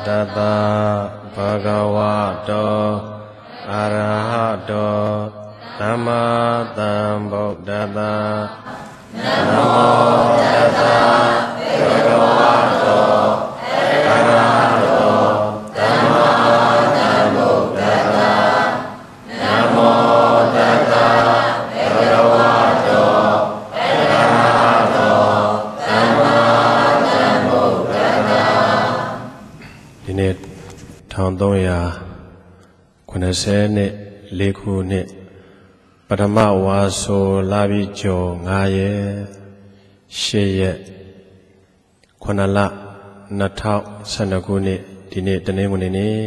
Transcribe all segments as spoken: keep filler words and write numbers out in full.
ตัสสะภะคะวะโตอะระหะโตสัมมาสัมพุทธัสสะนะโมตัสสะภะคะวะโตอะระหะโตสัมมาสัมพุทธัสสะนะโมตัสสะภะคะวะโตอะระหะโตสัมมาสัมพุทธัสสะဒီနေ့တစ်ထောင်သုံးရာခုနှစ်ဆယ်နှစ်လေးခုနှစ်ပထမဝါဆိုလာပြီးကျော်ငါးရက်ရှစ်ရက်ခုနှစ်လနှစ်ထောင်ဆယ်နှစ်ခုနှစ်ဒီနေ့တနင်္ဂနွေနေ့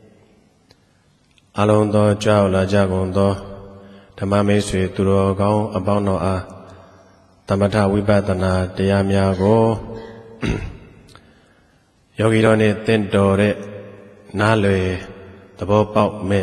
အလုံးသောကြောက်လာကြကုန်သောဓမ္မမိတ်ဆွေသူတော်ကောင်းအပေါင်းတော်အားသမထဝိပဿနာတရားများကိုယောဂီတော်နဲ့သင်တော်တဲ့နားလွယ်သဘောပေါက်မဲ့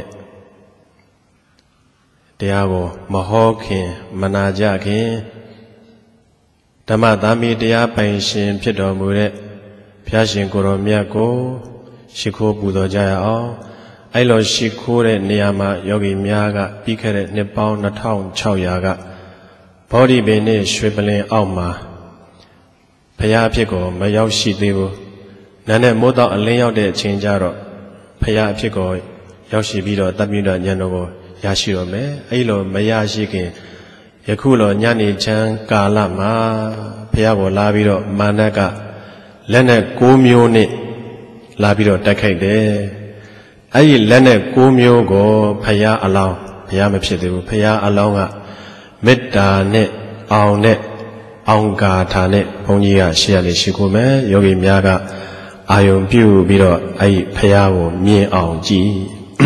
တရားကိုမဟောခင်မနာကြခင်ဓမ္မသားမီတရားပိုင်ရှင်ဖြစ်တော်မူတဲ့ဘုရားရှင်ကိုယ်တော်မြတ်ကိုရှိခိုးပူဇော်ကြရအောင်အဲ့လိုရှိခိုးတဲ့နေရာမှာယောဂီများကပြီးခဲ့တဲ့နှစ်ပေါင်းနှစ်ထောင်ခြောက်ရာကဘောဓိပင်နဲ့ရွှေပလင်အောက်မှာဘုရားအဖြစ်ကိုမရောက်ရှိသေးဘူးနာနဲ့မိုးတော့အလင်းရောက်တဲ့အချိန်ကျတော့ဘုရားအဖြစ်ကိုရောက်ရှိပြီးတော့တပိဋကဉာဏ်တော်ကိုရရှိတော့မယ်အဲ့လိုမရရှိခင်ယခုလိုညနေချမ်းကာလမှာဘုရားကိုလာပြီးတော့မာနကလက်နဲ့၉မျိုးနဲ့လာပြီးတော့တိုက်ခိုက်တယ်အဲ့ဒီလက်နဲ့၉မျိုးကိုဘုရားအလောင်းဘုရားမဖြစ်သေးဘူးဘုရားအလောင်းကမေတ္တာနဲ့အောင်နဲ့အောင်ကာထာနဲ့ဘုန်းကြီးကရှေ့ရလေးရှိခိုးမယ်ယောဂီများကအာယုံပြုပြီးတော့အဲ့ဒီဘုရားကိုမြင်အောင်ကြည့်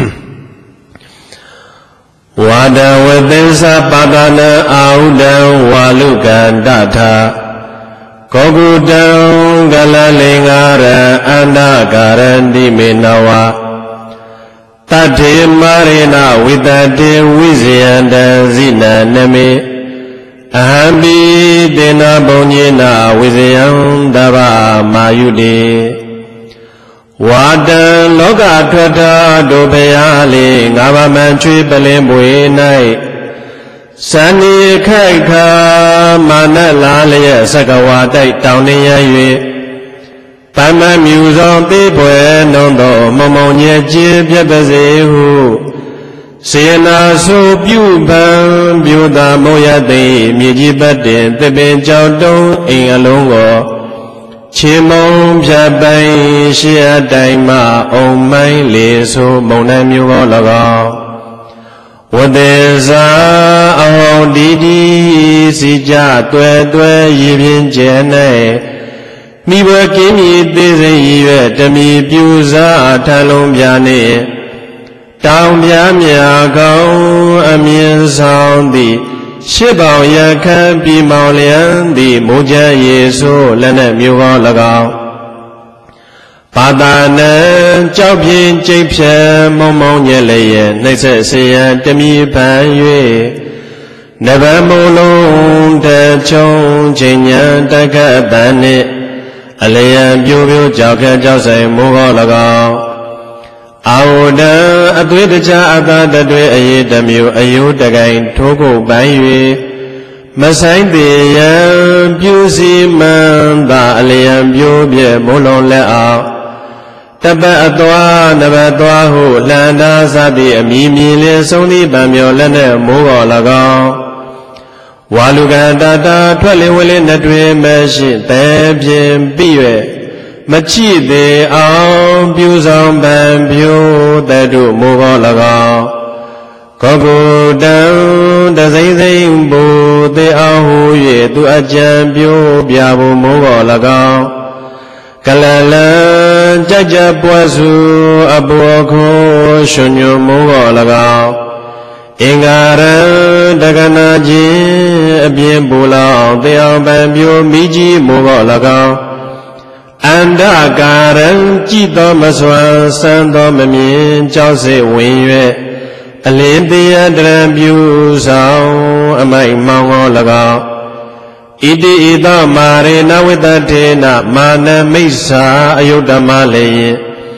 ဝါဒဝသင်္သပါဒနာအာဟုတံဝါလုကန္တထာကောကုတံကလလင်္ကာရံအန္တကာရန္တိမေနဝတတ္ထေမာရေနဝိတတေဝိဇယန္တံဇိနနမေအဟံပိတေနဘုံညေနဝိဇယံတဗ္ဗမာယုတိဝါတံလောကထွက်တာတို့ဘုရားလေးငါးပါးမှန်ချွေပလင်ပွေ၌စန္ဒီခိုက်ခါမာနလာလျက်စကဝါတိုက်တောင်းနေရ၍ပမ္မမြူဆောင်သေးပွဲနှုံသောမုံမုံညဲကျေပြတ်ပါစေဟုစေနာဆိုပြုပံပြုတာမောရသိမြေကြီးပတ်တင်သစ်ပင်ကြောက်တုံးအိမ်အလုံးကိုချေမုံဖြတ်ပိုင်ရှေ့အတိုင်းမှအုံမိုင်းလေဆိုမုံနှံမျိုးကို၎င်းဝတေဇာအောင်ဒီဒီစီကြတွယ်တွယ်ရည်ပြင်းကျဲ၌မိဘကင်းမြည်သေးစိမ်ရည်ရွယ်တမီပြူစားထလုံးပြနှင့်တောင်ပြမြာကောင်းအမြင်ဆောင်သည်ရှစ်ပေါင်ရခမ်းပြီးမောင်လျံသည်မိုးချရေဆိုးလက်နဲ့မျိုးကောင်း၎င်းဘာသာနံကြောက်ပြင်းကြိတ်ဖြံမုံမုံညက်လျက်နှိမ့်ဆက်စေရန်တမီပန်၍နဗမုံလုံးတချုံချိန်ညံတက္ကပန်နှင့်အလျံပြိုးပြိုးကြောက်ခက်ကြောက်ဆိုင်မိုးကောင်း၎င်းအာဝဒံအသွေးတခြားအသာတတွေအရေးတမျိုးအယိုးတကိုင်ထိုးခုတ်ပိုင်း၍မဆိုင်သေးရန်ပြုစီမံသာအလျံပြိုးပြဲမိုးလုံးလက်အောင်တပတ်အသွားနဘတ်သွားဟုလန္တာစသည်အမီမြင်လင်းဆုံးသည့်ဗံမျောလက်နဲ့မိုးကော၎င်းဝါလူကန္တတာထွက်လင်းဝလင်းနှတွင်မရှိတဲပြင်းပြီး၍မချိသေးအောင်ပြုဆောင်ပံပြိုးတတုမိုးကော၎င်းကောကုတံတစိမ့်စိမ့်ဘူသေးအောင်ဟူ၍သူအကြံပြိုးပြဖို့မိုးကော၎င်းကလလံကြကြပွားစုအဘောခိုးရှင်ညမိုးကော၎င်းအင်္ဂါရံတက္ကနာချင်းအပြင်းပူလောင်သေအောင်ပံပြိုးမိကြီးမိုးကော၎င်းအန္တကာရံကြည်သောမစွမ်းစံသောမမြင်ကြောက်စိတ်ဝင်၍အလင်းတရားတရံပြူဆောင်အမိုက်မောင်းကော၎င်းဣတိဣသောမာရေနဝိတ္တထေနမာနမိစ္ဆာအယုတ္တမလေယ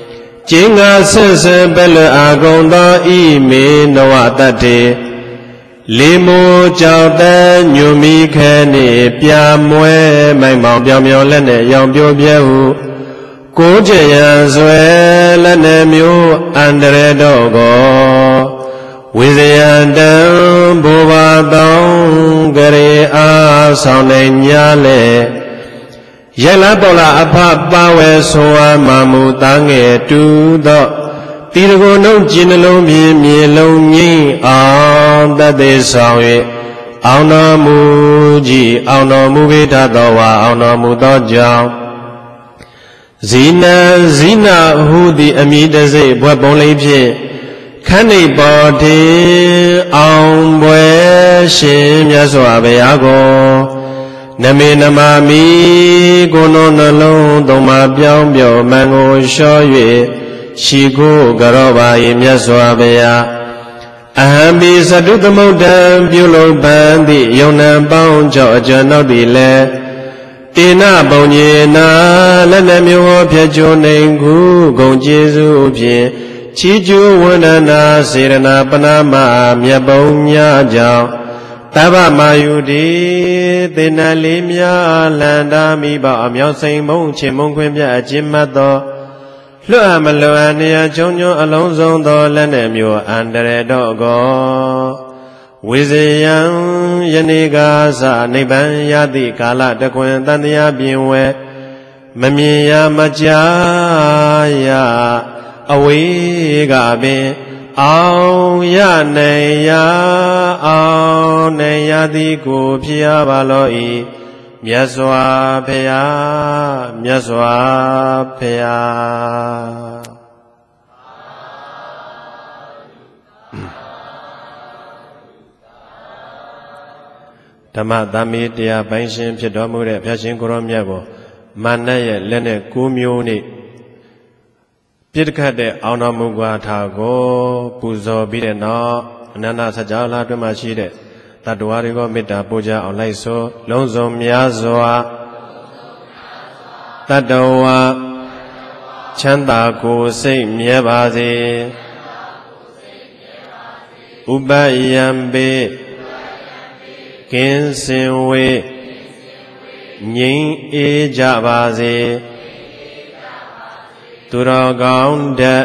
Jinga sese bele agonda ime noa tate Limo chao te nyumi kheni pia mue mai mong piao miao lene yong piao piao Cố chế yan suwe lene miu andre dogo Wizayan dan buba dong gari a sao ne nya le Yela bola apa pawe soa mamu tange tu do Tirago nong jin long mi mi long yin ang tate sao ye Ang na mu ji ang na mu vita do wa ang na mu do jao Zina zina hu di amida se bwa bong lai phie Khani bo thi ang bwe shin mya swa baya ko Name nama mi ko no na long tong ma pyaung pyaung man ko sho yue Shi ko garo ba yi mya swa baya Aham bi satu tamudam pyu lo ban di yong nan paung chao acha naut di le Tina bong ye na lene mi ho phya chu nei gu gong je su phie chi chu wan na serana panama myat bong nya jaw Taba ma yu di tina li mya lan da mi ba amyaw sain bong chin mong khwin phya a chin mat do Luat a ma luat a neya chong chong a long song do lene myo andre do go Wizayan yaniga sa niban yadi kala dakwen tantiya binwe Mamiya majaya awi ga bin Aung ya neya aung neya di ku phiya ba lo i Myat swa phaya myat swa phaya Dhamma Dhammi Tia Bain Shin Phitတော်မူတဲ့ဘုရားရှင်ကိုရောမြတ်ကိုမာနရဲ့လက်နဲ့ကိုးမျိုးနဲ့ပြစ်ခတ်တဲ့အောင်တော်မူကွာထာကိုပူဇော်ပြီးတဲ့နောက်အနန္တစကြာလာတွင်မှရှိတဲ့တတ္တဝါတွေကိုမေတ္တာပို့ကြအောင်လိုက်ဆိုလုံးစုံများစွာတတ္တဝါချမ်းသာကိုယ်စိတ်မြဲပါစေဥပယံပေကင်းစင်ဝေငြိမ်းအေးကြပါစေသူတော်ကောင်းတဲ့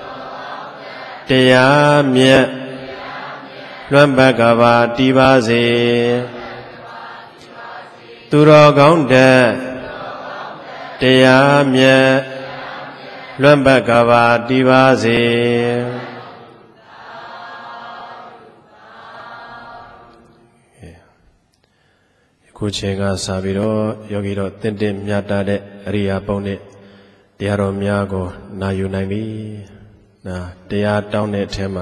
တရားမြတ်လွမ်းပတ်ကပါတည်ပါစေသူတော်ကောင်းတဲ့တရားမြတ်လွမ်းပတ်ကပါတည်ပါစေခုချိန်ကစပြီးတော့ယောဂီတို့တင့်တင့်မြတ်တဲ့အရိယာပုံနဲ့တရားတော်များကိုနာယူနိုင်ပြီနာတရားတောင်းတဲ့အထက်မှာ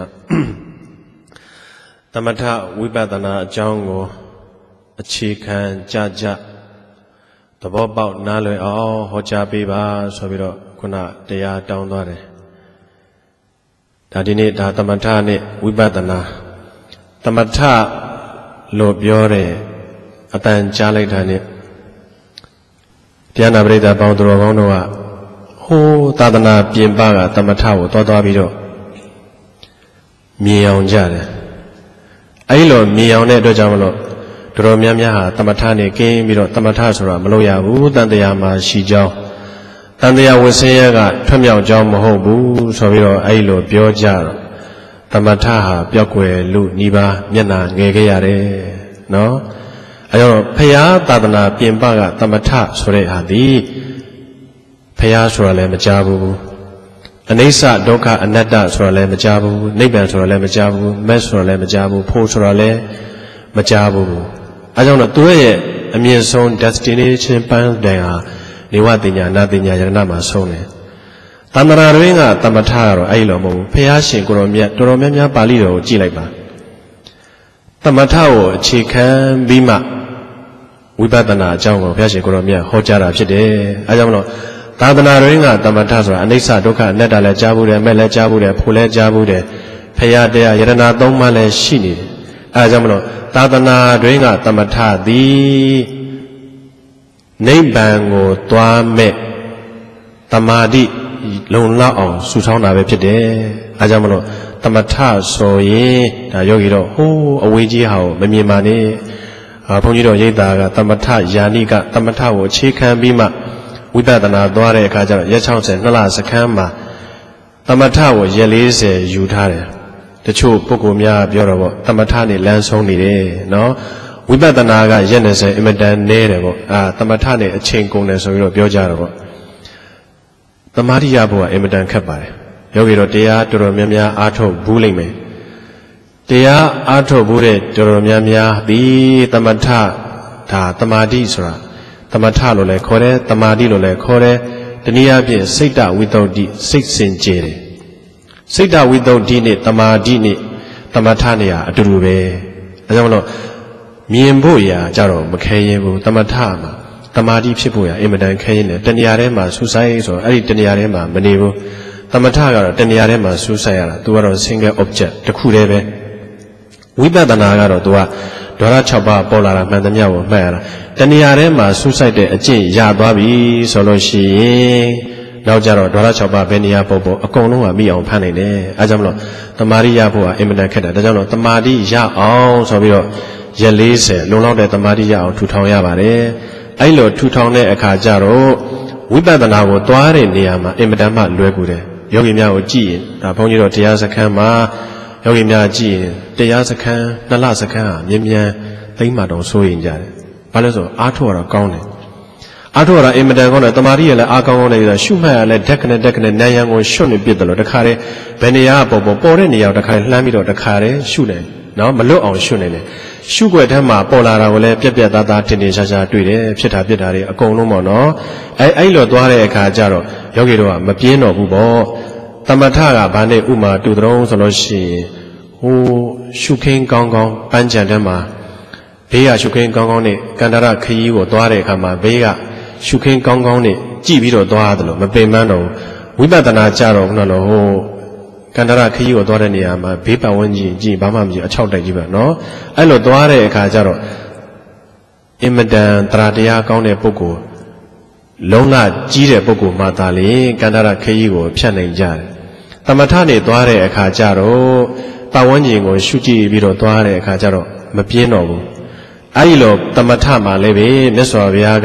သမထဝိပဿနာအကြောင်းကိုအခြေခံကြကြသဘောပေါက်နားလည်အောင်ဟောကြားပေးပါဆိုပြီးတော့ခုနတရားတောင်းသွားတယ်ဒါဒီနေ့ဒါသမထနဲ့ဝိပဿနာသမထလို့ပြောတဲ့အတန်ကြားလိုက်တာနဲ့တရားနာပရိသတ်ပေါင်းသူတော်ကောင်းတို့ကဟိုးသာသနာပြင်ပကသမထကိုသွားသွားပြီးတော့မြင်အောင်ကြတယ်အဲဒီလိုမြင်အောင်တဲ့အတွက်ကြောင့်မလို့တော်တော်များများဟာသမထနဲ့ကင်းပြီးတော့သမထဆိုတာမလုပ်ရဘူးတန်တရားမှာရှိကြောင်းတန်တရားဝဆင်းရဲကထွက်မြောက်ကြောင်းမဟုတ်ဘူးဆိုပြီးတော့အဲဒီလိုပြောကြတော့သမထဟာပြောက်ွယ်လူနီးပါးမျက်နှာငယ်ခဲ့ရတယ်နော်အဲတော့ဖရာသာသနာပြင်ပကသမထဆိုတဲ့ဟာဒီဖရာဆိုတာလည်းမကြားဘူးအနိစ္စဒုက္ခအနတ္တဆိုတာလည်းမကြားဘူးနိဗ္ဗာန်ဆိုတာလည်းမကြားဘူးမက်ဆိုတာလည်းမကြားဘူးဖို့ဆိုတာလည်းမကြားဘူးအဲကြောင့်တော့သူရဲ့အမြင့်ဆုံး destination ပန်းတိုင်ဟာနေဝတိညာနာတိညာယရဏမှာဆုံးတယ်တန္တရာတွင်ကသမထကတော့အဲ့လိုမဟုတ်ဘူးဖရာရှင်ကိုရောမြတ်တော်တော်များများပါဠိတော်ကိုကြည့်လိုက်ပါသမထကိုအခြေခံပြီးမှဝိပဿနာအကြောင်းကိုဘုရားရှင်ကိုရောမြတ်ဟောကြားတာဖြစ်တယ်အဲကြောင့်မလို့သာသနာတွင်ကသမထဆိုတာအနိစ္စဒုက္ခအနတ္တလည်းကြားဘူးတယ်မဲ့လည်းကြားဘူးတယ်ဖို့လည်းကြားဘူးတယ်ဖရာတရားယရဏသုံးပါးလည်းရှိနေတယ်အဲကြောင့်မလို့သာသနာတွင်ကသမထသည်နိဗ္ဗာန်ကိုသွားမဲ့တမာတိလုံလောက်အောင်ဆူဆောင်းတာပဲဖြစ်တယ်။အားကြောင့်မလို့သမထဆိုရင်ဒါယောဂီတော့ဟိုးအဝေးကြီးဟာကိုမမြင်ပါနဲ့။အာဘုန်းကြီးတို့ရိပ်သာကသမထယာနိကသမထကိုအခြေခံပြီးမှဝိပဿနာသွားတဲ့အခါကျတော့ရက်၆၀နှစ်လစခန်းမှာသမထကိုရက်၄၀ယူထားတယ်။တချို့ပုဂ္ဂိုလ်များပြောတော့ပေါ့သမထနဲ့လမ်းဆုံးနေတယ်နော်။ဝိပဿနာကရက်၂၀အင်မတန်နည်းတယ်ပေါ့အာသမထနဲ့အချိန်ကုန်တယ်ဆိုပြီးတော့ပြောကြတော့ပေါ့သမာဓိရဖို့ကအင်မတန်ခက်ပါတယ်ယောဂီတို့တရားတော်တော်များများအားထုတ်ဘူးလိမ့်မယ်တရားအားထုတ်ဘူးတဲ့တော်တော်များများဒီသမထဒါသမာဓိဆိုတာသမထလို့လည်းခေါ်တယ်သမာဓိလို့လည်းခေါ်တယ်တနည်းအားဖြင့်စိတ်တဝိသုဒ္ဓိစိတ်စင်ကြယ်တယ်စိတ်တဝိသုဒ္ဓိနဲ့သမာဓိနဲ့သမထနဲ့အတူတူပဲအဲကြောင့်မလို့မြင်ဖို့ရာကြတော့မခဲရင်ဘူးသမထမှာသမာဓိဖြစ်ဖို့ရာအင်မတန်ခဲရင်တယ်တဏှာထဲမှာဆူဆိုင်ဆိုအဲ့ဒီတဏှာထဲမှာမနေဘူးသမထကတော့တဏှာထဲမှာဆူဆိုင်ရတာသူကတော့ single object တစ်ခုတည်းပဲဝိပဿနာကတော့သူကဒေါရ၆ပါးပေါ်လာတာမှန်သမျှကိုမှတ်ရတာတဏှာထဲမှာဆူဆိုင်တဲ့အကျင့်ရသွားပြီဆိုလို့ရှိရင်နောက်ကြတော့ဒေါရ၆ပါးဘယ်နေရာပေါ်ပေါ်အကုန်လုံးကမိအောင်ဖမ်းနိုင်တယ်အဲကြောင့်မလို့တမာတိရဖို့ကအင်မတန်ခက်တယ်ဒါကြောင့်လို့တမာတိရအောင်ဆိုပြီးတော့ရက်၄၀လုံလောက်တဲ့တမာတိရအောင်ထူထောင်ရပါတယ်အဲ့လိုထူထောင်တဲ့အခါကျတော့ဝိပဿနာကိုသွားတဲ့နေရာမှာအင်မတန်မှလွယ်ကူတယ်ယောဂီများကိုကြည့်ရင်ဒါဘုန်းကြီးတို့တရားစခန်းမှာယောဂီများကြည့်ရင်တရားစခန်းနှစ်လစခန်းဟာမြ мян သိမ့်မှတော့စိုးရင်ကြတယ်ဘာလို့ဆိုအားထုတ်ရတော့ကောင်းတယ်အားထုတ်ရတာအင်မတန်ကောင်းတယ်တမာတိရလည်းအားကောင်းကောင်းနေပြီးရှုမှတ်ရလည်းဓက်ကနေဓက်ကနေနံရံကိုရှုနေပြစ်တယ်လို့တခါတည်းဘယ်နေရာပေါ်ပေါ်ပေါ်တဲ့နေရာကိုတခါလှမ်းပြီးတော့တခါတည်းရှုနေနော်မလွတ်အောင်ရှုနေတယ်ရှုွက်ထဲမှာပေါ်လာတာကိုလည်းပြက်ပြက်သားသားထင်ထင်ရှားရှားတွေ့တယ်ဖြစ်တာဖြစ်တာတွေအကုန်လုံးပေါ့နော်အဲအဲ့လိုသွားတဲ့အခါကျတော့ယောဂီတို့ကမပြင်းတော့ဘူးပေါ့သမထကဘာနဲ့ဥမာတူတုံးဆိုလို့ရှိရင်ဟိုရှုခင်းကောင်းကောင်းပန်းချံထဲမှာဘေးကရှုခင်းကောင်းကောင်းနဲ့ကန္တရခရီးကိုသွားတဲ့အခါမှာဘေးကရှုခင်းကောင်းကောင်းနဲ့ကြည့်ပြီးတော့သွားရတယ်လို့မပင်ပန်းတော့ဝိပဿနာကြတော့ခုနကဟိုကန္တရခရီးကိုသွားတဲ့နေရာမှာဘေးပတ်ဝန်းကျင်ကြည့်ဘာမှမကြည့်အချောက်တိုက်ကြီးပဲနော်အဲ့လိုသွားတဲ့အခါကျတော့အင်မတန်တရားတရားကောင်းတဲ့ပုဂ္ဂိုလ်လုံးလကြီးတဲ့ပုဂ္ဂိုလ်မှသာလေကန္တရခရီးကိုဖြတ်နိုင်ကြတယ်သမထနဲ့သွားတဲ့အခါကျတော့ပတ်ဝန်းကျင်ကိုရှုကြည့်ပြီးတော့သွားတဲ့အခါကျတော့မပြင်းတော့ဘူးအဲ့ဒီလိုသမထမှာလည်းပဲမြတ်စွာဘုရား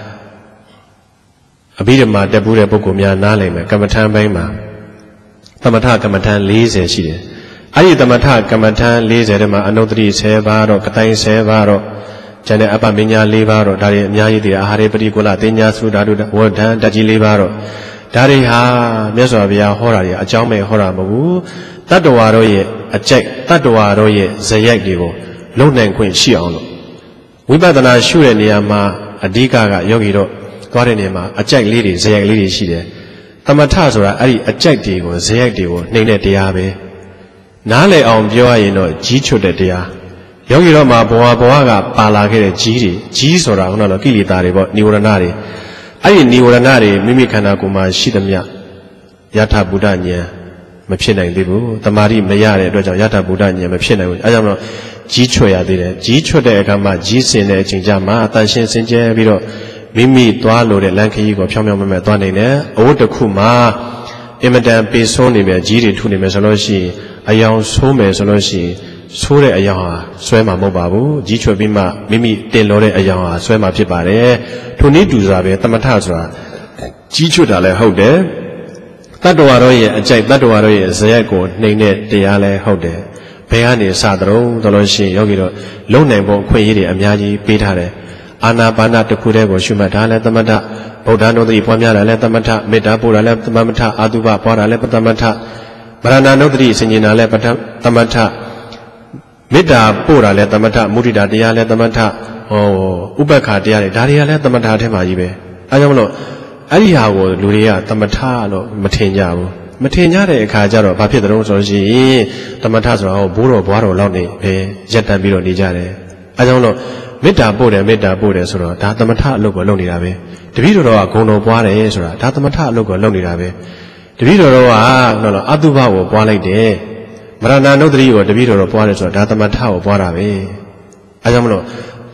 ကအဘိဓမ္မာတက်ဘူးတဲ့ပုဂ္ဂိုလ်များနားလည်မယ်ကမ္မထံပိုင်းမှာသမထကမ္မထံ၄၀ရှိတယ်အဲ့ဒီသမထကမ္မထံ၄၀ထဲမှာအနုတ္တိ၁၀ပါးတော့ကတိုင်း၁၀ပါးတော့ကျန်တဲ့အပ္ပမညာ၄ပါးတော့ဒါတွေအများကြီးတည်အာဟာရပရိကုလတင်ညာသုဓာတုဝဋ္ဌံတကြီး၄ပါးတော့ဒါတွေဟာမြတ်စွာဘုရားဟောတာတွေအကြောင်းမဲ့ဟောတာမဟုတ်ဘူးတတ္တဝါတို့ရဲ့အကြိုက်တတ္တဝါတို့ရဲ့ဇယိုက်တွေကိုလုံနိုင်ခွင့်ရှိအောင်လို့ဝိပဿနာရှုတဲ့နေရာမှာအဓိကကယောဂီတို့သွားတဲ့နေရာမှာအကြိုက်လေးတွေဇယိုက်လေးတွေရှိတယ်သမထဆိုတာအဲ့ဒီအကြိုက်တွေကိုဇယိုက်တွေကိုနှိမ့်တဲ့တရားပဲနားလည်အောင်ပြောရရင်တော့ကြီးချွတ်တဲ့တရားယောဂီတို့မှာဘဝဘဝကပါလာခဲ့တဲ့ကြီးတွေကြီးဆိုတာခုနကကိလေသာတွေပေါ့និဝရဏတွေအဲ့ဒီនិဝရဏတွေမိမိခန္ဓာကိုယ်မှာရှိသမျှယထာဘုဒ္ဓဉာဏ်မဖြစ်နိုင်သေးဘူးတမာတိမရတဲ့အတွက်ကြောင့်ယထာဘုဒ္ဓဉာဏ်မဖြစ်နိုင်ဘူးအဲကြောင့်မလို့ကြီးချွတ်ရသေးတယ်ကြီးချွတ်တဲ့အခါမှာကြီးစင်တဲ့အချိန်ကျမှအတန်ရှင်းစင်ကြဲပြီးတော့မိမိသွားလို့တဲ့လမ်းခရီးကိုဖြောင်းဖြောင်းမဲမဲသွားနိုင်တယ်အဝတ်တစ်ခုမှာအင်မတန်ပေဆိုးနေမယ်ကြီးတွေထုနေမယ်ဆိုလို့ရှိရင်အယောင်ဆိုးမယ်ဆိုလို့ရှိရင်ဆိုးတဲ့အယောင်ဟာဆွဲမှာမဟုတ်ပါဘူးကြီးချွတ်ပြီးမှမိမိတင်လို့တဲ့အယောင်ဟာဆွဲမှာဖြစ်ပါတယ်ထိုနည်းတူစွာပဲသမထဆိုတာကြီးချွတ်တာလည်းဟုတ်တယ်တတ္တဝါတို့ရဲ့အကြိုက်တတ္တဝါတို့ရဲ့ဇယက်ကိုနှိမ့်တဲ့တရားလည်းဟုတ်တယ်ဘယ်ကနေစသတုံးတော်လို့ရှိရင်ယောဂီတို့လုံနိုင်ဖို့အခွင့်အရေးတွေအများကြီးပေးထားတယ်အာနာပါနတစ်ခုတည်းကိုရှုမှတ်တာလည်းသမထဗုဒ္ဓနုတ္တိပွားများတာလည်းသမထမေတ္တာပို့တာလည်းသမထအာတုပပွားတာလည်းသမထမရဏနုတ္တိဆင်ញင်တာလည်းသမထမေတ္တာပို့တာလည်းသမထမုဒိတာတရားလည်းသမထဟောဥပ္ပခါတရားတွေဒါတွေကလည်းသမထထဲမှာကြီးပဲအဲကြောင့်မလို့အဲ့ဒီဟာကိုလူတွေကသမထလို့မထင်ကြဘူးမထင်ကြတဲ့အခါကျတော့ဘာဖြစ်တုံးဆိုလို့ရှိရင်သမထဆိုတာဟောဘိုးတော်ဘွားတော်လောက်နေပဲရက်တန်ပြီးတော့နေကြတယ်အဲကြောင့်လို့မေတ္တာပို့တယ်မေတ္တာပို့တယ်ဆိုတော့ဒါသမထအလုပ်ကိုလုပ်နေတာပဲတပည့်တော်ကဂုဏ်တော်ပွားတယ်ဆိုတာဒါသမထအလုပ်ကိုလုပ်နေတာပဲတပည့်တော်ကနော်နော်အတုပကိုပွားလိုက်တယ်မရဏနုတ္တိကိုတပည့်တော်ပွားတယ်ဆိုတာဒါသမထကိုပွားတာပဲအဲကြောင့်မလို့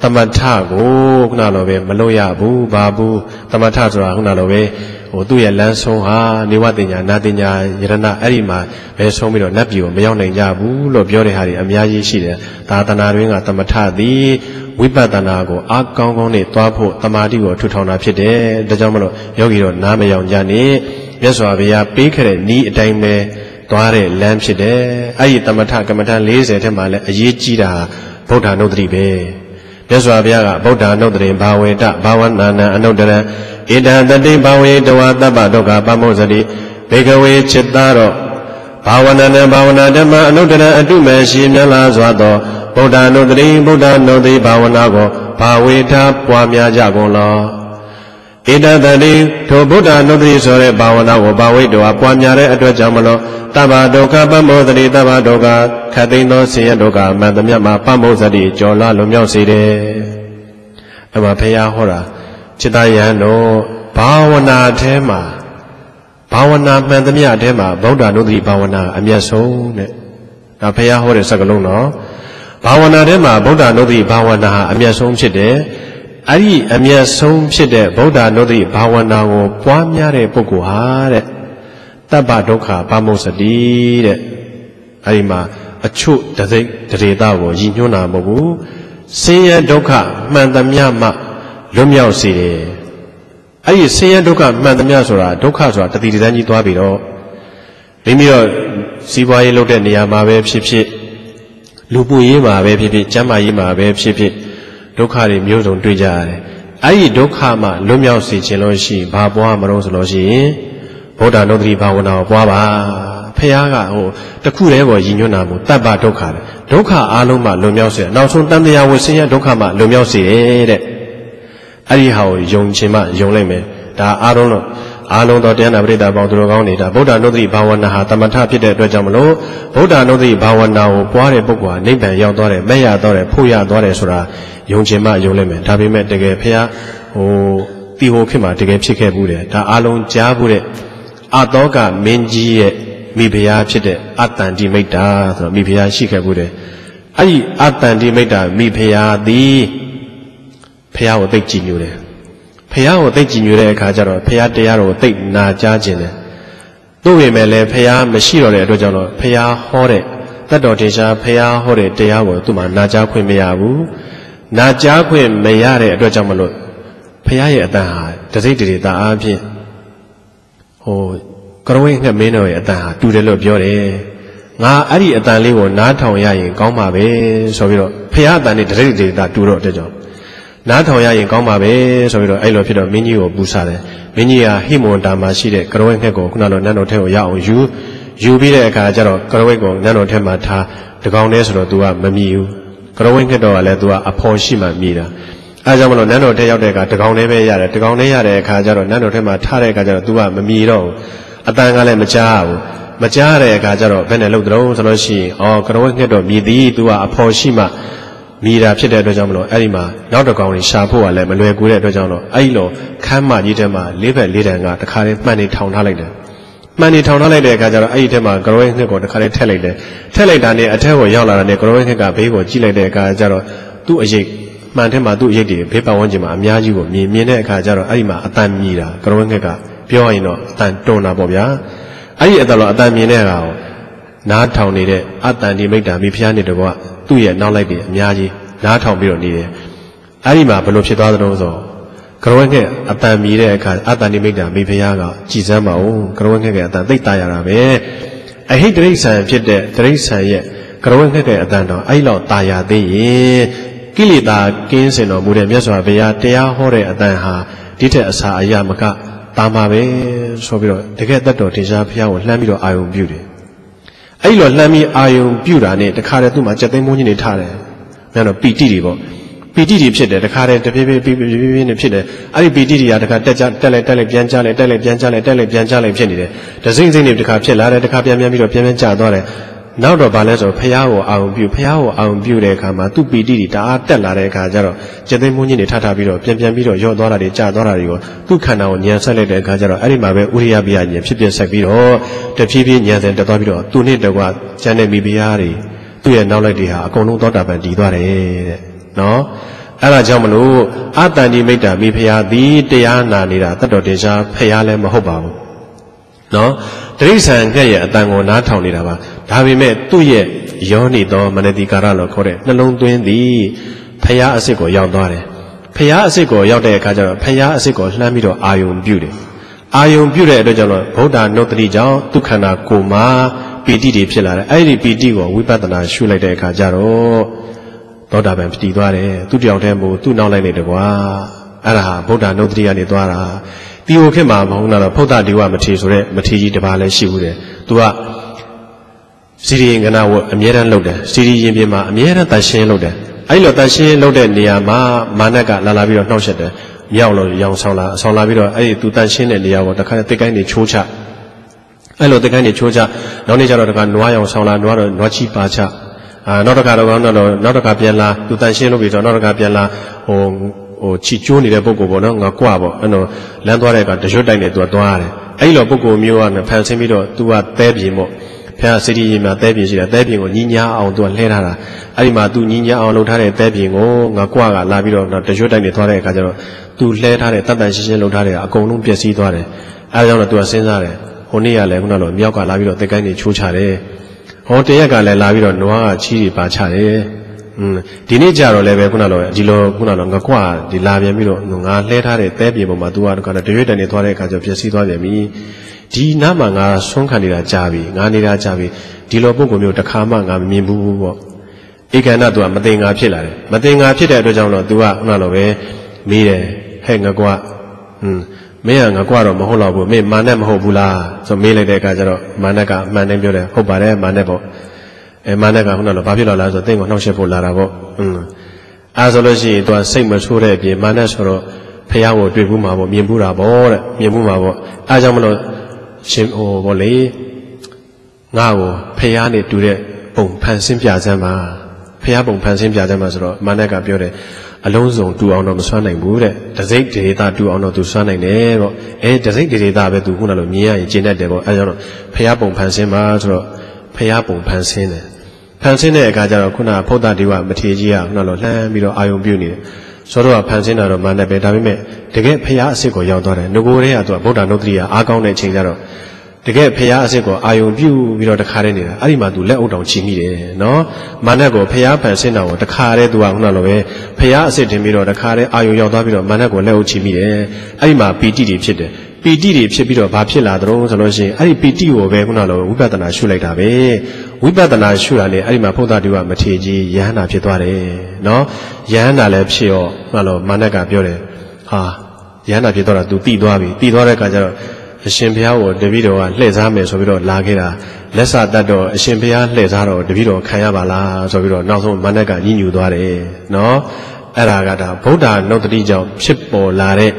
တမထကိုခုနလိုပဲမလို့ရဘူးဘာဘူးတမထဆိုတာခုနလိုပဲဟိုသူ့ရဲ့လမ်းဆုံးဟာနေဝတင်ညာနာတင်ညာယရဏအဲ့ဒီမှာပဲဆုံးပြီးတော့နတ်ပြည်ကိုမရောက်နိုင်ကြဘူးလို့ပြောတဲ့ဟာတွေအများကြီးရှိတယ်သာသနာတွင်ကတမထသည်ဝိပဿနာကိုအားကောင်းကောင်းနဲ့တွားဖို့တမာတိကိုထူထောင်တာဖြစ်တယ်ဒါကြောင့်မလို့ယောဂီတို့နားမယောင်ကြနဲ့မြတ်စွာဘုရားပေးခဲ့တဲ့ဤအတိုင်းပဲသွားတဲ့လမ်းဖြစ်တယ်အဲ့ဒီတမထကမ္မထ၄၀ထဲမှာလည်းအရေးကြီးတာဗုဒ္ဓနုဒ္ဓတိပဲမြတ်စွာဘုရားကဗုဒ္ဓနုဒ္ဓတိဘာဝေတဘာဝနာနံအနုတ္တရဣဒံတတိဘာဝေတဝတပ္ပဒုက္ခပမောဇတိဘေကဝေจิตตရောဘာဝနာနံဘာဝနာဓမ္မအနုတ္တရအတုမေရှိမြတ်လာစွာသောဗုဒ္ဓနုဒ္ဓတိဗုဒ္ဓနုဒ္ဓတိဘာဝနာကိုဘာဝေထပွားများကြကုန်လောဣဒံတတိထိုဗုဒ္ဓနုဒ္ဓတိဆိုတဲ့ဘာဝနာကိုဘာဝေတောပွားများတဲ့အတွက်ကြောင့်မလို့တဗ္ဗဒုက္ခပမောဇတိတဗ္ဗဒုက္ခခတ်သိမ်းသောဆင်းရဲဒုက္ခမှန်သမျှမှာပမောဇတိကျော်လွှားလွန်မြောက်စေတယ်။အဲ့မှာဘုရားဟောတာจิตယံတို့ဘာဝနာထဲမှာဘာဝနာမှန်သမျှထဲမှာဗုဒ္ဓနုဒ္ဓတိဘာဝနာအမျက်ဆုံးတဲ့။ဒါဘုရားဟောတဲ့စကားလုံးနော်။ဘာဝနာထဲမှာဗုဒ္ဓနုဒ္ဓတိဘာဝနာအမျက်ဆုံးဖြစ်တယ်။အဲ့ဒီအမျက်ဆုံးဖြစ်တဲ့ဗုဒ္ဓနုဒ္ဓတိဘာဝနာကိုပွားများတဲ့ပုဂ္ဂိုလ်ဟာတဲ့တပ္ပဒုက္ခပမောဇတိတဲ့အဲဒီမှာအချို့တသိက်တရေသားကိုရည်ညွှန်းတာမဟုတ်ဘူးဆင်းရဲဒုက္ခမှန်သမျှမှလွတ်မြောက်စေတယ်အဲဒီဆင်းရဲဒုက္ခမှန်သမျှဆိုတာဒုက္ခဆိုတာတတိတန်းကြီးသွားပြီးတော့မိမိတို့စီးပွားရေးလုပ်တဲ့နေရာမှာပဲဖြစ်ဖြစ်လူမှုရေးမှာပဲဖြစ်ဖြစ်ကျန်းမာရေးမှာပဲဖြစ်ဖြစ်ဒုက္ခတွေမျိုးစုံတွေ့ကြရတယ်အဲဒီဒုက္ခမှလွတ်မြောက်စေခြင်းလို့ရှိရင်ဘာပွားမလို့ဆိုလို့ရှိရင်ဗုဒ္ဓနုဒ္ဓတိဘာဝနာကိုပွားပါဖះကဟိုတခုတည်းကိုရည်ညွှန်းတာမို့တပ္ပဒုက္ခတဲ့ဒုက္ခအားလုံးမှလွန်မြောက်စေနောက်ဆုံးတန်တရားဝဆင်းရဲဒုက္ခမှလွန်မြောက်စေတဲ့အဲ့ဒီဟာကိုယုံခြင်းမှယုံလိုက်မယ်ဒါအားလုံးလို့အားလုံးသောတရားနာပရိသတ်ပေါင်းသူတော်ကောင်းတွေဒါဗုဒ္ဓနုဒ္ဓတိဘာဝနာဟာတမထဖြစ်တဲ့အတွက်ကြောင့်မလို့ဗုဒ္ဓနုဒ္ဓတိဘာဝနာကိုပွားတဲ့ပုဂ္ဂိုလ်ဟာနိဗ္ဗာန်ရောက်သွားတယ်မဲ့ရသွားတယ်ဖို့ရသွားတယ်ဆိုတာယုံခြင်းမှယုံလိုက်မယ်ဒါပေမဲ့တကယ်ဖះဟိုတီဟိုခေတ်မှာတကယ်ဖြစ်ခဲ့ဘူးတယ်ဒါအားလုံးကြားဘူးတဲ့အတောကမင်းကြီးရဲ့မိဖုရားဖြစ်တဲ့အတ္တန္တိမိတ္တာဆိုတော့မိဖုရားရှိခဲ့ဘူးတယ်အဲ့ဒီအတ္တန္တိမိတ္တာမိဖုရားသည်ဖုရားကိုသိကြည်ညိုတယ်ဖုရားကိုသိကြည်ညိုတဲ့အခါကျတော့ဖုရားတရားတော်ကိုသိနာကြားခြင်းတယ်သို့ပေမဲ့လည်းဖုရားမရှိတော့တဲ့အတွက်ကြောင့်တော့ဖုရားဟောတဲ့တတ်တော်တေချာဖုရားဟောတဲ့တရားကိုသူ့မှာနာကြားခွင့်မရဘူးနာကြားခွင့်မရတဲ့အတွက်ကြောင့်မလို့ဖုရားရဲ့အတန်ဟာတစိတ်တရေတာအားဖြင့်ဟိုကရဝိငှက်မင်းတော်ရဲ့အတန်ဟာတူတယ်လို့ပြောတယ်ငါအဲ့ဒီအတန်လေးကိုနားထောင်ရရင်ကောင်းပါပဲဆိုပြီးတော့ဖះအတန်လေးတရိပ်တရိပ်တာတူတော့တဲ့ကြောင့်နားထောင်ရရင်ကောင်းပါပဲဆိုပြီးတော့အဲ့လိုဖြစ်တော့မင်းကြီးကိုပူစားတယ်မင်းကြီးကဟိမွန်တာမှာရှိတဲ့ကရဝိငှက်ကိုခုနလိုနန်းတော်ထဲကိုရအောင်ယူယူပြီးတဲ့အခါကျတော့ကရဝိကိုနန်းတော်ထဲမှာထားတကောင်တည်းဆိုတော့ तू ကမမြည်ဘူးကရဝိငှက်တော့ကလည်း तू ကအဖော်ရှိမှမြည်တာအဲကြောင့်မလို့နန်းတော်ထဲရောက်တဲ့အခါတကောင်လေးပဲရတယ်တကောင်လေးရတဲ့အခါကျတော့နန်းတော်ထဲမှာထားတဲ့အခါကျတော့ तू ကမမြည်တော့ဘူးအတန်ကလည်းမကြားဘူးမကြားတဲ့အခါကျတော့ဘယ်နဲ့လုပ်တော့ဆိုလို့ရှိရင်အော်ကရဝိငှက်တော့မြည်သည် तू ကအဖော်ရှိမှမြည်တာဖြစ်တဲ့အတွက်ကြောင့်မလို့အဲ့ဒီမှာနောက်တကောင်လေးရှာဖို့ကလည်းမလွယ်ကူတဲ့အတွက်ကြောင့်တော့အဲ့ဒီလိုခမ်းမကြီးထဲမှာလေးဘက်လေးတန်ကတခါလေးမှန်နေထောင်ထားလိုက်တယ်မှန်နေထောင်ထားလိုက်တဲ့အခါကျတော့အဲ့ဒီထဲမှာကရဝိငှက်ကိုတခါလေးထည့်လိုက်တယ်ထည့်လိုက်တာနဲ့အထက်ကိုရောက်လာတာနဲ့ကရဝိငှက်ကဘေးကိုကြည့်လိုက်တဲ့အခါကျတော့သူ့အရေးမှန်ထဲမှာသူ့အရေးတွေဘေးပတ်ဝန်းကျင်မှာအများကြီးကိုမြင်မြင်တဲ့အခါကျတော့အဲ့ဒီမှာအတန်မြည်တာကရဝိငှက်ကပြောရင်တော့အတန်တွန်းတာပေါ့ဗျာအဲ့ဒီအတန်တော့အတန်မြင်တဲ့အခါကိုနားထောင်နေတဲ့အတန်ဒီမိတ္တာမိဖုရားနေတော့ကသူ့ရဲ့နောက်လိုက်တွေအများကြီးနားထောင်ပြီးတော့နေတယ်အဲ့ဒီမှာဘယ်လိုဖြစ်သွားသလဲဆိုကရဝိငှက်အတန်မြည်တဲ့အခါအတန်ဒီမိတ္တာမိဖုရားကကြည်စမ်းပါဦးကရဝိငှက်ကအတန်သိတာရတာပဲအဟိတရိษံဖြစ်တဲ့တရိษံရဲ့ကရဝိငှက်ရဲ့အတန်တော့အဲ့လောက်ตายရသေးရင်ကိလေသာကင်းစင်တော်မူတဲ့မြတ်စွာဘုရားတရားဟောတဲ့အတန်ဟာဒီထက်အစာအယမကတာမှာပဲဆိုပြီးတော့တကယ်တတ်တော်ထေရှားဘုရားကိုလှမ်းပြီးတော့အာယုံပြုတယ်အဲ့လိုလှမ်းပြီးအာယုံပြုတာနဲ့တခါတည်းသူ့မှာစက်သိမ်းမုန်းကြီးနေထားတယ်မြတ်တော်ပီတိတွေပေါ့ပီတိတွေဖြစ်တယ်တခါတည်းတဖြည်းဖြည်းဖြည်းဖြည်းဖြည်းနဲ့ဖြစ်တယ်အဲ့ဒီပီတိတွေကတခါတက်ကြတက်လိုက်တက်လိုက်ပြန်ကြလိုက်တက်လိုက်ပြန်ကြလိုက်တက်လိုက်ပြန်ကြလိုက်ဖြစ်နေတယ်ဒစိမ့်စိမ့်တွေတခါဖြစ်လာတယ်တခါပြန်ပြန်ပြီးတော့ပြန်ပြန်ကျသွားတယ်နောက်တော့ဗာလဲဆိုဖះကိုအာရုံပြုဖះကိုအာရုံပြုတဲ့အခါမှာသူ့ပီတိတွေတအားတက်လာတဲ့အခါကျတော့ကျက်သိမ်းမွန်းကြီးတွေထထပြီးတော့ပြန်ပြန်ပြီးတော့ရော့သွားတာတွေကျသွားတာတွေကိုသူ့ခန္ဓာကိုညံဆက်လိုက်တဲ့အခါကျတော့အဲ့ဒီမှာပဲဥရိယပိယညံဖြစ်ဖြစ်ဆက်ပြီးတော့တဖြည်းဖြည်းညံစင်တက်သွားပြီးတော့သူ့နဲ့တကွကျန်တဲ့မိဖုရားတွေသူ့ရဲ့နောက်လိုက်တွေဟာအကုန်လုံးသောတာပန်တည်သွားတယ်တဲ့နော်အဲ့ဒါကြောင့်မလို့အတန်ဒီမိတ္တာမိဖုရားသည်တရားနာနေတာတတ်တော်တင်ရှားဖုရားလည်းမဟုတ်ပါဘူးနော်တိရစ္ဆာန်ကဲ့ရဲ့အတန်ကိုနားထောင်နေတာပါဒါပေမဲ့သူ့ရဲ့ယောနိသောမနတိကာရလို့ခေါ်တဲ့နှလုံးသွင်းသည်ဖုရားအစစ်ကိုရောက်သွားတယ်ဖုရားအစစ်ကိုရောက်တဲ့အခါကျတော့ဖုရားအစစ်ကိုလှမ်းပြီးတော့အာယုံပြုတယ်အာယုံပြုတဲ့အတွက်ကြောင့်ဗုဒ္ဓနုတ္တိကြောင့်ဒုက္ခနာကိုမှာပီတိတွေဖြစ်လာတယ်အဲ့ဒီပီတိကိုဝိပဿနာရှုလိုက်တဲ့အခါကျတော့သောတာပန်တည်သွားတယ်သူတယောက်တည်းမို့သူ့နောက်လိုက်နေတယ်ကွာအဲ့ဒါဟာဗုဒ္ဓနုတ္တိကနေသွားတာဒီဟိုခေတ်မှာမဟုတ်လားတော့ဖုဒ္ဓဒီဝမထေဆိုတဲ့မထေကြီးတစ်ပါးလည်းရှိဘူးတယ်သူကစီရီငနာဝအမြဲတမ်းလုပ်တယ်စီရီရင်ပြင်မှာအမြဲတမ်းတန်ရှင်းလုပ်တယ်အဲ့လိုတန်ရှင်းလုပ်တဲ့နေရာမှာမာနကလာလာပြီးတော့နှောက်ယှက်တယ်မြောက်လို့ရောင်ဆောင်လာဆောင်လာပြီးတော့အဲ့ဒီသူတန်ရှင်းတဲ့နေရာကိုတခါတိတ်ကိုင်းနေချိုးချအဲ့လိုတိတ်ကိုင်းနေချိုးချနောက်နေ့ကျတော့တခါနွားရောင်ဆောင်လာနွားတော့နွားချီပါချအာနောက်တစ်ခါတော့နောက်တော့နောက်တစ်ခါပြန်လာသူတန်ရှင်းလို့ပြီးတော့နောက်တစ်ခါပြန်လာဟိုဟိုချီကျိုးနေတဲ့ပုံကိုပေါ့နော်ငါကွာပေါ့အဲ့တော့လမ်းသွားတဲ့အခါတရွတ်တိုက်နေသူကသွားရတယ်အဲ့လိုပုံကိုမျိုးကဖန်ဆင်းပြီးတော့သူကသဲပြင်ပေါ့ဖះစိတိရင်မှာသဲပြင်ရှိတာသဲပြင်ကိုညီညာအောင်သူကလှဲထားတာအဲ့ဒီမှာသူညီညာအောင်လှုပ်ထားတဲ့သဲပြင်ကိုငါကွာကလာပြီးတော့တရွတ်တိုက်နေသွားတဲ့အခါကျတော့သူလှဲထားတဲ့တတ်တန်ရှင်းရှင်းလှုပ်ထားတဲ့အကုန်လုံးပျက်စီးသွားတယ်အဲ့ဒါကြောင့်တော့သူကစဉ်းစားတယ်ဟိုနေ့ကလည်းခုနကတော့မြောက်ကလာပြီးတော့သဲကိုင်းနေချိုးချတယ်ဟောတရက်ကလည်းလာပြီးတော့နွားကချီးတွေပါချတယ်อืมဒီနေ့ကြတော့လည်းပဲခုနကတော့ဒီလိုခုနကတော့ငကွာဒီလာပြန်ပြီးတော့ငါလှဲထားတဲ့သဲပြင်ပေါ်မှာသူကတခါတရွတ်တိုင်နေသွားတဲ့အခါကျပျက်စီးသွားပြန်ပြီဒီနားမှာငါဆွမ်းခံနေတာကြာပြီငါနေတာကြာပြီဒီလိုပုံကိုမျိုးတစ်ခါမှငါမမြင်ဘူးပေါ့ဧကန္နသူကမသိငါဖြစ်လာတယ်မသိငါဖြစ်တဲ့အတွက်ကြောင့်တော့သူကခုနကတော့ပဲမေးတယ်ဟဲ့ငကွာอืมမင်းကငကွာတော့မဟုတ်တော့ဘူးမင်းမာနက်မဟုတ်ဘူးလားဆိုမေးလိုက်တဲ့အခါကျတော့မာနက်ကအမှန်တမ်းပြောတယ်ဟုတ်ပါတယ်မာနက်ပေါ့အဲမာနက်ကခုနကတော့ဘာဖြစ်လာလဲဆိုတော့တင်းကိုနှောက်ယှက်ဖို့လာတာပေါ့อืมအဲဆိုလို့ရှိရင်သူကစိတ်မဆိုးတဲ့အပြင်မာနက်ဆိုတော့ဖះကိုတွေ့ဘူးမှာပေါ့မြင်ဘူးတာပေါ့တဲ့မြင်ဘူးမှာပေါ့အဲကြောင့်မလို့ရှင်ဟိုပေါ့လေငါ့ကိုဖះနဲ့တူတဲ့ပုံဖန်ဆင်းပြစမ်းပါဖះပုံဖန်ဆင်းပြစမ်းပါဆိုတော့မာနက်ကပြောတယ်အလုံးစုံတူအောင်တော့မစွမ်းနိုင်ဘူးတဲ့တစိမ့်ဒေတာတူအောင်တော့သူစွမ်းနိုင်တယ်ပေါ့အဲတစိမ့်ဒေတာပဲသူခုနလိုမြင်ရရင်ကျင့်တတ်တယ်ပေါ့အဲကြောင့်တော့ဖះပုံဖန်ဆင်းပါဆိုတော့ဖះပုံဖန်ဆင်းတယ်ဖန်ဆင်းတဲ့အခါကျတော့ခုနကဖုဒ္ဓဒီဝမထေကြီးကခုနလိုလှမ်းပြီးတော့အာယုံပြုနေတယ်ဆိုတော့ဖန်ဆင်းတာတော့မာနက်ပဲဒါပေမဲ့တကယ်ဖះအစစ်ကိုရောက်သွားတယ်ငကိုယ်တည်းကသူကဗုဒ္ဓနုတ္တိကအားကောင်းတဲ့အချိန်ကျတော့တကယ်ဖះအစစ်ကိုအာယုံပြုပြီးတော့တခါတည်းနေတာအဲ့ဒီမှာသူလက်အုပ်တောင်ချီမိတယ်နော်မာနက်ကိုဖះဖန်ဆင်းတာကိုတခါတည်းသူကခုနလိုပဲဖះအစစ်တင်ပြီးတော့တခါတည်းအာယုံရောက်သွားပြီးတော့မာနက်ကိုလက်အုပ်ချီမိတယ်အဲ့ဒီမှာပီတိတွေဖြစ်တယ်ပီတိတွေဖြစ်ပြီးတော့ဘာဖြစ်လာသလဲဆိုလို့ရှိရင်အဲ့ဒီပီတိကိုပဲခုနလိုဝိပဿနာရှုလိုက်တာပဲဝိပဿနာရှုတာနဲ့အဲ့ဒီမှာဖုဒ္ဓဒီဝမထေကြီးယဟန္တာဖြစ်သွားတယ်နော်ယဟန္တာလည်းဖြစ်ရောခုနလိုမာနက်ကပြောတယ်ဟာယဟန္တာဖြစ်သွားတာ तू တိသွားပြီတိသွားတဲ့အခါကျတော့အရှင်ဘုရားကိုတပည့်တော်ကလှည့်စားမယ်ဆိုပြီးတော့လာခဲ့တာလက်စတတ်တော့အရှင်ဘုရားလှည့်စားတော့တပည့်တော်ခံရပါလားဆိုပြီးတော့နောက်ဆုံးမာနက်ကညှဉ်းညူသွားတယ်နော်အဲ့ဒါကဒါဗုဒ္ဓနုတ္တိကြောင့်ဖြစ်ပေါ်လာတဲ့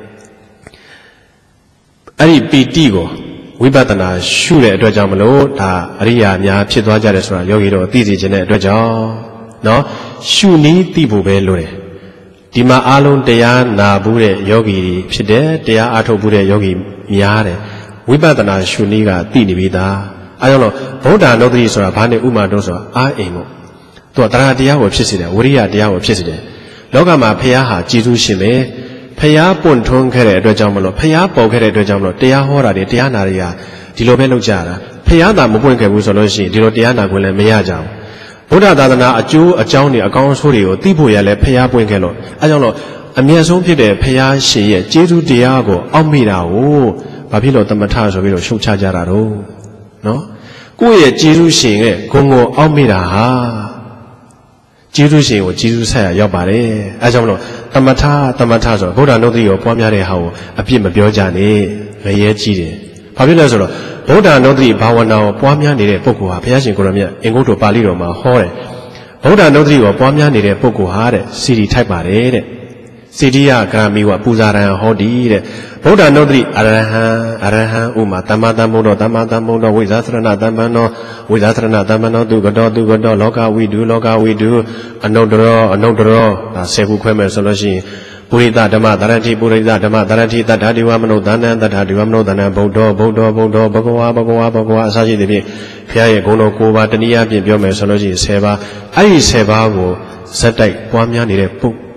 အဲ့ဒီပီတိကိုဝိပဿနာရှုတဲ့အတွက်ကြောင့်မလို့ဒါအရိယာများဖြစ်သွားကြတယ်ဆိုတာယောဂီတို့သိစေခြင်းတဲ့အတွက်ကြောင့်နော်ရှုနည်းသိဖို့ပဲလိုတယ်ဒီမှာအားလုံးတရားနာဘူးတဲ့ယောဂီဖြစ်တယ်တရားအားထုတ်ဘူးတဲ့ယောဂီများတယ်ဝိပဿနာရှုနည်းကသိနေပြီသားအဲကြောင့်လို့ဗုဒ္ဓနုတ္တိဆိုတာဘာနဲ့ဥမာတော့ဆိုတာအာအိမ်ပေါ့သူကတရားတရားကိုဖြစ်စေတယ်ဝိရိယတရားကိုဖြစ်စေတယ်လောကမှာဖះဟာကြည်စုရှင်ပဲဖះပွန့်ထွန်းခဲ့တဲ့အတွက်ကြောင့်မလို့ဖះပေါ်ခဲ့တဲ့အတွက်ကြောင့်မလို့တရားဟောတာတွေတရားနာတွေကဒီလိုပဲလုပ်ကြတာဖះသာမပွင့်ခဲ့ဘူးဆိုလို့ရှိရင်ဒီလိုတရားနာခွင့်လည်းမရကြဘူးဗုဒ္ဓသာသနာအကျိုးအကြောင်းတွေအကောင်းအဆိုးတွေကိုသိဖို့ရလဲဖះပွင့်ခဲ့လို့အဲကြောင့်လို့အမြတ်ဆုံးဖြစ်တဲ့ဖះရှင်ရဲ့ကျေးဇူးတရားကိုအောက်မိတာကိုဘာဖြစ်လို့သမထဆိုပြီးတော့ရှုတ်ချကြတာတော့နော်ကိုယ့်ရဲ့ကျေးဇူးရှင်ရဲ့ဂုဏ်ကိုအောက်မိတာဟာကျေးဇူးရှင်ကိုကျေးဇူးဆက်ရရောက်ပါတယ်အဲကြောင့်မလို့သမထသမထဆိုဗုဒ္ဓနုတ္တိကိုပွားများတဲ့ဟာကိုအပြစ်မပြောကြနဲ့ငရဲကြီးတယ်ဘာဖြစ်လဲဆိုတော့ဗုဒ္ဓနုတ္တိဘာဝနာကိုပွားများနေတဲ့ပုဂ္ဂိုလ်ဟာဘုရားရှင်ကိုရမြတ်အင်္ဂုတ္တပါဠိတော်မှာဟောတယ်ဗုဒ္ဓနုတ္တိကိုပွားများနေတဲ့ပုဂ္ဂိုလ်ဟာတဲ့စီရီထိုက်ပါတယ်တဲ့စီရိယဂရမီဝပူဇာရံဟောတိတဲ့ဗုဒ္ဓနုတ္တိအရဟံအရဟံဥမာသမ္မာသမ္ဗုဒ္ဓသမ္မာသမ္ဗုဒ္ဓဝိဇာသရဏသမ္ပန္နောဝိဇာသရဏသမ္ပန္နောသူကတော်သူကတော်လောကဝိတုလောကဝိတုအနုတ္တရောအနုတ္တရောဒါဆယ်ခုခွဲမယ်ဆိုလို့ရှိရင်ပုရိသဓမ္မတရတိပုရိသဓမ္မတရတိတတ္ထာဒီဝမနုဿန္တံတတ္ထာဒီဝမနုဿန္တံဗုဒ္ဓဗုဒ္ဓဗုဒ္ဓဘဂဝါဘဂဝါဘဂဝါအစရှိသည်ဖြင့်ဘုရားရဲ့ဂုဏ်တော်၉ပါးတနည်းအားဖြင့်ပြောမယ်ဆိုလို့ရှိရင်ဆယ်ပါးအဲ့ဒီဆယ်ပါးကိုဇက်တိုက်ပွားများနေတဲ့ပုဂ္ဂ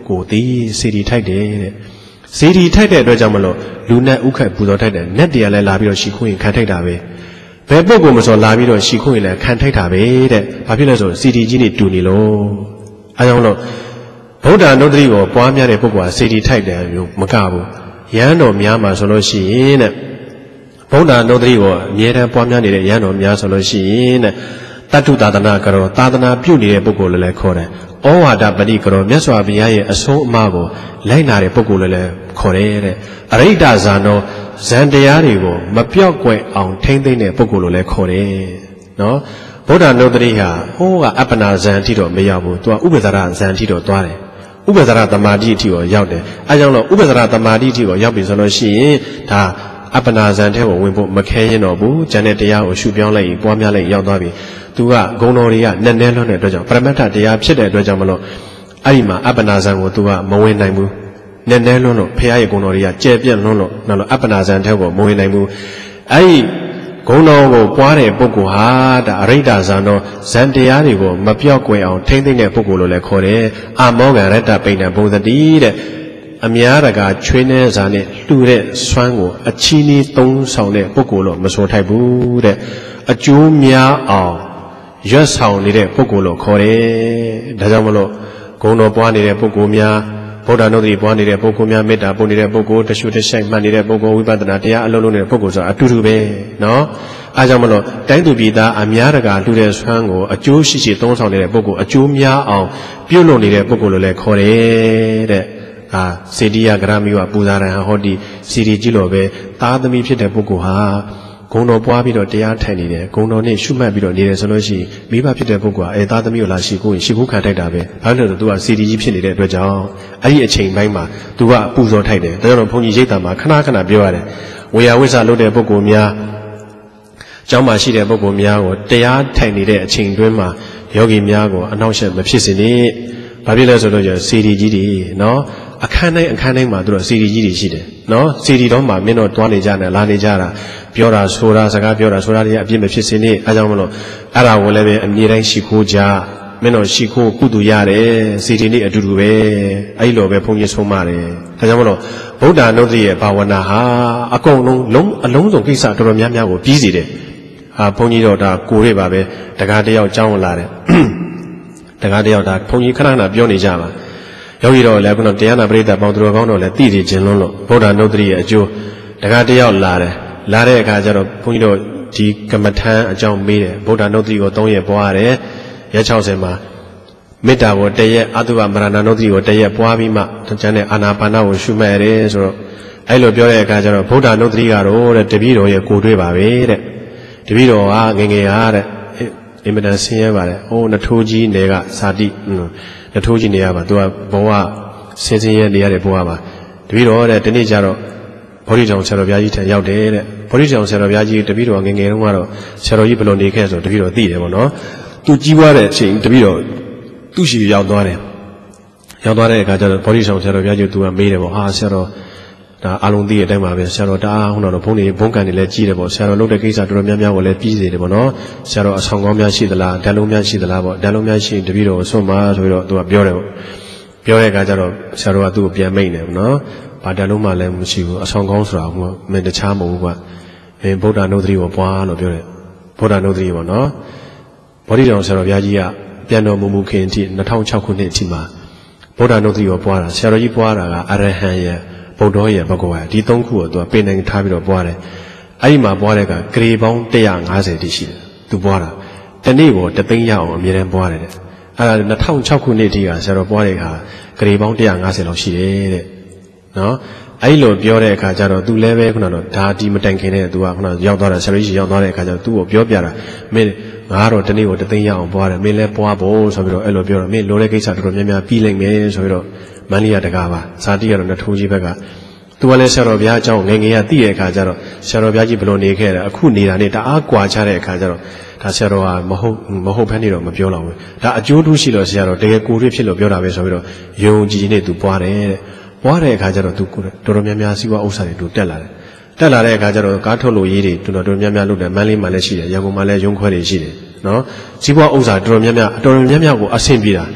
ကိုတီးစီဒီထိုက်တယ်တဲ့စီဒီထိုက်တဲ့အတွက်ကြောင့်မလို့လူနဲ့ဥခက်ပူဇော်ထိုက်တယ်နက်တရားလည်းလာပြီးတော့ရှီခိုးရင်ခံထိုက်တာပဲဘယ်ပုဂ္ဂိုလ်မစော်လာပြီးတော့ရှီခိုးရင်လည်းခံထိုက်တာပဲတဲ့ဘာဖြစ်လဲဆိုစီဒီကြီးနေတူနေလို့အဲကြောင့်လို့ဗုဒ္ဓနုဒ္ဓတိကိုပွားများတဲ့ပုဂ္ဂိုလ်ကစီဒီထိုက်တယ်မျိုးမကဘူးရဟန်းတော်များမှာဆိုလို့ရှိရင်တဲ့ဗုဒ္ဓနုဒ္ဓတိကိုအမြဲတမ်းပွားများနေတဲ့ရဟန်းတော်များဆိုလို့ရှိရင်တဲ့တတ္ထုသာသနာကရောသာသနာပြုနေတဲ့ပုဂ္ဂိုလ်လည်းခေါ်တယ်ဩဝါဒပတိကရောမြတ်စွာဘုရားရဲ့အဆုံးအမကိုလိုက်နာတဲ့ပုဂ္ဂိုလ်လည်းခေါ်တယ်တဲ့အရိဋ္ဌဇာနောဇန်တရားတွေကိုမပြော့ကွယ်အောင်ထိမ့်သိမ့်တဲ့ပုဂ္ဂိုလ်လည်းခေါ်တယ်နော်ဗုဒ္ဓနုဒ္ဓတိဟာဟိုးကအပ္ပနာဇံအထိတော့မရောက်ဘူးသူကဥပ္ပဇာရဇံအထိတော့သွားတယ်ဥပ္ပဇာရသမာဓိအထိကိုရောက်တယ်အဲကြောင့်လို့ဥပ္ပဇာရသမာဓိအထိကိုရောက်ပြီဆိုလို့ရှိရင်ဒါအပ္ပနာဇံထဲကိုဝင်ဖို့မခဲရင်တော့ဘူးဉာဏ်နဲ့တရားကိုရှုပြောင်းလိုက်ရင်ပွားများလိုက်ရောက်သွားပြီသူကဂုဏ်တော်တွေကနက်နဲလွန်းတဲ့အတွက်ကြောင့်ပရမတ္ထတရားဖြစ်တဲ့အတွက်ကြောင့်မလို့အဲ့ဒီမှာအပ္ပနာဇံကိုသူကမဝင်နိုင်ဘူးနက်နဲလွန်းလို့ဖရာရဲ့ဂုဏ်တော်တွေကကျယ်ပြန့်လွန်းလို့နောက်လို့အပ္ပနာဇံထဲကိုမဝင်နိုင်ဘူးအဲ့ဒီဂုဏ်တော်ကိုပွားတဲ့ပုဂ္ဂိုလ်ဟာဒါအရိဋ္ဌဇံတော်ဇန်တရားတွေကိုမပြော့ကွယ်အောင်ထိမ့်သိမ့်တဲ့ပုဂ္ဂိုလ်လို့လည်းခေါ်တယ်အာမောဂံရတ္တပိဏ္ဏဘုံသတိတဲ့အများတကာချွေးနှဲစာနဲ့လှူတဲ့စွမ်းကိုအချီးနှီးသုံးဆောင်တဲ့ပုဂ္ဂိုလ်လို့မဆိုထိုက်ဘူးတဲ့အကျိုးများအောင်ရွတ်ဆောင်နေတဲ့ပုဂ္ဂိုလ်လို့ခေါ်တယ်ဒါကြောင့်မလို့ဂုဏ်တော်ပွားနေတဲ့ပုဂ္ဂိုလ်များဗုဒ္ဓနုဒ္ဓတိပွားနေတဲ့ပုဂ္ဂိုလ်များမေတ္တာပို့နေတဲ့ပုဂ္ဂိုလ်တရှုတရှိုက်မှတ်နေတဲ့ပုဂ္ဂိုလ်ဝိပဿနာတရားအလုံးလုံးနေတဲ့ပုဂ္ဂိုလ်ဆိုတာအတူတူပဲနော်အားကြောင့်မလို့တိုင်းသူပြည်သားအများတကာလှူတဲ့ဆွမ်းကိုအကျိုးရှိရှိသုံးဆောင်နေတဲ့ပုဂ္ဂိုလ်အကျိုးများအောင်ပြုလုပ်နေတဲ့ပုဂ္ဂိုလ်လို့လည်းခေါ်တယ်တဲ့အာစေတီယဂရမိဝပူဇာရဟဟောတိစီရီကြီးလို့ပဲသားသမီးဖြစ်တဲ့ပုဂ္ဂိုလ်ဟာဂုဏ်တော်ပွားပြီးတော့တရားထိုင်နေတယ်ဂုဏ်တော်နဲ့ရှုမှတ်ပြီးတော့နေတယ်ဆိုလို့ရှိရင်မိဘဖြစ်တဲ့ပုဂ္ဂိုလ်ကအဲသားသမီးကိုလာရှိကိုရှိခိုးခံထိုက်တာပဲဘာလို့လဲဆိုတော့ तू ကစီဒီကြီးဖြစ်နေတဲ့အတွက်ကြောင့်အဲ့ဒီအချိန်ပိုင်းမှာ तू ကပူဇော်ထိုက်တယ်ဒါကြောင့်ဘုန်းကြီးရိတ်တာမှာခဏခဏပြောရတယ်ဝေယဝိဇ္ဇလုပ်တဲ့ပုဂ္ဂိုလ်များကျောင်းမှာရှိတဲ့ပုဂ္ဂိုလ်များကိုတရားထိုင်နေတဲ့အချိန်တွင်းမှာယောဂီများကိုအနှောင့်အယှက်မဖြစ်စေနဲ့ဘာဖြစ်လဲဆိုတော့ကျစီဒီကြီးတွေနော်အခန်းတိုင်းအခန်းတိုင်းမှာသူတို့စီဒီကြီးတွေရှိတယ်နော်စီဒီတော့မှမင်းတို့တွားနေကြတယ်လာနေကြတာပြောတာဆိုတာစကားပြောတာဆိုတာတွေအပြစ်မဖြစ်စေနဲ့အဲကြောင့်မလို့အဲ့ဒါကိုလည်းပဲအမြဲတမ်းရှိခိုးကြမင်းတို့ရှိခိုးကုသရတယ်စီဒီနေ့အတူတူပဲအဲ့လိုပဲဘုန်းကြီးဆုံးမတယ်ဒါကြောင့်မလို့ဗုဒ္ဓနုဒ္ဓတိရဲ့ဘာဝနာဟာအကုန်လုံးလုံးအလုံးစုံကိစ္စတော်တော်များများကိုပြီးစီတယ်ဟာဘုန်းကြီးတို့ဒါကိုရပါပဲတကားတယောက်ကြောင်းလာတယ်တကားတယောက်ဒါဘုန်းကြီးခဏခဏပြောနေကြပါယောဂီတော်လည်းခုနတရားနာပရိသတ်ပေါင်းသူတော်ကောင်းတော်လည်းသိသိခြင်းလုံးလို့ဗုဒ္ဓနုဒ္ဓတိရဲ့အကျိုးတကားတယောက်လာတယ်လာတဲ့အခါကျတော့ဘုန်းကြီးတို့ဒီကမ္မထမ်းအကြောင်းမေးတယ်ဗုဒ္ဓနုဒ္ဓတိကိုသုံးရက်ပွားရတယ်ရက်၆၀မှာမေတ္တာကိုတရက်အတုဝမရဏနုဒ္ဓတိကိုတရက်ပွားပြီးမှကျန်တဲ့အာနာပါနကိုရှုမှတ်ရတယ်ဆိုတော့အဲ့လိုပြောတဲ့အခါကျတော့ဗုဒ္ဓနုဒ္ဓတိကတော့တဲ့တပည့်တော်ရဲ့ကိုယ်တွေ့ပါပဲတဲ့တပည့်တော်ကငငယ်ဟာတဲ့အင်မတန်ဆင်းရဲပါတယ်ဟိုးနထိုးကြီးနယ်ကဇာတိနထိုးကြီးနေရပါသူကဘဝဆင်းဆင်းရဲနေရတဲ့ဘဝပါတပည့်တော်တဲ့ဒီနေ့ကျတော့ဗောဓိတောင်ဆရာတော်ဘုရားကြီးထံရောက်တယ်တဲ့ဗောဓိတောင်ဆရာတော်ဘုရားကြီးတပည့်တော်ငငယ်တုန်းကတော့ဆရာတော်ကြီးဘယ်လိုနေခဲ့ဆိုတပည့်တော်သိတယ်ပေါ့နော်သူကြီးပွားတဲ့အချိန်တပည့်တော်သူ့ရှိရောက်သွားတယ်ရောက်သွားတဲ့အခါကျတော့ဗောဓိတောင်ဆရာတော်ဘုရားကြီးသူကမေးတယ်ပေါ့ဟာဆရာတော်ဒါအလုံးသိတဲ့အတိုင်းပါပဲဆရာတော်တအားဟုတ်တော့ဘုန်းကြီးဘုန်းကန်တွေလည်းကြီးတယ်ပေါ့ဆရာတော်လုပ်တဲ့ကိစ္စတော်တော်များများကိုလည်းပြီးစေတယ်ပေါ့နော်ဆရာတော်အဆောင်ကောင်းများရှိသလားဓာတ်လုံးများရှိသလားပေါ့ဓာတ်လုံးများရှိရင်တပည့်တော်ကိုဆွတ်မှာဆိုပြီးတော့သူကပြောတယ်ပေါ့ပြောတဲ့အခါကျတော့ဆရာတော်ကသူ့ကိုပြန်မိတ်တယ်ပေါ့နော်ဘာဓာတ်လုံးမှလည်းမရှိဘူးအဆောင်ကောင်းဆိုတာကမင်းတခြားမဟုတ်ဘူးကွာမင်းဗုဒ္ဓနုဒ္ဓတိကိုပွားလို့ပြောတယ်ဗုဒ္ဓနုဒ္ဓတိပေါ့နော်ဗောဓိတော်ဆရာတော်ဘုရားကြီးကပြန်တော်မူမူခင်အထိ၂၀၀၆ခုနှစ်အထိမှာဗုဒ္ဓနုဒ္ဓတိကိုပွားတာဆရာတော်ကြီးပွားတာကအရဟံရဲ့ဗုဒ္ဓရဲ့ဘဂဝါဒီသုံးခုကိုသူကပင်နိုင်ထားပြီးတော့ပွားတယ်အဲ့ဒီမှာပွားတဲ့ကဂရေပေါင်း၁၅၀တိရှိတယ်သူပွားတာတနေ့ကိုတသိန်းရအောင်အမြဲတမ်းပွားတယ်တဲ့အဲ့ဒါ၂၀၀၆ခုနှစ်အထိကဆရာတော်ပွားတဲ့အခါဂရေပေါင်း၁၅၀လောက်ရှိတယ်တဲ့နော်အဲ့လိုပြောတဲ့အခါကျတော့သူလည်းပဲခုနကတော့ဒါဒီမတိုင်ခင်နဲ့သူကခုနရောက်သွားတာဆရာကြီးရောက်သွားတဲ့အခါကျတော့သူ့ကိုပြောပြတာမင်းငါကတော့တနေ့ကိုတသိန်းရအောင်ပွားတယ်မင်းလည်းပွားဖို့ဆိုပြီးတော့အဲ့လိုပြောတော့မင်းလိုတဲ့ကိစ္စတော်တော်များများပြီးလိမ့်မယ်ဆိုပြီးတော့မန္လိယတကားပါဇာတိကတော့နထိုးကြီးဘက်ကသူကလည်းဆရာတော်ဘုရားအကြောင်းငယ်ငယ်ကသိတဲ့အခါကျတော့ဆရာတော်ဘုရားကြီးဘယ်လိုနေခဲ့တာအခုနေတာနဲ့တအားကွာခြားတဲ့အခါကျတော့ဒါဆရာတော်ကမဟုတ်မဟုတ်ဘဲနေတော့မပြောတော့ဘူးဒါအကျိုးတူးရှိလို့ဆရာတော်တကယ်ကိုယ်ရဖြစ်လို့ပြောတာပဲဆိုပြီးတော့ယုံကြည်နေသူပွားတယ်တဲ့ပွားတဲ့အခါကျတော့သူတော်တော်များများစီးပွားဥစ္စာတွေသူတက်လာတယ်တက်လာတဲ့အခါကျတော့ကားထုတ်လို့ရေးတွေတော်တော်များများလုပ်တယ်မန်းလေးမှာလည်းရှိတယ်ရန်ကုန်မှာလည်းရုံးခွဲတွေရှိတယ်နော်စီးပွားဥစ္စာတော်တော်များများတော်တော်များများကိုအဆင်ပြေတာ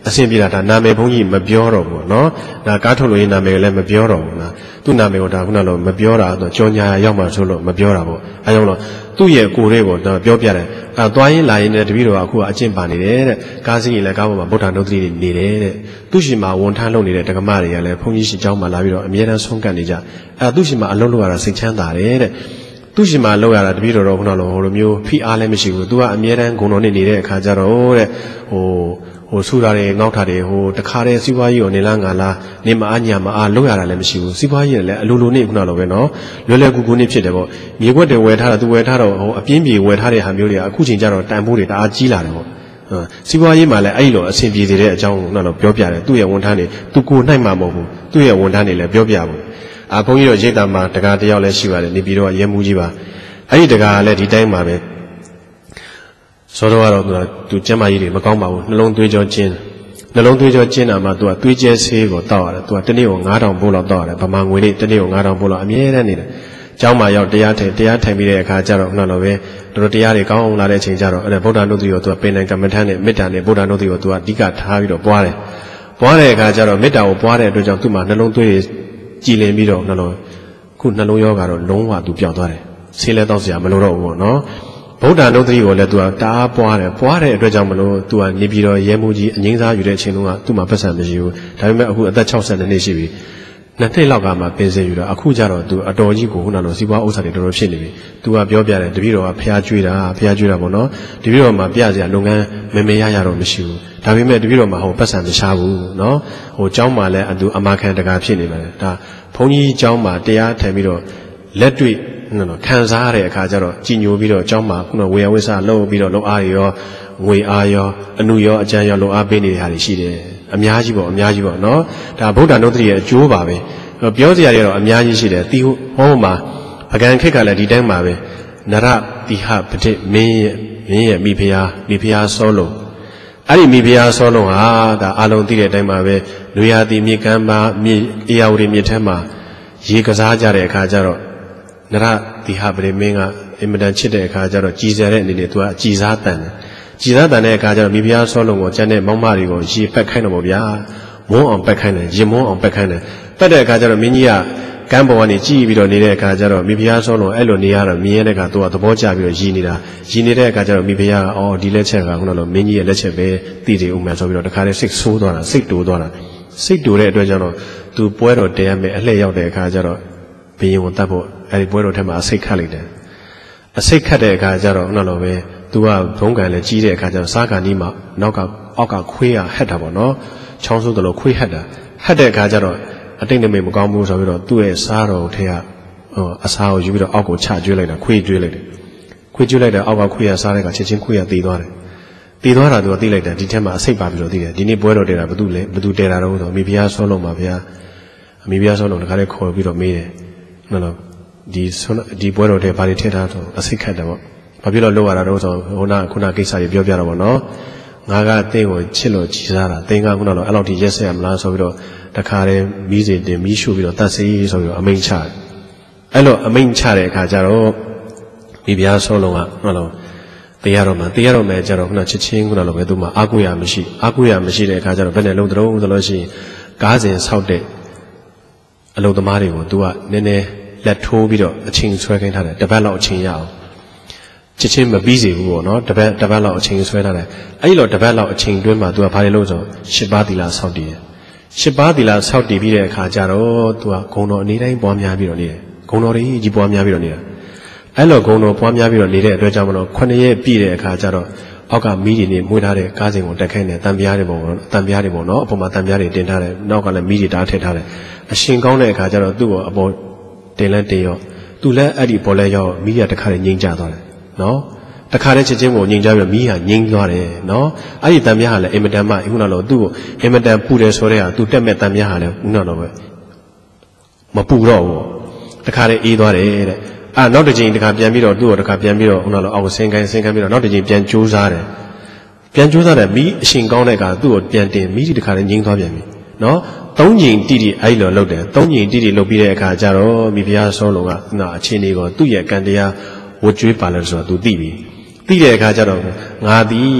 အဆင်ပြေတာဒါနာမည်ဘုန်းကြီးမပြောတော့ဘူးနော်ဒါကားထုတ်လို့ရင်နာမည်လည်းမပြောတော့ဘူးလားသူ့နာမည်ကိုဒါခုနကလိုမပြောတာတော့ကြောညာရောက်မှဆိုလို့မပြောတာပေါ့အဲကြောင့်လို့သူ့ရဲ့ကိုယ်လေးကိုတော့ပြောပြတယ်အဲသွားရင်လာရင်လည်းတပည့်တော်ကအခုကအကျင့်ပါနေတယ်တဲ့ကားစီးရင်လည်းကားပေါ်မှာဗုဒ္ဓနုဒ္ဓတိတွေနေတယ်တဲ့သူ့ရှင်မှာဝန်ထမ်းလုပ်နေတဲ့တက္ကမတွေကလည်းဘုန်းကြီးရှင်เจ้าမှာလာပြီးတော့အမြဲတမ်းဆုံးကပ်နေကြအဲသူ့ရှင်မှာအလုပ်လုပ်ရတာစိတ်ချမ်းသာတယ်တဲ့သူ့ရှင်မှာလောက်ရတာတပည့်တော်တော့ခုနကလိုဟိုလိုမျိုးဖိအားလည်းမရှိဘူးသူကအမြဲတမ်းဂုဏ်တော်နဲ့နေတဲ့အခါကျတော့တဲ့ဟိုဟိုဆူတာတွေငေါက်တာတွေဟိုတခါတည်းစီးပွားရေးကိုနေလားငါလားနေမအားညာမအားလောက်ရတာလည်းမရှိဘူးစီးပွားရေးလည်းအလိုလိုနေခုနလိုပဲနော်လွယ်လွယ်ကူကူနေဖြစ်တယ်ပေါ့မြေခွက်တွေဝယ်ထားတာသူဝယ်ထားတော့ဟိုအပြင်းပြေဝယ်ထားတဲ့ဟာမျိုးတွေကအခုချိန်ကျတော့တန်ဖိုးတွေတအားကြီးလာတယ်ပေါ့စီးပွားရေးမှာလည်းအဲ့လိုအဆင်ပြေစေတဲ့အကြောင်းခုနလိုပြောပြတယ်သူ့ရဲ့ဝန်ထမ်းတွေသူကိုယ်နိုင်မှာမဟုတ်ဘူးသူ့ရဲ့ဝန်ထမ်းတွေလည်းပြောပြဘူးအာဘုန်းကြီးတို့ရိတ်တာမှာတကားတယောက်လည်းရှိပါတယ်နေပြီးတော့ရဲမှုကြီးပါအဲ့ဒီတကားလည်းဒီတိုင်းမှာပဲစောတော့ကတော့သူကသူကျမ်းမာရေးတွေမကောင်းပါဘူးနှလုံးသွေးကြောကျဉ်းနှလုံးသွေးကြောကျဉ်းတာမှသူကသွေးကျဲဆေးကိုတောက်ရတယ်သူကတနေ့ကိုငါးထောင်ပို့လောက်တောက်ရတယ်ဗမာငွေလေးတနေ့ကိုငါးထောင်ပို့လောက်အမြဲတမ်းနေတယ်ကျောင်းမှာရောက်တရားထိုင်တရားထိုင်ပြီးတဲ့အခါကျတော့နှောက်တော့ပဲတို့တရားတွေကောင်းအောင်လာတဲ့အချိန်ကျတော့အဲ့ဒါဗုဒ္ဓနုဒ္ဓတိကိုသူကပင်နိုင်ကမ္မထမ်းနဲ့မေတ္တာနဲ့ဗုဒ္ဓနုဒ္ဓတိကိုသူကအဓိကထားပြီးတော့ပွားတယ်ပွားတဲ့အခါကျတော့မေတ္တာကိုပွားတဲ့အတွက်ကြောင့်သူ့မှာနှလုံးသွေးတွေကြည်လင်ပြီးတော့နှလုံးခုနှလုံးရောဂါတော့လုံးဝသူပျောက်သွားတယ်ဆေးလဲတော့စရာမလိုတော့ဘူးပေါ့နော်ဗုဒ္ဓနုဒ္ဓတိကိုလည်းသူကတအားပွားတယ်ပွားတဲ့အတွက်ကြောင့်မလို့သူကနေပြီးတော့ရဲမှုကြီးအငိမ့်စားယူတဲ့အချိန်တုန်းကသူ့မှာပတ်စံမရှိဘူးဒါပေမဲ့အခုအသက်၆၂နှစ်ရှိပြီနှစ်နှစ်လောက်ကမှပင်စင်ယူတော့အခုကျတော့သူအတော်ကြီးကိုခုနကစီးပွားဥစ္စာတွေတော်တော်ဖြစ်နေပြီသူကပြောပြတယ်တပည့်တော်ကဖျားကျွေးတာဖျားကျွေးတာပေါ့နော်တပည့်တော်မှာပြစရာလုပ်ငန်းမမေရရတော့မရှိဘူးဒါပေမဲ့တပည့်တော်မှာဟိုပတ်စံမရှားဘူးနော်ဟိုကျောင်းမှာလည်းအတူအမခံတကာဖြစ်နေပါတယ်ဒါဘုန်းကြီးကျောင်းမှာတရားထိုင်ပြီးတော့လက်တွေ့နော်ခံစားရတဲ့အခါကျတော့ကြည်ညိုပြီးတော့ကျောင်းမှာခုနဝေယဝိဆလှုပ်ပြီးတော့လှုပ်အားရောငွေအားရောအနုရောအကျမ်းရောလှုပ်အားပေးနေတဲ့ဟာတွေရှိတယ်အများကြီးပေါ့အများကြီးပေါ့နော်ဒါဗုဒ္ဓနုဒ္ဓတိရဲ့အကျိုးပါပဲပြောစရာတွေတော့အများကြီးရှိတယ်တီဟောမှာပကံခက်ကလည်းဒီတိုင်းပါပဲနရတိဟပတိမင်းရဲ့မင်းရဲ့မိဖုရားမိဖုရားစောလုံးအဲ့ဒီမိဖုရားစောလုံးဟာဒါအလုံးသိတဲ့အတိုင်းပါပဲလူရတိမြေကမ်းမှာမြေအေယာဝတီမြေထဲမှာရေကစားကြတဲ့အခါကျတော့နရတိဟပတိမင်းကအင်မတန်ချစ်တဲ့အခါကျတော့ကြည်စတဲ့အနေနဲ့သူကအကြည်စားတန်တယ်ကြည်စားတန်တဲ့အခါကျတော့မိဖုရားစောလုံးကိုကျန်တဲ့မောင်မတွေကိုရေပက်ခိုင်းတော့ဗောဗျာမုန်းအောင်ပက်ခိုင်းတယ်ရေမုန်းအောင်ပက်ခိုင်းတယ်ပက်တဲ့အခါကျတော့မင်းကြီးကကမ်းပေါ်ကနေကြည်ပြီးတော့နေတဲ့အခါကျတော့မိဖုရားစောလုံးအဲ့လိုနေရတော့မြင်ရတဲ့အခါသူကသဘောကျပြီးတော့ရည်နေတာရည်နေတဲ့အခါကျတော့မိဖုရားကအော်ဒီလက်ချက်ကခုနကမင်းကြီးရဲ့လက်ချက်ပဲတည်တည်ဥမှန်ဆိုပြီးတော့တခါလေးစိတ်ဆိုးသွားတာစိတ်တူသွားတာစိတ်တူတဲ့အတွက်ကြောင့်တော့သူပွဲတော်တဲရမယ်အလှည့်ရောက်တဲ့အခါကျတော့ဘယင်ကိုတတ်ဖို့အဲ့ဒီပွဲတော်ထဲမှာအစိတ်ခတ်လိုက်တယ်အစိတ်ခတ်တဲ့အခါကျတော့ခုနလိုပဲသူကဘုံကံလည်းကြီးတဲ့အခါကျတော့စားကန်ဒီမှာနောက်ကအောက်ကခွေးရဟက်တာပေါ့နော်ချောင်းဆိုးတယ်လို့ခွေးဟက်တာဟက်တဲ့အခါကျတော့အတိတ်နမိတ်မကောင်းဘူးဆိုပြီးတော့သူ့ရဲ့စားတော်ထဲကဟိုအစားကိုယူပြီးတော့အောက်ကိုချကျွေးလိုက်တာခွေးကျွေးလိုက်တယ်ခွေးကျွေးလိုက်တဲ့အောက်ကခွေးရစားတဲ့ကချက်ချင်းခွေးရတည်သွားတယ်တည်သွားတာသူကသိလိုက်တယ်ဒီထဲမှာအစိတ်ပါပြီးတော့သိတယ်ဒီနေ့ပွဲတော်တဲတာဘသူလဲဘသူတဲတာတော့ဆိုမိဖုရားဆောလုံးပါဗျာမိဖုရားဆောလုံးတခါလေးခေါ်ပြီးတော့မေးတယ်နော်နော်ဒီဒီပွဲတော်တဲဘာတွေထည့်ထားတော့အစိတ်ခတ်တယ်ပေါ့ဘာဖြစ်လို့လောက်ရတာတော့ဆိုဟိုနာခုနကိစ္စကြီးပြောပြတော့ပေါ့နော်ငါကတင်းကိုချစ်လို့ကြည်စားတာတင်းကခုနကတော့အဲ့လောက်ထိရက်ဆက်ရမလားဆိုပြီးတော့တခါတည်းမီးစင်တင်မီးရှို့ပြီးတော့တတ်စေးဆိုပြီးတော့အမိန့်ချတယ်အဲ့လိုအမိန့်ချတဲ့အခါကျတော့မိဖုရားဆောလုံးကဟုတ်လားတရားတော်မှာတရားတော်မှာကျတော့ခုနချစ်ချင်းခုနလိုပဲသူမှအာကိုရမရှိအာကိုရမရှိတဲ့အခါကျတော့ဘယ်နဲ့လုံးတုံးဆိုလို့ရှိရင်ကားစဉ်ဆောက်တဲ့အလုံသမားတွေကိုသူကနည်းနည်းလက်ထိုးပြီးတော့အချိန်ဆွဲခိုင်းထားတယ်တပတ်လောက်အချိန်ရအောင်ချစ်ချင်းမပြီးစေဘူးပေါ့နော်တပတ်တပတ်လောက်အချိန်ဆွဲထားတယ်အဲ့လိုတပတ်လောက်အချိန်တွင်းမှာသူကဘာလဲလို့ဆိုရှစ်ပါးသီလဆောက်တည်တယ်ရှစ်ပါးသီလဆောက်တည်ပြီးတဲ့အခါကျတော့သူကဂုံတော်အနေတိုင်းပွားများပြီးတော့နေတယ်ဂုံတော်ကြီးကြီးပွားများပြီးတော့နေတာအဲ့လိုဂုံတော်ပွားများပြီးတော့နေတဲ့အတွက်ကြောင့်မလို့ခုနှစ်ရက်ပြည့်တဲ့အခါကျတော့အောက်ကမီးတွေနဲ့မွေးထားတဲ့ကားစဉ်ကိုတက်ခိုင်းတယ်တံပြားတွေပေါ့တံပြားတွေပေါ့နော်အပေါ်မှာတံပြားတွေတင်ထားတယ်နောက်ကလည်းမီးတွေတားထည့်ထားတယ်အရှင်ကောင်းတဲ့အခါကျတော့သူ့ကိုအပေါ်တင်လဲတင်ရောသူလည်းအဲ့ဒီပေါ်လဲရောက်မီးရတခါလေးငိမ့်ကြသွားတယ်နော်တခါတည်းချက်ချင်းကိုငိမ့်ကြပြီးမီးဟာငိမ့်သွားတယ်နော်အဲ့ဒီတံပြားဟာလည်းအင်မတန်မှခုနကတော့သူ့ကိုအင်မတန်ပူတယ်ဆိုတဲ့ဟာသူတက်မဲ့တံပြားဟာလည်းခုနကတော့ပဲမပူတော့ဘူးတခါတည်းအေးသွားတယ်တဲ့အာနောက်တစ်ချိန်တခါပြန်ပြီးတော့သူ့ကိုတခါပြန်ပြီးတော့ခုနကတော့အောက်ဆင်းခိုင်းဆင်းခိုင်းပြီးတော့နောက်တစ်ချိန်ပြန်ကြိုးစားတယ်ပြန်ကြိုးစားတယ်မီးအရှင်ကောင်းတဲ့အခါသူ့ကိုပြန်တင်မီးဒီတခါတည်းငိမ့်သွားပြန်ပြီနော်သုံးချိန်တိတိအဲ့လိုလုပ်တယ်သုံးချိန်တိတိလုပ်ပြီးတဲ့အခါကျတော့မိဖုရားဆောလုံးကခုနအချင်းလေးကိုသူ့ရဲ့ကံတရားဝတ်ကြွေးပါလို့ဆိုတော့သူသိပြီသိတဲ့အခါကျတော့ငါသည်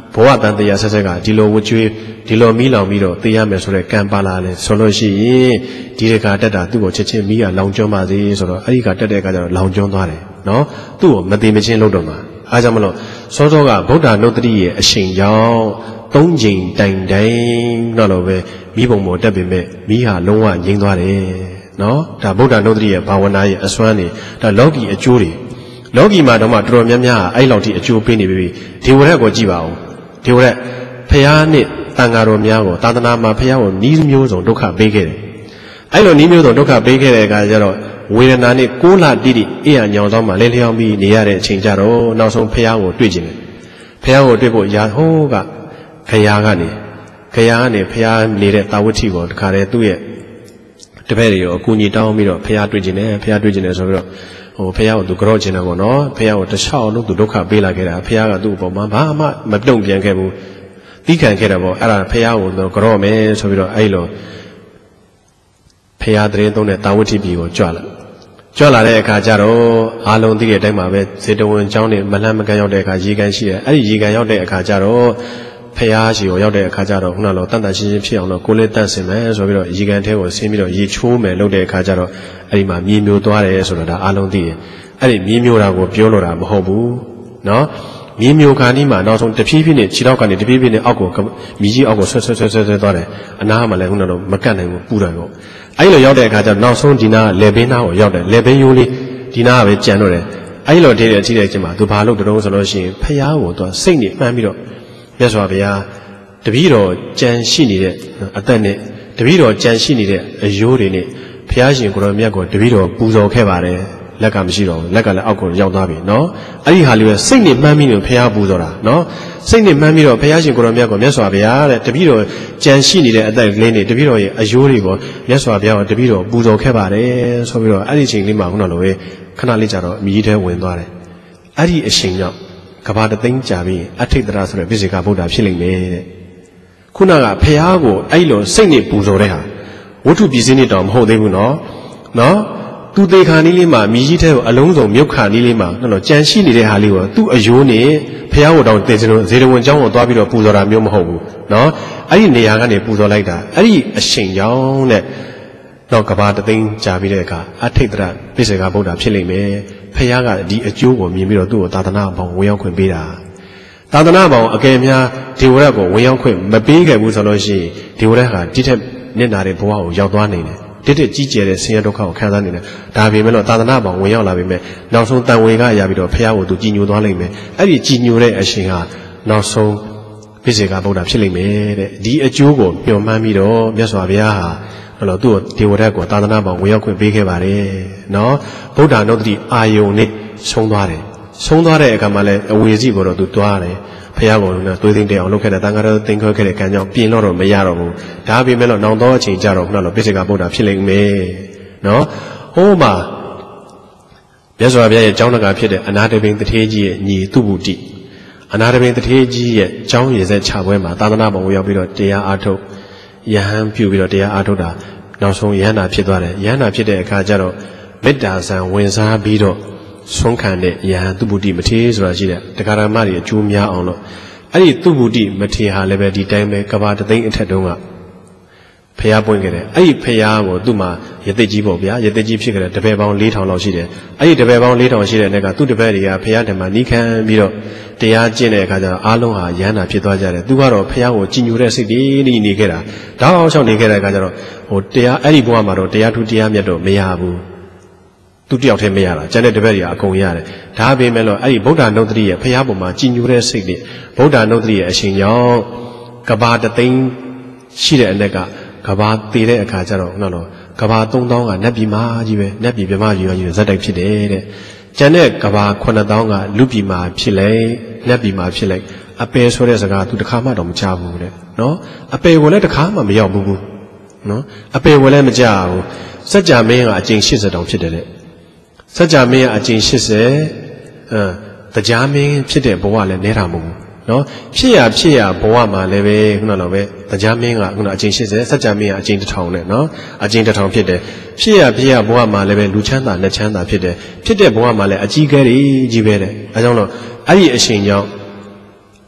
ဘဝတန်တရားဆက်ဆက်ကဒီလိုဝကျွေးဒီလိုမီးလောင်ပြီးတော့သိရမယ်ဆိုတဲ့ကံပါလာလဲဆိုလို့ရှိရင်ဒီတခါတက်တာသူ့ကိုချက်ချင်းမီးကလောင်ကျွမ်းပါစေဆိုတော့အဲ့ဒီကတက်တဲ့အခါကျတော့လောင်ကျွမ်းသွားတယ်နော်သူ့ကိုမသိမချင်းလုပ်တော့မှာအားကြောင့်မလို့စောစောကဗုဒ္ဓနုတ္တိရဲ့အရှင်ကြောင့်သုံးချိန်တိုင်တိုင်တော့လို့ပဲမိဘုံပေါ်တက်ပေမဲ့မိဟာလုံးဝငြိမ်းသွားတယ်နော်ဒါဗုဒ္ဓနုတ္တိရဲ့ဘာဝနာရဲ့အစွမ်းတွေဒါလောကီအကျိုးတွေလောကီမှာတော့မှတော်တော်များများအဲ့လောက်ထိအကျိုးပေးနေပြီဒီဝရက်ကိုကြည့်ပါဦးဒီဝရက်ဖះနဲ့တန်ဃာတော်များကိုသာသနာမှာဖះကိုနီးမျိုးစုံဒုက္ခပေးခဲ့တယ်အဲ့လိုနီးမျိုးစုံဒုက္ခပေးခဲ့တဲ့အခါကျတော့ဝေဒနာနဲ့ကိုးလတိတိအေးရညောင်ဆောင်မှလဲလျောင်းပြီးနေရတဲ့အချိန်ကြတော့နောက်ဆုံးဖះကိုတွေ့ကျင်တယ်ဖះကိုတွေ့ဖို့ရာဟိုးကခရာကနေခရာကနေဖះနေတဲ့တာဝတိကိုတခါတည်းသူ့ရဲ့တပည့်တွေကိုအကူအညီတောင်းပြီးတော့ဖះတွေ့ကျင်တယ်ဖះတွေ့ကျင်တယ်ဆိုပြီးတော့ဟိုဖះကိုသူကြော့ကျင်တယ်ပေါ့နော်ဖះကိုတခြားအောင်လို့သူဒုက္ခပေးလာခဲ့တာဖះကသူ့အပေါ်မှာဘာမှမတုံ့ပြန်ခဲ့ဘူးတိခံခဲ့တယ်ပေါ့အဲ့ဒါဖះကိုသူကြော့မယ်ဆိုပြီးတော့အဲ့လိုဖះတရင်သုံးတဲ့တာဝတိပြည်ကိုကြွလာကြွလာတဲ့အခါကျတော့အားလုံးသိတဲ့အတိုင်းမှာပဲဇေတဝန်ကျောင်းနဲ့မလန့်မကန်းရောက်တဲ့အခါရေကန်ရှိတယ်အဲ့ဒီရေကန်ရောက်တဲ့အခါကျတော့ဖះရှိကိုရောက်တဲ့အခါကျတော့ခုနကလိုတန်တန်ရှင်းရှင်းဖြစ်အောင်လို့ကိုလေးတန့်စင်မယ်ဆိုပြီးတော့ရေကန်ထဲကိုဆင်းပြီးတော့ရေချိုးမယ်လုပ်တဲ့အခါကျတော့အဲ့ဒီမှာမြေမျိုးသွားတယ်ဆိုတော့ဒါအားလုံးသိတယ်အဲ့ဒီမြေမျိုးတာကိုပြောလို့တာမဟုတ်ဘူးနော်မြေမျိုးခါနီးမှာနောက်ဆုံးတဖြည်းဖြည်းနဲ့ခြေထောက်ကနေတဖြည်းဖြည်းနဲ့အောက်ကိုမြေကြီးအောက်ကိုဆွဲဆွဲဆွဲဆွဲဆွဲသွားတယ်အနားမှာလည်းခုနကလိုမကတ်နိုင်ဘူးပူတယ်ပေါ့အဲ့လိုရောက်တဲ့အခါကျတော့နောက်ဆုံးဒီနာလေဘင်းနာကိုရောက်တယ်လေဘင်းရိုးလေးဒီနာကပဲကြံတော့တယ်အဲ့လိုတည်းတည်းထိတဲ့အချိန်မှာသူဘာလို့တုံးဆိုလို့ရှိရင်ဖះကိုသူစိတ်နဲ့မှန်းပြီးတော့မြတ်စွာဘုရားတပည့်တော်ကြံရှိနေတဲ့အသက်နဲ့တပည့်တော်ကြံရှိနေတဲ့အယိုးတွေနဲ့ဘုရားရှင်ကိုရောမြတ်ကိုတပည့်တော်ပူဇော်ခဲ့ပါတယ်လက်ကမရှိတော့ဘူးလက်ကလည်းအောက်ကိုရောက်သွားပြီနော်အဲ့ဒီဟာလေးပဲစိတ်နဲ့မှန်းပြီးတော့ဘုရားပူဇော်တာနော်စိတ်နဲ့မှန်းပြီးတော့ဘုရားရှင်ကိုရောမြတ်ကိုမြတ်စွာဘုရားတဲ့တပည့်တော်ကြံရှိနေတဲ့အသက်ကလေးနဲ့တပည့်တော်ရဲ့အယိုးတွေကိုမြတ်စွာဘုရားကိုတပည့်တော်ပူဇော်ခဲ့ပါတယ်ဆိုပြီးတော့အဲ့ဒီအချိန်လေးမှာခုနလိုပဲခဏလေးကြာတော့အမြည်ထဲဝင်သွားတယ်အဲ့ဒီအချိန်ကြောင့်ကဘာတသိန်းကြာပြီးအထိတ်တရဆိုတဲ့ပိစိကဗုဒ္ဓဖြစ်လိမ့်မယ်တဲ့ခုနကဘုရားကိုအဲ့လိုစိတ်နဲ့ပူဇော်တဲ့ဟာဝတ္ထုပစ္စည်းနဲ့တောင်မဟုတ်သေးဘူးနော်နော်သူသေခါနီးလေးမှာမြည်ကြီးထဲကိုအလုံးစုံမြုပ်ခါနီးလေးမှာနော်ကြံရှိနေတဲ့ဟာလေးကိုသူ့အယိုးနဲ့ဘုရားကိုတောင်သေစလို့ဇေတဝန်ကျောင်းကိုသွားပြီးတော့ပူဇော်တာမျိုးမဟုတ်ဘူးနော်အဲ့ဒီနေရာကနေပူဇော်လိုက်တာအဲ့ဒီအရှင်ကြောင့်တဲ့တော့ကဘာတသိန်းကြာပြီးတဲ့အခါအထိတ်တရပိစိကဗုဒ္ဓဖြစ်လိမ့်မယ်ဘုရားကဒီအကျိုးကိုမြင်ပြီးတော့သူ့ကိုသာသနာဘောင်ဝင်ရောက်ခွင့်ပေးတာသာသနာဘောင်အကယ်များဒီဝရက်ကိုဝင်ရောက်ခွင့်မပေးခဲ့ဘူးဆိုလို့ရှိရင်ဒီဝရက်ကတိထက်နစ်နာတဲ့ဘဝကိုရောက်သွားနေတယ်တိတက်ကြီးကျယ်တဲ့ဆင်းရဲဒုက္ခကိုခံစားနေတယ်ဒါပေမဲ့လို့သာသနာဘောင်ဝင်ရောက်လာပြီမဲ့နောက်ဆုံးတန်ဝေကရပြီးတော့ဘုရားကိုသူကြည်ညိုသွားလိမ့်မယ်အဲ့ဒီကြည်ညိုတဲ့အရှင်ကနောက်ဆုံးပိစိကဗုဒ္ဓဖြစ်လိမ့်မယ်တဲ့ဒီအကျိုးကိုမျှော်မှန်းပြီးတော့မြတ်စွာဘုရားဟာအဲ့လိုသူ့ဒီဝရက်ကိုသာသနာဘောင်ဝင်ရောက်ခွင့်ပေးခဲ့ပါတယ်နော်ဗုဒ္ဓနုတ္တိအာယုန်နဲ့ဆုံးသွားတယ်ဆုံးသွားတဲ့အခါမှာလည်းအဝေစီကိုတော့သူတွားတယ်ဘုရားကိုလည်းသွေးသိမ်းတဲ့အောင်လုပ်ခဲ့တဲ့တန်ခါးတော်သင်္ခွဲခဲ့တဲ့ကံကြောင့်ပြင်တော့တော့မရတော့ဘူးဒါပေမဲ့လို့နောင်တော့အချိန်ကြတော့ခုနကပိစိကဗုဒ္ဓဖြစ်လိမ့်မယ်နော်ဟိုးမှာမြတ်စွာဘုရားရဲ့ကျောင်းတကာဖြစ်တဲ့အနာတပိန်တထေးကြီးရဲ့ညီသူဗုတိအနာတပိန်တထေးကြီးရဲ့ကျောင်းရည်စက်ချပွဲမှာသာသနာ့ဘုံဝင်ရောက်ပြီးတော့တရားအားထုတ်ယဟန်ပြုပြီးတော့တရားအားထုတ်တာနောက်ဆုံးယဟန်နာဖြစ်သွားတယ်ယဟန်နာဖြစ်တဲ့အခါကျတော့မေတ္တာဆံဝင်စားပြီးတော့ဆုံးခံတဲ့ယဟန်သူဗုတိမထေရဆိုတာရှိတယ်တရားဓမ္မတွေအကျိုးများအောင်လို့အဲ့ဒီသူဗုတိမထေရဟာလည်းပဲဒီတိုင်းပဲကဘာတသိန်းအထက်တုန်းကဖျားပွင့်ခဲ့တယ်အဲ့ဒီဖျားကိုသူ့မှာရတိကြီးပေါ့ဗျာရတိကြီးဖြစ်ခဲ့တဲ့တပည့်ပေါင်းလေးထောင်လောက်ရှိတယ်အဲ့ဒီတပည့်ပေါင်းလေးထောင်ရှိတဲ့နေ့ကသူ့တပည့်တွေကဖျားဓမ္မနီးခံပြီးတော့တရားကျင့်တဲ့အခါကျတော့အားလုံးဟာယဟန်နာဖြစ်သွားကြတယ်သူကတော့ဖျားကိုကြည်ညိုတဲ့စိတ်တည်းနေနေခဲ့တာတောက်အောင်ချောင်းနေခဲ့တဲ့အခါကျတော့ဟိုတရားအဲ့ဒီဘဝမှာတော့တရားထူးတရားမြတ်တော့မရဘူးသူတယောက်တည်းမရတာကျန်တဲ့တပည့်တွေကအကုန်ရတယ်ဒါပေမဲ့လို့အဲ့ဒီဗုဒ္ဓနုတ္တိရဲ့ဖျားပုံမှာကြည်ညိုတဲ့စိတ်နဲ့ဗုဒ္ဓနုတ္တိရဲ့အရှင်ကြောင့်ကဘာတသိန်းရှိတဲ့အ내ကကဘာတည်တဲ့အခါကျတော့နော်နော်ကဘာသုံးသောင်းကနတ်ပြည်မှာကြီးပဲနတ်ပြည်ပြမကြီးရောကြီးဇက်တိုက်ဖြစ်တယ်တဲ့ကျန်တဲ့ကဘာခုနှစ်သောင်းကလူပြည်မှာဖြစ်လိုက်နတ်ပြည်မှာဖြစ်လိုက်အပယ်ဆိုတဲ့စကားသူတခါမှတော့မကြားဘူးတဲ့နော်အပယ်ကိုလည်းတခါမှမရောက်ဘူးနော်အပယ်ကိုလည်းမကြားဘူးစัจ जा မင်းကအကျင့်၈၀တောင်ဖြစ်တယ်တဲ့စัจ जा မင်းကအကျင့်၈၀အဲတရားမင်းဖြစ်တဲ့ဘဝလည်းနဲတာမဟုတ်ဘူးနော်ဖြစ်ရဖြစ်ရဘဝမှာလည်းပဲခုနလိုပဲတရားမင်းကခုနအကျင့်၈၀စัจ जा မင်းကအကျင့်တစ်ထောင်နဲ့နော်အကျင့်တစ်ထောင်ဖြစ်တယ်ဖြစ်ရဖြစ်ရဘဝမှာလည်းပဲလူချမ်းသာလက်ချမ်းသာဖြစ်တယ်ဖြစ်တဲ့ဘဝမှာလည်းအကြီးကဲတွေကြီးပဲတဲ့အဲကြောင့်လို့အဲ့ဒီအရှင်ကြောင့်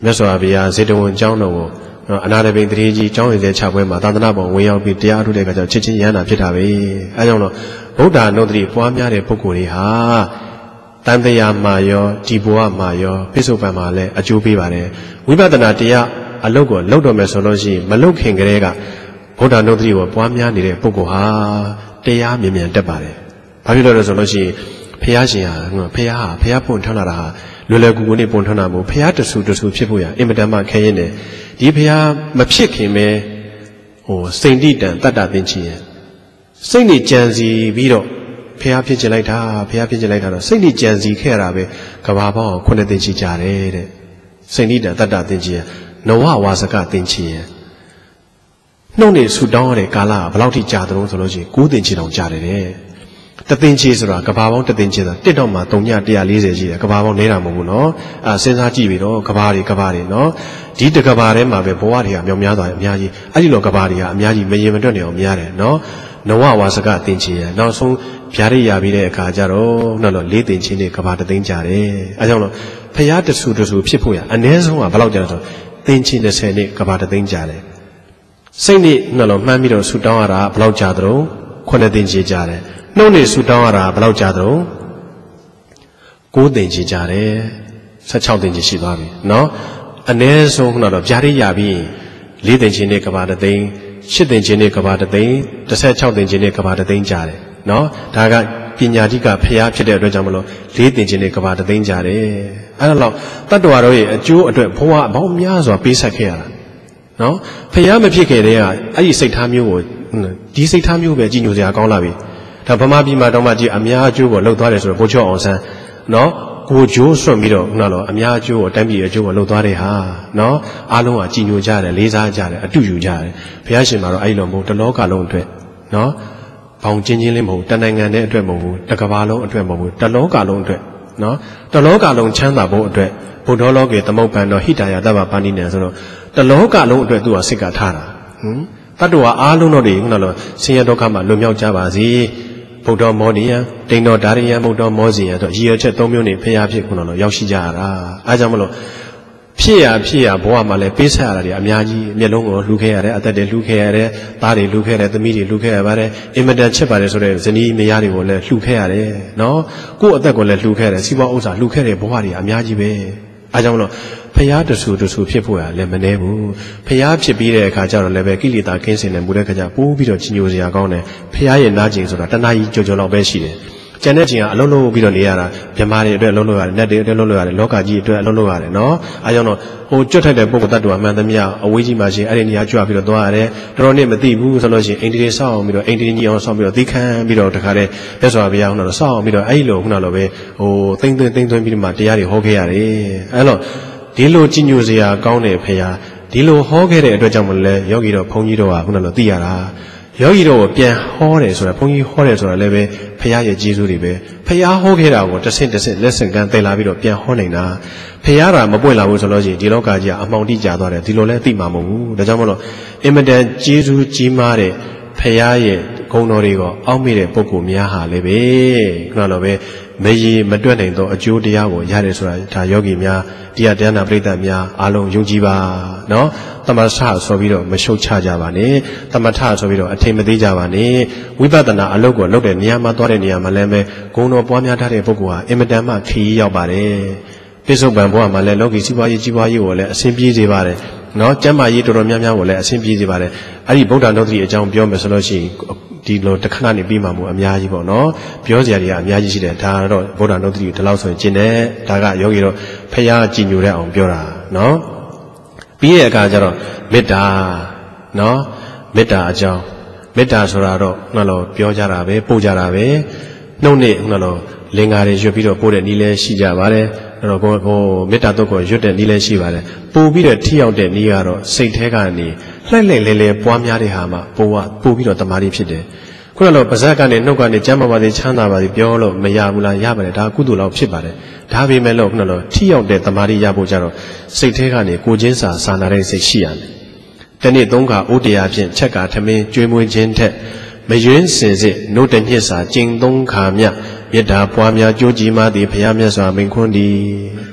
မြတ်စွာဘုရားဇေတဝန်ကျောင်းတော်ကိုအနာတပိန်တရေကြီးကျောင်းရည်တဲ့ခြားပွဲမှာသာသနာ့ဘောင်ဝင်ရောက်ပြီးတရားအထုတဲ့အခါကျတော့ချစ်ချင်းရဟန္တာဖြစ်တာပဲအဲကြောင့်တော့ဗုဒ္ဓနုဒ္ဓတိပွားများတဲ့ပုဂ္ဂိုလ်တွေဟာတန်တရားမှာရောဒီဘဝမှာရောပိဿုပံမှာလည်းအကျိုးပေးပါတယ်ဝိပဿနာတရားအလုပ်ကိုလုပ်တော်မယ်ဆိုလို့ရှိရင်မလုပ်ခင်ကတည်းကဗုဒ္ဓနုဒ္ဓတိကိုပွားများနေတဲ့ပုဂ္ဂိုလ်ဟာတရားမြင်မြန်တက်ပါတယ်ဘာဖြစ်လို့လဲဆိုလို့ရှိရင်ဖះရှင်ဟာဖះဟာဖះပွန်ထမ်းလာတာဟာလွယ်လွယ်ကူကူနဲ့ပွန်ထမ်းတာမဟုတ်ဖះတဆူတဆူဖြစ်ဖို့ရအင်မတန်မှခဲရင်တယ်ဒီဖះမဖြစ်ခင်ပဲဟိုစိန်တိတန်တတ္တသင်္ချီရဲ့စိတ်နဲ့ကြံစီပြီးတော့ဖះဖြစ်ချင်လိုက်တာဖះဖြစ်ချင်လိုက်တာတော့စိတ်နဲ့ကြံစီခဲ့ရတာပဲကဘာပေါင်းခုနှစ်သင်္ချီကြတယ်တဲ့စိန်တိတန်တတ္တသင်္ချီရဲ့နဝဝါစကသင်္ချီရဲ့နှုတ်နဲ့ဆူတောင်းရတဲ့ကာလကဘယ်လောက်ထိကြာတယ်လို့ဆိုလို့ရှိရင်၉သင်္ချီတောင်ကြာတယ်တဲ့တသင်္ချီဆိုတာကဘာပေါင်းတသင်္ချီဆိုတာတစ်တော့မှ၃ည၁၄၀ရှိတယ်ကဘာပေါင်းနေတာမဟုတ်ဘူးနော်အဲစဉ်းစားကြည့်ပြီးတော့ကဘာတွေကဘာတွေနော်ဒီတကဘာထဲမှာပဲဘဝတွေကမြောင်များသွားတယ်အများကြီးအဲ့ဒီလိုကဘာတွေကအများကြီးမရင်မတွက်နေအောင်များတယ်နော်နဝဝါစကသင်္ချီရနောက်ဆုံးဗျာဒိတ်ရပြီးတဲ့အခါကျတော့နောက်တော့လေးသင်္ချီနဲ့ကဘာတသိန်းကြာတယ်အဲကြောင့်လို့ဖျားတဆူတဆူဖြစ်ဖို့ရအနည်းဆုံးကဘယ်လောက်ကြာလဲဆိုသင်္ချီ၂၀နဲ့ကဘာတသိန်းကြာတယ်စိတ်နဲ့နှလုံးမှန်းပြီးတော့ဆူတောင်းရတာဘယ်လောက်ကြာသလဲခုနှစ်သင်္ချီကြာတယ်နှုတ်နဲ့ဆူတောင်းရတာဘယ်လောက်ကြာသလဲ၉သင်္ချီကြာတယ်၁၆သင်္ချီရှိသွားပြီနော်အနည်းဆုံးနှတော့ဗျာဒိတ်ရပြီးလေးသင်္ချီနဲ့ကဘာတသိန်းရှစ်သင်္ချီနဲ့ကဘာတသိန်း၁၆သင်္ချီနဲ့ကဘာတသိန်းကြာတယ်နော်ဒါကပညာတိကဖျားဖြစ်တဲ့အတွက်ကြောင့်မလို့လေးသင်္ချီနဲ့ကဘာတသိန်းကြာတယ်အဲ့ဒါတော့တတ္တဝါတို့ရဲ့အကျိုးအတွက်ဘဝအပေါင်းများစွာပေးဆက်ခဲ့ရတာနော်ဖျားမဖြစ်ခဲ့တဲ့ကအဲ့ဒီစိတ်ထားမျိုးကိုဒီစိတ်ထားမျိုးပဲကြည်ညိုစရာကောင်းလာပြီဒါဗမာပြည်မှာတော့မှကြည့်အများအကျိုးကိုလှုပ်သွားတယ်ဆိုတော့ဘိုးချောအောင်ဆန်းနော်ကိုကျိုးဆွတ်ပြီးတော့ခုနကတော့အများအကျိုးကိုတိုင်းပြည်အကျိုးကိုလှုပ်သွားတဲ့ဟာနော်အားလုံးကကြည်ညိုကြတယ်လေးစားကြတယ်အတူယူကြတယ်ဘုရားရှင်မှာတော့အဲ့လိုမဟုတ်တလောကလုံးအတွက်နော်ဘောင်ချင်းချင်းလေးမဟုတ်တနိုင်ငံတဲ့အတွက်မဟုတ်ဘူးတကဘာလုံးအတွက်မဟုတ်ဘူးတလောကလုံးအတွက်နော်တလောကလုံးချမ်းသာဖို့အတွက်ဘုဒ္ဓလောကေသမုပ္ပန်တော်ဟိတာယတဗ္ဗပါဏိနံဆိုတော့တလောကလုံးအတွက်သူကစိတ်ကထားတာဟင်တတ္တဝါအားလုံးတို့တွေခုနကတော့ဆင်းရဲဒုက္ခမှာလွတ်မြောက်ကြပါစေဗုဒ္ဓမောနိယတိန်တော်ဒါရိယဗုဒ္ဓမောစီယတော့ရည်ရွယ်ချက်၃မျိုးနဲ့ဖျားဖြစ်ခုနကတော့ရောက်ရှိကြရတာအဲကြောင့်မလို့ဖြစ်ရဖြစ်ရဘဝမှာလည်းပေးဆက်ရတာတွေအများကြီးမျက်လုံးကိုလှူခဲ့ရတယ်အသက်တွေလှူခဲ့ရတယ်သားတွေလှူခဲ့ရတယ်သမီးတွေလှူခဲ့ရပါတယ်အင်မတန်ချစ်ပါတယ်ဆိုတဲ့ဇနီးမယားတွေကိုလည်းလှူခဲ့ရတယ်နော်ကိုယ့်အသက်ကိုလည်းလှူခဲ့ရတယ်စီးပွားဥစ္စာလှူခဲ့တဲ့ဘဝတွေအများကြီးပဲအဲကြောင့်မလို့ဖျားတဆူတဆူဖြစ်ဖို့ရလည်းမနှဲဘူးဖျားဖြစ်ပြီးတဲ့အခါကျတော့လည်းပဲကိလေသာကင်းစင်တယ်မူတဲ့ခါကျပိုးပြီးတော့ကြီးညိုစရာကောင်းတယ်ဖျားရဲ့နာကျင်ဆိုတာတဏှာကြီးကြော်ကြော်လောက်ပဲရှိတယ်ကျန်တဲ့ချိန်ကအလုံးလုံးပြီးတော့နေရတာမြမာတွေအတွက်အလုံးလုံးရတယ်နတ်တွေအတွက်အလုံးလုံးရတယ်လောကကြီးအတွက်အလုံးလုံးရတယ်နော်အဲကြောင့်တော့ဟိုကြွတ်ထိုက်တဲ့ပုဂ္ဂိုလ်တ attva မှန်သမျှအဝေးကြီးမှာရှိအဲ့ဒီနေရာကြွပြီးတော့သွားရတယ်တော်တော်နဲ့မသိဘူးဆိုလို့ရှိရင်အိန္ဒိယဆောက်အောင်ပြီးတော့အိန္ဒိယကြီးအောင်ဆောက်ပြီးတော့သီးခံပြီးတော့တခါတည်းမြတ်စွာဘုရားဟောတော့ဆောက်အောင်ပြီးတော့အဲ့လိုခုနလိုပဲဟိုသိမ့်သိမ့်သိမ့်သွင်းပြီးတော့မှတရားတွေဟောခဲ့ရတယ်အဲ့တော့ဒီလိုကြည်ညိုစရာကောင်းတဲ့ဖရာဒီလိုဟောခဲ့တဲ့အတွက်ကြောင့်မလဲယောဂီတော်ဘုန်းကြီးတို့ကခုနလိုသိရတာယောဂီတော်ကိုပြန်ဟောတယ်ဆိုတာဘုန်းကြီးဟောတယ်ဆိုတာလည်းပဲဖရာရဲ့ကျေးဇူးတွေပဲဖရာဟောခဲ့တာကိုတစ်ဆင့်တစ်ဆင့်လက်ဆင့်ကမ်းသင်လာပြီးတော့ပြန်ဟောနိုင်တာဖရာကမပွင့်လာဘူးဆိုလို့ရှိရင်ဒီလောကကြီးကအမှောင်တိကျသွားတယ်ဒီလိုလဲသိမှာမဟုတ်ဘူးဒါကြောင့်မလို့အင်မတန်ကျေးဇူးကြီးမားတဲ့ဖရာရဲ့ဂုဏ်တော်တွေကိုအောက်မေ့တဲ့ပုဂ္ဂိုလ်များဟာလည်းပဲခုနလိုပဲမရေမတွက်နိုင်သောအကျိုးတရားကိုရတယ်ဆိုတာဒါယောဂီများတရားတရားနာပရိသတ်များအားလုံးယုံကြည်ပါနော်သမထဆိုပြီးတော့မရှုတ်ချကြပါနဲ့သမထဆိုပြီးတော့အထင်မသေးကြပါနဲ့ဝိပဿနာအလုပ်ကိုလုပ်တဲ့နေရာမှာသွားတဲ့နေရာမှာလည်းပဲဂုဏ်တော်ပွားများထားတဲ့ပုဂ္ဂိုလ်ဟာအင်မတန်မှခရီးရောက်ပါတယ်ပိဿုပံဘဝမှာလည်းလောကီစီးပွားရေးကြီးပွားရေးကိုလည်းအဆင်ပြေစေပါတယ်နော်ကျမ်းမာရေးတော်တော်များများကိုလည်းအဆင်ပြေစေပါတယ်အဲ့ဒီဗုဒ္ဓနုတ္တိအကြောင်းပြောမယ်ဆိုလို့ရှိရင်ဒီလိုတခဏနေပြီးမှမို့အများကြီးပေါ့နော်ပြောစရာတွေကအများကြီးရှိတယ်ဒါတော့ဗုဒ္ဓနုတ္တိဒီလောက်ဆိုရင်ကျင်တယ်ဒါကယောဂီတော့ဖျားကြည်ညိုတဲ့အောင်ပြောတာနော်ပြီးရဲ့အခါကျတော့မေတ္တာနော်မေတ္တာအကြောင်းမေတ္တာဆိုတာတော့နှလုံးပြောကြတာပဲပို့ကြတာပဲနှုတ်နဲ့နှလုံးလင်္ကာတွေရွတ်ပြီးတော့ပို့တဲ့နည်းလဲရှိကြပါတယ်အဲ့တော့ကိုကိုမေတ္တာတုတ်ကိုရွတ်တဲ့နည်းလဲရှိပါတယ်ပို့ပြီးတော့ထိရောက်တဲ့နည်းကတော့စိတ်ထဲကနေလှိုက်လှိုက်လဲလဲပွားများတဲ့ဟာမှာပို့ကပို့ပြီးတော့တမာတိဖြစ်တယ်ခုနကပါဇက်ကနေနှုတ်ကနေကျမ်းမာပါသေးချမ်းသာပါသေးပြောလို့မရဘူးလားရပါတယ်ဒါကုသိုလ်လောက်ဖြစ်ပါတယ်ဒါပေမဲ့လို့ခုနကထိရောက်တဲ့တမာတိရဖို့ကြတော့စိတ်ထဲကနေကိုချင်းစာစာနာတဲ့စိတ်ရှိရတယ်တနေ့သုံးခါဥတရားဖြင့်ချက်ကထမင်းကျွေးမွေးခြင်းထက်မယွင်းစင်စစ်နှုတ်တညစ်စာကျင့်သုံးခါမြမေတ္တာပွားများကြိုးကြီးမှသည်ဘုရားမြတ်စွာမိန်ခွန်းသည်ဘ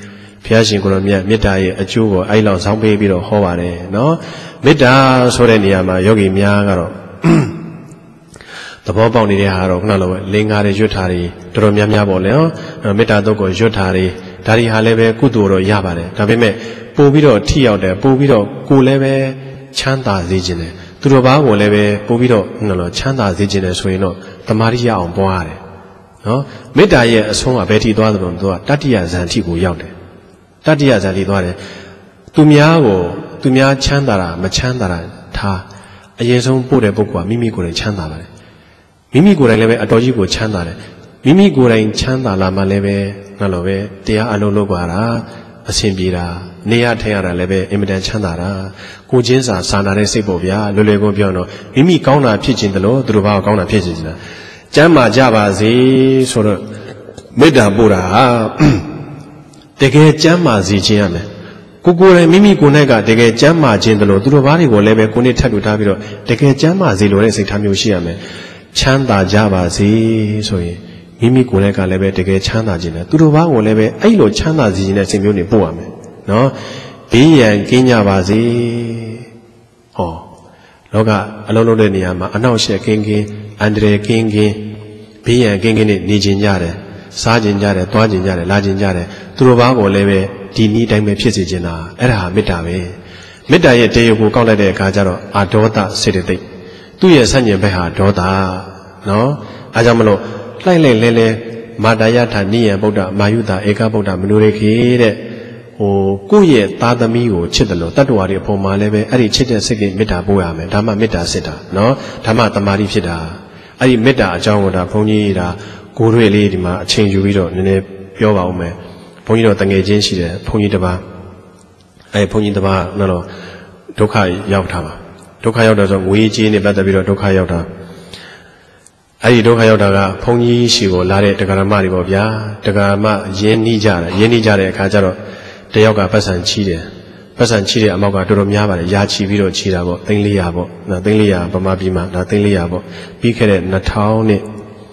ဘုရားရှင်ကိုရောမြတ်မေတ္တာရဲ့အကျိုးကိုအဲ့လောက်ဆောင်းပေးပြီးတော့ဟောပါတယ်နော်မေတ္တာဆိုတဲ့နေရာမှာယောဂီများကတော့သဘောပေါက်နေတဲ့ဟာတော့ခုနလိုပဲလင်္ကာတွေရွတ်ထားတွေတော်တော်များများပေါ့လေနော်မေတ္တာတုတ်ကိုရွတ်ထားတွေဒါတွေဟာလည်းပဲကုသိုလ်တော့ရပါတယ်ဒါပေမဲ့ပို့ပြီးတော့ထိရောက်တယ်ပို့ပြီးတော့ကိုယ်လည်းပဲချမ်းသာစေခြင်းတယ်သူတို့ဘာကိုလည်းပဲပို့ပြီးတော့ခုနလိုချမ်းသာစေခြင်းတယ်ဆိုရင်တော့တမာရိယအောင်ပွားရတယ်နော်မေတ္တာရဲ့အဆုံးကဘယ်ထိသွားသလဲသူကတတ္တိယဇန်ထိကိုရောက်တယ်တတ္တိယဇန်ထိသွားတယ်သူများကိုသူများချမ်းသာတာမချမ်းသာတာထားအရင်ဆုံးပို့တဲ့ပုဂ္ဂိုလ်ကမိမိကိုယ်တိုင်ချမ်းသာပါတယ်မိမိကိုယ်တိုင်လည်းပဲအတော်ကြီးကိုချမ်းသာတယ်မိမိကိုယ်တိုင်ချမ်းသာလာမှလည်းပဲငါလိုပဲတရားအလုံးလုပ်ပါတာအဆင်ပြေတာနေရထိုင်ရတာလည်းပဲအင်မတန်ချမ်းသာတာကိုချင်းစာစာနာတဲ့စိတ်ပေါ့ဗျာလွယ်လွယ်ကုန်ပြောတော့မိမိကောင်းတာဖြစ်ခြင်းတလို့သူတို့ဘာကောင်းတာဖြစ်ခြင်းလားကျမ်းမာကြပါစေဆိုတော့မေတ္တာပို့တာဟာတကယ်ကျမ်းမာစေခြင်းရမယ်ကိုကိုယ်တိုင်မိမိကိုယ်၌ကတကယ်ကျမ်းမာခြင်းတလို့သူတို့ဘာတွေကိုလည်းပဲကိုယ်နဲ့ထပ်တူထားပြီးတော့တကယ်ကျမ်းမာစေလိုတဲ့စိတ်ထားမျိုးရှိရမယ်ချမ်းသာကြပါစေဆိုရင်မိမိကိုယ်နဲ့ကလည်းပဲတကယ်ချမ်းသာခြင်းနဲ့သူတို့ဘာကိုလည်းပဲအဲ့လိုချမ်းသာစေခြင်းနဲ့စိတ်မျိုးတွေပို့ရမယ်နော်ဘေးရန်ကင်းကြပါစေဟောလောကအလုံးလုံးတဲ့နေရာမှာအနှောက်အယှက်ကင်းကင်းအန္တရာယ်ကင်းကင်းဘေးရန်ကင်းကင်းနဲ့နေခြင်းကြတယ်စားခြင်းကြတယ်တွားခြင်းကြတယ်လာခြင်းကြတယ်သူတို့ဘာကိုလည်းပဲဒီနည်းတိုင်းပဲဖြစ်စေခြင်းတာအဲ့ဒါဟာမေတ္တာပဲမေတ္တာရဲ့တရားကိုကောက်လိုက်တဲ့အခါကျတော့အာဒေါသစေတသိက်သူ့ရဲ့ဆန့်ကျင်ဘက်ဟာဒေါသနော်အားကြောင့်မလို့လှိုက်လိုက်လဲလဲမာတာယထာနိယံဗုဒ္ဓမာယုတာဧကဗုဒ္ဓမနုရေခေတဲ့ဟိုကိုယ့်ရဲ့သားသမီးကိုချစ်တယ်လို့တတ္တဝါတွေအပေါ်မှာလည်းပဲအဲ့ဒီချစ်တဲ့စိတ်ကမေတ္တာပို့ရမယ်ဒါမှမေတ္တာစစ်တာနော်ဒါမှတမာတိဖြစ်တာအဲ့ဒီမေတ္တာအကြောင်းကိုဒါဘုန်းကြီးဒါကိုယ်တွေ့လေးဒီမှာအချိန်ယူပြီးတော့နည်းနည်းပြောပါဦးမယ်ဘုန်းကြီးတို့တငယ်ချင်းရှိတယ်ဘုန်းကြီးတစ်ပါးအဲ့ဘုန်းကြီးတစ်ပါးနော်ဒုက္ခရောက်တာပါဒုက္ခရောက်တော့ဆိုငွေကြေးနဲ့ပတ်သက်ပြီးတော့ဒုက္ခရောက်တာအဲ့ဒီဒုက္ခရောက်တာကဘုန်းကြီးရှိကိုလာတဲ့တရားဓမ္မတွေပေါ့ဗျာတရားဓမ္မရင်းနှီးကြတယ်ရင်းနှီးကြတဲ့အခါကျတော့တယောက်ကပတ်စံချီးတယ်ပတ်စံချီးတဲ့အမောက်ကတော်တော်များပါတယ်ရာချီပြီးတော့ချီးတာပေါ့သိန်းလေးရာပေါ့နော်သိန်းလေးရာဗမာပြည်မှာဒါသိန်းလေးရာပေါ့ပြီးခဲ့တဲ့နှစ်ထောင်နဲ့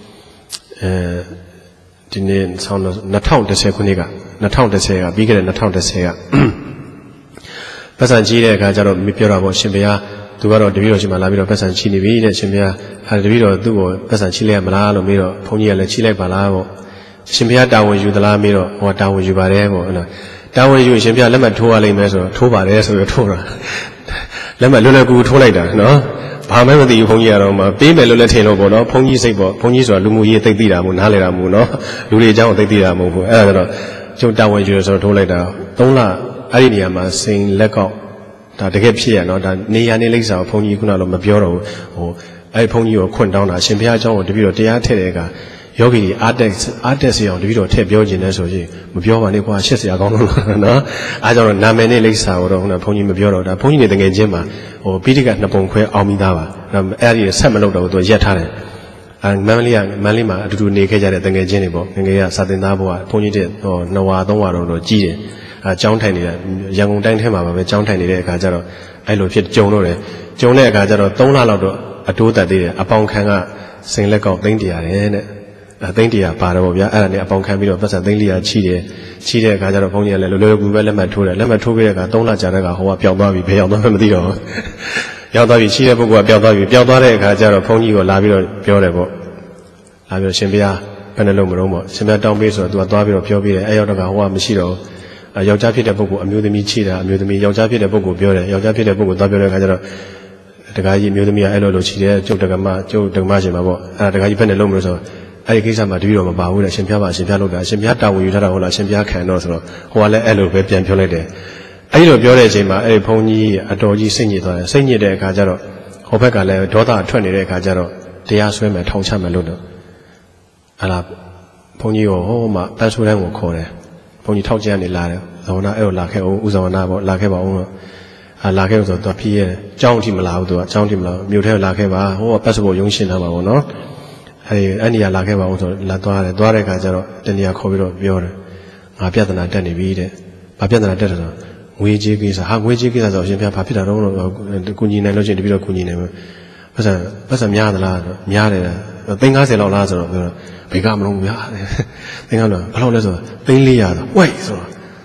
အဲဒီနေ့ဆောင်းတော့နှစ်ထောင်တစ်ဆယ်ခုနှစ်ကနှစ်ထောင်တစ်ဆယ်ကပြီးခဲ့တဲ့နှစ်ထောင်တစ်ဆယ်ကပတ်စံချီးတဲ့အခါကျတော့ပြောတာပေါ့ရှင်ဘုရားသူကတော့တပည့်တော်ရှင်မလာပြီးတော့ပတ်စံချီးနေပြီတဲ့ရှင်ဘုရားအဲတပည့်တော်သူ့ကိုပတ်စံချီးလိုက်ရမလားလို့မေးတော့ဘုန်းကြီးကလည်းချီးလိုက်ပါလားပေါ့ရှင်ဘုရားတာဝန်ယူသလားမေးတော့ဟောတာဝန်ယူပါတယ်ပေါ့နော်တာဝန်ယူရှင်ဘုရားလက်မှတ်ထိုးရလိမ့်မယ်ဆိုတော့ထိုးပါတယ်ဆိုပြီးထိုးတာလက်မှတ်လွယ်လွယ်ကူကူထိုးလိုက်တာနော်ဘာမှမသိဘူးဘုန်းကြီးကတော့မှပေးမယ်လို့လည်းထင်လို့ပေါ့နော်ဘုန်းကြီးစိတ်ပေါ့ဘုန်းကြီးဆိုတာလူမှုရေးသိသိတာမို့နားလေတာမို့နော်လူတွေအကြောင်းသိသိတာမို့ဘူးအဲ့ဒါကတော့ကျုံတာဝန်ယူဆိုတော့ထိုးလိုက်တာသုံးလအဲ့ဒီနေရာမှာစိန်လက်ကောက်ဒါတကယ်ဖြစ်ရနော်ဒါနေရာနေလိမ့်စာကိုဘုန်းကြီးခုနကတော့မပြောတော့ဘူးဟိုအဲ့ဘုန်းကြီးကိုခွန့်တောင်းတာရှင်ဘုရားအကြောင်းကိုတပည့်တော်တရားထည့်တဲ့အခါယောဂီတွေအာတက်အာတက်စီအောင်တပည့်တော်ထည့်ပြောခြင်းနဲ့ဆိုရင်မပြောပါနဲ့ကွာရှစ်ဆရာကောင်းလို့နော်အားကြောင့်နာမည်နဲ့လိမ့်စာကိုတော့ခုနဘုန်းကြီးမပြောတော့ဒါဘုန်းကြီးတွေတကယ်ချင်းမှာဟိုပိဋကနှစ်ပုံခွဲအောင်ပြီးသားပါအဲ့ဒီဆက်မလုပ်တော့ဘူးသူရက်ထားတယ်အဲမန္တလေးကမန္တလေးမှာအတူတူနေခဲ့ကြတဲ့တကယ်ချင်းတွေပေါ့ငငယ်ကစာသင်သားဘုရားဘုန်းကြီးတွေဟိုနှစ်ဝါသုံးဝါတော့တော့ကြီးတယ်အဲကျောင်းထိုင်နေတာရန်ကုန်တိုင်းထဲမှာပဲကျောင်းထိုင်နေတဲ့အခါကျတော့အဲ့လိုဖြစ်ကြုံတော့တယ်ကြုံတဲ့အခါကျတော့သုံးလလောက်တော့အတိုးတက်သေးတယ်အပေါင်ခံကစိန်လက်ကောက်သိန်းတရာတယ်တဲ့အဲသိန်းတရာပါတယ်ပေါ့ဗျာအဲ့ဒါနဲ့အပေါင်ခံပြီးတော့ပတ်စံသိန်းလေးရာချီတယ်ချီတဲ့အခါကျတော့ဘုန်းကြီးကလည်းလွယ်လွယ်ကူကူပဲလက်မှတ်ထိုးတယ်လက်မှတ်ထိုးပြီးတဲ့အခါသုံးလကြာတဲ့အခါဟိုကပျောက်သွားပြီဘယ်ရောက်သွားမှမသိတော့ဘူးရောက်သွားပြီချီတဲ့ပုဂ္ဂိုလ်ကပျောက်သွားပြီပျောက်သွားတဲ့အခါကျတော့ဘုန်းကြီးကလာပြီးတော့ပြောတယ်ပေါ့လာပြီးတော့ရှင်ဘုရားဘယ်နှလုံးမလုံးပေါ့ရှင်ဘုရားတောင်းပေးဆိုတော့သူကသွားပြီးတော့ပြောပြီးတယ်အဲ့ရောက်တော့ကဟိုကမရှိတော့ယောက်ျားဖြစ်တဲ့ပုဂ္ဂိုလ်အမျိုးသမီးချီတာအမျိုးသမီးယောက်ျားဖြစ်တဲ့ပုဂ္ဂိုလ်ပြောတယ်ယောက်ျားဖြစ်တဲ့ပုဂ္ဂိုလ်သွားပြောတဲ့အခါကျတော့တခါကြီးအမျိုးသမီးကအဲ့လိုလိုချီတယ်ကျုပ်တက္ကမကျုပ်တက္ကမရှင်ပါပေါ့အဲ့ဒါတခါကြီးဘယ်နဲ့လုံးမလို့ဆိုတော့အဲ့ဒီကိစ္စမှာတပည့်တော်မပါဘူးတဲ့ရှင်ပြပါရှင်ပြလို့တာရှင်ပြတာဝန်ယူထားတာဟုတ်လားရှင်ပြခံတော့ဆိုတော့ဟိုကလည်းအဲ့လိုပဲပြန်ပြောလိုက်တယ်အဲ့ဒီလိုပြောတဲ့အချိန်မှာအဲ့ဒီဘုန်းကြီးအတော်ကြီးစိတ်ညစ်သွားတယ်စိတ်ညစ်တဲ့အခါကျတော့ဟိုဘက်ကလည်းဒေါသထွက်နေတဲ့အခါကျတော့တရားဆွဲမယ်ထောင်ချမယ်လို့တော့အဲ့ဒါဘုန်းကြီးကိုဟိုမှာပန်းဆိုးတန်းကိုခေါ်တယ်ဘုန်းကြီးထောက်ကျန်နေလာတယ်ဇဝနာအဲ့လိုလာခဲ့အောင်ဥဇဝနာပေါ့လာခဲ့ပါအောင်တော့အာလာခဲ့ဆိုတော့သူဖြီးရဲကြောင်းထိမလာဘူးသူကကြောင်းထိမလာမြို့ထဲလာခဲ့ပါဟိုကပတ်စပို့ရုံးရှင်းထားပါပေါ့နော်အဲ့ဒီအဲ့နေရာလာခဲ့ပါအောင်ဆိုလာသွားတယ်သွားတဲ့အခါကျတော့တနေရာခေါ်ပြီးတော့ပြောတယ်ငါပြဿနာတက်နေပြီတဲ့ဘာပြဿနာတက်တယ်ဆိုတော့ငွေကြေးကိစ္စဟာငွေကြေးကိစ္စဆိုအရှင်ပြဘာဖြစ်တာတော့လို့ကုညီနိုင်လို့ချင်းတပြီးတော့ကုညီနိုင်မှာပတ်စံပတ်စံများသလားဆိုများတယ်သိန်း၅၀လောက်လားဆိုတော့ပြောတော့ဘေကမလုံးများတယ်သိန်း၅၀လောက်ဘယ်လောက်လဲဆိုတော့သိန်း၄ရာဆိုဝိုက်ဆိုတော့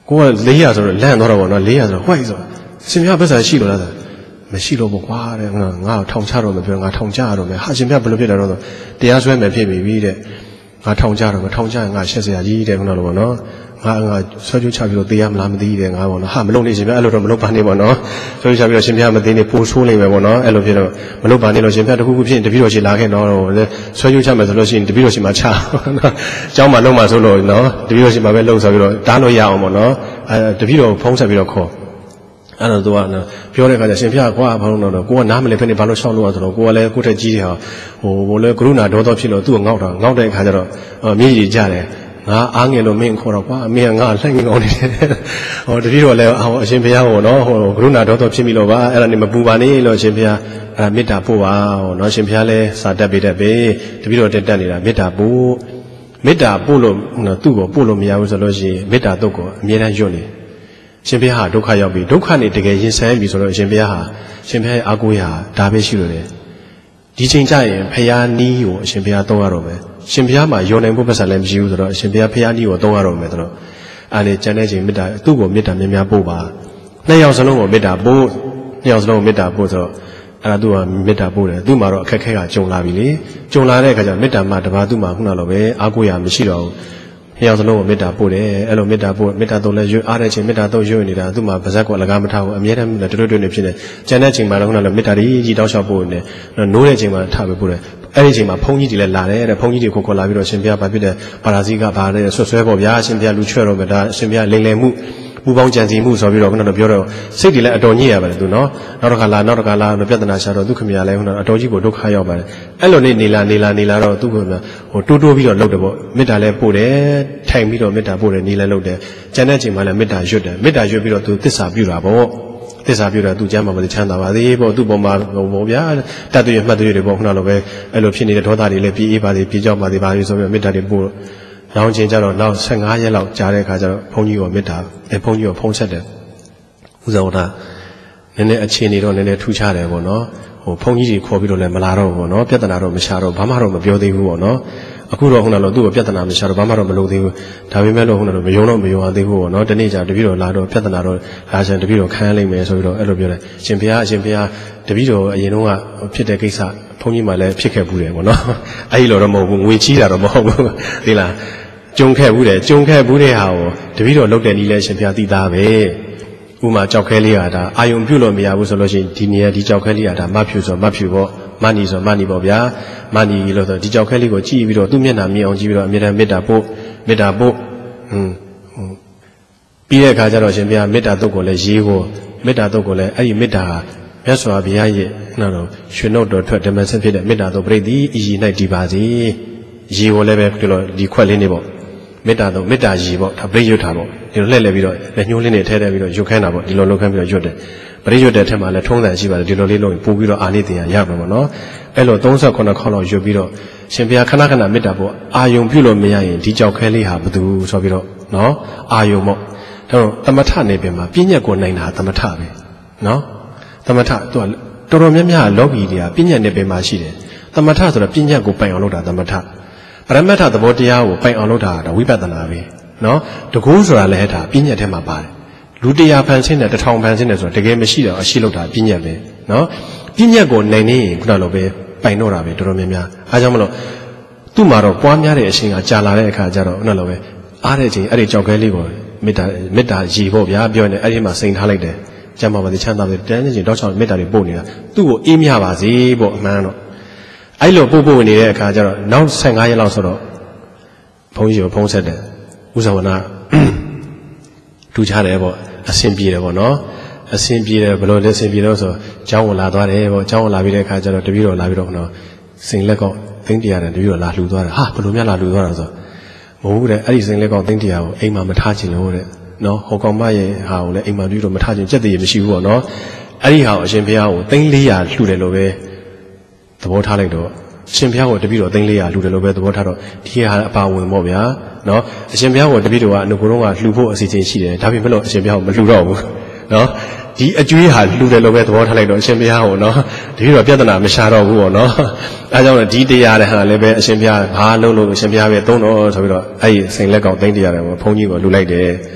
ကိုကလေးရဆိုတော့လန့်တော့တော့နော်လေးရဆိုတော့ဟွိုက်ဆိုရှင်ပြပတ်စံရှိလို့လားမရှိလို့ပေါ့ကွာတဲ့ငါငါထောင်ချတော့မပြောငါထောင်ချရတော့မယ်ဟာရှင်ပြဘယ်လိုဖြစ်တယ်တော့တရားစွဲမယ်ဖြစ်ပြီတဲ့ငါထောင်ချတော့မထောင်ချရင်ငါရှက်စရာကြီးတဲ့ခုနလိုပေါ့နော်ငါငါဆွဲကြိုးချပြီးတော့တရားမလားမသိတဲ့ငါပေါ့နော်ဟာမလုပ်နေရှင်ပြအဲ့လိုတော့မလုပ်ပါနဲ့ပေါ့နော်ဆွဲကြိုးချပြီးတော့ရှင်ပြမသိနေပို့ဆိုးနေမယ်ပေါ့နော်အဲ့လိုဖြစ်တော့မလုပ်ပါနဲ့လို့ရှင်ပြတခုခုဖြစ်ရင်တပည့်တော်ရှိလာခဲ့တော့ဆွဲကြိုးချမယ်ဆိုလို့ရှိရင်တပည့်တော်ရှိမှချနော်เจ้าမှလုံးမှဆိုလို့နော်တပည့်တော်ရှိမှပဲလုံဆိုပြီးတော့တားလို့ရအောင်ပေါ့နော်အဲတပည့်တော်ဖုံးဆက်ပြီးတော့ခေါ်အဲ့တော့သူကပြောတဲ့အခါကျရှင်ပြကွာဘာလို့တော့ကိုကနားမလည်ဖြစ်နေဘာလို့ရှောက်လို့ဆိုတော့ကိုကလည်းကိုယ့်ထက်ကြီးတယ်ဟာဟိုဘို့လဲကရုဏာဒေါသဖြစ်လို့သူ့ကိုငေါက်တာငေါက်တဲ့အခါကျတော့မြေကြီးကြတယ်ငါအားငယ်လို့မင်းခေါ်တော့ကွာမင်းကငါလှိုက်ငေါနေတယ်ဟောတပည့်တော်လည်းဟောအရှင်ဘုရားဟောနော်ဟိုကရုဏာဒေါသဖြစ်မိလို့ပါအဲ့ဒါနေမပူပါနဲ့လို့အရှင်ဘုရားအဲ့မေတ္တာပို့ပါဟောနော်ရှင်ဘုရားလည်းစာတက်ပေးတတ်ပဲတပည့်တော်တက်တက်နေတာမေတ္တာပို့မေတ္တာပို့လို့သူ့ကိုပို့လို့မရဘူးဆိုလို့ရှိရင်မေတ္တာတုတ်ကိုအမြဲတမ်းညွတ်နေရှင်ဘုရားဟာဒုက္ခရောက်ပြီဒုက္ခနဲ့တကယ်ရင်ဆိုင်ပြီဆိုတော့ရှင်ဘုရားဟာရှင်ဘုရားရဲ့အာကိုရာဒါပဲရှိလို့လေဒီချိန်ကျရင်ဘုရားနီးကိုအရှင်ဘုရားသုံးရတော့မယ်ရှင်ဘုရားမှာယုံနိုင်ဖို့ပတ်စံလည်းမရှိဘူးဆိုတော့အရှင်ဘုရားဘုရားနီးကိုသုံးရတော့မယ်ဆိုတော့အဲ့ဒီကျန်တဲ့ချိန်မေတ္တာသူ့ကိုမေတ္တာများများပို့ပါနှစ်ယောက်စလုံးကိုမေတ္တာပို့နှစ်ယောက်စလုံးကိုမေတ္တာပို့ဆိုတော့အဲ့ဒါသူကမေတ္တာပို့တယ်သူ့မှာတော့အခက်ခဲကကြုံလာပြီလေကြုံလာတဲ့အခါကျတော့မေတ္တာမှတပါးသူ့မှာခုနလိုပဲအာကိုရာမရှိတော့ဘူးနှစ်ယောက်စလုံးကိုမေတ္တာပို့တယ်အဲ့လိုမေတ္တာပို့မေတ္တာသုံးလဲရွအားတဲ့ချိန်မေတ္တာသုံးရွနေတာသူ့မှာပါဇက်ကိုလကားမထားဘူးအမြဲတမ်းတွေ့တွေ့တွေ့နေဖြစ်နေကျန်တဲ့ချိန်မှာလည်းခုနလိုမေတ္တာကြီးကြီးတောက်လျှောက်ပို့နေနိုးတဲ့ချိန်မှာထားပြီးပို့တယ်အဲ့ဒီချိန်မှာဘုန်းကြီးတွေလည်းလာတယ်တဲ့ဘုန်းကြီးတွေကိုခေါ်လာပြီးတော့ရှင်ဘုရားဘာဖြစ်တယ်ပါရာဇိကဘာလဲဆွဆွဲပေါ့ဗျာရှင်ဘုရားလူချွဲတော့မယ်ဒါရှင်ဘုရားလိမ်လည်မှုပူပေါင်းကြံစီမှုဆိုပြီးတော့ခုနကပြောတော့စိတ်တွေလည်းအတော်ညစ်ရပါတယ်သူနော်နောက်တစ်ခါလာနောက်တစ်ခါလာပြဿနာရှာတော့သူခမရလည်းခုနအတော်ကြီးကိုဒုက္ခရောက်ပါတယ်အဲ့လိုနေနေလာနေလာနေလာတော့သူကဟိုတိုးတိုးပြီးတော့လှုပ်တယ်ပေါ့မေတ္တာလည်းပို့တယ်ထိုင်ပြီးတော့မေတ္တာပို့တယ်နေလည်းလှုပ်တယ်ကျန်တဲ့ချိန်မှာလည်းမေတ္တာရွတ်တယ်မေတ္တာရွတ်ပြီးတော့သူသစ္စာပြုတာပေါ့သစ္စာပြုတာသူကျမ်းမှာမချမ်းသာပါသေးပေါ့သူ့ပုံမှာဟိုပေါ့ဗျာတတ်တွေမှတ်တွေတွေပေါ့ခုနလိုပဲအဲ့လိုဖြစ်နေတဲ့ဒေါသတွေလည်းပြေးအေးပါသေးပြေးကြောက်ပါသေးပါသေးဆိုပြီးမေတ္တာတွေပို့နောက်ချင်းကျတော့နောက်ဆယ်ငါးရက်လောက်ကြာတဲ့အခါကျတော့ဘုန်းကြီးကမေတ္တာအဲဘုန်းကြီးကဖုံးဆက်တယ်ဥဇောတာနည်းနည်းအခြေအနေတော့နည်းနည်းထူးခြားတယ်ပေါ့နော်ဟိုဘုန်းကြီးတွေခေါ်ပြီးတော့လည်းမလာတော့ဘူးပေါ့နော်ပြဿနာတော့မရှာတော့ဘာမှတော့မပြောသေးဘူးပေါ့နော်အခုတော့ခုနကသူ့ကိုပြဿနာမရှာတော့ဘာမှတော့မလုပ်သေးဘူးဒါပေမဲ့လို့ခုနကမယုံတော့မယုံရသေးဘူးပေါ့နော်ဒီနေ့ကျတပည့်တော်လာတော့ပြဿနာတော့လာချင်တပည့်တော်ခံရလိမ့်မယ်ဆိုပြီးတော့အဲ့လိုပြောတယ်ရှင်ဘုရားအရှင်ဘုရားတပည့်တော်အရင်တုန်းကဖြစ်တဲ့ကိစ္စဘုန်းကြီးမှလည်းဖြစ်ခဲ့ဘူးတယ်ပေါ့နော်အဲ့ဒီလိုတော့မဟုတ်ဘူးငွေချီးတာတော့မဟုတ်ဘူးသိလားကျုံခဲ့ဘူးတယ်ကျုံခဲ့ဘူးတဲ့ဟာကိုတပည့်တော်လုတ်တဲ့နီးလဲရှင်ဘုရားသိသားပဲဥမာကြောက်ခဲလေးဟာဒါအာယုံပြုလို့မရဘူးဆိုလို့ရှိရင်ဒီနေရာဒီကြောက်ခဲလေးဟာဒါမဖြူဆိုမဖြူပေါ့မနီဆိုမနီပေါ့ဗျာမနီလို့ဆိုဒီကြောက်ခဲလေးကိုကြည့်ပြီးတော့သူ့မျက်နှာမြင်အောင်ကြည့်ပြီးတော့အမြဲတမ်းမေတ္တာပို့မေတ္တာပို့ဟွန်းပြီးတဲ့အခါကျတော့ရှင်ဘုရားမေတ္တာတုတ်ကိုလည်းရေးကိုမေတ္တာတုတ်ကိုလည်းအဲ့ဒီမေတ္တာဟာမြတ်စွာဘုရားရဲ့နော်တော့ရွှေနှုတ်တော်ထွက်ဓမ္မစက်ဖြစ်တဲ့မေတ္တာတုတ်ပြိတ္တိဤရည်၌တည်ပါစေရေးကိုလည်းပဲဒီလိုဒီခွက်လေးနေပေါ့မေတ္တာတော့မေတ္တာရည်ပေါ့ဒါပရိယွတ်တာပေါ့ဒီလိုလှည့်လှည့်ပြီးတော့လက်ညှိုးလေးနဲ့ထဲထဲပြီးတော့ရွတ်ခိုင်းတာပေါ့ဒီလိုလုပ်ခိုင်းပြီးတော့ရွတ်တယ်ပရိယွတ်တဲ့ထက်မှလည်းထုံးစံရှိပါတယ်ဒီလိုလေးလုပ်ရင်ပို့ပြီးတော့အာနိသင်ရမှာပေါ့နော်အဲ့လိုသုံးဆယ့်ခုနှစ်ခေါက်လောက်ရွတ်ပြီးတော့ရှင်ဘုရားခဏခဏမေတ္တာပေါ့အာယုံပြုလို့မရရင်ဒီကြောက်ခဲလေးဟာဘယ်သူဆိုပြီးတော့နော်အာယုံပေါ့ဒါတော့သမထနေပြင်မှာပြည့်ညက်ကိုနိုင်တာသမထပဲနော်သမထသူကတော်တော်များများလောကီတွေကပြည့်ညက်နေပြင်မှာရှိတယ်သမထဆိုတော့ပြည့်ညက်ကိုပိုင်အောင်လုပ်တာသမထပရမတ္ထသဘောတရားကိုပိုင်အောင်လုပ်တာဒါဝိပဿနာပဲနော်တကူဆိုတာလည်းဒါပြဉ္ညာထဲမှာပါတယ်လူတရားဖန်ဆင်းတယ်တထောင်ဖန်ဆင်းတယ်ဆိုတာတကယ်မရှိတော့အရှိလုပ်တာပြဉ္ညာပဲနော်ပြဉ္ညာကိုနိုင်နေရင်ခုနလိုပဲပိုင်တော့တာပဲတော်တော်များများအားကြောင့်မလို့သူ့မှာတော့ပွားများတဲ့အရှင်ကကြာလာတဲ့အခါကျတော့ခုနလိုပဲအားတဲ့ချိန်အဲ့ဒီကြောက်ခဲလေးကိုမေတ္တာမေတ္တာရည်ဖို့ဗျာပြောနေအဲ့ဒီမှာစိန်ထားလိုက်တယ်ကျမ်းမာပါစေချမ်းသာပါစေတန်းချင်းတောက်ချောင်းမေတ္တာတွေပို့နေတာသူ့ကိုအေးမြပါစေပေါ့အမှန်တော့အဲ့လိုပို့ပို့နေတဲ့အခါကျတော့နောက်ဆယ်ငါးရက်လောက်ဆိုတော့ဘုန်းကြီးကိုဖုံးဆက်တယ်ဥဇဝနာထူချတယ်ပေါ့အဆင်ပြေတယ်ပေါ့နော်အဆင်ပြေတယ်ဘယ်လိုလဲအဆင်ပြေလို့ဆိုကျောင်းကိုလာသွားတယ်ပေါ့ကျောင်းကိုလာပြီးတဲ့အခါကျတော့တပည့်တော်လာပြီးတော့နော်စိန်လက်ကောက်သိန်းတရားတယ်တပည့်တော်လာလှူသွားတယ်ဟာဘယ်လိုများလာလှူသွားတာဆိုမဟုတ်ဘူးတဲ့အဲ့ဒီစိန်လက်ကောက်သိန်းတရားကိုအိမ်မှာမထားချင်လို့တဲ့နော်ဟောကောင်မရဲ့ဟာကိုလည်းအိမ်မှာပြီးတော့မထားချင်ကြက်တည်းမရှိဘူးပေါ့နော်အဲ့ဒီဟာကိုအရှင်ဘုရားကိုသိန်းလေးရာလှူတယ်လို့ပဲသဘောထားလိုက်တော့ရှင်ဘုရားကိုတပည့်တော်သိန်းလေးရာလှူတယ်လို့ပဲသဘောထားတော့ဒီဟာအပါဝင်ပေါ့ဗျာနော်အရှင်ဘုရားကိုတပည့်တော်ကအနုကိုယ်တော့ကလှူဖို့အစီအစဉ်ရှိတယ်ဒါပေမဲ့လို့အရှင်ဘုရားကိုမလှူတော့ဘူးနော်ဒီအကျွေးဟာလှူတယ်လို့ပဲသဘောထားလိုက်တော့အရှင်ဘုရားကိုနော်တပည့်တော်ပြဿနာမရှာတော့ဘူးပေါ့နော်အဲကြောင့်ဒီတရားတဲ့ဟာလည်းပဲအရှင်ဘုရားဘာလုပ်လို့အရှင်ဘုရားပဲသုံးတော့ဆိုပြီးတော့အဲ့ဒီစိန်လက်ကောင်သိန်းတရားတယ်ပေါ့ဘုန်းကြီးကိုလှူလိုက်တယ်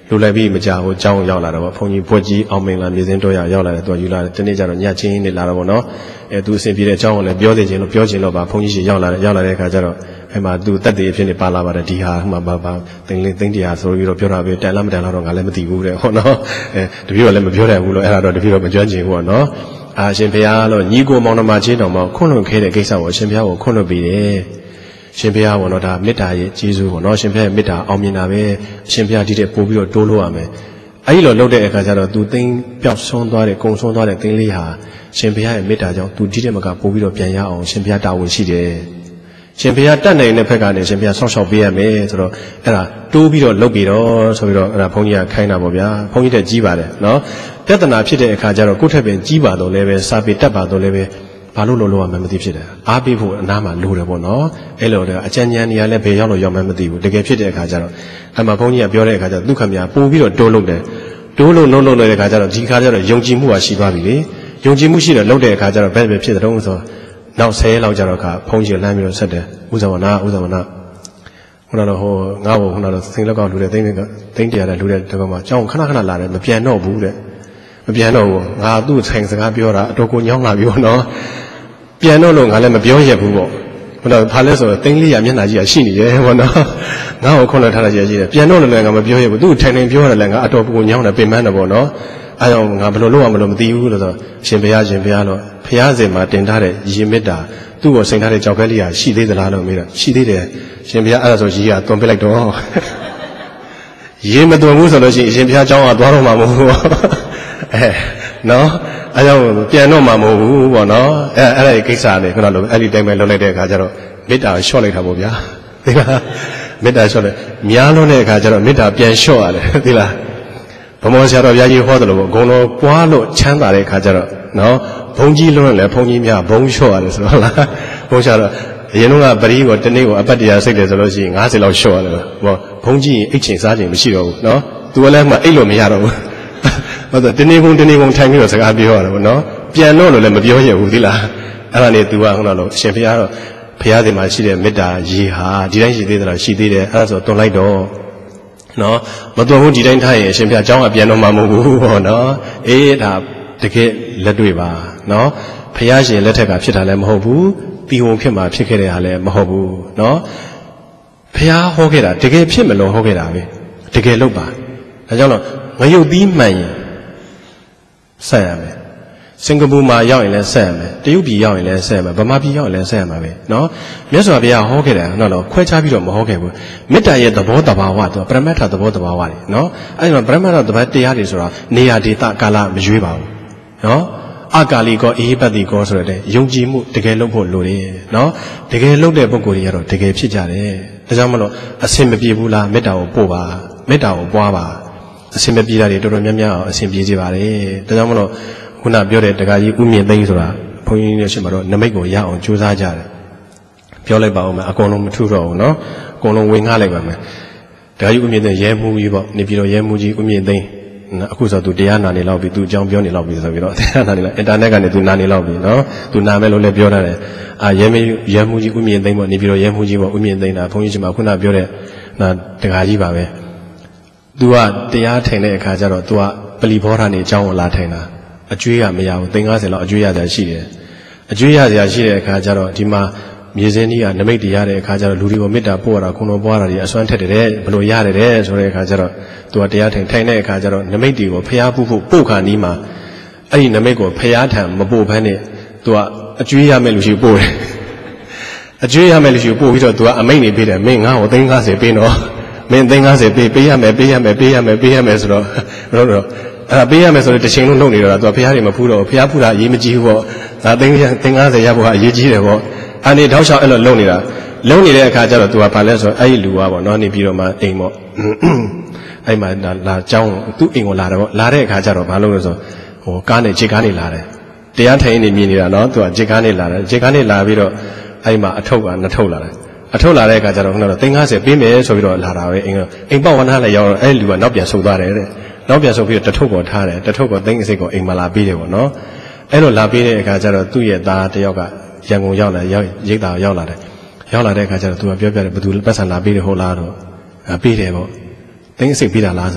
လူလိုက်ပြီးမကြဘူးကြောင်းရောက်လာတော့ဘုန်းကြီးဘွက်ကြီးအောင်မင်္ဂလာမြေစင်းတော့ရောက်လာတယ်သူကယူလာတယ်တနေ့ကျတော့ညချင်းနေလာတော့ဗောနော်အဲသူအစဉ်ပြေတဲ့အကြောင်းကိုလည်းပြောသေးခြင်းလို့ပြောခြင်းလို့ပါဘုန်းကြီးရှင်ရောက်လာတယ်ရောက်လာတဲ့အခါကျတော့အဲမှာသူတက်သေးအဖြစ်နေပါလာပါတယ်ဒီဟာဟိုမှာပါပါသိန်းလေးသိန်းတရာဆိုပြီးတော့ပြောတာပဲတန်လားမတန်လားတော့ငါလည်းမသိဘူးတဲ့ဟောနော်အဲတပည့်ကလည်းမပြောနိုင်ဘူးလို့အဲ့ဒါတော့တပည့်တော့မကြွချင်ဘူးဗောနော်အာရှင်ဘုရားလို့ညီကိုမောင်နှမချင်းတော်မှာခွန့်လွန်ခဲ့တဲ့ကိစ္စကိုရှင်ဘုရားကိုခွန့်လွန်ပြီးတယ်ရှင်ဘုရားဘောနော်ဒါမေတ္တာရဲ့ကျေးဇူးဘောနော်ရှင်ဘုရားရဲ့မေတ္တာအောင်မြင်တာပဲရှင်ဘုရားဒီတဲ့ပို့ပြီးတော့တိုးလို့ရမယ်အဲ့ဒီလိုလုပ်တဲ့အခါကျတော့သူသိန်းပျောက်ဆုံးသွားတယ်ကုံဆုံးသွားတဲ့သိန်းလေးဟာရှင်ဘုရားရဲ့မေတ္တာကြောင့်သူဒီတဲ့မကပို့ပြီးတော့ပြန်ရအောင်ရှင်ဘုရားတာဝန်ရှိတယ်ရှင်ဘုရားတတ်နိုင်တဲ့ဘက်ကနေရှင်ဘုရားဆောက်ရှောက်ပေးရမယ်ဆိုတော့အဲ့ဒါတိုးပြီးတော့လုပ်ပြီးတော့ဆိုပြီးတော့အဲ့ဒါဘုန်းကြီးကခိုင်းတာပေါ့ဗျာဘုန်းကြီးတက်ကြီးပါတယ်နော်ပြဿနာဖြစ်တဲ့အခါကျတော့ကိုယ့်ထက်ပင်ကြီးပါတော့လည်းပဲစာပေတတ်ပါတော့လည်းပဲဘာလို့လို့လို့ရမှမသိဖြစ်တယ်အားပေးဖို့အနားမှာလိုတယ်ပေါ့နော်အဲ့လိုတော့အကြံဉာဏ်နေရာလည်းဘယ်ရောက်လို့ရောက်မှမသိဘူးတကယ်ဖြစ်တဲ့အခါကျတော့အမှဘုန်းကြီးကပြောတဲ့အခါကျတော့ဒုက္ခများပို့ပြီးတော့တိုးလို့တယ်တိုးလို့လုံးလုံးတဲ့အခါကျတော့ဒီအခါကျတော့ယုံကြည်မှုဟာရှိသွားပြီလေယုံကြည်မှုရှိတော့လုပ်တဲ့အခါကျတော့ဘယ်ပဲဖြစ်တဲ့တုံးဆိုနောက်ဆယ်လောက်ကျတော့ခါဘုန်းကြီးလမ်းပြီးတော့ဆက်တယ်ဥဇဝနာဥဇဝနာခုနတော့ဟိုငါ့ဘုံခုနတော့စိန်လောက်ကောက်လူတဲ့သိန်းသိန်းတရားတဲ့လူတဲ့တကောင်မှာကြောင်းခဏခဏလာတယ်မပြန်တော့ဘူးတဲ့မပြန်တော့ဘူးငါသူ့ဆိုင်စကားပြောတာအတော်ကိုညောင်းလာပြီပေါ့နော်ပြန်တော့လို့ငါလည်းမပြောရဘူးပေါ့ဘုရားဘာလဲဆိုတော့သိန်းလေးရမျက်နှာကြီးကရှိနေတယ်ပေါ့နော်ငါ့ကိုခွန်းလက်ထားတာကြီးရှိတယ်ပြန်တော့လည်းငါမပြောရဘူးသူ့ထိုင်နေပြောရတယ်လည်းငါအတော်ကိုညောင်းတယ်ပင်ပန်းတယ်ပေါ့နော်အဲကြောင့်ငါဘယ်လိုလုပ်ရမလို့မသိဘူးလို့ဆိုရှင်ဘုရားရှင်ဘုရားလို့ဘုရားစင်မှာတင်ထားတဲ့ရေမေတ္တာသူ့ကိုစိန်ထားတဲ့ကြောက်ကလေးဟာရှိသေးသလားလို့မေးတော့ရှိသေးတယ်ရှင်ဘုရားအဲ့ဒါဆိုရေကသွန်ပစ်လိုက်တော့ရေမသွန်ဘူးဆိုလို့ရှိရင်ရှင်ဘုရားเจ้าကသွားတော့မှာမဟုတ်ဘူးအဲနော်အဲကြောင့်ပြန်တော့မှာမဟုတ်ဘူးပေါ့နော်အဲအဲ့ဒါကိစ္စနဲ့ခုနလိုအဲ့ဒီတိုင်းပဲလုပ်လိုက်တဲ့အခါကျတော့မေတ္တာလျှော့လိုက်တာပေါ့ဗျာသိလားမေတ္တာလျှော့လိုက်များလုံးတဲ့အခါကျတော့မေတ္တာပြန်လျှော့ရတယ်သိလားဘုံမောဆရာတော်ဘုရားကြီးဟောတယ်လို့ပေါ့ဂုံတော်ပွားလို့ချမ်းသာတဲ့အခါကျတော့နော်ဘုံကြီးလုံးလည်းဘုံကြီးများဘုံလျှော့ရတယ်ဆိုတော့လားဘုံဆရာတော်အရင်ကပရိကိုတနေ့ကိုအပတ်တရားစိတ်တယ်ဆိုလို့ရှိရင်၅၀လောက်လျှော့ရတယ်ဟောဘုံကြီးအိတ်ချင်စားချင်မရှိတော့ဘူးနော်သူကလည်းမှအိတ်လို့မရတော့ဘူးဟုတ်တယ်တနေ့ကုန်တနေ့ကုန်ထိုင်ပြီးတော့စကားပြောရတယ်ဗောနော်ပြန်တော့လို့လည်းမပြောရဘူးသီလားအဲ့ဒါနဲ့ तू ကခုနကတော့အရှင်ဘုရားတော့ဘုရားသခင်မှာရှိတဲ့မေတ္တာရေဟာဒီတိုင်းရှိသေးတယ်လားရှိသေးတယ်အဲ့ဒါဆိုတွန်လိုက်တော့နော်မတွန်ဘူးဒီတိုင်းထားရင်အရှင်ဘုရားအကြောင်းကပြန်တော့မှာမဟုတ်ဘူးဗောနော်အေးဒါတကယ်လက်တွေ့ပါနော်ဘုရားရှင်လက်ထက်ကဖြစ်တာလည်းမဟုတ်ဘူးတီဝုံဖြစ်မှာဖြစ်ခဲ့တဲ့ဟာလည်းမဟုတ်ဘူးနော်ဘုရားဟောခဲ့တာတကယ်ဖြစ်မလို့ဟောခဲ့တာပဲတကယ်လို့ပါဒါကြောင့်တော့ငရုတ်သီးမှန်ရင်ဆက်ရမယ်စင်ကာပူမှာရောက်ရင်လည်းဆက်ရမယ်တရုတ်ပြည်ရောက်ရင်လည်းဆက်ရမယ်ဗမာပြည်ရောက်ရင်လည်းဆက်ရမှာပဲနော်မြတ်စွာဘုရားဟောခဲ့တယ်နော်တော့ခွဲခြားပြီးတော့မဟောခဲ့ဘူးမေတ္တာရဲ့သဘောတဘာဝသူပရမတ္ထသဘောတဘာဝတွေနော်အဲ့ဒီမှာပရမတ္ထသဘောတရားတွေဆိုတာနေရာဒေသကာလမရွေးပါဘူးနော်အကာလီကောအေဟိပတ္တိကောဆိုတဲ့ယုံကြည်မှုတကယ်လုပ်ဖို့လိုတယ်နော်တကယ်လုပ်တဲ့ပုဂ္ဂိုလ်တွေကတော့တကယ်ဖြစ်ကြတယ်ဒါကြောင့်မလို့အစင်မပြေဘူးလားမေတ္တာကိုပို့ပါမေတ္တာကိုပွားပါအစင်မပြေတာတွေတော်တော်များများအောင်အစင်ပြေစေပါတယ်ဒါကြောင့်မလို့ခုနပြောတဲ့တက္ကကြီးဥမြင့်သိန်းဆိုတာဘုန်းကြီးတွေရှိမှတော့နမိတ်ကိုရအောင်ကြိုးစားကြတယ်ပြောလိုက်ပါဦးမယ်အကုန်လုံးမထုတော့ဘူးနော်အကုန်လုံးဝင်ငှလိုက်ပါမယ်တက္ကကြီးဥမြင့်သိန်းရဲမှုကြီးပေါ့နေပြည်တော်ရဲမှုကြီးဥမြင့်သိန်းအခုဆိုသူတရားနာနေလောက်ပြီသူအကြောင်းပြောနေလောက်ပြီဆိုပြီးတော့တရားနာနေလောက်အင်တာနက်ကနေသူနာနေလောက်ပြီနော်သူနာမယ်လို့လည်းပြောထားတယ်အာရဲမရဲမှုကြီးဥမြင့်သိန်းပေါ့နေပြည်တော်ရဲမှုကြီးပေါ့ဥမြင့်သိန်းတာဘုန်းကြီးရှိမှခုနပြောတဲ့နာတက္ကကြီးပါပဲသူကတရားထိုင်တဲ့အခါကျတော့သူကပလီဘောဓာနေအကြောင်းကိုလာထိုင်တာအကျွေးရမရဘူးသိန်း၅၀လောက်အကျွေးရစရာရှိတယ်အကျွေးရစရာရှိတဲ့အခါကျတော့ဒီမှာမြေစင်းကြီးကနမိတ်တရားတဲ့အခါကျတော့လူတွေကိုမေတ္တာပို့ရတာခုံတော်ပွားတာတွေအစွမ်းထက်တယ်ဘလို့ရတယ်တဲ့ဆိုတဲ့အခါကျတော့သူကတရားထိုင်ထိုင်တဲ့အခါကျတော့နမိတ်တွေကိုဖျားဖို့ဖို့ပို့ခါနီးမှာအဲ့ဒီနမိတ်ကိုဖျားထံမပို့ဘဲနဲ့သူကအကျွေးရမယ်လူရှိပို့တယ်အကျွေးရမယ်လူရှိပို့ပြီးတော့သူကအမိတ်နေပေးတယ်မင်းငါ့ကိုသိန်း၅၀ပေးတော့မင်းသိန်း၅၀ပေးပေးရမယ်ပေးရမယ်ပေးရမယ်ပေးရမယ်ဆိုတော့တော့တော့အဲ့ဒါပေးရမယ်ဆိုတော့တစ်ချိန်လုံးလုပ်နေတော့သူကဖျားတွေမဖူးတော့ဖျားဖူးတာအရေးမကြီးဘူးပေါ့ဒါသိန်းသိန်း၅၀ရဖို့ကအရေးကြီးတယ်ပေါ့အဲ့ဒီထောက်လျှောက်အဲ့လိုလုပ်နေတာလုံးနေတဲ့အခါကျတော့သူကဘာလဲဆိုတော့အဲ့ဒီလူကပေါ့နော်နေပြီးတော့မှအိမ်ပေါ့အဲ့မှာလာเจ้าသူ့အိမ်ကိုလာတယ်ပေါ့လာတဲ့အခါကျတော့ဘာလုပ်လဲဆိုဟိုကားနဲ့ခြေကားနဲ့လာတယ်တရားထိုင်နေမြင်နေတာနော်သူကခြေကားနဲ့လာတယ်ခြေကားနဲ့လာပြီးတော့အဲ့မှာအထုပ်ကနှစ်ထုပ်လာတယ်အထုပ်လာတဲ့အခါကျတော့ခုနကတော့သိန်း၅၀ပေးမယ်ဆိုပြီးတော့လာတာပဲအိမ်ကအိမ်ပေါက်ဝနာလည်းရောက်တော့အဲ့လူကနောက်ပြန်ဆုတ်သွားတယ်တဲ့နောက်ပြန်ဆုတ်ပြီးတော့တထုပ်ပေါ်ထားတယ်တထုပ်ကသိန်းအစိတ်ကိုအိမ်မှာလာပေးတယ်ပေါ့နော်အဲ့လိုလာပေးတဲ့အခါကျတော့သူ့ရဲ့သားတယောက်ကရန်ကုန်ရောက်လာရောက်ရိတ်တာရောက်လာတယ်ရောက်လာတဲ့အခါကျတော့သူကပြောပြတယ်ဘယ်သူပတ်စံလာပေးတယ်ဟုတ်လားတော့ပေးတယ်ပေါ့သိန်းအစိတ်ပေးတာလားဆိုတော့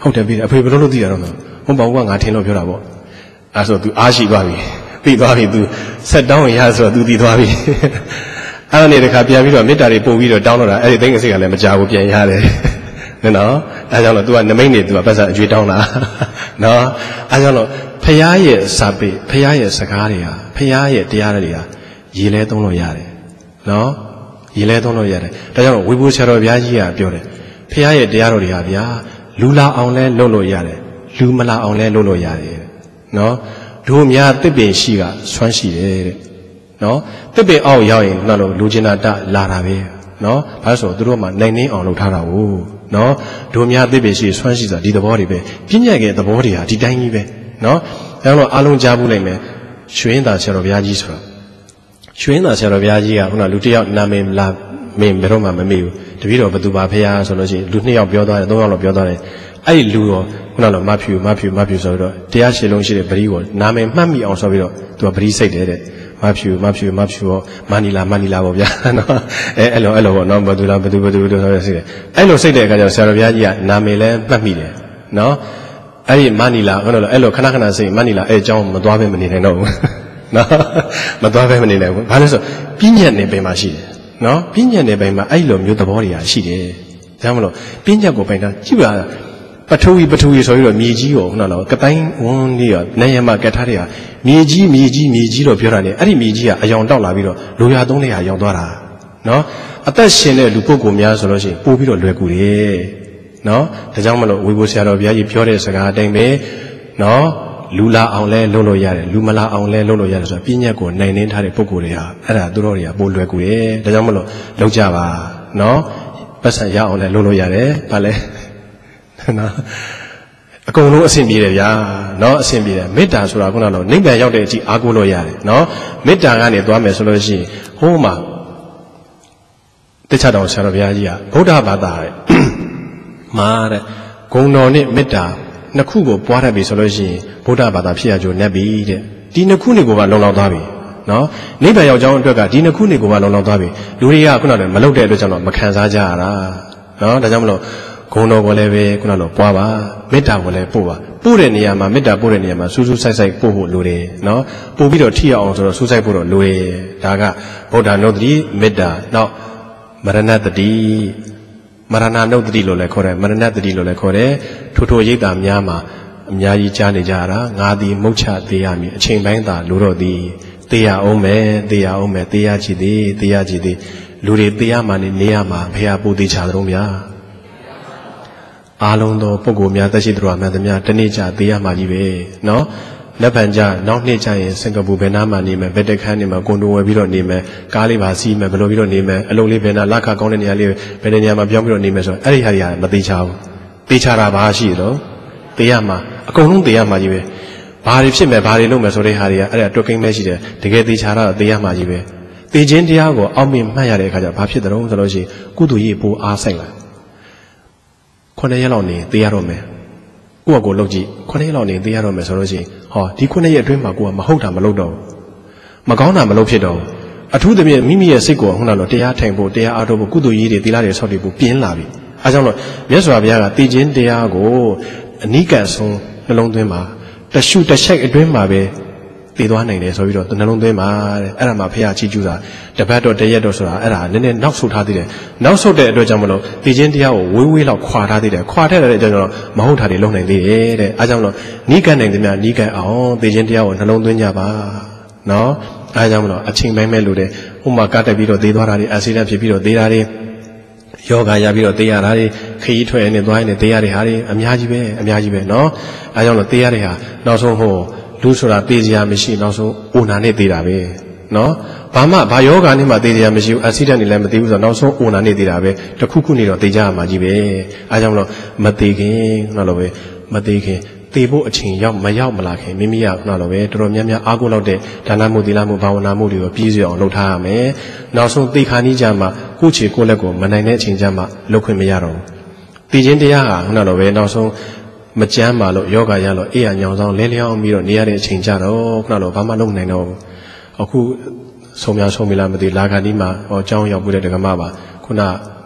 ဟုတ်တယ်ပြီးတယ်အဖေဘယ်လိုလုပ်သိရတော့ဟုတ်ပါဘူးကငါထင်လို့ပြောတာပေါ့အဲဆို तू အားရှိသွားပြီပြီးသွားပြီ तू ဆက်တောင်းရဆိုတော့ तू တည်သွားပြီအဲ့ဒီတခါပြန်ပြီးတော့မေတ္တာတွေပို့ပြီးတော့တောင်းတော့တာအဲ့ဒီသိငယ်စိတ်ကလည်းမကြောက်ဘူးပြန်ရတယ်နော်အဲကြောင့်လို့ तू ကနမိတ်နေ तू ကပတ်စံအကျွေးတောင်းတာနော်အဲကြောင့်လို့ဖရာရဲ့စာပေဖရာရဲ့စကားတွေဟာဖရာရဲ့တရားတွေဟာရေလဲသုံးလို့ရတယ်နော်ရေလဲသုံးလို့ရတယ်ဒါကြောင့်ဝိပုဆရာတော်ဘုရားကြီးကပြောတယ်ဖရာရဲ့တရားတော်တွေဟာဗျာလူလာအောင်လဲလုပ်လို့ရတယ်လူမလာအောင်လဲလုပ်လို့ရတယ်နော်တို့များတစ်ပင်ရှိကဆွမ်းရှိတယ်တဲ့နော်တစ်ပင်အောက်ရောက်ရင်တော့လူကျင်တာတလာတာပဲနော်ဘာလို့ဆိုသူတို့မှနိုင်နှင်းအောင်လုပ်ထားတာကိုနော်တို့များတစ်ပင်ရှိဆွမ်းရှိဆိုတာဒီသဘောတွေပဲပြည့်ညက်ရဲ့သဘောတွေဟာဒီတိုင်းကြီးပဲနော်အဲတော့အားလုံးကြားဘူးနိုင်မယ်ရွှေရင်သာဆရာတော်ဘုရားကြီးဆိုတာရွှေရင်သာဆရာတော်ဘုရားကြီးကခုနလူတစ်ယောက်နာမည်လာမင်းဘယ်တော့မှမမေ့ဘူးတပည့်တော်ဘသူပါဖရာဆိုလို့ရှိရင်လူနှစ်ယောက်ပြောသွားတယ်သုံးယောက်လောက်ပြောသွားတယ်အဲ့ဒီလူရောခုနကမဖြူမဖြူမဖြူဆိုတော့တရားရှိလုံးရှိတဲ့ပရိကိုနာမည်မှတ်မိအောင်ဆိုပြီးတော့သူကပရိစိတ်တယ်တဲ့မဖြူမဖြူမဖြူရောမနီလာမနီလာပေါ့ဗျာနော်အဲအဲ့လိုအဲ့လိုပေါ့နော်ဘသူလားဘသူဘသူဘသူဆိုရရှိတယ်အဲ့လိုစိတ်တဲ့အခါကျတော့ဆရာတော်ဘုရားကြီးကနာမည်လည်းမှတ်မိတယ်နော်အဲ့ဒီမနီလာခုနကအဲ့လိုခဏခဏစိတ်မနီလာအဲ့အကြောင်းမသွားဘဲမနေနိုင်တော့ဘူးနော်မသွားဘဲမနေနိုင်ဘူးဘာလို့ဆိုပြည့်ညက်နေပင်မှာရှိတယ်နော်ပြဉ္ညာနယ်ပိုင်းမှာအဲ့လိုမျိုးသဘောတွေရှိတယ်ဒါမှမဟုတ်ပြဉ္ညာကိုပိုင်တာကြည့်ပါပထဝီပထဝီဆိုပြီးတော့မြေကြီးကိုခုနကတော့ကတိုင်းဝန်းလေးရောနေရမှာကတ်ထားတွေကမြေကြီးမြေကြီးမြေကြီးတော့ပြောတာလေအဲ့ဒီမြေကြီးကအယောင်တောက်လာပြီးတော့လိုရာသုံးလေးဟာရောင်သွားတာနော်အသက်ရှင်တဲ့လူပုဂ္ဂိုလ်များဆိုလို့ရှိရင်ပို့ပြီးတော့လွယ်ကူတယ်နော်ဒါကြောင့်မလို့ဝေဘုဆရာတော်ဘုရားကြီးပြောတဲ့စကားအတိုင်းပဲနော်လူလာအောင်လဲလုပ်လို့ရတယ်လူမလာအောင်လဲလုပ်လို့ရတယ်ဆိုတော့ပြဉ္ညာကိုနိုင်နှင်းထားတဲ့ပုဂ္ဂိုလ်တွေဟာအဲ့ဒါသူတို့တွေကပိုလွယ်ကူတယ်ဒါကြောင့်မလို့လောက်ကြပါနော်ပတ်စံရအောင်လဲလုပ်လို့ရတယ်ဗါလဲနော်အကုန်လုံးအဆင်ပြေတယ်ဗျာနော်အဆင်ပြေတယ်မေတ္တာဆိုတာခုနကတော့နိဗ္ဗာန်ရောက်တဲ့အထိအားကိုးလို့ရတယ်နော်မေတ္တာကနေသွားမယ်ဆိုလို့ရှိရင်ဟိုးမှာတခြားတော်ဆရာတော်ဘုရားကြီးကဗုဒ္ဓဘာသာတဲ့မာတဲ့ဂုဏ်တော်နဲ့မေတ္တာနှစ်ခုကိုပွားတတ်ပြီဆိုလို့ရှိရင်ဗုဒ္ဓဘာသာဖြစ်ရကြိုးနဲ့ပြီတဲ့ဒီနှစ်ခုနေကိုပါလုံလောက်သွားပြီနော်နိဗ္ဗာန်ရောက်ကြောင်းအတွက်ကဒီနှစ်ခုနေကိုပါလုံလောက်သွားပြီလူတွေကခုနကမလုပ်တဲ့အတွက်ကြောင့်တော့မခံစားကြရတာနော်ဒါကြောင့်မလို့ဂုဏ်တော်ကိုလည်းပဲခုနကပွားပါမေတ္တာကိုလည်းပို့ပါပို့တဲ့နေရာမှာမေတ္တာပို့တဲ့နေရာမှာစူးစူးဆိုင်ဆိုင်ပို့ဖို့လိုတယ်နော်ပို့ပြီးတော့ထိရအောင်ဆိုတော့စူးဆိုင်ဖို့တော့လိုတယ်ဒါကဗုဒ္ဓနုတ္တိမေတ္တာနောက်မရဏတတိမရဏနုတ္တိလို့လည်းခေါ်တယ်မရဏတတိလို့လည်းခေါ်တယ်ထိုထိုရိပ်သာများမှာအများကြီးကြားနေကြတာငါသည်မုတ်ချသေးရမည်အချိန်ပိုင်းသာလိုတော့သည်သေရအောင်မယ်သေရအောင်မယ်သေရချီသည်သေရချီသည်လူတွေသေရမှနေနေရမှာဘုရားပူသေးချတော်ဗျာအားလုံးသောပုဂ္ဂိုလ်များသက်ရှိတော်မှန်သမျှတနေ့ကျသေရမှာကြီးပဲနော်လက်ပံကြနောက်နှစ်ကျရင်စင်ကာပူဘယ်နားမှာနေမယ်ဘယ်တခန်းနေမှာကွန်ဒိုဝယ်ပြီးတော့နေမယ်ကားလေးပါစီးမယ်ဘယ်လိုပြီးတော့နေမယ်အလုပ်လေးဘယ်နာလက်ခကောင်းတဲ့နေရာလေးဘယ်နေရာမှာပြောင်းပြီးတော့နေမယ်ဆိုအဲ့ဒီဟာတွေကမသေးချဘူးသေချတာဘာရှိတော့သေရမှာအကုန်လုံးသေရမှာကြီးပဲဘာတွေဖြစ်မယ်ဘာတွေလုပ်မယ်ဆိုတဲ့ဟာတွေကအဲ့ဒါတွက်ကိန်းပဲရှိတယ်တကယ်သေချတာတော့သေရမှာကြီးပဲသေခြင်းတရားကိုအောက်မြင်မှတ်ရတဲ့အခါကျဘာဖြစ်တဲ့တော့ဆိုလို့ရှိရင်ကုသိုလ်ရေးပိုအားဆိုင်လာခုနှစ်ရက်လောက်နေသေရတော့မယ်ကိုယ့်အကိုလုပ်ကြည့်ခုနှစ်ရက်လောက်နေသေရတော့မယ်ဆိုလို့ရှိရင်ဟောဒီခုနှစ်ရက်အတွင်းမှာကိုကမဟုတ်တာမလုပ်တော့ဘူးမကောင်းတာမလုပ်ဖြစ်တော့ဘူးအထူးသဖြင့်မိမိရဲ့စိတ်ကိုခုနကတော့တရားထိုင်ဖို့တရားအားထုတ်ဖို့ကုသိုလ်ရေးတွေသီလတွေဆောက်တည်ဖို့ပြင်းလာပြီအဲကြောင့်လို့မြတ်စွာဘုရားကသိခြင်းတရားကိုအနိကဆုံးနှလုံးသွင်းမှာတရှုတချိုက်အတွင်းမှာပဲသိသွားနိုင်တယ်ဆိုပြီးတော့နှလုံးသွင်းမှာတဲ့အဲ့ဒါမှဘုရားချီးကျူးတာတပတ်တော့တရက်တော့ဆိုတာအဲ့ဒါနည်းနည်းနောက်ဆုတ်ထားသေးတယ်နောက်ဆုတ်တဲ့အတွက်ကြောင့်မလို့သိခြင်းတရားကိုဝေးဝေးလောက်ခွာထားသေးတယ်ခွာထည့်တဲ့အကြောင်းတော့မဟုတ်တာတွေလုံနိုင်သေးတယ်တဲ့အဲကြောင့်လို့နိကနိုင်တယ်များနိကအောင်သိခြင်းတရားကိုနှလုံးသွင်းကြပါနော်အဲကြောင့်မလို့အချိန်ပိုင်းမဲ့လို့တဲ့ဥမာကတက်ပြီးတော့သေသွားတာတွေအက်ဆီဒန့်ဖြစ်ပြီးတော့သေတာတွေယောဂရပြီးတော့သေရတာတွေခရီးထွက်နေသွားနေသေရတဲ့ဟာတွေအများကြီးပဲအများကြီးပဲနော်အဲကြောင့်လို့သေရတဲ့ဟာနောက်ဆုံးဟိုလူဆိုတာသေစရာမရှိနောက်ဆုံးအိုနာနဲ့သေတာပဲနော်ဘာမှဘာယောဂနဲ့မှသေစရာမရှိဘူးအက်ဆီဒန့်တွေလည်းမသေဘူးဆိုတော့နောက်ဆုံးအိုနာနဲ့သေတာပဲတခုခုနေတော့သေကြရမှာကြီးပဲအဲကြောင့်မလို့မသေခင်နော်လို့ပဲမသေခင်သေဖို့အချိန်ရောက်မရောက်မလာခင်မိမိကနော်လို့ပဲတော်တော်များများအားကိုးလောက်တဲ့ဒါနမှုသီလမှုဘာဝနာမှုတွေကိုပြည့်စုံအောင်လုပ်ထားရမယ်နောက်ဆုံးသေခါနီးကြမှာကိုယ့်ခြေကိုယ့်လက်ကိုမနိုင်တဲ့အချိန်ကြမှာလုပ်ခွင့်မရတော့ဘူးသေခြင်းတရားဟာနော်လို့ပဲနောက်ဆုံးမကြမ်းပါလို့ယောဂရလို့အေးရညောင်ဆောင်လဲလျောင်းပြီးတော့နေရတဲ့အချိန်ကြတော့ခဏတော့ဘာမှလုပ်နိုင်တော့ဘူးအခုဆုံးများဆုံးမလားမသိလာခါဒီမှာဟောအကြောင်းရောက်ပြီးတဲ့ဒကမပါခုန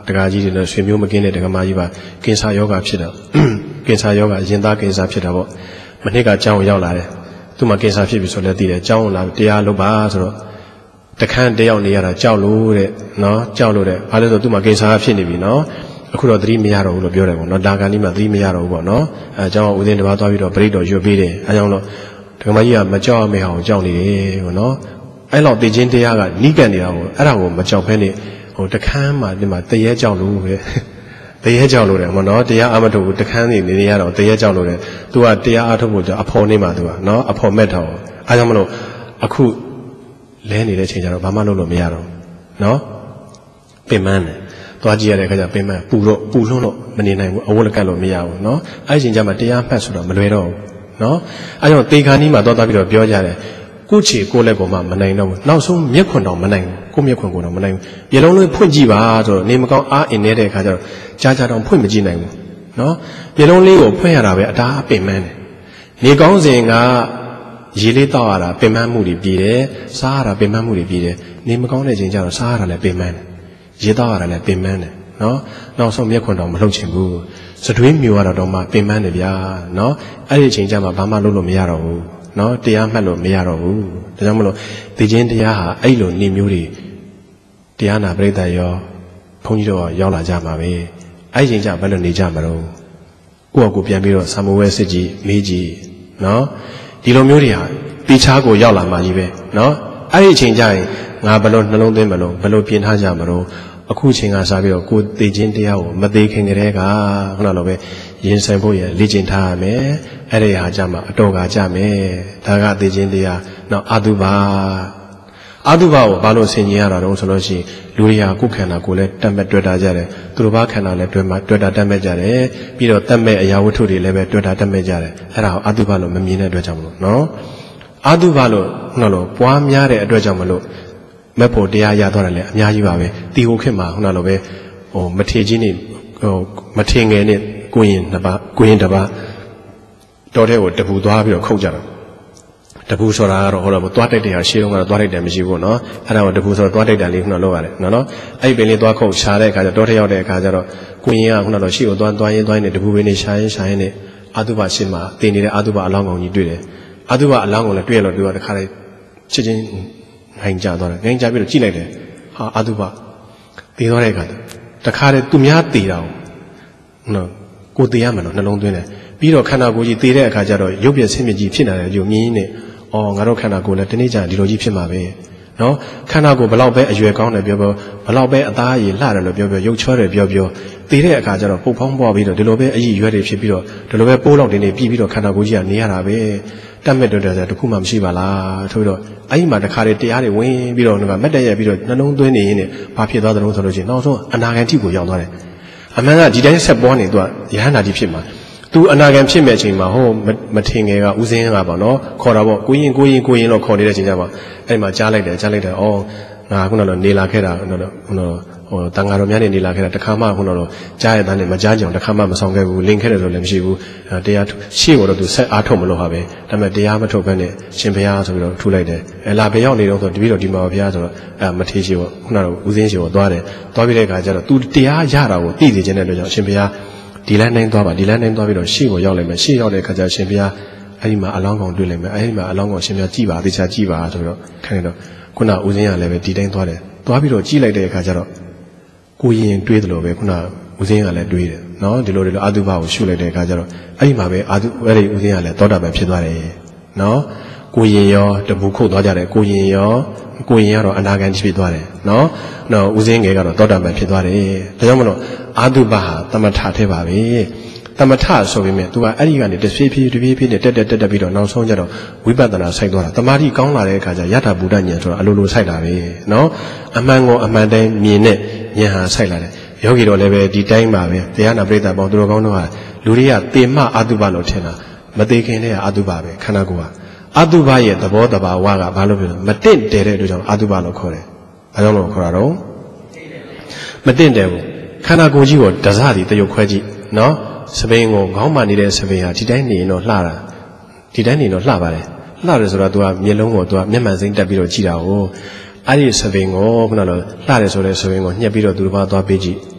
တကာကြီးတွေနဲ့ဆွေမျိုးမကင်းတဲ့ဒကမာကြီးပါကင်ဆာယောဂဖြစ်တာကင်ဆာယောဂရင်သားကင်ဆာဖြစ်တာပေါ့မနေ့ကကျောင်းရောက်လာတယ်သူ့မှာကင်ဆာဖြစ်ပြီဆိုလည်းသိတယ်ကျောင်းလာတရားလုပ်ပါဆိုတော့တခန်းတယောက်နေရတာကြောက်လို့တဲ့နော်ကြောက်လို့တဲ့ဘာလို့ဆိုသူ့မှာကင်ဆာဖြစ်နေပြီနော်အခုတော့သတိမရတော့ဘူးလို့ပြောတယ်ပေါ့နော်ဒါကန်ဒီမှာသတိမရတော့ဘူးပေါ့နော်အဲကျောင်းဦးစင်းတစ်ပါးသွားပြီးတော့ပရိတော်ရွတ်ပေးတယ်အဲကြောင့်လို့ဒကမာကြီးကမကြောက်မေဟောင်ကြောက်နေတယ်ပေါ့နော်အဲ့လောက်သိချင်းတရားကနီးကပ်နေတာကိုအဲ့ဒါကိုမကြောက်ဖဲနဲ့ဟိုတခန်းမှာဒီမှာတရေကြောက်လို့ပဲတရေကြောက်လို့တယ်မနော်တရားအမထုတ်ဘူးတခန်းနေနေရတော့တရေကြောက်လို့တယ်သူကတရားအထုတ်ဖို့ကြောင့်အဖော်နေမှာသူကနော်အဖော်မဲ့တော့အားကြောင့်မလို့အခုလဲနေတဲ့ချိန်ကျတော့ဘာမှလုပ်လို့မရတော့နော်ပင်မန်းတယ်သွားကြည့်ရတဲ့အခါကျပင်မန်းပူတော့ပူလွန်းတော့မနေနိုင်ဘူးအဝတ်လက်ကတ်လို့မရဘူးနော်အဲ့ချိန်ကျမှတရားမှတ်ဆိုတော့မလွယ်တော့ဘူးနော်အားကြောင့်တေခါနီးမှာသွားသွားပြီးတော့ပြောကြတယ်ကိုချေကိုလက်ပေါ်မှာမနိုင်တော့ဘူးနောက်ဆုံးမျက်ခွန်တော်မနိုင်ဘူးကိုမျက်ခွန်ကိုတော့မနိုင်ဘူးရေလုံးလေးဖွင့်ကြည့်ပါဆိုတော့နေမကောင်းအားအင်နေတဲ့အခါကျတော့ကြာကြာတော့ဖွင့်မကြည့်နိုင်ဘူးနော်ရေလုံးလေးကိုဖွင့်ရတာပဲအတားအပင်မန်းတယ်နေကောင်းစဉ်ကရေလေးတောက်ရတာပင်မန်းမှုတွေပြည်တယ်စားရတာပင်မန်းမှုတွေပြည်တယ်နေမကောင်းတဲ့ချိန်ကျတော့စားရတာလည်းပင်မန်းတယ်ရေတောက်ရတာလည်းပင်မန်းတယ်နော်နောက်ဆုံးမျက်ခွန်တော်မလှုပ်ချင်ဘူးစတွေးမြူရတော့မှပင်မန်းတယ်ဗျာနော်အဲ့ဒီချိန်ကျမှဘာမှလုပ်လို့မရတော့ဘူးနော်တရားမှတ်လို့မရတော့ဘူးဒါကြောင့်မလို့သိချင်းတရားဟာအဲ့လိုနေမျိုးတွေတရားနာပရိသတ်ရောဘုန်းကြီးတို့ရောက်လာကြမှာပဲအဲ့ချိန်ကျဘယ်လိုနေကြမှာတော့ကိုယ့်အကူပြန်ပြီးတော့ဆာမဝဲစစ်ကြီးမေးကြီးနော်ဒီလိုမျိုးတွေဟာတိချားကိုရောက်လာမှကြီးပဲနော်အဲ့ဒီအချိန်ကျရင်ငါဘယ်လိုနှလုံးသွင်းမလို့ဘယ်လိုပြင်ထားကြမလို့အခုချိန်ကစားပြီးတော့ကိုသိချင်းတရားကိုမသိခင်ကတည်းကခုနလိုပဲရင်ဆိုင်ဖို့ရလေ့ကျင့်ထားရမယ်အဲ့ဒီဟာကြမှာအတော်ကကြမယ်ဒါကသိချင်းတရားနောက်အာတုဘအာတုဘကိုဘာလို့ဆင်ခြင်ရတာတုံးဆိုလို့ရှိရင်လူတွေဟာကိုယ်ခန္ဓာကိုယ်လည်းတတ်မဲ့တွေ့တာကြတယ်သူတို့ဘာခန္ဓာလည်းတွေ့မှတွေ့တာတတ်မဲ့ကြတယ်ပြီးတော့တတ်မဲ့အရာဝတ္ထုတွေလည်းပဲတွေ့တာတတ်မဲ့ကြတယ်အဲ့ဒါကိုအာတုဘလို့မမြင်တဲ့အတွက်ကြောင့်မလို့နော်အာတုဘလို့ခုနလိုပွားများတဲ့အတွက်ကြောင့်မလို့မက်ဖို့တရားရသွားတယ်လေအများကြီးပါပဲတီဟိုခေတ်မှာခုနလိုပဲဟိုမထေကြီးနေဟိုမထေငယ်နဲ့ကိုရင်နှစ်ပါးကိုရင်တစ်ပါးတော်တဲ့ကိုတပူသွားပြီးတော့ခုတ်ကြတာတပူဆိုတာကတော့ဟိုတော့သွားတိုက်တဲ့ဟာရှေးတုန်းကတော့သွားတိုက်တယ်မရှိဘူးနော်အဲ့ဒါကိုတပူဆိုတော့သွားတိုက်တယ်လေးခုနလောက်ရတယ်နော်နော်အဲ့ဒီပင်လေးသွားခုတ်ရှာတဲ့အခါကျတော့တော်တဲ့ရောက်တဲ့အခါကျတော့ကိုရင်ကခုနတော့ရှေ့ကိုသွားသွားရင်းသွားရင်းနဲ့တပူပင်လေးရှာရင်းရှာရင်းနဲ့အာတုဘရှင်းမှာတင်နေတဲ့အာတုဘအလောင်းကောင်ကြီးတွေ့တယ်အာတုဘအလောင်းကောင်လည်းတွေ့ရလို့ပြောတခါလေးချစ်ချင်းငိုင်းကြသွားတယ်ငိုင်းကြပြီးတော့ကြည့်လိုက်တယ်ဟာအာတုဘတည်သွားတဲ့အခါတခါတည်းသူများတည်တာနော်ကိုတည်ရမှာနော်နှလုံးသွင်းတယ်ပြီးတော့ခန္ဓာကိုယ်ကြီးတည်တဲ့အခါကျတော့ရုပ်ပြဆင်းမြစ်ကြီးဖြစ်လာတယ်ဒီလိုမြင်နေအော်ငါတို့ခန္ဓာကိုယ်လည်းတနေ့ကျရင်ဒီလိုကြီးဖြစ်မှာပဲနော်ခန္ဓာကိုယ်ဘလောက်ပဲအရွယ်ကောင်းတယ်ပြောပြောဘလောက်ပဲအသားအရည်လှတယ်လို့ပြောပြောရုပ်ချောတယ်ပြောပြောတည်တဲ့အခါကျတော့ပုတ်ဖောင်းပွားပြီးတော့ဒီလိုပဲအရည်ရွယ်တွေဖြစ်ပြီးတော့ဒီလိုပဲပိုးလောက်တင်နေပြီးပြီးတော့ခန္ဓာကိုယ်ကြီးကနေရတာပဲတတ်မဲ့တွေ့တယ်ဆိုတခုမှမရှိပါလားဆိုပြီးတော့အဲ့ဒီမှာတခါတည်းတရားတွေဝင်ပြီးတော့ငါမက်တက်ရပြီးတော့နှလုံးသွင်းနေရင်းနဲ့ဘာဖြစ်သွားသလဲဆိုလို့ရှိရင်နောက်ဆုံးအနာဂတ်တိကိုရောက်သွားတယ်အမှန်ကဒီတိုင်းဆက်ပွားနေသူကယဟန္တာကြီးဖြစ်မှာသူအနာဂတ်ဖြစ်မဲ့အချိန်မှာဟိုမထင်ငယ်ကဦးစင်းကပေါ့နော်ခေါ်တာပေါ့ကိုရင်ကိုရင်ကိုရင်တော့ခေါ်နေတဲ့အချိန်ကျမှအဲ့မှာကြားလိုက်တယ်ကြားလိုက်တယ်အော်ငါခုနကတော့နေလာခဲ့တာခုနကတော့ဟိုတန်ဃာတော်များနေနေလာခဲ့တာတခါမှခုနကတော့ကြားရတဲ့နဲ့မကြားကြအောင်တခါမှမဆောင်ခဲ့ဘူးလင်ခဲ့တယ်ဆိုလည်းမရှိဘူးတရားရှေ့ကတော့သူဆက်အားထုတ်မလို့ဟာပဲဒါပေမဲ့တရားမထုတ်ဘဲနဲ့ရှင်ဘုရားဆိုပြီးတော့ထူလိုက်တယ်အဲလာဘယ်ရောက်နေတော့ဆိုတပည့်တော်ဒီမှာဘုရားဆိုတော့အဲမထေးရှိပေါ့ခုနကတော့ဦးစင်းရှိပေါ့သွားတယ်သွားပြီးတဲ့အခါကျတော့သူတရားရတာကိုသိစေခြင်းတဲ့အတွက်ကြောင့်ရှင်ဘုရားဒီလမ်းတိုင်းသွားပါဒီလမ်းတိုင်းသွားပြီးတော့ရှေ့ကိုရောက်လိုက်မယ်ရှေ့ရောက်တဲ့အခါကျရှင်ဘုရားအဲ့ဒီမှာအလောင်းကောင်တွေ့လိုက်မယ်အဲ့ဒီမှာအလောင်းကောင်ရှင်ဘုရားကြည်ပါသေချာကြည်ပါဆိုပြီးတော့ခိုင်းတော့ခုနဦးစင်းရလည်းပဲဒီတိုင်းသွားတယ်သွားပြီးတော့ကြည်လိုက်တဲ့အခါကျတော့ကိုရင်တွေးတယ်လို့ပဲခုနဦးစင်းကလည်းတွေးတယ်နော်ဒီလိုဒီလိုအာတုဘကိုရှုလိုက်တဲ့အခါကျတော့အဲ့ဒီမှာပဲအာတုအဲ့ဒီဦးစင်းကလည်းသောတာပန်ဖြစ်သွားတယ်နော်ကိုရင်ရောတပူခုတ်သွားကြတယ်ကိုရင်ရောကိုရင်ကတော့အနာဂတ်ဖြစ်သွားတယ်နော်နော်ဦးစင်းငယ်ကတော့သောတာပန်ဖြစ်သွားတယ်ဒါကြောင့်မလို့အာတုဘဟာသမထထဲပါပဲသမထဆိုပေမဲ့သူကအဲ့ဒီကနေတဖြည်းဖြည်းတဖြည်းဖြည်းနဲ့တက်တက်တက်တက်ပြီးတော့နောက်ဆုံးကျတော့ဝိပဿနာဆိုင်သွားတာတမာတိကောင်းလာတဲ့အခါကျယထာဘုဒ္ဓဉာဏ်ဆိုတာအလိုလိုဆိုင်တာပဲနော်အမှန်ကိုအမှန်တိုင်းမြင်တဲ့ဉာဏ်ဟာဆိုင်လာတယ်ယောဂီတော်လည်းပဲဒီတိုင်းပါပဲတရားနာပရိသတ်ပေါင်းသူတော်ကောင်းတို့ကလူတွေကတေမအာတုဘလို့ထင်တာမသေးခင်တည်းကအာတုဘပဲခန္ဓာကိုယ်ဟာအာတုဘရဲ့သဘောတဘာဝကဘာလို့ပြောလဲမတင့်တယ်တဲ့အတွက်ကြောင့်အာတုဘလို့ခေါ်တယ်ဘာကြောင့်လို့ခေါ်တာတော့မတင့်တယ်ဘူးခန္ဓာကိုယ်ကြီးကိုဒဇတိတရုပ်ခွဲကြည့်နော်စပင်းကိုခေါင်းမှနေတဲ့စပင်းဟာဒီတိုင်းနေရင်တော့လှတာဒီတိုင်းနေတော့လှပါတယ်လှတယ်ဆိုတော့ तू ကမျက်လုံးကို तू ကမျက်မှန်စိမ့်တက်ပြီးတော့ကြည့်တာကိုအဲ့ဒီစပင်းကိုခုနကလှတယ်ဆိုတဲ့စပင်းကိုညှက်ပြီးတော့ तू တစ်ပါးသွားပေးကြည့်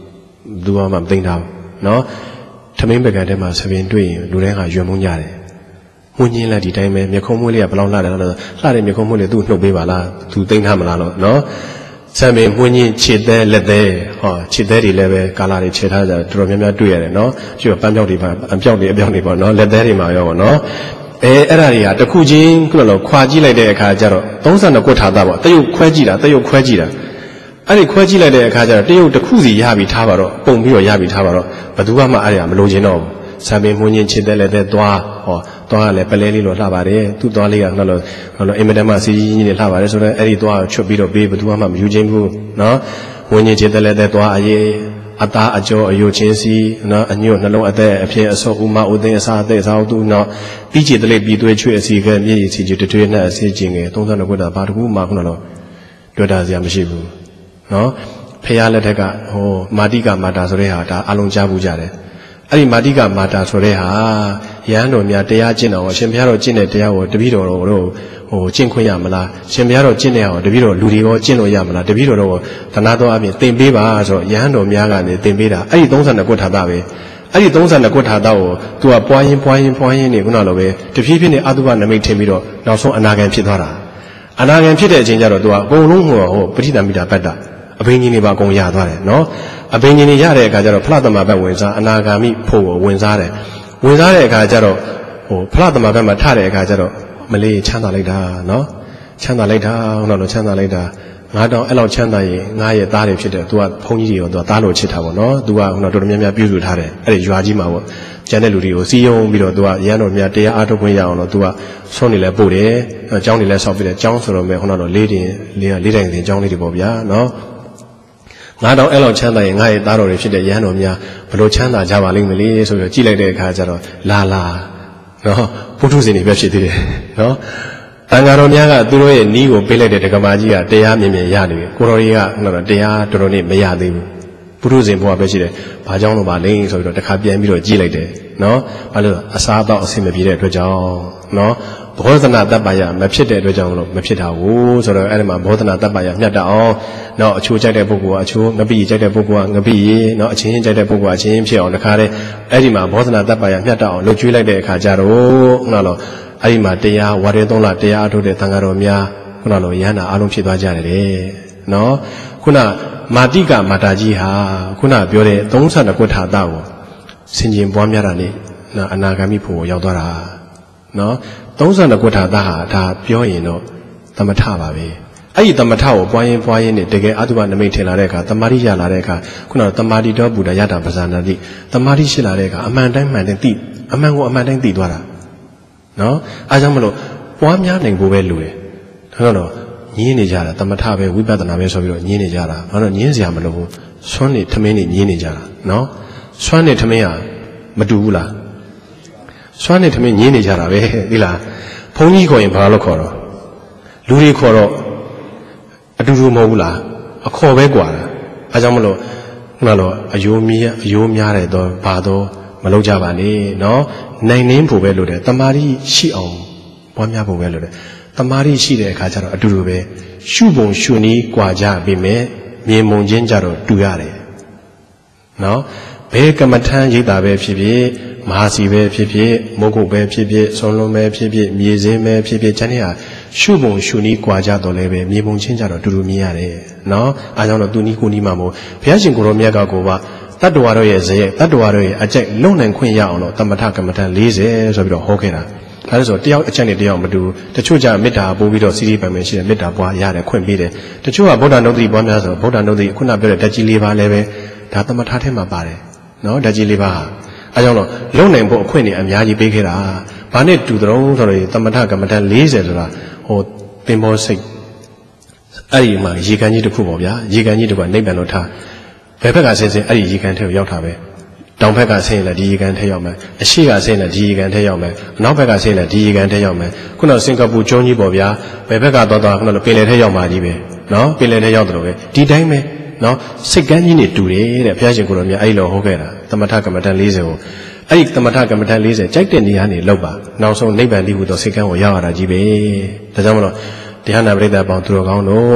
သူကမှမသိတာနော်ထမင်းပကံထဲမှာဆပင်တွေ့ရင်လူတိုင်းကရွံမုန်းကြတယ်မွှင်းချင်းလက်ဒီတိုင်းပဲမျက်ခုံးမွေးလေးကဘလောက်လှတယ်လို့လှတဲ့မျက်ခုံးမွေးလေးသူ့နှုတ်ပေးပါလားသူသိမ်းထားမလားလို့နော်ဆံပင်မွှင်းချင်းခြေသေးလက်သေးဟောခြေသေးတွေလည်းပဲကာလာတွေခြေထားကြတော်တော်များများတွေ့ရတယ်နော်ပြီးတော့ပန်းပြောက်တွေပါအပြောက်တွေအပြောက်တွေပေါ့နော်လက်သေးတွေမှာရောပေါ့နော်အဲအဲ့ဒါတွေကတစ်ခုချင်းခုနကခွာကြည့်လိုက်တဲ့အခါကျတော့သုံးဆ၂ကွတ်ထားတာပေါ့တရုပ်ခွဲကြည့်တာတရုပ်ခွဲကြည့်တာအဲ့ဒီခွဲကြည့်လိုက်တဲ့အခါကျတော့တရုပ်တစ်ခုစီရပြီးထားပါတော့ပုံပြီးတော့ရပြီးထားပါတော့ဘယ်သူမှအဲ့ဒါမလိုချင်တော့ဘူးဆံပင်မွှင်းချင်းခြေသေးလက်သေးသွားဟောသွားလည်းပလဲလေးလို့လှပါတယ်သူ့သွားလေးကနှလို့ဟောလို့အင်မတန်မှစီကြီးကြီးနဲ့လှပါတယ်ဆိုတော့အဲ့ဒီသွားချွတ်ပြီးတော့ပေးဘယ်သူမှမယူချင်းဘူးနော်ဝင်းချင်းခြေသေးလက်သေးသွားအရေးအသားအကျော်အယိုချင်းစီနော်အညွတ်နှလုံးအသက်အဖြစ်အစောဥမဥသိအစာအသက်အစာသူနော်ပြီးချေတလေးပြီးသွေးချွေအစီကဲမြေကြီးစီချွေတထွေးနဲ့အစီချင်းငယ်သုံးဆ၂ခုတာဘာတခုမှခုနတော့တွေ့တာစရာမရှိဘူးနော်ဖះလက်ထက်ကဟိုမာတိကမာတာဆိုတဲ့ဟာဒါအလုံးကြားဘူးကြတယ်အဲ့ဒီမာတိကမာတာဆိုတဲ့ဟာရဟန်းတော်များတရားကျင့်တော်ရှင်ဘုရားတော်ကျင့်တဲ့တရားကိုတပည့်တော်တို့ဟိုကျင့်ခွင့်ရမလားရှင်ဘုရားတော်ကျင့်တဲ့ဟာတပည့်တော်လူတွေရောကျင့်လို့ရမလားတပည့်တော်တို့သနာတော်အပြင်သင်ပေးပါဆိုတော့ရဟန်းတော်များကနေသင်ပေးတာအဲ့ဒီသုံးဆ၂ကွတ်ထာတာပဲအဲ့ဒီသုံးဆ၂ကွတ်ထာတာကိုသူကပွားရင်ပွားရင်ပွားရင်နေခုနလိုပဲတဖြည်းဖြည်းနဲ့အတုပနမိတ်ထင်ပြီးတော့နောက်ဆုံးအနာဂံဖြစ်သွားတာအနာဂံဖြစ်တဲ့အချိန်ကျတော့သူကအကုန်လုံးဟိုဟိုပဋိသမိတာပတ္တအဘိညာဉ်တွေပါအကုန်ရသွားတယ်နော်အဘိညာဉ်တွေရတဲ့အခါကျတော့ဖလားသမဘတ်ဝင်စားအနာဂါမိဖို့ကိုဝင်စားတယ်ဝင်စားတဲ့အခါကျတော့ဟိုဖလားသမဘတ်မှာထတဲ့အခါကျတော့မလေးချမ်းသာလိုက်တာနော်ချမ်းသာလိုက်တာဟုတ်တော့ချမ်းသာလိုက်တာငါတောင်အဲ့လောက်ချမ်းသာရင်ငါရဲ့သားတွေဖြစ်တယ်သူကဘုန်းကြီးတွေရောသူကသားလို့ချစ်တာပေါ့နော်သူကဟိုတော့တော်တော်များများပြုစုထားတယ်အဲ့ဒီရွာကြီးမှာပေါ့ကျန်တဲ့လူတွေကိုစီယုံပြီးတော့သူကရန်တော်များတရားအားထုတ်ခွင့်ရအောင်တော့သူကဆုံးနေလဲပို့တယ်အကြောင်းတွေလဲဆောက်ပြီးတယ်အကြောင်းဆိုတော့မဲ့ဟိုတော့လေးတင်လေးလေးတိုင်တင်အကြောင်းလေးတွေပေါ့ဗျာနော်ငါတော့အဲ့လောက်ချမ်းသာရင်ငါရဲ့သားတော်တွေဖြစ်တဲ့ရဟန်းတော်များဘလို့ချမ်းသာကြပါလိမ့်မလဲဆိုပြီးကြည့်လိုက်တဲ့အခါကျတော့လာလာနော်ပုထုဇဉ်တွေပဲဖြစ်သေးတယ်နော်တန်ဃာတော်များကသူတို့ရဲ့နီးကိုပေးလိုက်တဲ့ဒကမာကြီးကတရားမြင်မြင်ရနေပြီကိုတော်ကြီးကနော်တရားတော်တော်နဲ့မရသေးဘူးပုထုဇဉ်ဘုရားပဲရှိတယ်ဘာကြောင့်လို့ပါလဲဆိုပြီးတော့တခါပြန်ပြီးတော့ကြည့်လိုက်တယ်နော်ဘာလို့အစားအသောက်အဆင်မပြေတဲ့အတွက်ကြောင့်နော်ဘောဓနာတပ္ပယမဖြစ်တဲ့အတွက်ကြောင့်လို့မဖြစ်တာဘူးဆိုတော့အဲ့ဒီမှာဘောဓနာတပ္ပယမြတ်တအောင်နော်အချိုးကြိုက်တဲ့ပုဂ္ဂိုလ်ကအချိုးငပိကြိုက်တဲ့ပုဂ္ဂိုလ်ကငပိနော်အချင်းချင်းကြိုက်တဲ့ပုဂ္ဂိုလ်ကအချင်းချင်းဖြစ်အောင်တခါတည်းအဲ့ဒီမှာဘောဓနာတပ္ပယမြတ်တအောင်လှုပ်ကျွေးလိုက်တဲ့အခါကျတော့ခုနတော့အဲ့ဒီမှာတရားဝါရဲသုံးလတရားအထုတ်တဲ့သံဃာတော်များခုနလိုရဟန္တာအလုံးဖြစ်သွားကြတယ်နော်ခုနမာတိကမာတာကြီးဟာခုနပြောတဲ့သုံးဆ၂ကွတ်ထာတာကိုဆင်ခြင်ပွားများတာနဲ့အနာဂါမိဖို့ရောက်သွားတာနော်သုံးဆ၂ကွတ်ထာတာဟာဒါပြောရင်တော့သမထပါပဲအဲ့ဒီသမထကိုပွားရင်ပွားရင်နဲ့တကယ်အတုပနမိတ်ထင်လာတဲ့အခါတမာတိရလာတဲ့အခါခုနကတမာတိတော်ဘုဒ္ဓယတာပဇာနာတိတမာတိရှိလာတဲ့အခါအမှန်တိုင်းမှန်တိုင်းသိအမှန်ကိုအမှန်တိုင်းသိသွားတာနော်အားကြောင့်မလို့ပွားများနိုင်ဖို့ပဲလိုတယ်ဒါတော့ညင်းနေကြတာသမထပဲဝိပဿနာပဲဆိုပြီးတော့ညင်းနေကြတာဘာလို့ညင်းစရာမလိုဘူးဆွမ်းနေထမင်းနေညင်းနေကြတာနော်ဆွမ်းနေထမင်းဟာမတူဘူးလားဆွမ်းနေထမင်းညင်းနေကြတာပဲဒီလားဘုန်းကြီးခေါ်ရင်ဘာလို့ခေါ်တော့လူတွေခေါ်တော့အတူတူမဟုတ်ဘူးလားအခေါ်ပဲกว่าတာအားကြောင့်မလို့ခုနကတော့အယိုးမြည်းအယိုးများတယ်တော့ဘာတော့မလုပ်ကြပါနဲ့နော်နိုင်နှင်းဖို့ပဲလို့တယ်တမာတိရှိအောင်ပွားများဖို့ပဲလို့တယ်တမာတိရှိတဲ့အခါကျတော့အတူတူပဲရှုပုံရှုနည်းกว่าကြပြီမဲ့မြင်မုံချင်းကြတော့တူရတယ်နော်ဘယ်ကမ္မထမ်းရိပ်တာပဲဖြစ်ဖြစ်မဟာစီပဲဖြစ်ဖြစ်မုတ်ကုတ်ပဲဖြစ်ဖြစ်ဆွန်လုံးပဲဖြစ်ဖြစ်မြေစင်းပဲဖြစ်ဖြစ်ကျန်တဲ့ဟာရှုပုံရှုနည်းกว่าကြတော့လည်းပဲမြင်မုံချင်းကြတော့တူတူမြင်ရတယ်နော်အားကြောင့်တော့သူနီးကိုနီးမှာမို့ဘုရားရှင်ကိုရောမြတ်ကကိုကတတ္တဝါတို့ရဲ့ဇယက်တတ္တဝါတို့ရဲ့အကျိတ်လုံနိုင်ခွင့်ရအောင်တော့တမထကမ္မထ၄၀ဆိုပြီးတော့ဟောခဲ့တာဒါလို့ဆိုတယောက်အချက်နဲ့တယောက်မတူတချို့ကြမေတ္တာပို့ပြီးတော့စီးရီးပိုင်ပိုင်ရှိတယ်မေတ္တာပွားရတယ်ခွင့်ပေးတယ်တချို့ကဗုဒ္ဓနုတ္တိပွားများဆိုဗုဒ္ဓနုတ္တိခုနပြောတဲ့ဓာတ်ကြီး၄ပါးလည်းပဲဒါတမထထဲမှာပါတယ်နော်ဓာတ်ကြီး၄ပါးဟာအဲကြောင့်တော့လုံနိုင်ဖို့အခွင့်အရေးအများကြီးပေးခဲ့တာဘာနဲ့တူတုံးဆိုတော့တမထကမ္မထ၄၀ဆိုတာဟိုသင်္ဘောစိတ်အဲ့ဒီမှာရေကန်ကြီးတစ်ခုပေါ့ဗျာရေကန်ကြီးတစ်ခုကနိဗ္ဗာန်လို့ထားဘယ်ဘက်ကဆင်းဆင်းအဲ့ဒီရေကန်ထဲကိုရောက်တာပဲတောင်ဘက်ကဆင်းရင်လည်းဒီရေကန်ထဲရောက်မယ်အရှိကဆင်းရင်လည်းဒီရေကန်ထဲရောက်မယ်အနောက်ဘက်ကဆင်းရင်လည်းဒီရေကန်ထဲရောက်မယ်ခုနကစင်ကာပူကျွန်းကြီးပေါ့ဗျာဘယ်ဘက်ကသွားသွားခုနကပင်လယ်ထဲရောက်မှာကြီးပဲနော်ပင်လယ်ထဲရောက်တယ်လို့ပဲဒီတိုင်းပဲနော်စိတ်ကန်းကြီးနေတူတယ်တဲ့ဘုရားရှင်ကိုယ်တော်မြတ်အဲ့လိုဟောခဲ့တာသမထကမ္မထ၄၀ကိုအဲ့ဒီသမထကမ္မထ၄၀ကြိုက်တဲ့နေရာနေလောက်ပါနောက်ဆုံးနိဗ္ဗာန်တည်ဟူသောစိတ်ကန်းကိုရောက်ရတာကြီးပဲဒါကြောင့်မလို့တရားနာပရိသတ်ပေါင်းသူတော်ကောင်းတို့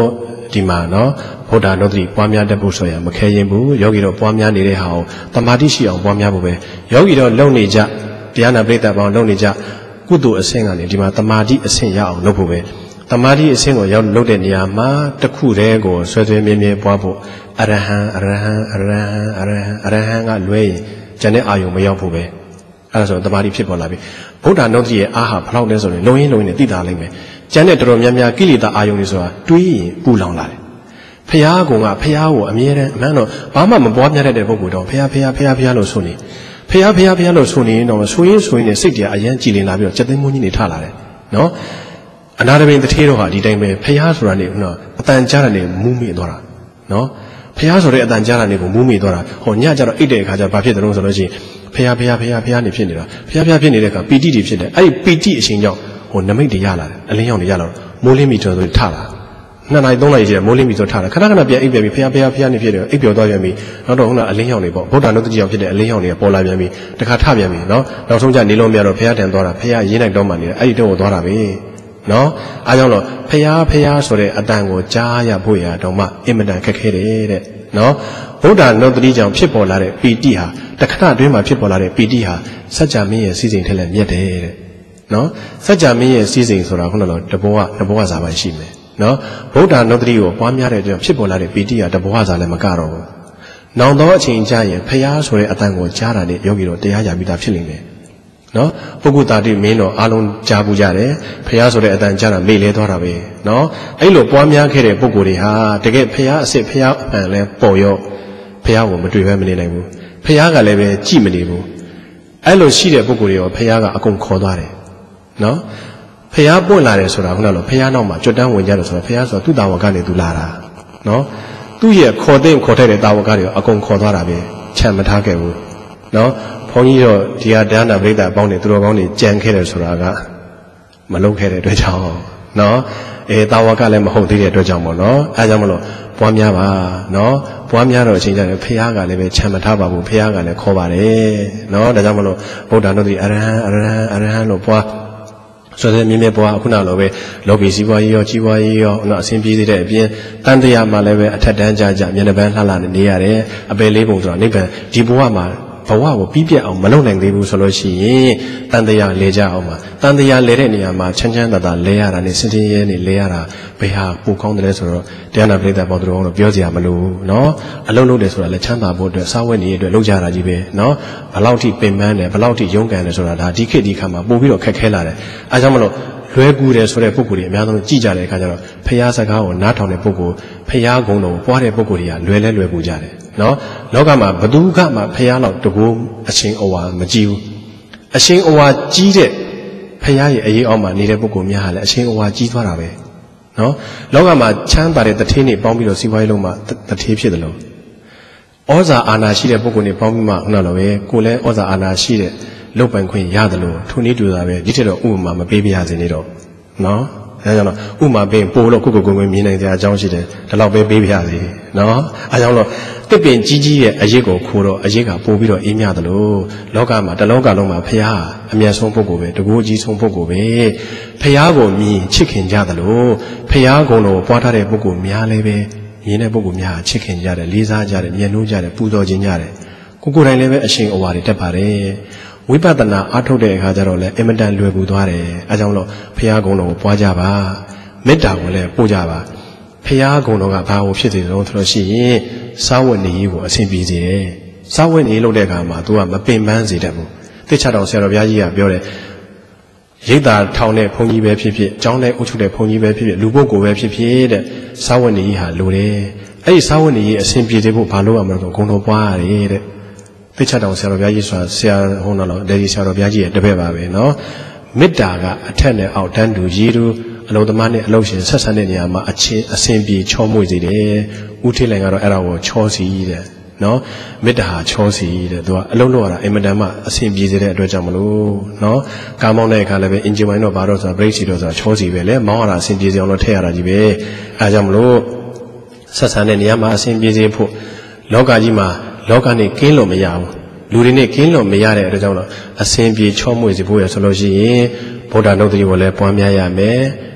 ဒီမှာနော်ဗုဒ္ဓနုဒ္ဓတိပွားများတတ်ဖို့ဆိုရင်မခဲရင်ဘူးယောဂီတို့ပွားများနေတဲ့ဟာကိုတမာတိရှိအောင်ပွားများဖို့ပဲယောဂီတို့လုံနေကြတရားနာပရိသတ်ပေါင်းလုံနေကြကုသိုလ်အဆင့်ကနေဒီမှာတမာတိအဆင့်ရအောင်လုပ်ဖို့ပဲတမာတိအဆင့်ကိုရောက်လုပ်တဲ့နေရာမှာတစ်ခုတည်းကိုဆွဲဆွဲမြဲမြဲပွားဖို့အရဟံအရဟံအရဟံအရဟံအရဟံကလွဲရင်ကျန်တဲ့အာယုံမရောက်ဖို့ပဲအဲ့ဒါဆိုတမာတိဖြစ်ပေါ်လာပြီဗုဒ္ဓနုဒ္ဓတိရဲ့အားဟာဘလောက်လဲဆိုရင်လုံရင်းလုံရင်းနဲ့သိတာလိမ့်မယ်ကျန်တဲ့တော်တော်များများကိလေသာအာယုံတွေဆိုတာတွေးရင်ပူလောင်လာတယ်ဖះကုံကဖះကိုအမြဲတမ်းအမှန်တော့ဘာမှမပွားများတဲ့ပုဂ္ဂိုလ်တော့ဖះဖះဖះဖះလို့ဆိုနေဖះဖះဖះလို့ဆိုနေရင်တော့ဆိုရင်ဆိုရင်စိတ်တရားအရန်ကြည်လင်လာပြီးတော့စက်သိမ်းမွန်းကြီးနေထလာတယ်နော်အနာတပင်တထေးတော့ဟာဒီတိုင်းပဲဖះဆိုတာနေနော်အတန်ကြားတာနေမူးမိသွားတာနော်ဖះဆိုတဲ့အတန်ကြားတာနေကိုမူးမိသွားတာဟောညကြတော့အိတ်တဲ့အခါကျဘာဖြစ်တယ်လို့ဆိုလို့ရှိရင်ဖះဖះဖះဖះနေဖြစ်နေတာဖះဖះဖြစ်နေတဲ့အခါပီတိတွေဖြစ်တယ်အဲ့ဒီပီတိအချိန်ကြောင့်ဟိုနမိတ်တွေရလာတယ်အလင်းရောင်တွေရလာတော့မိုးလင်းမိတော်ဆိုထလာနှစ်နာရီသုံးနာရီရှိတယ်မိုးလင်းပြီဆိုထားတာခဏခဏပြန်အိပ်ပြန်ပြီဖះဖះဖះနေဖြစ်တယ်အိပ်ပျော်သွားပြန်ပြီနောက်တော့ခုနအလင်းရောင်တွေပေါ့ဗုဒ္ဓနုဒ္ဓတိကြောင့်ဖြစ်တဲ့အလင်းရောင်တွေကပေါ်လာပြန်ပြီတခါထပြန်ပြီနော်နောက်ဆုံးကျနေလုံးမြတော့ဖះတန်သွားတာဖះရေးနိုင်တော့မှနေတယ်အဲ့ဒီတော့သွားတာပဲနော်အားကြောင့်တော့ဖះဖះဆိုတဲ့အတန်ကိုကြားရဖို့ရတော့မှအင်မတန်ခက်ခဲတယ်တဲ့နော်ဗုဒ္ဓနုဒ္ဓတိကြောင့်ဖြစ်ပေါ်လာတဲ့ပီတိဟာတခဏတွင်းမှာဖြစ်ပေါ်လာတဲ့ပီတိဟာစัจ जा မင်းရဲ့စီစဉ်ထက်လည်းမြတ်တယ်တဲ့နော်စัจ जा မင်းရဲ့စီစဉ်ဆိုတာခုနကတော့တဘောကတဘောကဇာပိုင်ရှိမယ်နော်ဗုဒ္ဓနုဒ္ဓတိကိုပွားများတဲ့အတွက်ဖြစ်ပေါ်လာတဲ့ပီတိကတဘောဟာစားလည်းမကတော့ဘူး။နောင်တော့အချိန်ကြာရင်ဖះဆိုတဲ့အတန်ကိုကြားတာနဲ့ယောဂီတို့တရားရပြီးသားဖြစ်လိမ့်မယ်။နော်ပုဂ္ဂုတာတိမင်းတော်အားလုံးကြားဘူးကြတယ်။ဖះဆိုတဲ့အတန်ကြားတာမေ့လဲသွားတာပဲ။နော်အဲ့လိုပွားများခဲ့တဲ့ပုဂ္ဂိုလ်တွေဟာတကယ်ဖះအစ်စ်ဖះအပန်လဲပေါ်ရောဖះကိုမတွေ့ဘဲမနေနိုင်ဘူး။ဖះကလည်းပဲကြည်မနေဘူး။အဲ့လိုရှိတဲ့ပုဂ္ဂိုလ်တွေရောဖះကအကုန်ခေါ်သွားတယ်။နော်ဖះပွင့်လာတယ်ဆိုတာခုနကလိုဖះနောက်မှာကြွတန်းဝင်ကြတယ်ဆိုတော့ဖះဆိုတာသူ့တာဝကနေသူလာတာနော်သူ့ရဲ့ခေါ်တဲ့ခေါ်ထိုက်တဲ့တာဝကတွေအကုန်ခေါ်သွားတာပဲခြံမထားခဲ့ဘူးနော်ဘုန်းကြီးတို့ဒီဟာတရားနာပရိသတ်အပေါင်းတွေသူတော်ကောင်းတွေကြံခဲ့တယ်ဆိုတာကမလုပ်ခဲ့တဲ့အတွက်ကြောင့်နော်အဲတာဝကလည်းမဟုတ်သေးတဲ့အတွက်ကြောင့်ပေါ့နော်အဲကြောင့်မလို့ပွားများပါနော်ပွားများတော့အချိန်ကျတယ်ဖះကလည်းပဲခြံမထားပါဘူးဖះကလည်းခေါ်ပါတယ်နော်ဒါကြောင့်မလို့ဗုဒ္ဓနုဒ္ဓတိအရဟံအရဟံအရဟံလို့ပွားဆိုတဲ့မြင်းမြပွားခုနလိုပဲလောကီစီးပွားရေးရောကြီးပွားရေးရောနော်အဆင်ပြေစေတဲ့အပြင်တန်တရားမှာလည်းပဲအထက်တန်းကြကြမျက်နှာပန်းလှလှနေရတယ်အပယ်လေးပုံဆိုတာနိဗ္ဗာန်ဒီဘဝမှာဘဝကိုပြီးပြတ်အောင်မလုပ်နိုင်သေးဘူးဆိုလို့ရှိရင်တန်တရားလဲကြအောင်ပါတန်တရားလဲတဲ့နေရာမှာချမ်းချမ်းသာသာလဲရတာနဲ့စင်စင်ရဲနဲ့လဲရတာဘယ်ဟာပိုကောင်းတယ်လဲဆိုတော့တရားနာပရိသတ်ပေါင်းတို့တော့ပြောစရာမလိုဘူးနော်အလုံးလုံးတယ်ဆိုတာလည်းချမ်းသာဖို့အတွက်စားဝတ်နေရအတွက်လုပ်ကြတာကြီးပဲနော်ဘလောက်ထိပင်ပန်းတယ်ဘလောက်ထိရုန်းကန်တယ်ဆိုတာဒါဒီခေတ်ဒီခါမှာပို့ပြီးတော့ခက်ခဲလာတယ်အဲကြောင့်မလို့လွဲကူတယ်ဆိုတဲ့ပုဂ္ဂိုလ်တွေအများဆုံးကြည်ကြတဲ့အခါကျတော့ဖះစကားကိုနားထောင်တဲ့ပုဂ္ဂိုလ်ဖះဂုဏ်တော်ကိုပွားတဲ့ပုဂ္ဂိုလ်တွေကလွယ်လဲလွယ်ကူကြတယ်နော်လောကမှာဘသူကမှဖះလောက်တကူအချင်းအဝါမကြည့်ဘူးအချင်းအဝါကြီးတဲ့ဖះရဲ့အရေးအောက်မှာနေတဲ့ပုဂ္ဂိုလ်များဟာလည်းအချင်းအဝါကြီးသွားတာပဲနော်လောကမှာချမ်းသာတဲ့တထေးနေပေါင်းပြီးတော့စီးပွားရေးလုံးမှာတထေးဖြစ်တယ်လို့ဩဇာအာဏာရှိတဲ့ပုဂ္ဂိုလ်တွေပေါင်းပြီးမှခုနလိုပဲကိုယ်လည်းဩဇာအာဏာရှိတဲ့လုတ်ပိုင်ခွင့်ရတယ်လို့ထုံနည်းတူတာပဲဒီထက်တော့ဥပမာမပေးပြရစေနေတော့နော်အဲကြောင့်တော့ဥပမာပေးပို့လို့ကိုကိုကိုကိုမြင်နိုင်တဲ့အကြောင်းရှိတယ်ဒါတော့ပဲပေးပြရစေနော်အဲကြောင့်တော့တစ်ပင်ကြီးကြီးရဲ့အရေးကိုခိုးတော့အရေးကပို့ပြီးတော့အေးမြတယ်လို့လောကမှာတလောကလုံးမှာဖះအမျက်ဆုံးပုဂ္ဂိုလ်ပဲတကူအကြီးဆုံးပုဂ္ဂိုလ်ပဲဖះကိုမြင်ချစ်ခင်ကြတယ်လို့ဖះကုံတော်ပွားထားတဲ့ပုဂ္ဂိုလ်များလည်းပဲမြင်တဲ့ပုဂ္ဂိုလ်များချစ်ခင်ကြတယ်လေးစားကြတယ်မျက်နှာကြတယ်ပူဇော်ခြင်းကြတယ်ကိုကိုယ်တိုင်လည်းပဲအရှင်အဝါတွေတက်ပါတယ်ဝိပဿနာအားထုတ်တဲ့အခါကျတော့လည်းအင်မတန်လွယ်ကူသွားတယ်အဲကြောင့်လို့ဘုရားကုံတော်ကိုပွားကြပါမေတ္တာကိုလည်းပို့ကြပါဘုရားကုံတော်ကဘာကိုဖြစ်စေတုံးဆိုလို့ရှိရင်စာဝတ်နေရေးကိုအဆင်ပြေစေတယ်စာဝတ်နေရေးလုပ်တဲ့အခါမှာ तू ကမပင်ပန်းစေတတ်ဘူးတိချတော်ဆရာတော်ဘုရားကြီးကပြောတယ်ရိတ်တာထောင်တဲ့ဘုန်းကြီးပဲဖြစ်ဖြစ်ကျောင်းထဲအုပ်ချုပ်တဲ့ဘုန်းကြီးပဲဖြစ်ဖြစ်လူပုဂ္ဂိုလ်ပဲဖြစ်ဖြစ်တဲ့စာဝတ်နေရေးဟာလိုတယ်အဲ့ဒီစာဝတ်နေရေးအဆင်ပြေစေဖို့ဘာလို့ရမလဲဆိုဂုံတော်ပွားရတယ်တဲ့သိချတော်ဆရာတော်ဘုရားကြီးဆိုတာဆရာဟောတော်ဒေဒီဆရာတော်ဘုရားကြီးရဲ့တပည့်ပါပဲနော်မေတ္တာကအထက်နဲ့အောက်တန်းတူရည်တူအလုံးသမားနဲ့အလုံးရှင်ဆက်ဆံတဲ့နေရာမှာအချင်းအစဉ်ပြေချောမွေ့စေတယ်ဥထိတ်လိုက်ကတော့အဲ့ဒါကိုချောစီတဲ့နော်မေတ္တာဟာချောစီတဲ့သူကအလုံးလို့ရတာအင်မတန်မှအစဉ်ပြေစေတဲ့အတွက်ကြောင့်မလို့နော်ကားမောင်းတဲ့အခါလည်းပဲအင်ဂျင်ဝိုင်းတော့ဘာတော့ဆိုတာဘရိတ်စီတော့ဆိုတာချောစီပဲလေမောင်းရတာအစဉ်ပြေစေအောင်လို့ထည့်ရတာကြီးပဲအဲဒါကြောင့်မလို့ဆက်ဆံတဲ့နေရာမှာအစဉ်ပြေစေဖို့လောကကြီးမှာလောကနေကင်းလို့မရဘူးလူတွေနဲ့ကင်းလို့မရတဲ့အတွက်ကြောင့်တော့အစဉ်ပြေချောမွေ့စေဖို့ရဆိုလို့ရှိရင်ဗုဒ္ဓနုဒ္ဓတိကိုလည်းပွားများရမယ်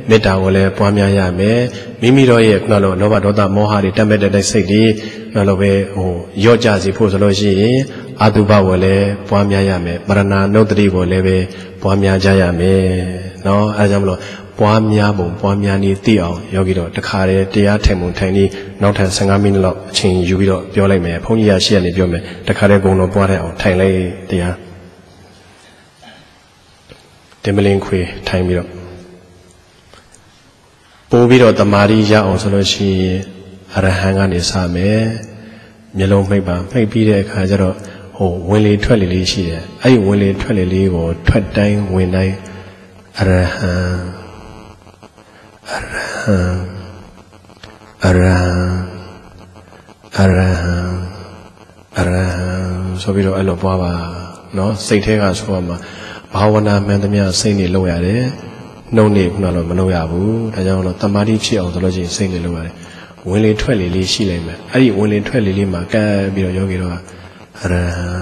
မေတ္တာကိုလည်းပွားများရမယ်မိမိတို့ရဲ့ခုနလိုလောဘဒေါသမောဟတွေတက်မဲ့တဲ့စိတ်တွေခုနလိုပဲဟိုရော့ကြစီဖို့ဆိုလို့ရှိရင်အတုပကိုလည်းပွားများရမယ်ပရဏာနုတ္တိကိုလည်းပဲပွားများကြရမယ်နော်အဲဒါကြောင့်မလို့ပွားများပုံပွားများနည်းသိအောင်ယောဂီတို့တခါတည်းတရားထိုင်ပုံထိုင်ပြီးနောက်ထပ်၁၅မိနစ်လောက်အချိန်ယူပြီးတော့ပြောလိုက်မယ်ဘုန်းကြီးရရှိရနေပြောမယ်တခါတည်းဘုံတော်ပွားတဲ့အောင်ထိုင်လိုက်တရားတင်မလင်းခွေထိုင်ပြီးတော့ပို့ပြီးတော့တမာရီရအောင်ဆိုလို့ရှိရင်အရဟံကနေစမယ်မျက်လုံးမှိတ်ပါမှိတ်ပြီးတဲ့အခါကျတော့ဟိုဝင်လေထွက်လေလေးရှိတယ်အဲ့ဒီဝင်လေထွက်လေလေးကိုထွက်တိုင်းဝင်တိုင်းအရဟံအရဟံအရဟံအရဟံအရဟံဆိုပြီးတော့အဲ့လိုပွားပါနော်စိတ်ထဲကဆိုမှဘာဝနာမှန်သမျှစိတ်နေလောက်ရတယ်နှုတ်နေခုနတော့မလုပ်ရဘူးဒါကြောင့်လို့တမာတိဖြစ်အောင်ဆိုလို့ချင်းစိတ်နေလောက်ရတယ်ဝင်လေထွက်လေလေးရှိလိုက်မယ်အဲ့ဒီဝင်လေထွက်လေလေးမှာကပ်ပြီးတော့ယောဂီတို့ကအရဟံ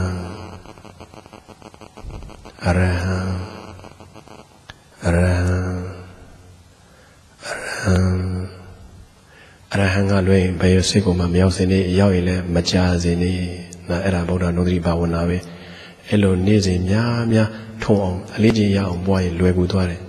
အရဟံအရဟံအရဟံအရဟံကလွင်ဘယ်စိတ်ကိုမှမရောက်စေနဲ့ရောက်ရင်လည်းမကြားစေနဲ့နာအဲ့ဒါဗုဒ္ဓနုဒ္ဓိဘာဝနာပဲအဲ့လိုနေ့စဉ်များများထုံအောင်အလေးချင်းရအောင်ပွားရင်လွယ်ကူသွားတယ်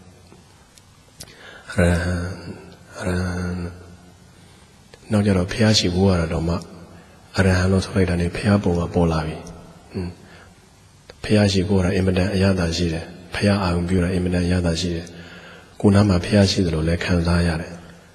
အရဟံအရဟံနောက်ကြတော့ဖျားရှိဖို့ရတော့မှအရဟံလို့ဆိုလိုက်တာနဲ့ဖျားပုံကပေါ်လာပြီဖျားရှိဖို့ရအင်မတန်အရသာရှိတယ်ဖျားအာရုံပြုတာအင်မတန်အရသာရှိတယ်ကိုယ်နာမှာဖျားရှိသလိုလည်းခံစားရတယ်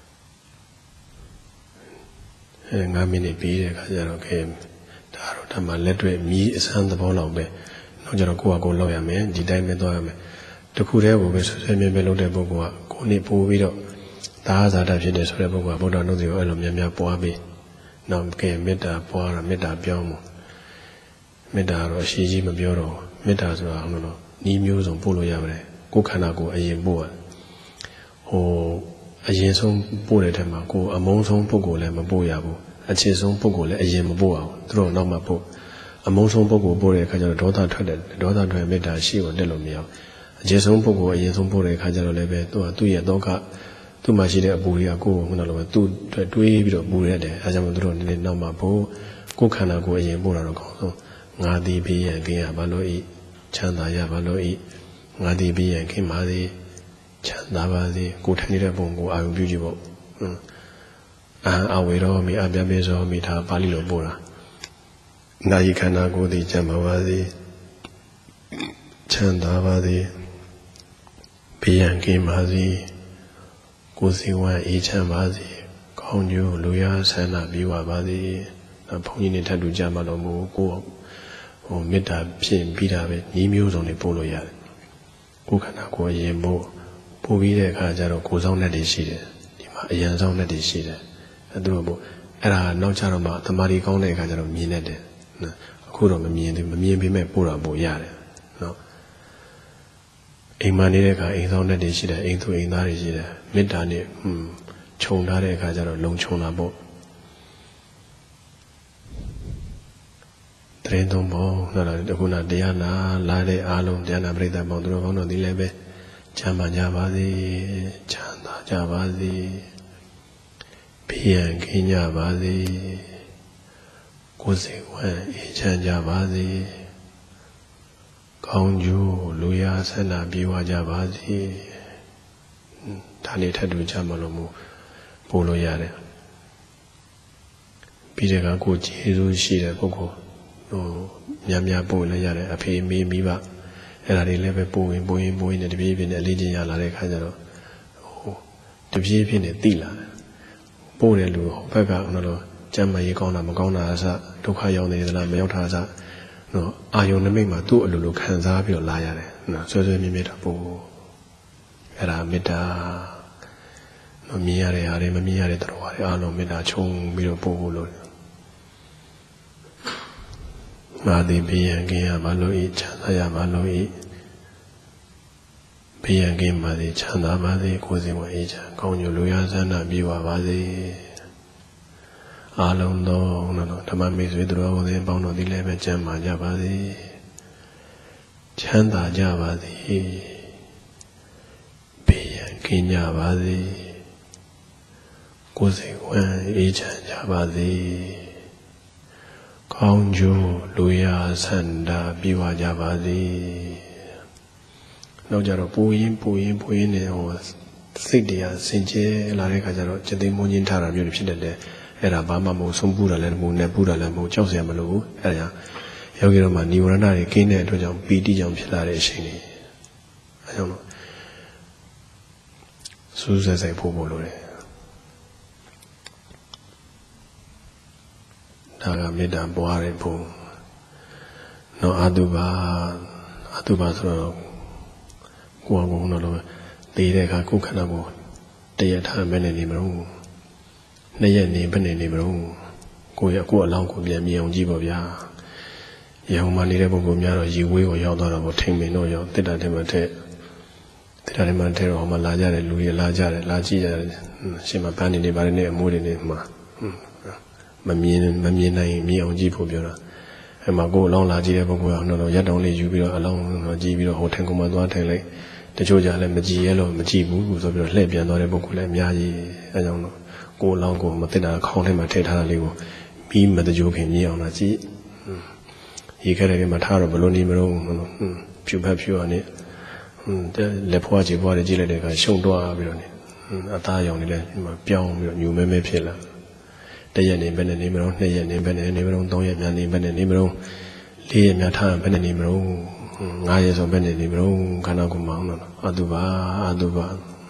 အဲငါးမိနစ်ပြီးတဲ့အခါကျတော့ခဲဒါတော့ဓမ္မလက်တွေ့မြည်အစမ်းသဘောလောက်ပဲနောက်ကျတော့ကိုယ့်ဟာကိုယ်လောက်ရမယ်ဒီတိုင်းပဲသွားရမယ်တခုတည်းကိုပဲဆွဆွဲမြဲမြဲလုပ်တဲ့ပုဂ္ဂိုလ်ကကိုယ်နဲ့ပို့ပြီးတော့သာဇာတဖြစ်တယ်ဆိုတဲ့ပုဂ္ဂိုလ်ကဗုဒ္ဓနုဒ္ဓိကိုအဲ့လိုများများပွားပြီးနောက်ကဲမေတ္တာပွားတာမေတ္တာပြောင်းမှုမေတ္တာတော့အရှိကြီးမပြောတော့မေတ္တာဆိုတာဟုတ်လို့နီးမျိုးစုံပို့လို့ရပါတယ်ကိုယ်ခန္ဓာကိုယ်အရင်ပို့ရဟိုအရင်ဆုံးပို့တဲ့ထက်မှာကိုယ်အမုန်းဆုံးပုဂ္ဂိုလ်လည်းမပို့ရဘူးအချစ်ဆုံးပုဂ္ဂိုလ်လည်းအရင်မပို့အောင်သူတို့နောက်မှပို့အမုန်းဆုံးပုဂ္ဂိုလ်ပို့တဲ့အခါကျတော့ဒေါသထွက်တယ်ဒေါသထွက်မေတ္တာရှိကိုတက်လို့မရဘူးအချစ်ဆုံးပုဂ္ဂိုလ်အရင်ဆုံးပို့တဲ့အခါကျတော့လည်းပဲသူကသူ့ရဲ့သောကသူ့မှာရှိတဲ့အပူတွေကကိုယ်ကိုခုနလိုပဲသူ့အတွက်တွေးပြီးတော့ပူရတယ်အဲဒါကြောင့်မို့သူတို့နည်းနည်းနောက်မှပို့ကိုယ်ခန္ဓာကိုယ်အရင်ပို့တာတော့ကောင်းဆုံးငါသည်ဘေးရန်ကင်းရပါလို့ဤချမ်းသာရပါလို့ဤငါသည်ဘေးရန်ကင်းပါစေချမ်းသာပါစေကိုယ်ထိုင်နေတဲ့ပုံကိုအာရုံပြုကြည့်ဖို့အာအဝေရောမိအပြပိသောမိသာပါဠိလိုပို့တာနာယိခန္ဓာကိုယ်သည်ချမ်းသာပါစေချမ်းသာပါစေဘေးရန်ကင်းပါစေကိုယ်စီဝမ်းအေးချမ်းပါစေကောင်းကျိုးလူရဆန္ဒပြီးဝပါစေဘုန်းကြီးနေထပ်တူကြမှာတော့မို့ကိုယ်ဟိုမေတ္တာဖြစ်ပြီးတာပဲညီမျိုးစုံတွေပို့လို့ရတယ်ကိုယ်ခန္ဓာကိုယ်ရင်ပို့ပို့ပြီးတဲ့အခါကျတော့ကိုယ်ဆောင်တဲ့တွေရှိတယ်ဒီမှာအရန်ဆောင်တဲ့တွေရှိတယ်အဲသူတို့ပို့အဲ့ဒါနောက်ကျတော့မှတမာရီကောင်းတဲ့အခါကျတော့မြင်တတ်တယ်နော်အခုတော့မမြင်သေးမမြင်ပေမဲ့ပို့တာပို့ရတယ်နော်အိမ်မှာနေတဲ့အခါအိမ်ဆောင်တဲ့တွေရှိတယ်အိမ်သူအိမ်သားတွေရှိတယ်မေတ္တာနဲ့ဟွန်းခြုံထားတဲ့အခါကျတော့လုံခြုံတာပေါ့တရင်သုံးပုံနော်လားအခုနတရားနာလာတဲ့အားလုံးတရားနာပရိသတ်ပေါင်းသူတို့ကောင်းတို့ဒီလည်းပဲချမ်းသာကြပါစေချမ်းသာကြပါစေဘေးရန်ကင်းကြပါစေကိုယ်စိတ်ဝမ်းအေးချမ်းကြပါစေကောင်းကျိုးလူရဆန္ဒပြေဝကြပါစေဒါလေးထပ်တူကြမှာလို့မို့ပို့လို့ရတယ်ပြီးတဲ့ကကိုကျေးဇူးရှိတဲ့ပုဂ္ဂိုလ်ဟိုများများပို့လည်းရတယ်အဖေမေးမိဘအဲ့ဒါတွေလည်းပဲပို့ရင်ပို့ရင်ပို့ရင်တပြေးပြေးနဲ့အလေးချင်းရလာတဲ့ခါကျတော့ဟိုတပြေးပြေးနဲ့တိလာတယ်ပို့တဲ့လူဟိုဘက်ကဟိုလိုကျမ်းမရေးကောင်းတာမကောင်းတာအစဒုက္ခရောက်နေသလားမရောက်တာအစနော်အာယုန်နမိတ်မှာသူ့အလိုလိုခံစားပြီးတော့လာရတယ်နော်ဆွဲဆွဲမြဲမြဲတာပို့အဲ့ဒါမေတ္တာနော်မြင်ရတဲ့ဟာတွေမမြင်ရတဲ့တော်ဟာတွေအားလုံးမေတ္တာခြုံပြီးတော့ပို့ဖို့လို့ငါသည်ဘေးရန်ကင်းရပါလို့ဤချမ်းသာရပါလို့ဤဘေးရန်ကင်းပါစေချမ်းသာပါစေကိုယ်စီဝအေးချမ်းကောင်းကျိုးလူရဆန္ဒပြေဝပါစေအားလုံးသောနော်ဓမ္မမိတ်ဆွေတို့ဟောတဲ့ပေါင်းတော်ဒီလည်းပဲကျမ်းမာကြပါစေချမ်းသာကြပါစေဘေးရန်ကင်းကြပါစေကိုယ်စိတ်ဝမ်းအေးချမ်းကြပါစေကောင်းကျိုးလူရဆန္ဒပြည့်ဝကြပါစေနောက်ကြတော့ပူရင်းပူရင်းပူရင်းနဲ့ဟိုစိတ်တရားစင်ကြဲလာတဲ့ခါကျတော့จิตသိမွန်းချင်းထားတာမျိုးဖြစ်တဲ့တဲ့အဲ့ဒါဘာမှမဟုတ်ဆုံးပူတာလည်းမဟုတ်နဲ့ပူတာလည်းမဟုတ်ကြောက်စရာမလိုဘူးအဲ့ဒါယောဂီတို့မှာនិဝရဏတွေကင်းတဲ့အတွက်ကြောင့်ပီတိကြောင့်ဖြစ်လာတဲ့အချိန်တွေအဲကြောင့်လို့စူးစိုက်စိုက်ဖို့ပို့လို့တယ်ဒါကမေတ္တာပွားတဲ့ဘုံနော်အတုပါအတုပါဆိုတော့ကိုယ်ကဘုံတော့လို့သေးတဲ့အခါကိုယ်ခန္ဓာကိုတရထားမဲ့နေနေမလို့နှစ်ရက်နေပဲနေနေမလို့ကိုယ်ရကိုယ်အလောင်းကိုပြန်မြင်အောင်ကြည့်ပါဗျာရေဟောင်းမနေတဲ့ပုဂ္ဂိုလ်များတော့ရေဝေးကိုရောက်သွားတော့ကိုထိန်မင်တော့ရောက်တစ်တာထဲမှာထက်တစ်တာထဲမှာထဲတော့ဟောမှလာကြတယ်လူတွေလာကြတယ်လာကြည့်ကြတယ်ရှင်မပန်းနေနေပါတယ်နဲ့အမိုးတွေနေမှာမမြင်မမြင်နိုင်မြင်အောင်ကြည့်ဖို့ပြောတာအဲမှာကိုယ်အလောင်းလာကြည့်တဲ့ပုဂ္ဂိုလ်ကတော့ရက်တောင်လေးယူပြီးတော့အလောင်းတော့ကြည့်ပြီးတော့ဟိုထန်ကုန်မှသွားထိုင်လိုက်တချို့ကြလည်းမကြည့်ရဲလို့မကြည့်ဘူးဆိုပြီးတော့လှည့်ပြန်သွားတဲ့ပုဂ္ဂိုလ်လည်းအများကြီးအဲကြောင့်တော့ကိုယ်အလောင်းကိုမသိတာခေါင်းထဲမှာထည့်ထားတာလေးကိုပြီးမတကြိုးခင်မြင်အောင်လားကြည့်ရေခဲတဲ့မှာထားတော့ဘလို့နေမလို့ဖြူဖက်ဖြူရနေလက်ဖွားချေဖွားတွေကြည့်လိုက်တဲ့အခါရှုံသွားပြီးတော့နေအသားရောင်နေလဲပြောင်းပြီးတော့ညူမဲမဲဖြစ်လာတရက်နေပဲနဲ့နေမလို့နှစ်ရက်နေပဲနဲ့နေမလို့သုံးရက်များနေပဲနဲ့နေမလို့လေးရက်များထားပဲနဲ့နေမလို့ငါးရက်ဆိုပဲနဲ့နေမလို့ခန္ဓာကိုယ်မောင်းတော့အတုပါအတုပါ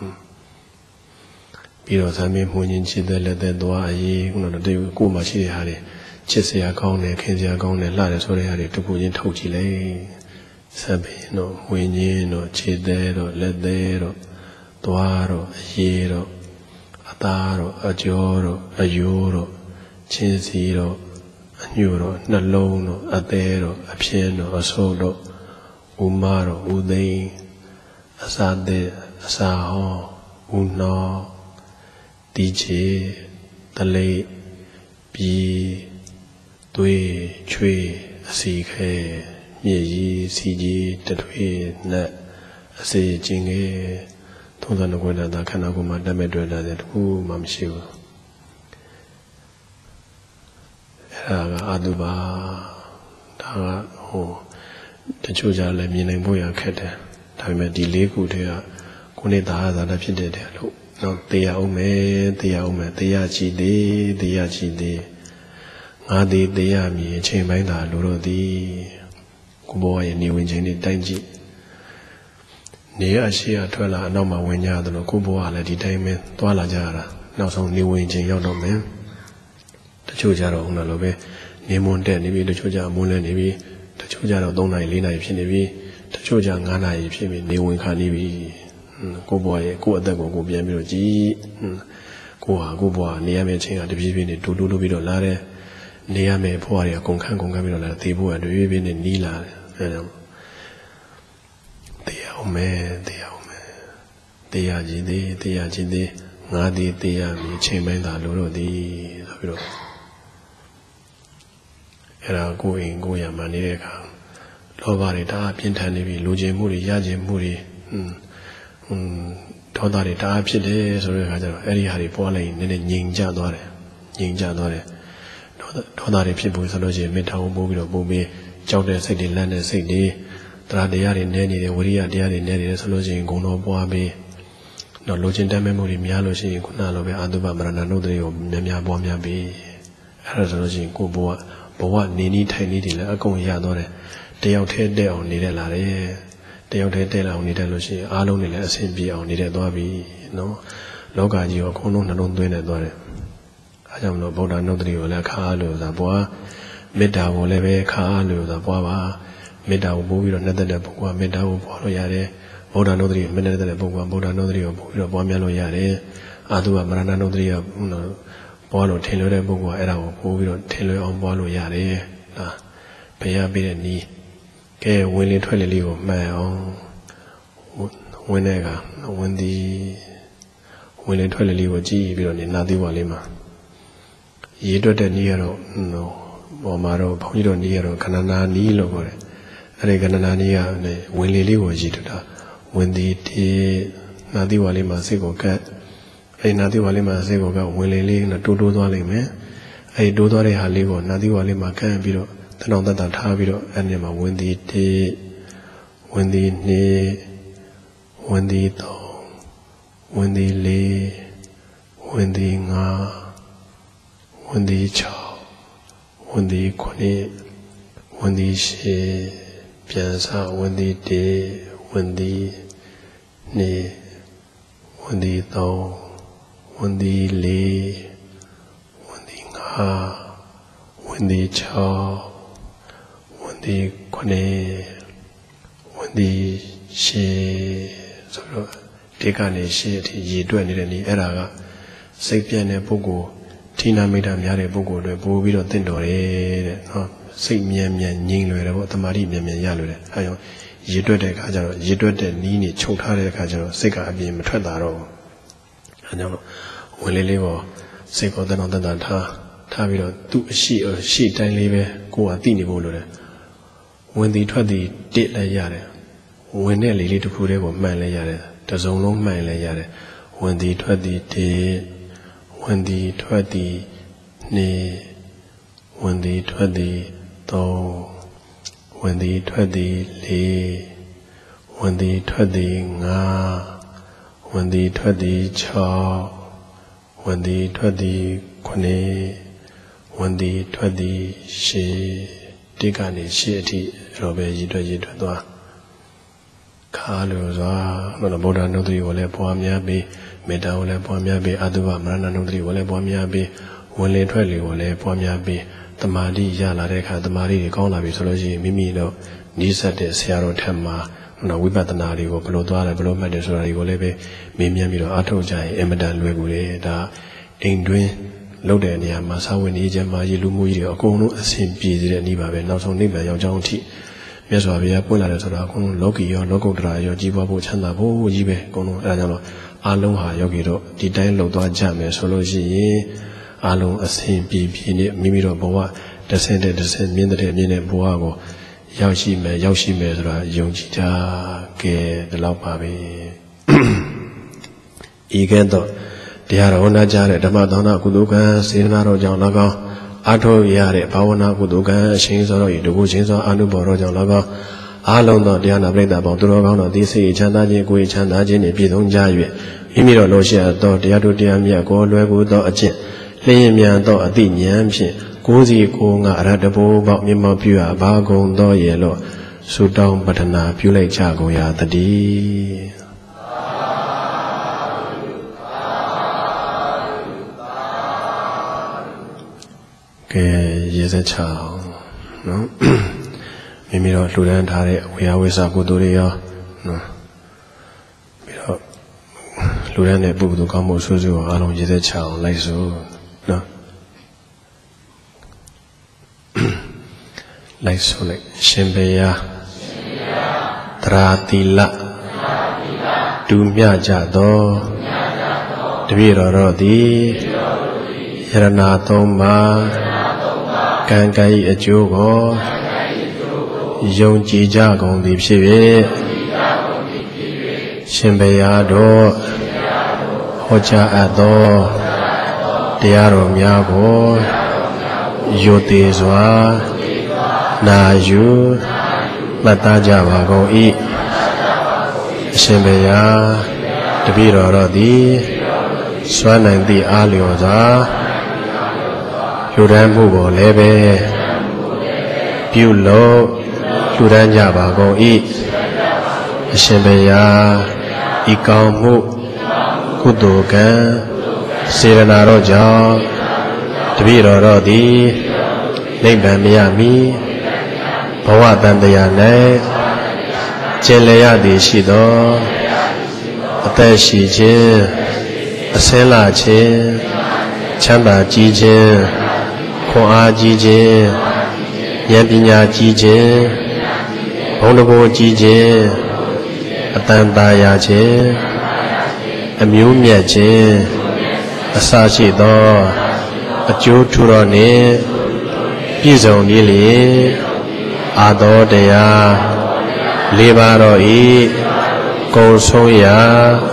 ပြီးတော့သံမင်းမှုန်ချင်းချစ်တဲ့လက်သက်သွားအရေးခုနတော့တူကိုယ်မှာရှိတဲ့ဟာတွေချစ်စရာကောင်းတယ်ခင်စရာကောင်းတယ်လှတယ်ဆိုတဲ့ဟာတွေတခုချင်းထုတ်ကြည့်လိုက်သံမင်းတော့ဝင်းချင်းတော့ချစ်တဲ့တော့လက်သက်တော့သွားတော့အရေးတော့အသားတော့အကျော်တော့အယိုးတော့ချင်းစီတော့အညို့တော့နှလုံးတော့အသေးတော့အပြင်းတော့အဆုပ်တော့ဥမတော့ဥသိမ်းအစာတဲ့အစာဟောဥနောတီချေတလိပြီးသွေးချွေးအစီခဲမြေကြီးစီကြီးတထွေးနဲ့အစေချင်းငယ်သုံးသနှကွယ်တာခန္ဓာကိုယ်မှာတက်မဲ့တွေ့တာတခုမှမရှိဘူးအဲ့ဒါကအာတုပါဒါကဟိုတချို့ကြလည်းမြင်နိုင်ဖို့ရခက်တယ်ဒါပေမဲ့ဒီလေးခုတည်းကကိုယ်နဲ့သာသာတာဖြစ်တဲ့တဲ့လို့တော့တရားအောင်မယ်တရားအောင်မယ်တရားချီသေးတရားချီသေးငါသည်တရားမြည်အချိန်ပိုင်းသာလိုတော့သည်ကိုဘောရဲ့နေဝင်ခြင်းနဲ့တိုင်းကြည့်နေရရှိရထွက်လာအနောက်မှာဝင်ကြတယ်လို့ကိုဘောကလည်းဒီတိုင်းပဲသွားလာကြရတာနောက်ဆုံးနေဝင်ခြင်းရောက်တော့မယ်တချို့ကြတော့ဟုတ်လားလို့ပဲနေမွန်တက်နေပြီတချို့ကြမွန်းလဲနေပြီတချို့ကြတော့သုံးနာရီလေးနာရီဖြစ်နေပြီတချို့ကြငါးနာရီဖြစ်ပြီနေဝင်ခါနေပြီကိုဘွားရဲ့ကိုအသက်ကိုကိုပြန်ပြီးတော့ကြည်ကိုဟာကိုဘွားနေရမယ့်ချင်းကတပြေးပြေးနဲ့တူတူတူပြီးတော့လာတယ်နေရမယ့်ဘွားတွေကကုန်ခန်းကုန်ခန်းပြီးတော့လာသေးဖို့ကတပြေးပြေးနဲ့နီးလာတယ်အဲဒါတရားအောင်မယ်တရားအောင်မယ်တရားကြည်သေးတရားကြည်သေးငါသည်တရားမြည်ချိန်ပိုင်းသာလို့တော့သည်ဆိုပြီးတော့အဲ့ဒါကိုအိမ်ကိုရမှနေတဲ့အခါလောဘတွေတအားပြင်းထန်နေပြီလူကျင်မှုတွေရကျင်မှုတွေဟွန်းဒေါသတွေတအားဖြစ်တယ်ဆိုတဲ့အခါကျတော့အဲ့ဒီဟာတွေပွားလိုက်ရင်နည်းနည်းငြိမ်ကျသွားတယ်ငြိမ်ကျသွားတယ်ဒေါသတွေဖြစ်ဖို့ဆိုလို့ရှိရင်မေတ္တာကိုပို့ပြီးတော့ပို့ပြီးကြောက်တဲ့စိတ်တွေလန့်တဲ့စိတ်တွေတရားတရားတွေနည်းနေတယ်ဝိရိယတရားတွေနည်းနေတယ်ဆိုလို့ရှိရင်ဂုဏ်တော်ပွားပြီးတော့လိုချင်တတ်မဲ့မှုတွေများလို့ရှိရင်ခုနလိုပဲအာတုပမရဏနုဒ္ဒရိကိုများများပွားများပြီးအဲ့ဒါဆိုလို့ရှိရင်ကိုယ်ဘဝဘဝနေနီးထိုင်နီးတွေလည်းအကုန်ရသွားတယ်တယောက်တည်းတက်အောင်နေတတ်လာတယ်တယောက်တည်းတက်လာအောင်နေတတ်လို့ရှိရင်အားလုံးတွေလည်းအဆင်ပြေအောင်နေတတ်သွားပြီနော်လောကကြီးကိုအကုန်လုံးနှလုံးသွင်းနေသွားတယ်အဲကြောင့်မလို့ဗုဒ္ဓနုဒ္ဒရိကိုလည်းခါအားလို့သာပွားမေတ္တာကိုလည်းပဲခါအားလို့သာပွားပါမေတ္တာကိုပို့ပြီးတော့နှက်တဲ့ပုဂ္ဂိုလ်ကမေတ္တာကိုပွားလို့ရတယ်ဗုဒ္ဓနုဒ္ဒရိကိုမနှက်တဲ့ပုဂ္ဂိုလ်ကဗုဒ္ဓနုဒ္ဒရိကိုပို့ပြီးတော့ပွားများလို့ရတယ်အာတုပမရဏနုဒ္ဒရိကပွားလို့ထင်လွဲတဲ့ပုဂ္ဂိုလ်ကအဲ့ဒါကိုပို့ပြီးတော့ထင်လွဲအောင်ပွားလို့ရတယ်ဟာဘုရားပြတဲ့နီးကဲဝင်လေထွက်လေလေးကိုမှန်အောင်ဝင်တဲ့ကဝင်သည်ဝင်လေထွက်လေလေးကိုကြည့်ပြီးတော့နေနာသေးပါလိမ့်မှာရေးတွက်တဲ့နီးရတော့ဘောမှာတော့ဘုန်းကြီးတို့နီးရတော့ခဏနာနီးလို့ခေါ်တယ်အဲ့ဒီခဏနာနီးကဝင်လေလေးကိုကြည့်တတ်တာဝင်သည်တိနနာတိဝါလေးမှာစိတ်ကိုကတ်အဲ့နာတိဝါလေးမှာစိတ်ကိုကတ်ဝင်လေလေးနဲ့တိုးတိုးသွားလိမ့်မယ်အဲ့တိုးသွားတဲ့ဟာလေးကိုနာတိဝါလေးမှာကန့်ပြီးတော့တဏောင်တတထားပြီးတော့အဲ့ဒီမှာဝင်သည်တိဝင်သည်နှစ်ဝင်သည်သုံးဝင်သည်လေးဝင်သည်ငါးဝင်သည်၆ဝင်သည်ခုနှစ်ဝင်သည်ရှစ်ပြန်စားဝင်သည်တေဝင်သည်နှစ်ဝင်သည်သုံးဝင်သည်လေးဝင်သည်ငါးဝင်သည်၆ဝင်သည်ခုနှစ်ဝင်သည်ရှစ်ဆိုတော့ဒီကနေရှစ်အထိရည်တွက်နေတဲ့နေ့အဲ့ဒါကစိတ်ပြည့်တဲ့ပုဂ္ဂိုလ်ထိနာမိတ်တာများတဲ့ပုဂ္ဂိုလ်တွေပို့ပြီးတော့တင့်တော်တယ်တဲ့နော်စိတ်မြန်မြန်ငြိမ်လွယ်တယ်ပေါ့တမာတိမြန်မြန်ရလွယ်တယ်အဲကြောင့်ရည်တွက်တဲ့အခါကျတော့ရည်တွက်တဲ့နီးနေချုပ်ထားတဲ့အခါကျတော့စိတ်ကအပြင်မထွက်တာတော့ဘူးအဲကြောင့်ဝင်လေးလေးပေါ်စိတ်ကိုတန်တော်တန်တာထားထားပြီးတော့သူ့အရှိအရှိတိုင်းလေးပဲကိုယ်ကသိနေဖို့လိုတယ်ဝင်သည်ထွက်သည်တစ်လည်းရတယ်ဝင်တဲ့လေးလေးတစ်ခုတည်းကိုမှန်လည်းရတယ်တစုံလုံးမှန်လည်းရတယ်ဝင်သည်ထွက်သည်တစ်ဝင်သည်ထွက်သည်နှစ်ဝင်သည်ထွက်သည်သုံးဝင်သည်ထွက်သည်လေးဝင်သည်ထွက်သည်ငါးဝင်သည်ထွက်သည်၆ဝင်သည်ထွက်သည်ခုနှစ်ဝင်သည်ထွက်သည်ရှစ်တိကနေရှစ်အထိအဲ့တော့ပဲရည်တွက်ရည်တွက်သွားခါလို့စွာတော့ဗုဒ္ဓနုဒ္ဓရီကိုလည်းပွားများပြီးမေတ္တာကိုလည်းပွားများပြီးအတုပမရဏနုဒ္ဓရီကိုလည်းပွားများပြီးဝင်လေထွက်လေကိုလည်းပွားများပြီးတမာတိရလာတဲ့အခါတမာတိတွေကောင်းလာပြီဆိုလို့ရှိရင်မိမိတို့နီးစပ်တဲ့ဆရာတော်ထက်မှာနော်ဝိပဿနာတွေကိုဘယ်လိုသွားတယ်ဘယ်လိုမှတ်တယ်ဆိုတာတွေကိုလည်းပဲမေးမြန်းပြီးတော့အားထုတ်ကြရင်အင်မတန်လွယ်ကူတယ်ဒါအိမ်တွင်းလုပ်တဲ့နေရာမှာစာဝင်နေခြင်းမှာရေလူမှုကြီးတွေအကုန်လုံးအဆင်ပြေစေတဲ့နေပါပဲနောက်ဆုံးနိဗ္ဗာန်ရောက်ကြောင်းအထိမြတ်စွာဘုရားပွင့်လာတယ်ဆိုတာအကုန်လုံးလောကီရောလောကုတ္တရာရောကြီးပွားဖို့ချမ်းသာဖို့ကြီးပဲအကုန်လုံးအဲဒါကြောင့်လို့အားလုံးဟာယောဂီတို့ဒီတိုင်းလှုပ်သွားကြမယ်ဆိုလို့ရှိရင်အားလုံးအဆင်ပြေပြေနဲ့မိမိတို့ဘဝတစ်ဆင့်တဲ့တစ်ဆင့်မြင့်တဲ့မြင့်တဲ့ဘဝကိုရောက်ရှိမယ်ရောက်ရှိမယ်ဆိုတာယုံကြည်ကြခဲ့ဒီလောက်ပါပဲဤကဲ့သို့တရားတော်နာကြားတဲ့ဓမ္မသောနာကုသိုလ်ကံစေတနာတော်ကြောင့်၎င်းအာထုရတဲ့ဘာဝနာကုသိုလ်ကံအရှင်သောတော်ဤတကူချင်းသောအာနုဘော်တော်ကြောင့်၎င်းအားလုံးသောတရားနာပရိသတ်ပေါင်းသူတော်ကောင်းတို့သိစိတ်ချမ်းသာခြင်းကိုယ်ချမ်းသာခြင်းနှင့်ပြည့်စုံကြ၍မိမိတို့လိုရှိသောတရားတို့တရားမြတ်ကိုလွယ်ကူသောအကျင့်လျင်မြန်သောအသိဉာဏ်ဖြင့်ကိုယ်စီကိုယ်ငါအရတ္တဘိုးပေါက်မြတ်မောပြုအပ်ပါကုန်သောရဲ့လို့ဆုတောင်းပတနာပြုလိုက်ကြကုန်ရာတည်းကဲရေစချောင်းနော်မိမိတို့လှူဒန်းထားတဲ့ဝေယဝိစာကုသိုလ်တွေရောနော်ပြီးတော့လှူဒန်းတဲ့ပုဂ္ဂိုလ်ကောင်းမှုဆိုးဆိုးအားလုံးရေစချောင်းလိုက်စို့နော်လိုက်ဆိုလိုက်ရှင်ဘုရားတရာတိလဒူမြကြသောတပည့်တော်တို့သည်ယရဏသုံးပါးကံကံ၏အကျိုးကိုယုံကြည်ကြကုန်သည်ဖြစ်၍ရှင်ဘုရားတို့ဟောကြားအပ်သောတရားတော်များကိုယုသေးစွာနာယူမှတ်သားကြပါကုန်၏အရှင်ဘုရားတပည့်တော်တို့သည်စွမ်းနိုင်သည့်အားလျော်စွာလှူဒန်းမှုကိုလည်းပဲပြုလို့လှူဒန်းကြပါကုန်၏အရှင်ဘုရားဤကောင်းမှုကုသိုလ်ကံစေရနာတော်ကြောင့်တပည့်တော်တို့သည်နိဗ္ဗာန်မရမီဘဝတန်တရား၌ကျင်လည်ရသည်ရှိသောအသက်ရှိခြင်းအစင်းလာခြင်းချမ်းသာကြီးခြင်းခွန်အားကြီးခြင်းဉာဏ်ပညာကြီးခြင်းဘုံတဘောကြီးခြင်းအတန်တာယာခြင်းအမျိုးမြတ်ခြင်းအစရှိသောအကျိုးထူတော်နှင့်ပြည့်စုံနေလေအာသောတရားလေးပါးတော်ဤကုံဆုံးရာ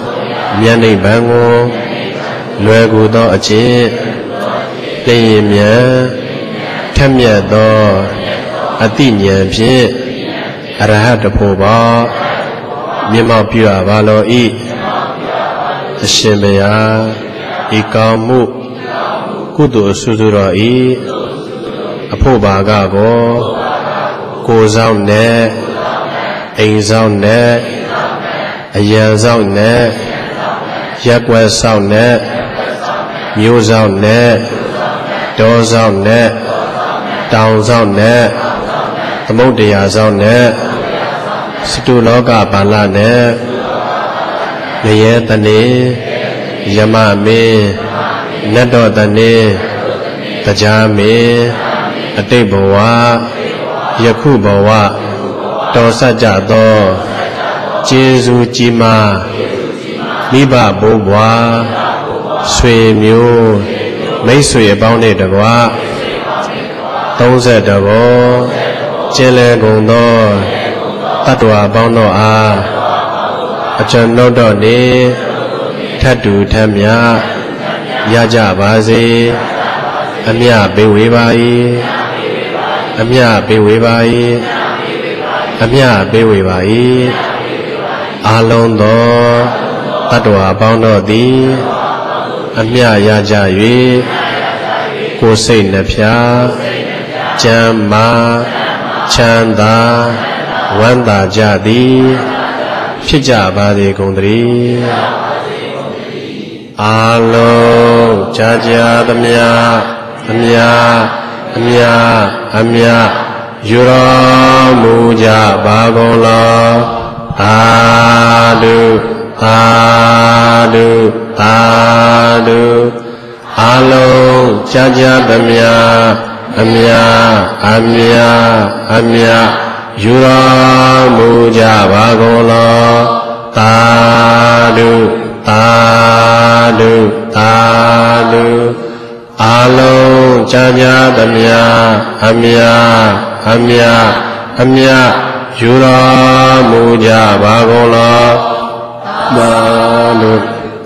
မြတ်နိဗ္ဗာန်ကိုလွယ်ကူသောအခြင်းလျင်မြန်ထက်မြတ်သောအတိဉာဏ်ဖြင့်အရဟတဖို့ပါမြတ်မောက်ပြုရပါလောဤအရှင်ဘုရားဤကောင်းမှုကုသိုလ်ဆုစုတော်ဤအဖို့ပါကကိုကိုယ်ဆောင်နဲ့အိမ်ဆောင်နဲ့အယံဆောင်နဲ့ရက်ွယ်ဆောင်နဲ့မျိုးဆောင်နဲ့တောဆောင်နဲ့တောင်ဆောင်နဲ့သမုဒ္ဒရာဆောင်နဲ့စတုလောကပါဠနဲ့ငရဲတနေယမမေနတ်တော်တနေတရားမေအတိတ်ဘဝယခုဘဝတော်စကြသောကျေးဇူးကြီးမားမိဘဘိုးဘွားဆွေမျိုးမိတ်ဆွေအပေါင်းနှင့်တကွသုံးဆယ်တဘောကျင်းလဲကုန်သောတတ္တဝါပေါင်းတို့အားအကျွန်ုပ်တို့နှင့်ထပ်တူထပ်မြရကြပါစေအမြပေးဝေပါ၏အမြပေးဝေပါ၏အမြပေးဝေပါ၏အာလုံးသောတတ္တဝါပေါင်းတို့သည်အမြရကြ၍ကိုယ်စိတ်နှဖျားကျမ်းမာချမ်းသာဝမ်းသာကြသည်ဖြစ်ကြပါစေကုန်သတည်းအာလုံးကြာကြာသမျှအမြအမြအမြယူတော်မူကြပါကုန်လောသာဓုသာဓုသာဓုအာလုံးကြာကြာသမျှအမြအမြအမြယူတော်မူကြပါကုန်လောသာဓုသာဓုသာဓုအာလုံးကြာကြာသမျှအမြအမြအမြယူတော်မူကြပါကုန်လောသာဓု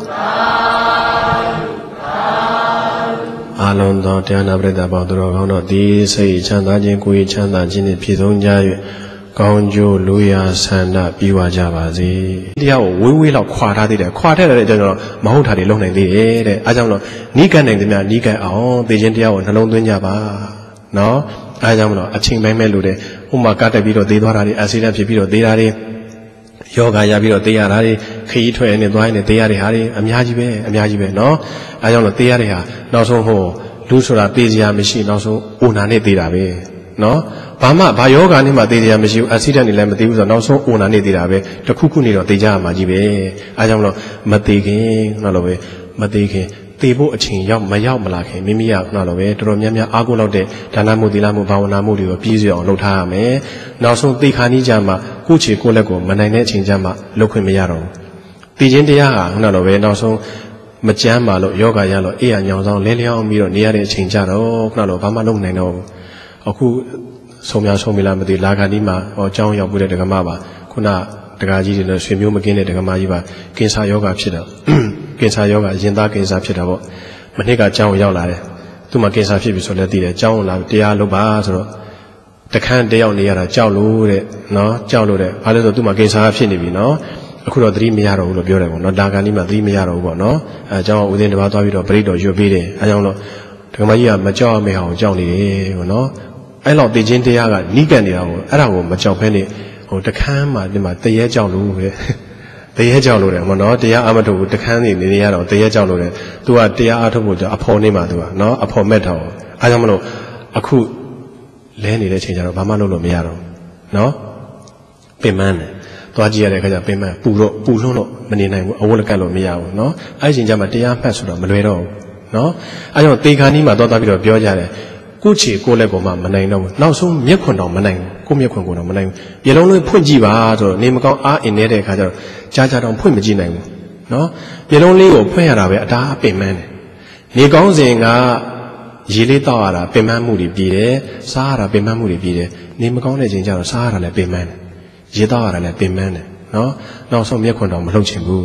အာလုံးသောတရားနာပရိသတ်ပေါင်းသူတော်ကောင်းတို့ဒီစိတ်ချမ်းသာခြင်းကိုယ်ချမ်းသာခြင်းနှင့်ပြည့်စုံကြ၍ကောင်းကျိုးလူရာဆန္ဒပြီးဝကြပါစေတရားကိုဝေးဝေးလောက်ခွာထားသေးတယ်ခွာထက်တဲ့အကြောင်းတော့မဟုတ်တာတွေလုံနိုင်သေးတယ်တဲ့အဲကြောင့်တော့နီးကပ်နိုင်သမျှနီးကပ်အောင်သိခြင်းတရားကိုနှလုံးသွင်းကြပါနော်အဲကြောင့်မလို့အချိန်ပိုင်းမဲ့လို့တဲ့ဥမာကတက်ပြီးတော့သေသွားတာတွေအဆီဒန့်ဖြစ်ပြီးတော့သေတာတွေယောဂါရပြီးတော့သေရတာတွေခရီးထွက်နေသွားနေသေရတဲ့ဟာတွေအများကြီးပဲအများကြီးပဲနော်အဲကြောင့်လို့သေရတဲ့ဟာနောက်ဆုံးဟိုလူဆိုတာသေစရာမရှိနောက်ဆုံးအိုနာနဲ့သေတာပဲနော်ဘာမှဘာယောဂါနဲ့မှသေစရာမရှိဘူးအဆီဒန့်နေလည်းမသေဘူးဆိုတော့နောက်ဆုံးအိုနာနဲ့သေတာပဲတခုခုနေတော့သေကြရမှာကြီးပဲအဲကြောင့်မလို့မသေခင်နော်လို့ပဲမသေခင်သေဖို့အချိန်ရောက်မရောက်မလာခင်မိမိကနော်လို့ပဲတော်တော်များများအားကိုးလောက်တဲ့ဒါနမှုသီလမှုဘာဝနာမှုတွေကိုပြည့်စုံအောင်လုပ်ထားရမယ်နောက်ဆုံးသေခါနီးကြမှာကိုယ့်ခြေကိုယ့်လက်ကိုမနိုင်တဲ့အချိန်ကြမှာလုပ်ခွင့်မရတော့ဘူးသေခြင်းတရားဟာနော်လို့ပဲနောက်ဆုံးမကြမ်းပါလို့ယောဂါရလို့အေးရညောင်ဆောင်လဲလျောင်းပြီးတော့နေရတဲ့အချိန်ကြတော့နော်လို့ဘာမှလုပ်နိုင်တော့ဘူးအခုဆုံးများဆုံးမလားမသိလာခါနီးမှာဟောအကြောင်းရောက်ပြီးတဲ့ဒကမပါခုနဒကာကြီးတွေနဲ့ဆွေမျိုးမကင်းတဲ့ဒကမကြီးပါကင်ဆာယောဂါဖြစ်တော့ကင်ဆာယောဂါရင်သားကင်ဆာဖြစ်တာပေါ့မနှစ်ကအကြောင်းရောက်လာတယ်သူ့မှာကင်ဆာဖြစ်ပြီဆိုလည်းသိတယ်အကြောင်းလာတရားလုပ်ပါဆိုတော့တခန်းတယောက်နေရတာကြောက်လို့တဲ့နော်ကြောက်လို့တဲ့ဘာလို့ဆိုသူ့မှာကင်ဆာဖြစ်နေပြီနော်အခုတော့သတိမရတော့ဘူးလို့ပြောတယ်ပေါ့နော်ဒါကနေ့မှသတိမရတော့ဘူးပေါ့နော်အဲအကြောင်းဦးသိန်းတစ်ပါးသွားပြီးတော့ပြိတ္တော်ရွတ်ပေးတယ်အဲကြောင့်လို့ဒကမကြီးကမကြောက်မေအောင်ကြောက်နေတယ်ပေါ့နော်အဲ့လောက်သိချင်းတရားကနီးကပ်နေတာကိုအဲ့ဒါကိုမကြောက်ဖဲနဲ့ဟိုတခန်းမှာဒီမှာတရေကြောက်လို့ပဲတရေကြောက်လို့တယ်မနော်တရားအမထုတ်ဘူးတခန်းနေနေရတော့တရေကြောက်လို့တယ်သူကတရားအထုတ်ဖို့အဖော်နေမှာသူကနော်အဖော်မဲ့တော့အားကြောင့်မလို့အခုလဲနေတဲ့အချိန်ကျတော့ဘာမှလုပ်လို့မရတော့နော်ပင်မန်းတယ်သွားကြည့်ရတဲ့အခါကျပင်မန်းပူတော့ပူလွန်းတော့မနေနိုင်ဘူးအဝတ်လက်ကတ်လို့မရဘူးနော်အဲ့ဒီအချိန်ကျမှတရားမှတ်ဆိုတော့မလွယ်တော့ဘူးနော်အားကြောင့်တေခါနီးမှာသွားသွားပြီးတော့ပြောကြတယ်ကိုယ့်ခြေကိုယ့်လက်ပေါ်မှာမနိုင်တော့ဘူးနောက်ဆုံးမျက်ခွန်တော့မနိုင်ဘူးကိုယ့်မျက်ခွန်ကိုတော့မနိုင်ဘူးရေလုံးလေးဖွင့်ကြည့်ပါဆိုတော့နေမကောင်းအားအင်းနေတဲ့အခါကျတော့ကြာကြာတော့ဖွင့်မကြည့်နိုင်ဘူးနော်ရေလုံးလေးကိုဖွင့်ရတာပဲအတားအပင်မန်းတယ်နေကောင်းစဉ်ကရေလေးတောက်ရတာပင်မန်းမှုတွေပြီးတယ်စားရတာပင်မန်းမှုတွေပြီးတယ်နေမကောင်းတဲ့ချိန်ကျတော့စားရတာလည်းပင်မန်းတယ်ရေတောက်ရတာလည်းပင်မန်းတယ်နော်နောက်ဆုံးမျက်ခွန်တော့မလှုပ်ချင်ဘူး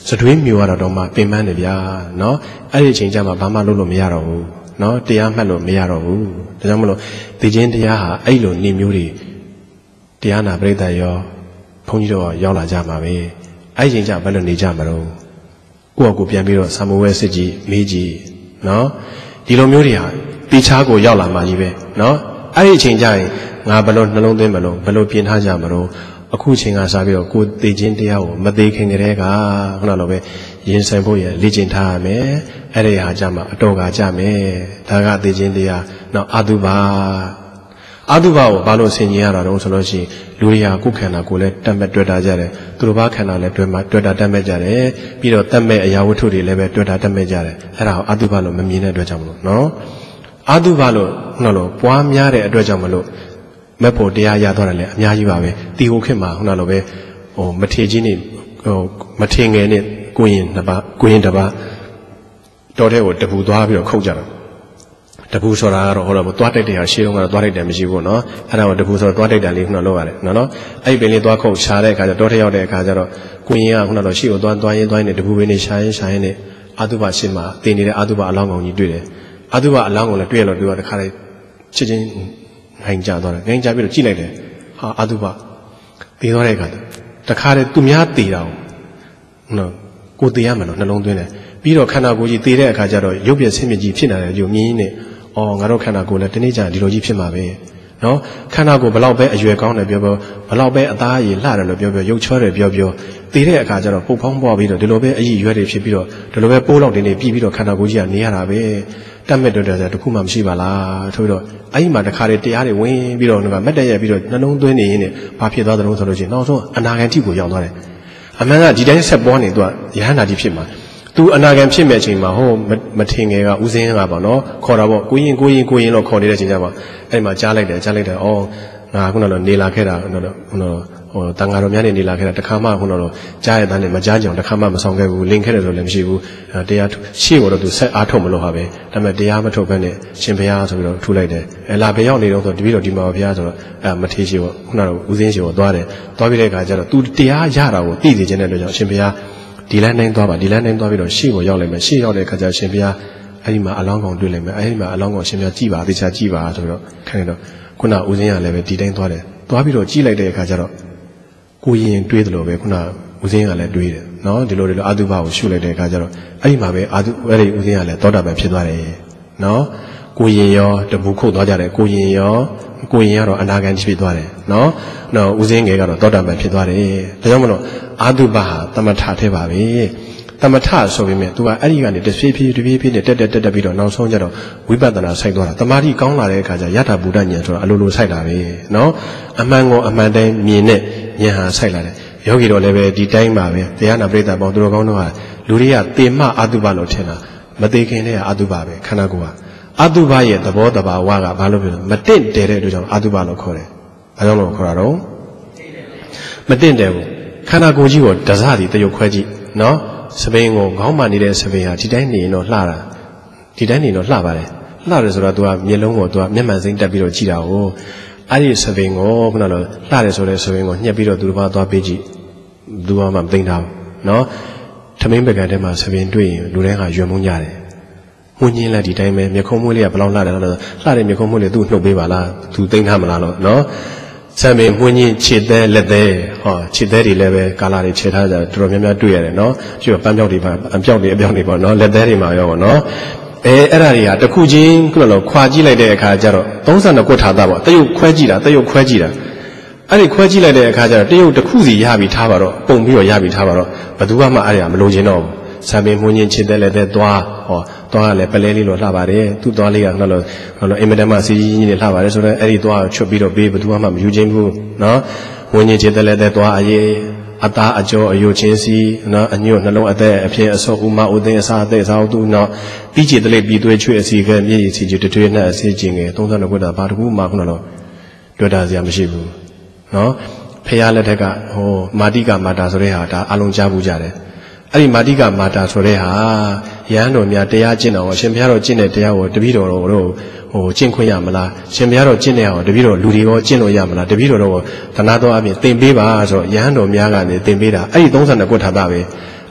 စတွေးမျိုးရတော့မှပင်ပန်းတယ်ဗျာနော်အဲ့ဒီအချိန်ကျမှဘာမှလုပ်လို့မရတော့ဘူးနော်တရားမှတ်လို့မရတော့ဘူးဒါကြောင့်မလို့သိချင်းတရားဟာအဲ့လိုနေမျိုးတွေတရားနာပရိသတ်ရောဘုန်းကြီးတို့ရောက်လာကြမှာပဲအဲ့ဒီအချိန်ကျဘယ်လိုနေကြမှာတော့ကိုယ့်အကူပြန်ပြီးတော့ဆံမဝဲစစ်ကြီးမေးကြည့်နော်ဒီလိုမျိုးတွေဟာတိချာကိုရောက်လာမှကြီးပဲနော်အဲ့ဒီအချိန်ကျရင်ငါဘယ်လိုနှလုံးသွင်းမလို့ဘယ်လိုပြင်ထားကြမလို့အခုချိန်ကစားပြီးတော့ကိုသိချင်းတရားကိုမသိခင်ကတည်းကခုနလိုပဲရင်ဆိုင်ဖို့ရလေ့ကျင့်ထားရမယ်အဲ့ဒီဟာကြမှာအတော်ကကြမယ်ဒါကသိချင်းတရားနော်အာတုဘာအာတုဘာကိုဘာလို့ဆင်ခြင်ရတာတော့ဆိုလို့ရှိရင်လူတွေဟာကိုယ်ခန္ဓာကိုယ်လည်းတတ်မဲ့တွေ့တာကြတယ်သူတို့ဘာခန္ဓာလည်းတွေ့မှတွေ့တာတတ်မဲ့ကြတယ်ပြီးတော့တတ်မဲ့အရာဝတ္ထုတွေလည်းပဲတွေ့တာတတ်မဲ့ကြတယ်အဲ့ဒါကိုအာတုဘာလို့မမြင်တဲ့အတွက်ကြောင့်မလို့နော်အာတုဘာလို့ခုနလိုပွားများတဲ့အတွက်ကြောင့်မလို့မက်ဖို့တရားရသွားတယ်လေအများကြီးပါပဲတီဟိုခေတ်မှာခုနလိုပဲဟိုမထေကြီးနေဟိုမထေငယ်နဲ့ကိုရင်နှစ်ပါးကိုရင်တစ်ပါးတော်တဲ့ကိုတပူသွားပြီးတော့ခုတ်ကြတာတပူဆိုတာကတော့ဟိုတော့သွားတိုက်တဲ့ဟာရှေးတုန်းကတော့သွားတိုက်တယ်မရှိဘူးနော်အဲ့ဒါကိုတပူဆိုတော့သွားတိုက်တယ်လေးခုနလောက်ရတယ်နော်နော်အဲ့ဒီပင်လေးသွားခုတ်ရှာတဲ့အခါကျတော်တဲ့ရောက်တဲ့အခါကျတော့ကိုရင်ကခုနတော့ရှေ့ကိုသွားသွားရင်းသွားရင်းနဲ့တပူပင်လေးရှာရင်းရှာရင်းနဲ့အာတုဘရှင်းမှာတင်နေတဲ့အာတုဘအလောင်းကောင်ကြီးတွေ့တယ်အာတုဘအလောင်းကောင်လည်းတွေ့ရလို့သူကတခါလေးချစ်ချင်းငိုင်းကြသွားတယ်ငိုင်းကြပြီးတော့ကြည့်လိုက်တယ်ဟာအာတုဘပြီးသွားတဲ့အခါတခါလေးသူများတည်တာနော်ကိုတည်ရမှာနော်နှလုံးသွင်းတယ်ပြီးတော့ခန္ဓာကိုယ်ကြီးတည်တဲ့အခါကျတော့ရုပ်ပြဆင်းမြစ်ကြီးဖြစ်လာတယ်ယူမြင်းနဲ့အော်ငါတို့ခန္ဓာကိုယ်လည်းတနေ့ကျဒီလိုကြီးဖြစ်မှာပဲနော်ခန္ဓာကိုယ်ဘလောက်ပဲအရွယ်ကောင်းတယ်ပြောပြောဘလောက်ပဲအသားအရည်လှတယ်လို့ပြောပြောရုပ်ချောတယ်ပြောပြောတည်တဲ့အခါကျတော့ပုတ်ဖောင်းပွားပြီးတော့ဒီလိုပဲအရည်ရွယ်တွေဖြစ်ပြီးတော့ဒီလိုပဲပိုးလောက်တင်းနေပြီးပြီးတော့ခန္ဓာကိုယ်ကြီးကနေရတာပဲတတ်မဲ့တော်တယ်ဆိုတခုမှမရှိပါလားဆိုတော့အဲ့ဒီမှာတခါတည်းတရားတွေဝင်ပြီးတော့ငါမက်တက်ရပြီးတော့နှလုံးသွင်းနေရင်းနဲ့ဘာဖြစ်သွားသလဲဆိုလို့ရှိရင်နောက်ဆုံးအနာဂတ်ထိကိုရောက်သွားတယ်အမှန်ကဒီတိုင်းဆက်ပွားနေသူကယဟန္တာကြီးဖြစ်မှာသူအနာဂတ်ဖြစ်မဲ့အချိန်မှာဟိုမထင်ငယ်ကဦးစင်းကပေါ့နော်ခေါ်တာပေါ့ကိုရင်ကိုရင်ကိုရင်လို့ခေါ်နေတဲ့အချိန်ကျမှအဲ့မှာကြားလိုက်တယ်ကြားလိုက်တယ်အော်ငါခုနကတော့နေလာခဲ့တာခုနကတော့ဟိုတန်ဃာတော်များနေနေလာခဲ့တာတခါမှခုနကတော့ကြားရတဲ့နဲ့မကြားကြအောင်တခါမှမဆောင်ခဲ့ဘူးလင်ခဲ့တယ်ဆိုလည်းမရှိဘူးတရားရှေ့ကတော့သူဆက်အားထုတ်မလို့ဟာပဲဒါပေမဲ့တရားမထုတ်ဘဲနဲ့ရှင်ဘုရားဆိုပြီးတော့ထူလိုက်တယ်အဲလာဘယ်ရောက်နေတော့ဆိုတပည့်တော်ဒီမှာဘုရားဆိုတော့အဲမထေးရှိပေါ့ခုနကတော့ဦးစင်းရှိပေါ့သွားတယ်သွားပြီးတဲ့အခါကျတော့သူတရားရတာကိုသိသိချင်းတဲ့အတွက်ကြောင့်ရှင်ဘုရားဒီလမ်းတိုင်းသွားပါဒီလမ်းတိုင်းသွားပြီးတော့ရှေ့ကိုရောက်လိုက်မယ်ရှေ့ရောက်တဲ့အခါကျရှင်ဘုရားအဲ့ဒီမှာအလောင်းကောင်တွေ့လိုက်မယ်အဲ့ဒီမှာအလောင်းကောင်ရှင်ဘုရားကြည်ပါသေချာကြည်ပါဆိုပြီးတော့ခိုင်းတော့ခုနဦးစင်းကလည်းပဲဒီတိုင်းသွားတယ်သွားပြီးတော့ကြည်လိုက်တဲ့အခါကျတော့ကိုရင်တွေးတယ်လို့ပဲခုနဦးစင်းကလည်းတွေးတယ်နော်ဒီလိုဒီလိုအာတုဘကိုရှုလိုက်တဲ့အခါကျတော့အဲ့ဒီမှာပဲအာတုအဲ့ဒီဦးစင်းကလည်းသောတာပန်ဖြစ်သွားတယ်နော်ကိုရင်ရောတပူခုတ်သွားကြတယ်ကိုရင်ရောကိုရင်ကတော့အနာဂတ်ဖြစ်သွားတယ်နော်နော်ဦးစင်းငယ်ကတော့သောတာပန်ဖြစ်သွားတယ်ဒါကြောင့်မလို့အာတုဘဟာတမထထဲပါပဲတမထဆိုပေမဲ့ तू ကအဲ့ဒီကနေတဖြည်းဖြည်းတဖြည်းဖြည်းနဲ့တက်တက်တက်တက်ပြီးတော့နောက်ဆုံးကျတော့ဝိပဿနာစိုက်သွားတာတမာတိကောင်းလာတဲ့အခါကျယထာဘုဒ္ဓဉာဏ်ဆိုတာအလိုလိုစိုက်တာပဲနော်အမှန်ကိုအမှန်တိုင်းမြင်တဲ့ဉာဏ်ဟာစိုက်လာတယ်ယောဂီတော်လည်းပဲဒီတိုင်းပါပဲတရားနာပရိသတ်ပေါင်းသူတော်ကောင်းတို့ဟာလူတွေကတေမအာတုဘလို့ထင်တာမသေးခင်တည်းကအာတုဘပဲခန္ဓာကိုယ်ဟာအာတုဘရဲ့သဘောတဘာဝကဘာလို့ပြောလဲမတင့်တယ်တဲ့အတွက်ကြောင့်အာတုဘလို့ခေါ်တယ်ဘာကြောင့်လို့ခေါ်တာတော့မတင့်တယ်ဘူးခန္ဓာကိုယ်ကြီးကိုဒဇတိတရုပ်ခွဲကြည့်နော်စပိန်ကိုခေါင်းမှနေတဲ့စပိန်ဟာဒီတိုင်းနေရင်တော့လှတာဒီတိုင်းနေတော့လှပါတယ်လှတယ်ဆိုတော့ तू ကမျက်လုံးကို तू ကမျက်မှန်စိမ့်တက်ပြီးတော့ကြည့်တာကိုအဲ့ဒီစပိန်ကိုခုနကလှတယ်ဆိုတဲ့စပိန်ကိုညှက်ပြီးတော့ तू တစ်ပါးသွားပေးကြည့် तू ကမှမသိတာနော်ထမင်းပကံထဲမှာစပိန်တွေ့ရင်လူတိုင်းကရွံမုန်းကြတယ်မှုညင်းလိုက်ဒီတိုင်းပဲမျက်ခုံးမွေးလေးကဘယ်လောက်လှတယ်လဲလှတဲ့မျက်ခုံးမွေးလေး तू နှုတ်ပေးပါလား तू သိမ်းထားမလားလို့နော်ဆံပင်မှုညင်းခြေသေးလက်သေးဟောခြေသေးတွေလည်းပဲကာလာတွေခြေထားကြတော်တော်များများတွေ့ရတယ်နော်ပြီးတော့ပန်းပြောက်တွေပါအပြောက်တွေအပြောက်တွေပေါ့နော်လက်သေးတွေမှာရောပေါ့နော်အဲအဲ့ဒါတွေကတစ်ခုချင်းခုနကခွာကြည့်လိုက်တဲ့အခါကျတော့သုံးဆယ်နှစ်ခုထားတာပေါ့တရုပ်ခွဲကြည့်တာတရုပ်ခွဲကြည့်တာအဲ့ဒီခွဲကြည့်လိုက်တဲ့အခါကျတော့တရုပ်တစ်ခုစီရပြီးထားပါတော့ပုံပြီးတော့ရပြီးထားပါတော့ဘယ်သူမှအဲ့ဒါမလိုချင်တော့ဘူးဆံပင်မှုညင်းခြေသေးလက်သေးသွားဟောသွားလည်းပလဲလေးလိုလှပါတယ်သူ့သွားလေးကခဏလို့ခဏလို့အိမ်မတမစီကြီးကြီးနဲ့လှပါတယ်ဆိုတော့အဲ့ဒီသွားချွတ်ပြီးတော့ပေးဘယ်သူမှမယူချင်းဘူးနော်ဝင်းကြီးခြေသက်လည်းတဲ့သွားအရေးအသားအကျော်အယိုချင်းစီနော်အညွတ်နှလုံးအသက်အဖြစ်အစောဥမဥသိအစာအသက်စားသူနော်ပြီးချေတလေးပြီးသွေးချွေအစီကဲမျက်ရည်စီချွေတထွေးနဲ့အစီကျင်ငယ်သုံးဆယ်နှစ်ခုတာဘာတခုမှခုနလို့တွေ့တာစရာမရှိဘူးနော်ဖះလက်ထက်ကဟိုမာတိကမာတာဆိုတဲ့ဟာဒါအလုံးကြားဘူးကြတယ်အဲ့ဒီမာတိကမာတာဆိုတဲ့ဟာရဟန်းတော်များတရားကျင့်တော်အရှင်ဘုရားတော်ကျင့်တဲ့တရားကိုတပည့်တော်တို့ဟိုကျင့်ခွင့်ရမလားရှင်ဘုရားတော်ကျင့်တဲ့ဟာတပည့်တော်လူတွေရောကျင့်လို့ရမလားတပည့်တော်တို့သနာတော်အပြင်သင်ပေးပါဆိုရဟန်းတော်များကနေသင်ပေးတာအဲ့ဒီသုံးဆယ်နှစ်ခုထာတာပဲ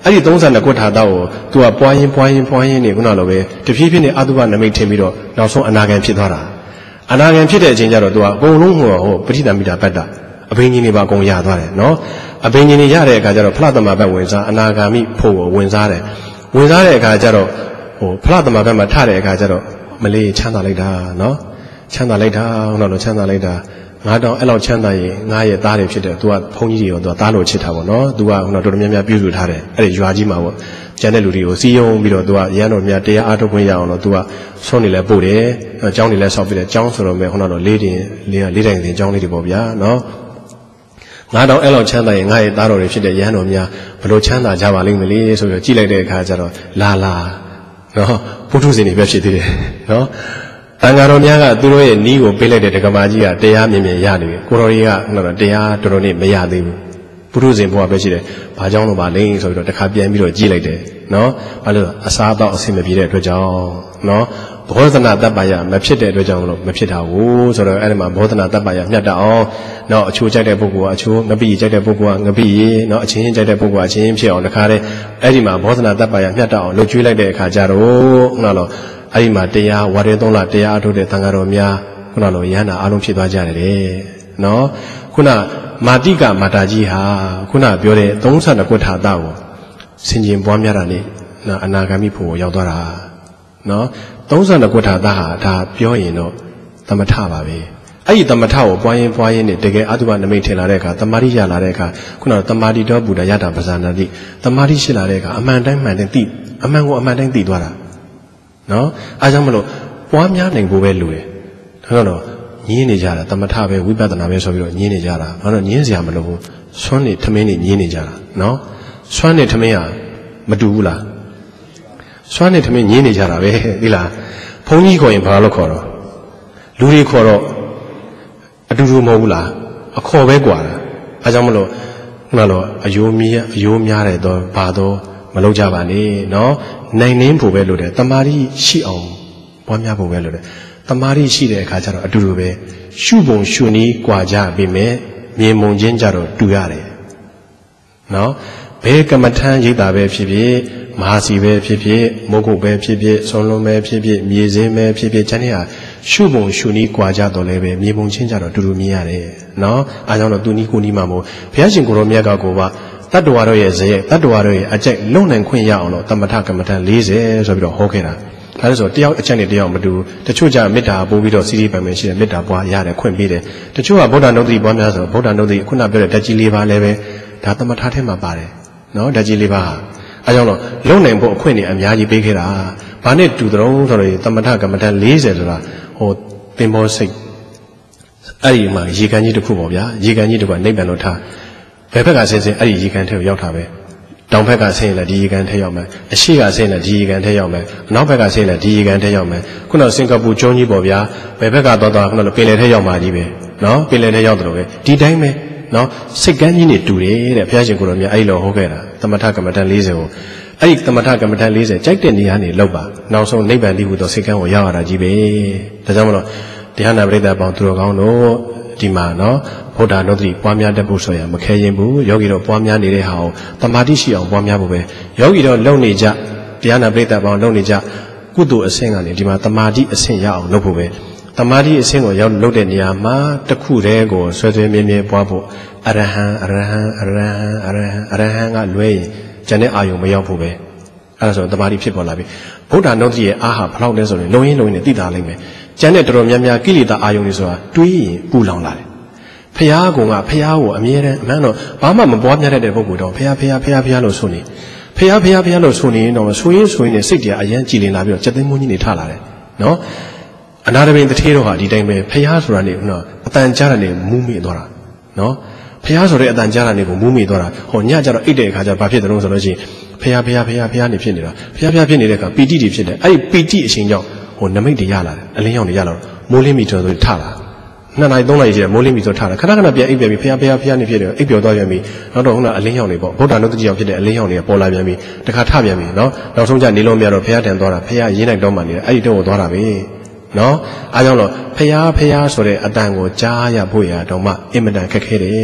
အဲ့ဒီသုံးဆနှစ်ကွထာတောက်ကို तू ကပွားရင်ပွားရင်ပွားရင်နေခုနလိုပဲတဖြည်းဖြည်းနဲ့အတုပနမိတ်ထင်ပြီးတော့နောက်ဆုံးအနာဂံဖြစ်သွားတာအနာဂံဖြစ်တဲ့အချိန်ကျတော့ तू ကအကုန်လုံးဟိုဟိုပဋိသမိတာပတ္တအဘိညာဉ်တွေပါအကုန်ရသွားတယ်နော်အဘိညာဉ်တွေရတဲ့အခါကျတော့ဖလားသမဘတ်ဝင်စားအနာဂါမိဖို့ကိုဝင်စားတယ်ဝင်စားတဲ့အခါကျတော့ဟိုဖလားသမဘတ်မှာထတဲ့အခါကျတော့မလေးချမ်းသာလိုက်တာနော်ချမ်းသာလိုက်တာခုနလိုချမ်းသာလိုက်တာငါတော့အဲ့လောက်ချမ်းသာရင်ငါရဲ့သားတွေဖြစ်တယ် तू ကဘုန်းကြီးတွေရော तू ကသားလို့ချစ်တာပေါ့နော် तू ကခုနတော်တော်များများပြုစုထားတယ်အဲ့ဒီရွာကြီးမှာပေါ့ကျန်တဲ့လူတွေကိုစီးယုံပြီးတော့ तू ကရန်တော်များတရားအားထုတ်ခွင့်ရအောင်တော့ तू ကဆွနေလဲပို့တယ်အကြောင်းတွေလဲဆောက်ပြီးတယ်အကြောင်းဆိုတော့မဲ့ခုနတော့လေးတင်လေးလေးတိုင်တင်အကြောင်းလေးတွေပေါ့ဗျာနော်ငါတော့အဲ့လောက်ချမ်းသာရင်ငါရဲ့သားတော်တွေဖြစ်တဲ့ရန်တော်များဘလို့ချမ်းသာကြပါလိမ့်မလဲဆိုပြီးတော့ကြည့်လိုက်တဲ့အခါကျတော့လာလာနော်ပုထုဇဉ်တွေပဲဖြစ်သေးတယ်နော်တန်ဃာတော်များကသူတို့ရဲ့နီးကိုပေးလိုက်တဲ့ဒကမာကြီးကတရားမြင်မြင်ရနေပြီကိုတော်ကြီးကကတော့တရားတော်တော်နဲ့မရသေးဘူးပုထုဇဉ်ဘုရားပဲရှိတယ်ဘာကြောင့်လို့ပါလဲဆိုပြီးတော့တစ်ခါပြန်ပြီးတော့ကြည့်လိုက်တယ်နော်ဘာလို့အစားအသောက်အဆင်မပြေတဲ့အတွက်ကြောင့်နော်ဘောဓနာတပ္ပယမဖြစ်တဲ့အတွက်ကြောင့်မလို့မဖြစ်တာဘူးဆိုတော့အဲ့ဒီမှာဘောဓနာတပ္ပယမြတ်တအောင်နော်အချိုးကြိုက်တဲ့ပုဂ္ဂိုလ်ကအချိုးငပိကြိုက်တဲ့ပုဂ္ဂိုလ်ကငပိနော်အချင်းချင်းကြိုက်တဲ့ပုဂ္ဂိုလ်ကအချင်းချင်းဖြစ်အောင်တခါတည်းအဲ့ဒီမှာဘောဓနာတပ္ပယမြတ်တအောင်လှုပ်ကျွေးလိုက်တဲ့အခါကျတော့နော်လို့အဲ့ဒီမှာတရားဝါရဲသုံးလတရားအထုတ်တဲ့သံဃာတော်များခုနလိုရဟန္တာအားလုံးဖြစ်သွားကြတယ်နော်ခုနမာတိကမာတာကြီးဟာခုနပြောတဲ့သုံးဆနှစ်ကွထာတာကိုဆင်ခြင်ပွားများတာနဲ့နော်အနာဂါမိဖို့ရောက်သွားတာနော်သုံးဆနှစ်ကွထာတာဟာဒါပြောရင်တော့သမထပါပဲအဲ့ဒီသမထကိုပွားရင်ပွားရင်နဲ့တကယ်အတုပနမိတ်ထင်လာတဲ့အခါတမာတိရလာတဲ့အခါခုနကတမာတိတော်ဘုဒ္ဓယတာပဇာနာတိတမာတိရှိလာတဲ့အခါအမှန်တိုင်းမှန်တိုင်းသိအမှန်ကိုအမှန်တိုင်းသိသွားတာနော်အားကြောင့်မလို့ပွားများနိုင်ဖို့ပဲလိုတယ်ဒါတော့ညင်းနေကြတာသမထပဲဝိပဿနာပဲဆိုပြီးတော့ညင်းနေကြတာဘာလို့ညင်းစရာမလိုဘူးဆွမ်းနေထမင်းနေညင်းနေကြတာနော်ဆွမ်းနေထမင်းဟာမတူဘူးလားဆွမ်းနေထမင်းညင်းနေကြတာပဲဒီလားဘုန်းကြီးခေါ်ရင်ဘာလို့ခေါ်တော့လူတွေခေါ်တော့အတူတူမဟုတ်ဘူးလားအခေါ်ပဲกว่าတာအားကြောင့်မလို့ခုနကတော့အယိုးမြည်အယိုးများတယ်တော့ဘာတော့မလုပ်ကြပါနဲ့နော်နိုင်နှင်းဖို့ပဲလို့တယ်တမာတိရှိအောင်ပွားများဖို့ပဲလို့တယ်တမာတိရှိတဲ့အခါကျတော့အတူတူပဲရှုပုံရှုနည်းကြွာကြပြီမဲ့မြင်မုံချင်းကြတော့တူရတယ်နော်ဘယ်ကမ္မထမ်းရိပ်တာပဲဖြစ်ဖြစ်မဟာစီပဲဖြစ်ဖြစ်မုတ်ကုတ်ပဲဖြစ်ဖြစ်ဆွန်လုံးပဲဖြစ်ဖြစ်မြေစင်းပဲဖြစ်ဖြစ်ကျန်တဲ့ဟာရှုပုံရှုနည်းကြွာကြတော့လည်းပဲမြင်မုံချင်းကြတော့တူတူမြင်ရတယ်နော်အားကြောင့်တော့သူနီးကိုနီးမှာမို့ဘုရားရှင်ကိုရောမြတ်ကကိုပါတတ္တဝါတို့ရဲ့ဇေယတတ္တဝါတို့ရဲ့အကျိုက်လုံနိုင်ခွင့်ရအောင်လို့တမထကမ္မထန်၄၀ဆိုပြီးတော့ဟောခဲ့တာဒါလို့ဆိုတယောက်အချက်နဲ့တယောက်မတူတချို့ကြမေတ္တာပို့ပြီးတော့စီးရီးပိုင်မယ်ရှိတယ်မေတ္တာပွားရတယ်ခွင့်ပေးတယ်တချို့ကဗုဒ္ဓနုဒ္ဓတိပွားများဆိုဗုဒ္ဓနုဒ္ဓတိခုနပြောတဲ့ဓာတ်ကြီး၄ပါးလည်းပဲဒါတမထထဲမှာပါတယ်နော်ဓာတ်ကြီး၄ပါးဟာအဲကြောင့်တော့လုံနိုင်ဖို့အခွင့်နဲ့အများကြီးပေးခဲ့တာဘာနဲ့တူတုံးဆိုတော့တမထကမ္မထန်၄၀ဆိုတာဟိုပင်ပေါ်စိတ်အဲ့ဒီမှာရေကန်ကြီးတစ်ခုပေါ့ဗျာရေကန်ကြီးတစ်ခုကနိဗ္ဗာန်လို့ထားဘယ်ဘက်ကဆင်းဆင်းအဲ့ဒီရေကန်ထဲကိုရောက်တာပဲတောင်ဘက်ကဆင်းရင်လည်းဒီရေကန်ထဲရောက်မယ်အရှိကဆင်းရင်လည်းဒီရေကန်ထဲရောက်မယ်အနောက်ဘက်ကဆင်းရင်လည်းဒီရေကန်ထဲရောက်မယ်ခုနကစင်ကာပူကျွန်းကြီးပေါ့ဗျာဘယ်ဘက်ကတော့တော့ခုနကပင်လယ်ထဲရောက်မှာကြီးပဲနော်ပင်လယ်ထဲရောက်တယ်လို့ပဲဒီတိုင်းပဲနော်စိတ်ကန်းကြီးနေတူတယ်တဲ့ဘုရားရှင်ကိုယ်တော်မြတ်အဲ့လိုဟောခဲ့တာသမထကမ္မထန်၄၀ကိုအဲ့ဒီသမထကမ္မထန်၄၀ကြိုက်တဲ့နေရာနေလောက်ပါနောက်ဆုံးနိဗ္ဗာန်တည်ဟူသောစိတ်ကန်းကိုရောက်ရတာကြီးပဲဒါကြောင့်မလို့တရားနာပရိသတ်ပေါင်းသူတော်ကောင်းတို့ဒီမှာနော်ဗုဒ္ဓနုဒ္ဓတိပွားများတတ်ဖို့ဆိုရင်မခဲရင်ဘူးယောဂီတို့ပွားများနေတဲ့ဟာကိုတမာတိရှိအောင်ပွားများဖို့ပဲယောဂီတို့လုံနေကြတရားနာပရိသတ်ပေါင်းလုံနေကြကုသိုလ်အဆင့်ကနေဒီမှာတမာတိအဆင့်ရအောင်လုပ်ဖို့ပဲတမာတိအဆင့်ကိုရောက်လုပ်တဲ့နေရာမှာတစ်ခုတည်းကိုဆွဲဆွဲမြဲမြဲပွားဖို့အရဟံအရဟံအရဟံအရဟံအရဟံကလွဲရင်ကျန်တဲ့အာယုံမရောက်ဖို့ပဲအဲ့ဒါဆိုတမာတိဖြစ်ပေါ်လာပြီဗုဒ္ဓနုဒ္ဓတိရဲ့အားဟာဘလောက်လဲဆိုရင်လုံရင်းလုံရင်းနဲ့သိတာလိမ့်မယ်ကျန်တဲ့တော်တော်များများကိလေသာအာယုန်တွေဆိုတာတွေးရင်ပူလောင်လာတယ်ဖះကောင်ကဖះကိုအမြဲတမ်းအမှန်တော့ဘာမှမပွားများတတ်တဲ့ပုဂ္ဂိုလ်တော့ဖះဖះဖះဖះလို့ဆိုနေဖះဖះဖះလို့ဆိုနေတော့ဆိုရင်ဆိုရင်စိတ်တရားအရန်ကြည်လင်လာပြီးတော့စက်သိမ်းမွန်းကြီးနေထလာတယ်နော်အနာတပင်တထေးတော့ဟာဒီတိုင်းပဲဖះဆိုတာနေနော်အတန်ကြားတာနေမူးမိသွားတာနော်ဖះဆိုတဲ့အတန်ကြားတာနေကိုမူးမိသွားတာဟောညကြတော့အိတ်တဲ့အခါကျဘာဖြစ်တယ်လို့ဆိုလို့ရှိရင်ဖះဖះဖះဖះနေဖြစ်နေတာဖះဖះဖြစ်နေတဲ့အခါပီတိတွေဖြစ်တယ်အဲ့ဒီပီတိအချိန်ကြောင့်ဟိုနမိတ်တွေရလာတယ်အလင်းရောင်တွေရလာတော့မိုးလင်းပြီဆိုတော့ထလာနှစ်နာရီသုံးနာရီရှိတယ်မိုးလင်းပြီဆိုထလာခဏခဏပြန်အိပ်ပြန်ပြီဖះဖះဖះနေဖြစ်တယ်အိပ်ပျော်သွားပြန်ပြီနောက်တော့ခုနအလင်းရောင်တွေပေါ့ဗုဒ္ဓနုဒ္ဓတိရောက်ဖြစ်တဲ့အလင်းရောင်တွေကပေါ်လာပြန်ပြီတခါထပြန်ပြီနော်နောက်ဆုံးကျနေလုံးမြတော့ဖះတန်သွားတာဖះရေးနိုင်တော့မှနေတယ်အဲ့ဒီတော့သွားတာပဲနော်အားကြောင့်တော့ဖះဖះဆိုတဲ့အတန်ကိုကြားရဖို့ရတော့မှအင်မတန်ခက်ခဲတယ်တဲ့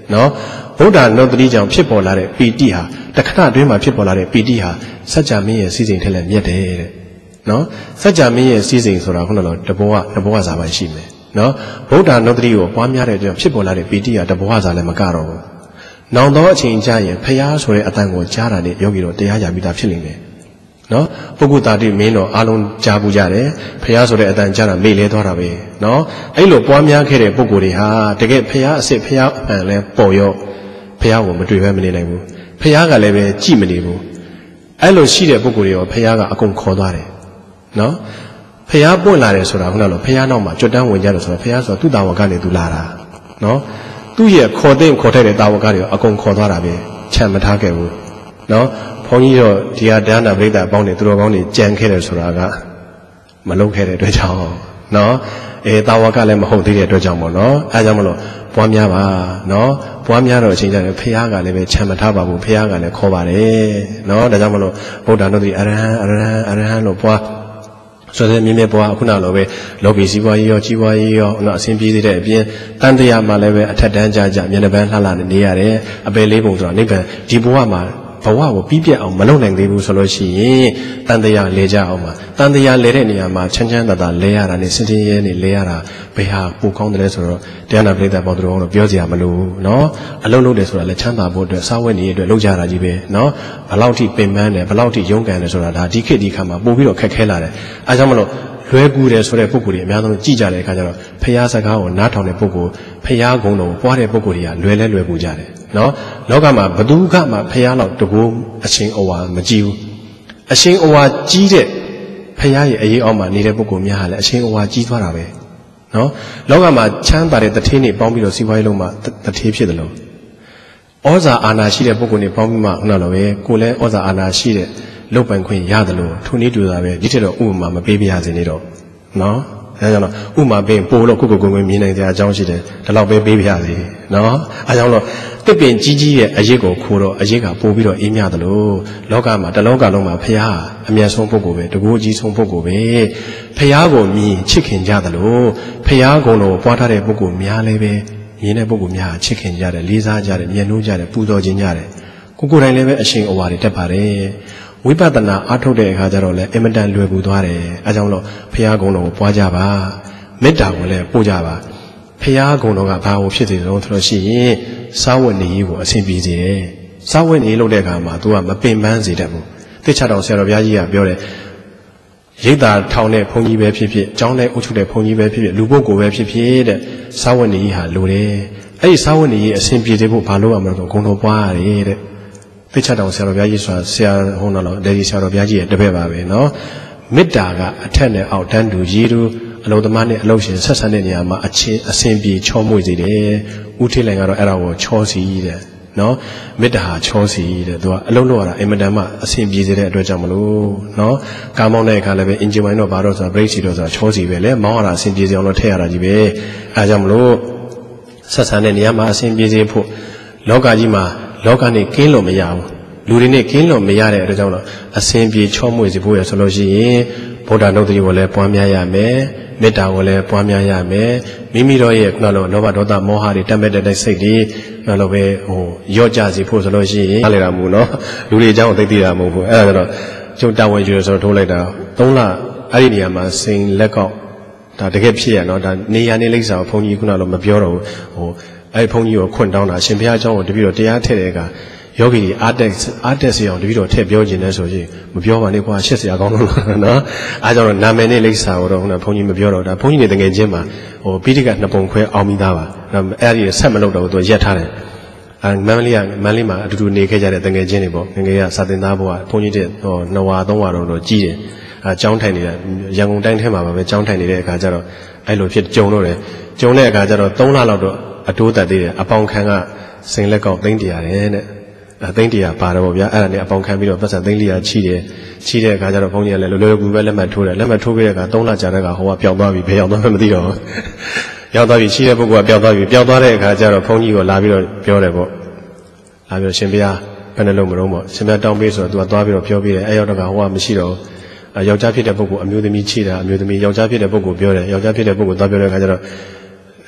နော်ဗုဒ္ဓနုတ္တိကြောင့်ဖြစ်ပေါ်လာတဲ့ပီတိဟာတခဏအတွင်းမှာဖြစ်ပေါ်လာတဲ့ပီတိဟာစัจ जा မင်းရဲ့စီစဉ်ထက်လည်းမြတ်တယ်တဲ့နော်စัจ जा မင်းရဲ့စီစဉ်ဆိုတာခုနကတဘောကတဘောစာပိုင်းရှိမယ်နော်ဗုဒ္ဓနုတ္တိကိုပွားများတဲ့အတွက်ဖြစ်ပေါ်လာတဲ့ပီတိဟာတဘောစာလည်းမကတော့ဘူးနောင်သောအချိန်ကျရင်ဖျားဆိုတဲ့အတန်ကိုကြားတာနဲ့ယောဂီတို့တရားရပြီးသားဖြစ်နေတယ်နော်ပုဂ္ဂုတာတိမင်းတော်အားလုံးကြားဘူးကြတယ်ဖျားဆိုတဲ့အတန်ကြားတာမေ့လဲသွားတာပဲနော်အဲ့လိုပွားများခဲ့တဲ့ပုဂ္ဂိုလ်တွေဟာတကယ်ဖျားအစ်စ်ဖျားအမှန်လဲပေါ်ရောဖျားကိုမတွေ့ဘဲမနေနိုင်ဘူးဖျားကလည်းပဲကြည်မနေဘူးအဲ့လိုရှိတဲ့ပုဂ္ဂိုလ်တွေရောဖျားကအကုန်ခေါ်သွားတယ်နော်ဖျားပွင့်လာတယ်ဆိုတာခုနကလိုဖျားနောက်မှာကြွတန်းဝင်ကြတယ်ဆိုတော့ဖျားဆိုတာသူ့တာဝန်ကနေသူလာတာနော်သူ့ရဲ့ခေါ်တဲ့ခေါ်ထိုက်တဲ့တာဝန်ကတွေအကုန်ခေါ်သွားတာပဲခြံမထားခဲ့ဘူးနော်ဘုန်းကြီးတို့ဒီဟာဒါနပရိသတ်ပေါင်းနေသူတော်ကောင်းတွေကြံခဲ့တယ်ဆိုတာကမလုပ်ခဲ့တဲ့အတွက်ကြောင့်နော်အဲတာဝကလည်းမဟုတ်သေးတဲ့အတွက်ကြောင့်ပေါ့နော်အဲဒါကြောင့်မလို့ပွားများပါနော်ပွားများတော့အချိန်ကျရင်ဖះကလည်းပဲခြံမထားပါဘူးဖះကလည်းခေါ်ပါတယ်နော်ဒါကြောင့်မလို့ဗုဒ္ဓနုတ္တိအရဟံအရဟံအရဟံလို့ပွားဆိုတဲ့မြင်းမြပွားခုနလိုပဲလောကီစီးပွားရေးရောကြီးပွားရေးရောနော်အစဉ်ပြေးသေးတဲ့အပြင်တန်တရားမှလည်းပဲအထက်တန်းကြကြမျက်နှာပန်းလှလှနေရတယ်အပယ်လေးပုံဆိုတာနိဗ္ဗာန်ဒီဘဝမှာဘဝကိုပြီးပြတ်အောင်မလုပ်နိုင်သေးဘူးဆိုလို့ရှိရင်တန်တရားလဲကြအောင်ပါတန်တရားလဲတဲ့နေရာမှာချမ်းချမ်းသာသာလဲရတာနဲ့စင်စင်ရဲနေလဲရတာဘယ်ဟာပိုကောင်းတယ်လဲဆိုတော့တရားနာပရိသတ်ပေါင်းတော်တော့ပြောစရာမလိုဘူးเนาะအလုံးလုံးတယ်ဆိုတာလည်းချမ်းသာဖို့အတွက်စားဝတ်နေရေးအတွက်လုပ်ကြတာကြီးပဲเนาะဘယ်လောက်ထိပင်ပန်းတယ်ဘယ်လောက်ထိရုန်းကန်တယ်ဆိုတာဒါဒီခေတ်ဒီခါမှာပို့ပြီးတော့ခက်ခဲလာတယ်အဲကြောင့်မလို့လွဲကူတယ်ဆိုတဲ့ပုဂ္ဂိုလ်တွေအများဆုံးကြည်ကြတဲ့အခါကျတော့ဖျားစကားကိုနားထောင်တဲ့ပုဂ္ဂိုလ်ဖျားဂုဏ်တော်ကိုပွားတဲ့ပုဂ္ဂိုလ်တွေကလွယ်လဲလွယ်ကူကြတယ်နော်လောကမှာဘသူကမှဖျားလောက်တကူအရှင်ဩဝါမကြည့်ဘူးအရှင်ဩဝါကြီးတဲ့ဖျားရဲ့အရေးအောက်မှာနေတဲ့ပုဂ္ဂိုလ်များဟာလည်းအရှင်ဩဝါကြီးသွားတာပဲနော်လောကမှာချမ်းသာတဲ့တထေးနေပေါင်းပြီးတော့စီးပွားရေးလုံးမှာတထေးဖြစ်တယ်လို့ဩဇာအာဏာရှိတဲ့ပုဂ္ဂိုလ်နေပေါင်းပြီးမှခုနလိုပဲကိုယ်လည်းဩဇာအာဏာရှိတဲ့လုတ်ပိုင်ခွင့်ရတယ်လို့ထိုနည်းတူတာပဲဒီထက်တော့ဥပမာမပေးပြရစေနေတော့နော်အဲကြောင့်တော့ဥပမာပေးပို့လို့ကိုကိုကိုကိုမြင်နိုင်တဲ့အကြောင်းရှိတယ်ဒါတော့ပဲပေးပြရစေနော်အဲကြောင့်တော့တစ်ပင်ကြီးကြီးရဲ့အရေးကိုခိုးတော့အရေးကပို့ပြီးတော့အေးမြတယ်လို့လောကမှာတလောကလုံးမှာဖရာအမျက်ဆုံးပုဂ္ဂိုလ်ပဲတကူအကြီးဆုံးပုဂ္ဂိုလ်ပဲဖရာကိုမြင်ချစ်ခင်ကြတယ်လို့ဖရာကုံတော်ပွားထားတဲ့ပုဂ္ဂိုလ်များလည်းပဲမြင်တဲ့ပုဂ္ဂိုလ်များချစ်ခင်ကြတယ်လေးစားကြတယ်မျက်နှာကြတယ်ပူဇော်ခြင်းကြတယ်ကိုကိုယ်တိုင်လည်းပဲအရှင်ဩဝါဒတက်ပါတယ်ဝိပဿနာအားထုတ်တဲ့အခါကျတော့လည်းအင်မတန်လွယ်ကူသွားတယ်အဲကြောင့်လို့ဖရာကုံတော်ကိုပွားကြပါမေတ္တာကိုလည်းပို့ကြပါဖရာကုံတော်ကဘာကိုဖြစ်စေတုံးဆိုလို့ရှိရင်စာဝတ်နေရေးကိုအဆင်ပြေစေတယ်စာဝတ်နေလုပ်တဲ့အခါမှာ तू ကမပင်ပန်းစေတတ်ဘူးသိချတော်ဆရာတော်ဘုရားကြီးကပြောတယ်ရိတ်တာထောင်တဲ့ဘုန်းကြီးပဲဖြစ်ဖြစ်ကျောင်းထဲအုပ်ချုပ်တဲ့ဘုန်းကြီးပဲဖြစ်ဖြစ်လူပုဂ္ဂိုလ်ပဲဖြစ်ဖြစ်တဲ့စာဝတ်နေရေးဟာလိုတယ်အဲ့ဒီစာဝတ်နေရေးအဆင်ပြေစေဖို့ဘာလို့ရမလဲဆိုဂုံတော်ပွားရတယ်တဲ့သိချတော်ဆရာတော်ဘုရားကြီးဆိုတာဆရာဟောတော်ဒေဒီဆရာတော်ဘုရားကြီးရဲ့တပည့်ပါပဲနော်မေတ္တာကအထက်နဲ့အောက်တန်းတူရည်တူအလုံးသမားနဲ့အလုံးရှင်ဆက်ဆံတဲ့နေရာမှာအချင်းအစဉ်ပြေချောမွေ့စေတယ်ဥထိတ်လိုက်ကတော့အဲ့ဒါကိုချောစီတဲ့နော်မေတ္တာဟာချောစီတဲ့သူကအလုံးလို့ရတာအင်မတန်မှအစဉ်ပြေစေတဲ့အတွက်ကြောင့်မလို့နော်ကာမောင်းတဲ့အခါလည်းပဲအင်ဂျင်ဝိုင်းတော့ဘာတော့ဆိုတာဘရိတ်စီတော့ဆိုတာချောစီပဲလေမောင်းရတာအစဉ်ပြေစေအောင်လို့ထည့်ရတာကြီးပဲအဲကြောင့်မလို့ဆက်ဆံတဲ့နေရာမှာအစဉ်ပြေစေဖို့လောကကြီးမှာလောကနေကင်းလို့မရဘူးလူတွေနဲ့ကင်းလို့မရတဲ့အတွက်ကြောင့်တော့အစဉ်ပြေချောမွေ့စေဖို့ရဆိုလို့ရှိရင်ဗုဒ္ဓနုတ္တိကိုလည်းပွားများရမယ်မေတ္တာကိုလည်းပွားများရမယ်မိမိတို့ရဲ့ခုနလိုလောဘဒေါသမောဟတွေတက်မဲ့တဲ့စိတ်တွေခုနလိုပဲဟိုရော့ကြစီဖို့ဆိုလို့ရှိရင်အားလေတာမဟုတ်နော်လူတွေအကြောင်းသိသိတာမဟုတ်ဘူးအဲ့ဒါတော့ကျုံတာဝန်ယူရဆိုထိုးလိုက်တာသုံးလအဲ့ဒီနေရာမှာစိန်လက်ကောက်ဒါတကယ်ဖြစ်ရနော်ဒါနေရာနေလိမ့်စာကိုဘုန်းကြီးခုနလိုမပြောတော့ဘူးဟိုအဲ့ဘုန်းကြီးကိုခွန့်တောင်းတာရှင်ဘုရားအကြောင်းကိုတပည့်တော်တရားထည့်တဲ့အခါယောဂီတွေအားတက်အားတက်စီအောင်တပည့်တော်ထည့်ပြောခြင်းလဲဆိုရင်မပြောပါနဲ့ကွာရှစ်စရာကောင်းလို့နော်အားကြောင့်နာမည်နဲ့လိပ်စာကိုတော့ခုနဘုန်းကြီးမပြောတော့ဒါဘုန်းကြီးတွေတကယ်ချင်းမှာဟိုပိဋကနှစ်ပုံခွဲအောင်ပြီးသားပါအဲ့ဒီဆက်မလုပ်တော့သူရက်ထားတယ်အဲမန္တလေးကမန္တလေးမှာအတူတူနေခဲ့ကြတဲ့တကယ်ချင်းတွေပေါ့ငငယ်ကစာသင်သားဘုရားဘုန်းကြီးတွေဟိုနှစ်ဝါသုံးဝါတော့တော့ကြီးတယ်အဲကျောင်းထိုင်နေတာရန်ကုန်တိုင်းထဲမှာပါပဲကျောင်းထိုင်နေတဲ့အခါကျတော့အဲ့လိုဖြစ်ကြုံတော့တယ်ကြုံတဲ့အခါကျတော့သုံးလလောက်တော့အတိုးတက်သေးတယ်အပေါင်ခံကစိန်လက်ကောက်သိမ့်တရတယ်တဲ့အသိန်းတရားပါတော့ဗျာအဲ့ဒါနဲ့အပေါင်ခံပြီးတော့ပတ်စံသိန်းလေးရာချီတယ်ချီတဲ့အခါကျတော့ဘုန်းကြီးကလည်းလွယ်လွယ်ကူပဲလက်မှတ်ထိုးတယ်လက်မှတ်ထိုးပြီးတဲ့အခါသုံးလကြာတဲ့အခါဟိုကပျောက်သွားပြီဘယ်ရောက်သွားမှမသိတော့ဘူးရောက်သွားပြီချီတဲ့ပုဂ္ဂိုလ်ကပျောက်သွားပြီပျောက်သွားတဲ့အခါကျတော့ဘုန်းကြီးကလာပြီးတော့ပြောတယ်ပေါ့လာပြီးတော့ရှင်ဘုရားဘယ်နှလုံးမလုံးပေါ့ရှင်ဘုရားတောင်းပေးဆိုတော့သူကသွားပြီးတော့ပြောပြီးတယ်အဲ့ရောက်တော့ကဟိုကမရှိတော့ယောက်ျားဖြစ်တဲ့ပုဂ္ဂိုလ်အမျိုးသမီးချီတာအမျိုးသမီးယောက်ျားဖြစ်တဲ့ပုဂ္ဂိုလ်ပြောတယ်ယောက်ျားဖြစ်တဲ့ပုဂ္ဂိုလ်သွားပြောတဲ့အခါကျတော့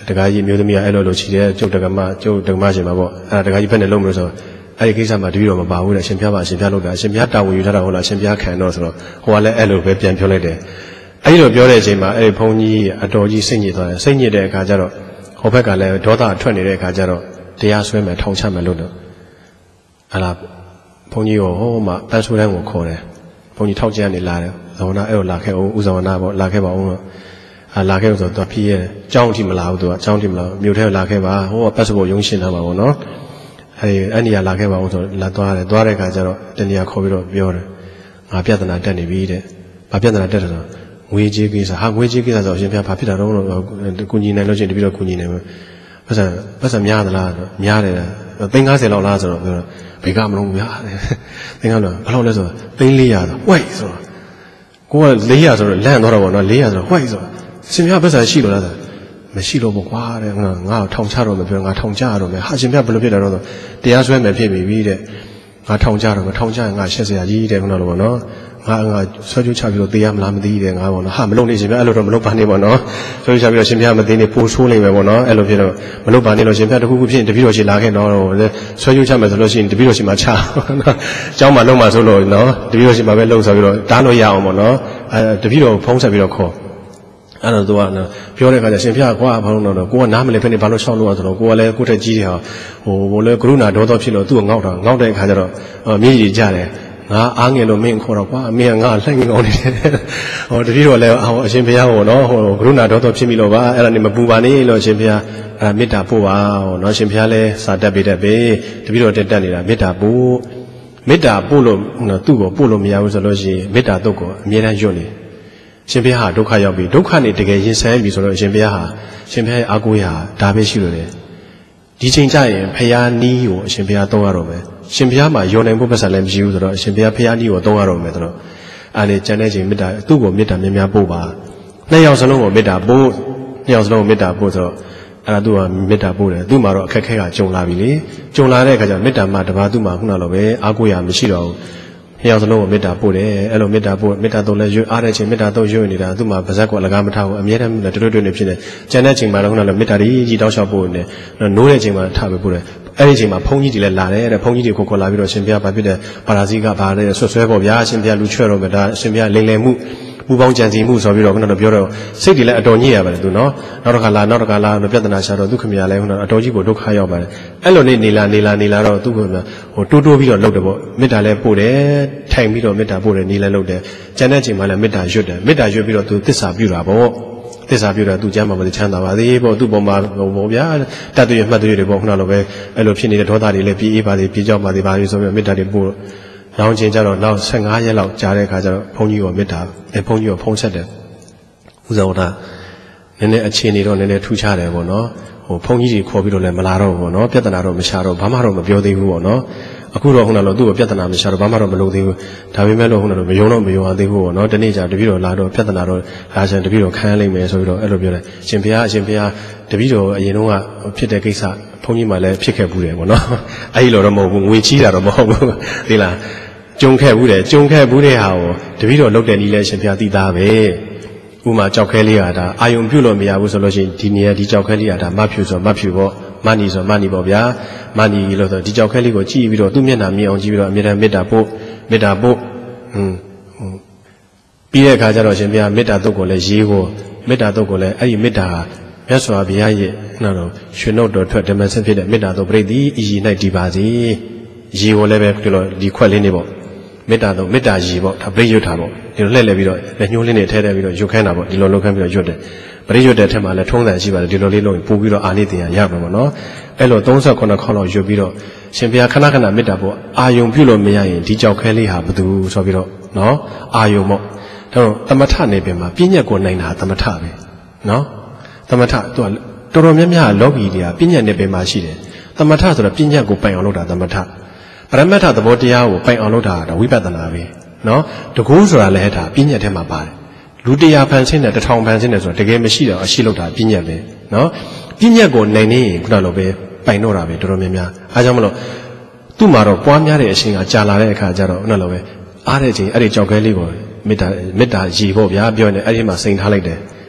တကားကြီးမျိုးသမီးကအဲ့လိုလိုချီတယ်ကျုပ်တက္ကမကျုပ်တက္ကမရှင်ပါပေါ့အဲ့ဒါတကားကြီးဖက်နဲ့လုံးမလို့ဆိုအဲ့ဒီကိစ္စမှာတပည့်တော်မပါဘူးတဲ့အရှင်ဘုရားပါအရှင်ဘုရားလုပ်တာအရှင်ဘုရားတာဝန်ယူထားတာဟုတ်လားအရှင်ဘုရားခံတော့ဆိုတော့ဟိုကလည်းအဲ့လိုပဲပြန်ပြောလိုက်တယ်အဲ့ဒီလိုပြောတဲ့အချိန်မှာအဲ့ဒီဘုန်းကြီးအတော်ကြီးစိတ်ညစ်သွားတယ်စိတ်ညစ်တဲ့အခါကျတော့ဟိုဘက်ကလည်းဒေါသထွက်နေတဲ့အခါကျတော့တရားဆွဲမယ်ထောင်ချမယ်လို့တော့အဲ့လားဘုန်းကြီးကိုဟိုမှာပန်းဆိုးတန်းကိုခေါ်တယ်ဘုန်းကြီးထောက်ကျန်နေလာတယ်ဇဝနာအဲ့ကိုလာခဲ့အောင်ဥဇဝနာပေါ့လာခဲ့ပါအောင်အာလာခဲ့ဆိုတော့ဖြည့်ရတယ်အကြောင်းအထိမလာဘူးသူကအကြောင်းအထိမလာမြို့ထဲလာခဲ့ပါဟိုကပတ်စပို့ရုံးရှင်းထားပါဘောနော်အဲ့အဲ့နေရာလာခဲ့ပါအောင်ဆိုလာသွားတယ်သွားတဲ့အခါကျတော့တနေရာခေါ်ပြီးတော့ပြောတယ်ငါပြဿနာတက်နေပြီတဲ့ဘာပြဿနာတက်တယ်ဆိုတော့ငွေကြေးကိစ္စဟာငွေကြေးကိစ္စဆိုအရှင်ဘုရားဘာဖြစ်တာတော့ကုညီနိုင်လို့ချင်းတပည့်တော့ကုညီနိုင်မှာပတ်စံပတ်စံများသလားဆိုများတယ်သိန်း50လောက်လားဆိုတော့ပြောတော့ဘေကမလုံးများတယ်သိန်း50လောက်ဘယ်လောက်လဲဆိုတော့သိန်း400ဆိုဝိုက်ဆိုတော့ကိုက400ဆိုတော့လန့်သွားတော့ဗောနော်400ဆိုတော့ဝိုက်ဆိုတော့ရှင်ဘုရားပတ်စံရှိလို့လားဆိုမရှိလို့ပေါ့ကွာတဲ့ငါငါထောင်ချတော့မပြောငါထောင်ချရတော့မယ်ဟာရှင်ဘုရားဘယ်လိုဖြစ်တာတော့ဆိုတရားစွဲမယ်ဖြစ်ပြီတဲ့ငါထောင်ချတော့မထောင်ချရင်ငါရှက်စရာကြီးတဲ့ခုနလိုပေါ့နော်ငါငါဆွဲကြိုးချပြီးတော့တရားမလားမသိတဲ့ငါပေါ့နော်ဟာမလုပ်နေရှင်ဘုရားအဲ့လိုတော့မလုပ်ပါနဲ့ပေါ့နော်ဆွဲကြိုးချပြီးတော့ရှင်ဘုရားမသိနေပို့ဆိုးနေမယ်ပေါ့နော်အဲ့လိုဖြစ်တော့မလုပ်ပါနဲ့လို့ရှင်ဘုရားတခုခုဖြစ်ရင်တပည့်တော်ရှိလာခဲ့တော့ဆွဲကြိုးချမယ်ဆိုလို့ရှိရင်တပည့်တော်ရှိမှချနော်အเจ้าမှလုံးမှဆိုလို့နော်တပည့်တော်ရှိမှပဲလှုပ်ဆိုပြီးတော့တားလို့ရအောင်ပေါ့နော်အဲတပည့်တော်ဖုံးဆက်ပြီးတော့ခေါ်အဲ့တော့သူကပြောတဲ့အခါကျရှင်ဘုရားကွာဘာလို့တော့ကိုကနားမလည်ဖြစ်နေဘာလို့ရှောက်လို့ဆိုတော့ကိုကလည်းကိုယ့်ထက်ကြီးတယ်ဟာဟိုဘို့လဲကရုဏာဒေါသဖြစ်လို့သူ့ကိုငေါက်တာငေါက်တဲ့အခါကျတော့မြေကြီးကြတယ်ငါအားငယ်လို့မင်းခေါ်တော့ကွာမင်းကငါလှိုက်ငေါက်နေတယ်ဟိုတတိတော့လဲဟိုအရှင်ဘုရားဟိုနော်ဟိုကရုဏာဒေါသဖြစ်မိလို့ပါအဲ့ဒါနေမပူပါနဲ့လို့အရှင်ဘုရားအဲ့ဒါမေတ္တာပို့ပါဟိုနော်ရှင်ဘုရားလဲစာတက်ပေးတတ်ပဲတတိတော့တက်တက်နေတာမေတ္တာပို့မေတ္တာပို့လို့သူ့ကိုပို့လို့မရဘူးဆိုလို့ရှိရင်မေတ္တာတုတ်ကိုအမြဲတမ်းညွတ်နေရှင်ဘုရားဟာဒုက္ခရောက်ပြီဒုက္ခနဲ့တကယ်ရင်ဆိုင်ပြီဆိုတော့ရှင်ဘုရားဟာရှင်ဘုရားရဲ့အာကိုရာဒါပဲရှိလို့လေဒီချိန်ကျရင်ဘုရားနီးကိုအရှင်ဘုရားသုံးရတော့မယ်ရှင်ဘုရားမှာယုံနိုင်ဖို့ပတ်စံလည်းမရှိဘူးဆိုတော့အရှင်ဘုရားဘုရားနီးကိုသုံးရတော့မယ်ဆိုတော့အဲ့ဒီကျန်တဲ့ချိန်မေတ္တာသူ့ကိုမေတ္တာများများပို့ပါနှစ်ယောက်စလုံးကိုမေတ္တာပို့နှစ်ယောက်စလုံးကိုမေတ္တာပို့ဆိုတော့အဲ့ဒါသူကမေတ္တာပို့တယ်သူ့မှာတော့အခက်ခဲကကြုံလာပြီလေကြုံလာတဲ့အခါကျမေတ္တာမှာတပါးသူ့မှာခုနလိုပဲအာကိုရာမရှိတော့ဘူးနှစ်ယောက်စလုံးကိုမေတ္တာပို့တယ်အဲ့လိုမေတ္တာပို့မေတ္တာသုံးလဲရွတ်အားတဲ့ချိန်မေတ္တာသုံးရွတ်နေတာသူ့မှာပါဇက်ကလကားမထားဘူးအမြဲတမ်းတွေ့တွေ့နေဖြစ်နေကျန်တဲ့ချိန်မှာတော့ခုနလိုမေတ္တာကြီးကြီးတောက်လျှောက်ပို့နေနိုးတဲ့ချိန်မှာထားပဲပို့တယ်အဲ့ဒီချိန်မှာဘုန်းကြီးတွေလည်းလာတယ်တဲ့ဘုန်းကြီးတွေခေါ်ခေါ်လာပြီးတော့ရှင်ဘုရားဗာဖြစ်တဲ့ပါရာဇိကဗာတဲ့ဆွဆွဲပေါ့ဗျာရှင်ဘုရားလူချွဲတော့ပဲဒါရှင်ဘုရားလိမ်လည်မှုပူပေါင်းကြံစည်မှုဆိုပြီးတော့ခုနကပြောတော့စိတ်တွေလည်းအတော်ညစ်ရပါတယ်သူနော်နောက်တစ်ခါလာနောက်တစ်ခါလာပြဿနာရှာတော့သူခင်ဗျာလည်းခုနအတော်ကြီးကိုဒုက္ခရောက်ပါတယ်အဲ့လိုနေနေလာနေလာနေလာတော့သူကဟိုတိုးတိုးပြီးတော့လှုပ်တယ်ပေါ့မေတ္တာလည်းပို့တယ်ထိုင်ပြီးတော့မေတ္တာပို့တယ်နေလည်းလှုပ်တယ်ကျန်တဲ့ချိန်မှာလည်းမေတ္တာရွတ်တယ်မေတ္တာရွတ်ပြီးတော့သူသစ္စာပြုတာပေါ့သစ္စာပြုတာသူကျမ်းမှာမသိချမ်းသာပါသေးပေါ့သူ့ပုံမှာဟိုပေါ့ဗျာတတ်တွေမှတ်တွေတွေပေါ့ခုနလိုပဲအဲ့လိုဖြစ်နေတဲ့ဒေါသတွေလည်းပြေးအေးပါသေးပြေးကြောက်ပါသေးပါသေးဆိုပြီးမေတ္တာတွေပို့နောက်ချင်းကျတော့နောက်15ရက်လောက်ကြာတဲ့အခါကျတော့ဘုန်းကြီးကမေတ္တာအဲဘုန်းကြီးကဖုံးဆက်တယ်ဥဇဝတာနည်းနည်းအခြေအနေတော့နည်းနည်းထူးခြားတယ်ပေါ့နော်ဟိုဘုန်းကြီးတွေခေါ်ပြီးတော့လည်းမလာတော့ဘူးပေါ့နော်ပြဿနာတော့မရှာတော့ဘာမှတော့မပြောသေးဘူးပေါ့နော်အခုတော့ခုနကတော့သူ့ကိုပြဿနာမရှာတော့ဘာမှတော့မလုပ်သေးဘူးဒါပေမဲ့လို့ခုနကတော့မယုံတော့မယုံရသေးဘူးပေါ့နော်ဒီနေ့ကျတပည့်တော်လာတော့ပြဿနာတော့ဒါဆိုတပည့်တော်ခံရလိမ့်မယ်ဆိုပြီးတော့အဲ့လိုပြောတယ်ရှင်ဘုရားအရှင်ဘုရားတပည့်တော်အရင်တော့ဖြစ်တဲ့ကိစ္စဘုန်းကြီးမှလည်းဖြစ်ခဲ့ဘူးတယ်ပေါ့နော်အဲ့ဒီလိုတော့မဟုတ်ဘူးငွေချီးတာတော့မဟုတ်ဘူးသိလားကြုံခဲ့ဘူးတယ်ကြုံခဲ့ဘူးတဲ့ဟာကိုတပည့်တော်လုပ်တဲ့နည်းလဲရှင်ဘုရားသိသားပဲဥမာကြောက်ခဲလေးဟာဒါအာယုံပြုတ်လို့မရဘူးဆိုလို့ရှိရင်ဒီနေရာဒီကြောက်ခဲလေးဟာဒါမဖြူဆိုမဖြူပေါ့မနီဆိုမနီပေါ့ဗျာမနီလို့ဆိုဒီကြောက်ခဲလေးကိုကြည့်ပြီးတော့သူ့မျက်နှာမြင်အောင်ကြည့်ပြီးတော့အမြဲတမ်းမေတ္တာပို့မေတ္တာပို့ဟွန်းပြီးတဲ့အခါကျတော့ရှင်ဘုရားမေတ္တာတုတ်ကိုလည်းရေးဖို့မေတ္တာတုတ်ကိုလည်းအဲ့ဒီမေတ္တာဟာမြတ်စွာဘုရားရဲ့နော်တော့ရွှေနှုတ်တော်ထွက်ဓမ္မစဖြစ်တဲ့မေတ္တာတုတ်ပြိတ္တိဤရည်၌တည်ပါစေရေကိုလည်းပဲဒီလိုဒီခွက်လေးနေပေါ့မေတ္တာတော့မေတ္တာရည်ပေါ့ဒါပရိယုတ်တာပေါ့ဒီလိုလှည့်လဲပြီးတော့လက်ညှိုးလေးနဲ့ထဲထဲပြီးတော့ရွတ်ခိုင်းတာပေါ့ဒီလိုလုပ်ခိုင်းပြီးတော့ရွတ်တယ်ပရိယုတ်တဲ့ထက်မှလည်းထုံးစံရှိပါတယ်ဒီလိုလေးလုပ်ရင်ပို့ပြီးတော့အာနိသင်ရရမှာပေါ့နော်အဲ့လိုသုံးဆယ့်ခုနှစ်ခေါက်လောက်ရွတ်ပြီးတော့ရှင်ဘုရားခဏခဏမေတ္တာပေါ့အာယုံပြုလို့မရရင်ဒီကြောက်ခဲလေးဟာဘယ်သူဆိုပြီးတော့နော်အာယုံပေါ့ဒါတော့သမထနေပြင်မှာပြဉ္ညတ်ကိုနိုင်တာသမထပဲနော်သမထသူကတော်တော်များများလောကီတွေကပြဉ္ညတ်နေပြင်မှာရှိတယ်သမထဆိုတော့ပြဉ္ညတ်ကိုပိုင်အောင်လုပ်တာသမထပရမတ္ထသဘောတရားကိုပိုင်အောင်လုပ်တာဒါဝိပဿနာပဲနော်တကူဆိုတာလည်းဒါပြဉ္ညတ်ထဲမှာပါတယ်လူတရားဖန်ဆင်းတဲ့တထောင်ဖန်ဆင်းတဲ့ဆိုတော့တကယ်မရှိတော့အရှိလုပ်တာပြဉ္ညတ်ပဲနော်ပြဉ္ညတ်ကိုနိုင်နေရင်ခုနလိုပဲပိုင်တော့တာပဲတော်တော်များများအားကြောင့်မလို့သူ့မှာတော့ပွားများတဲ့အရှင်ကကြာလာတဲ့အခါကျတော့ခုနလိုပဲအားတဲ့ချိန်အဲ့ဒီကြောက်ခဲလေးကိုမေတ္တာမေတ္တာရည်ဖို့ဗျာပြောနေအဲ့ဒီမှာစိန်ထားလိုက်တယ်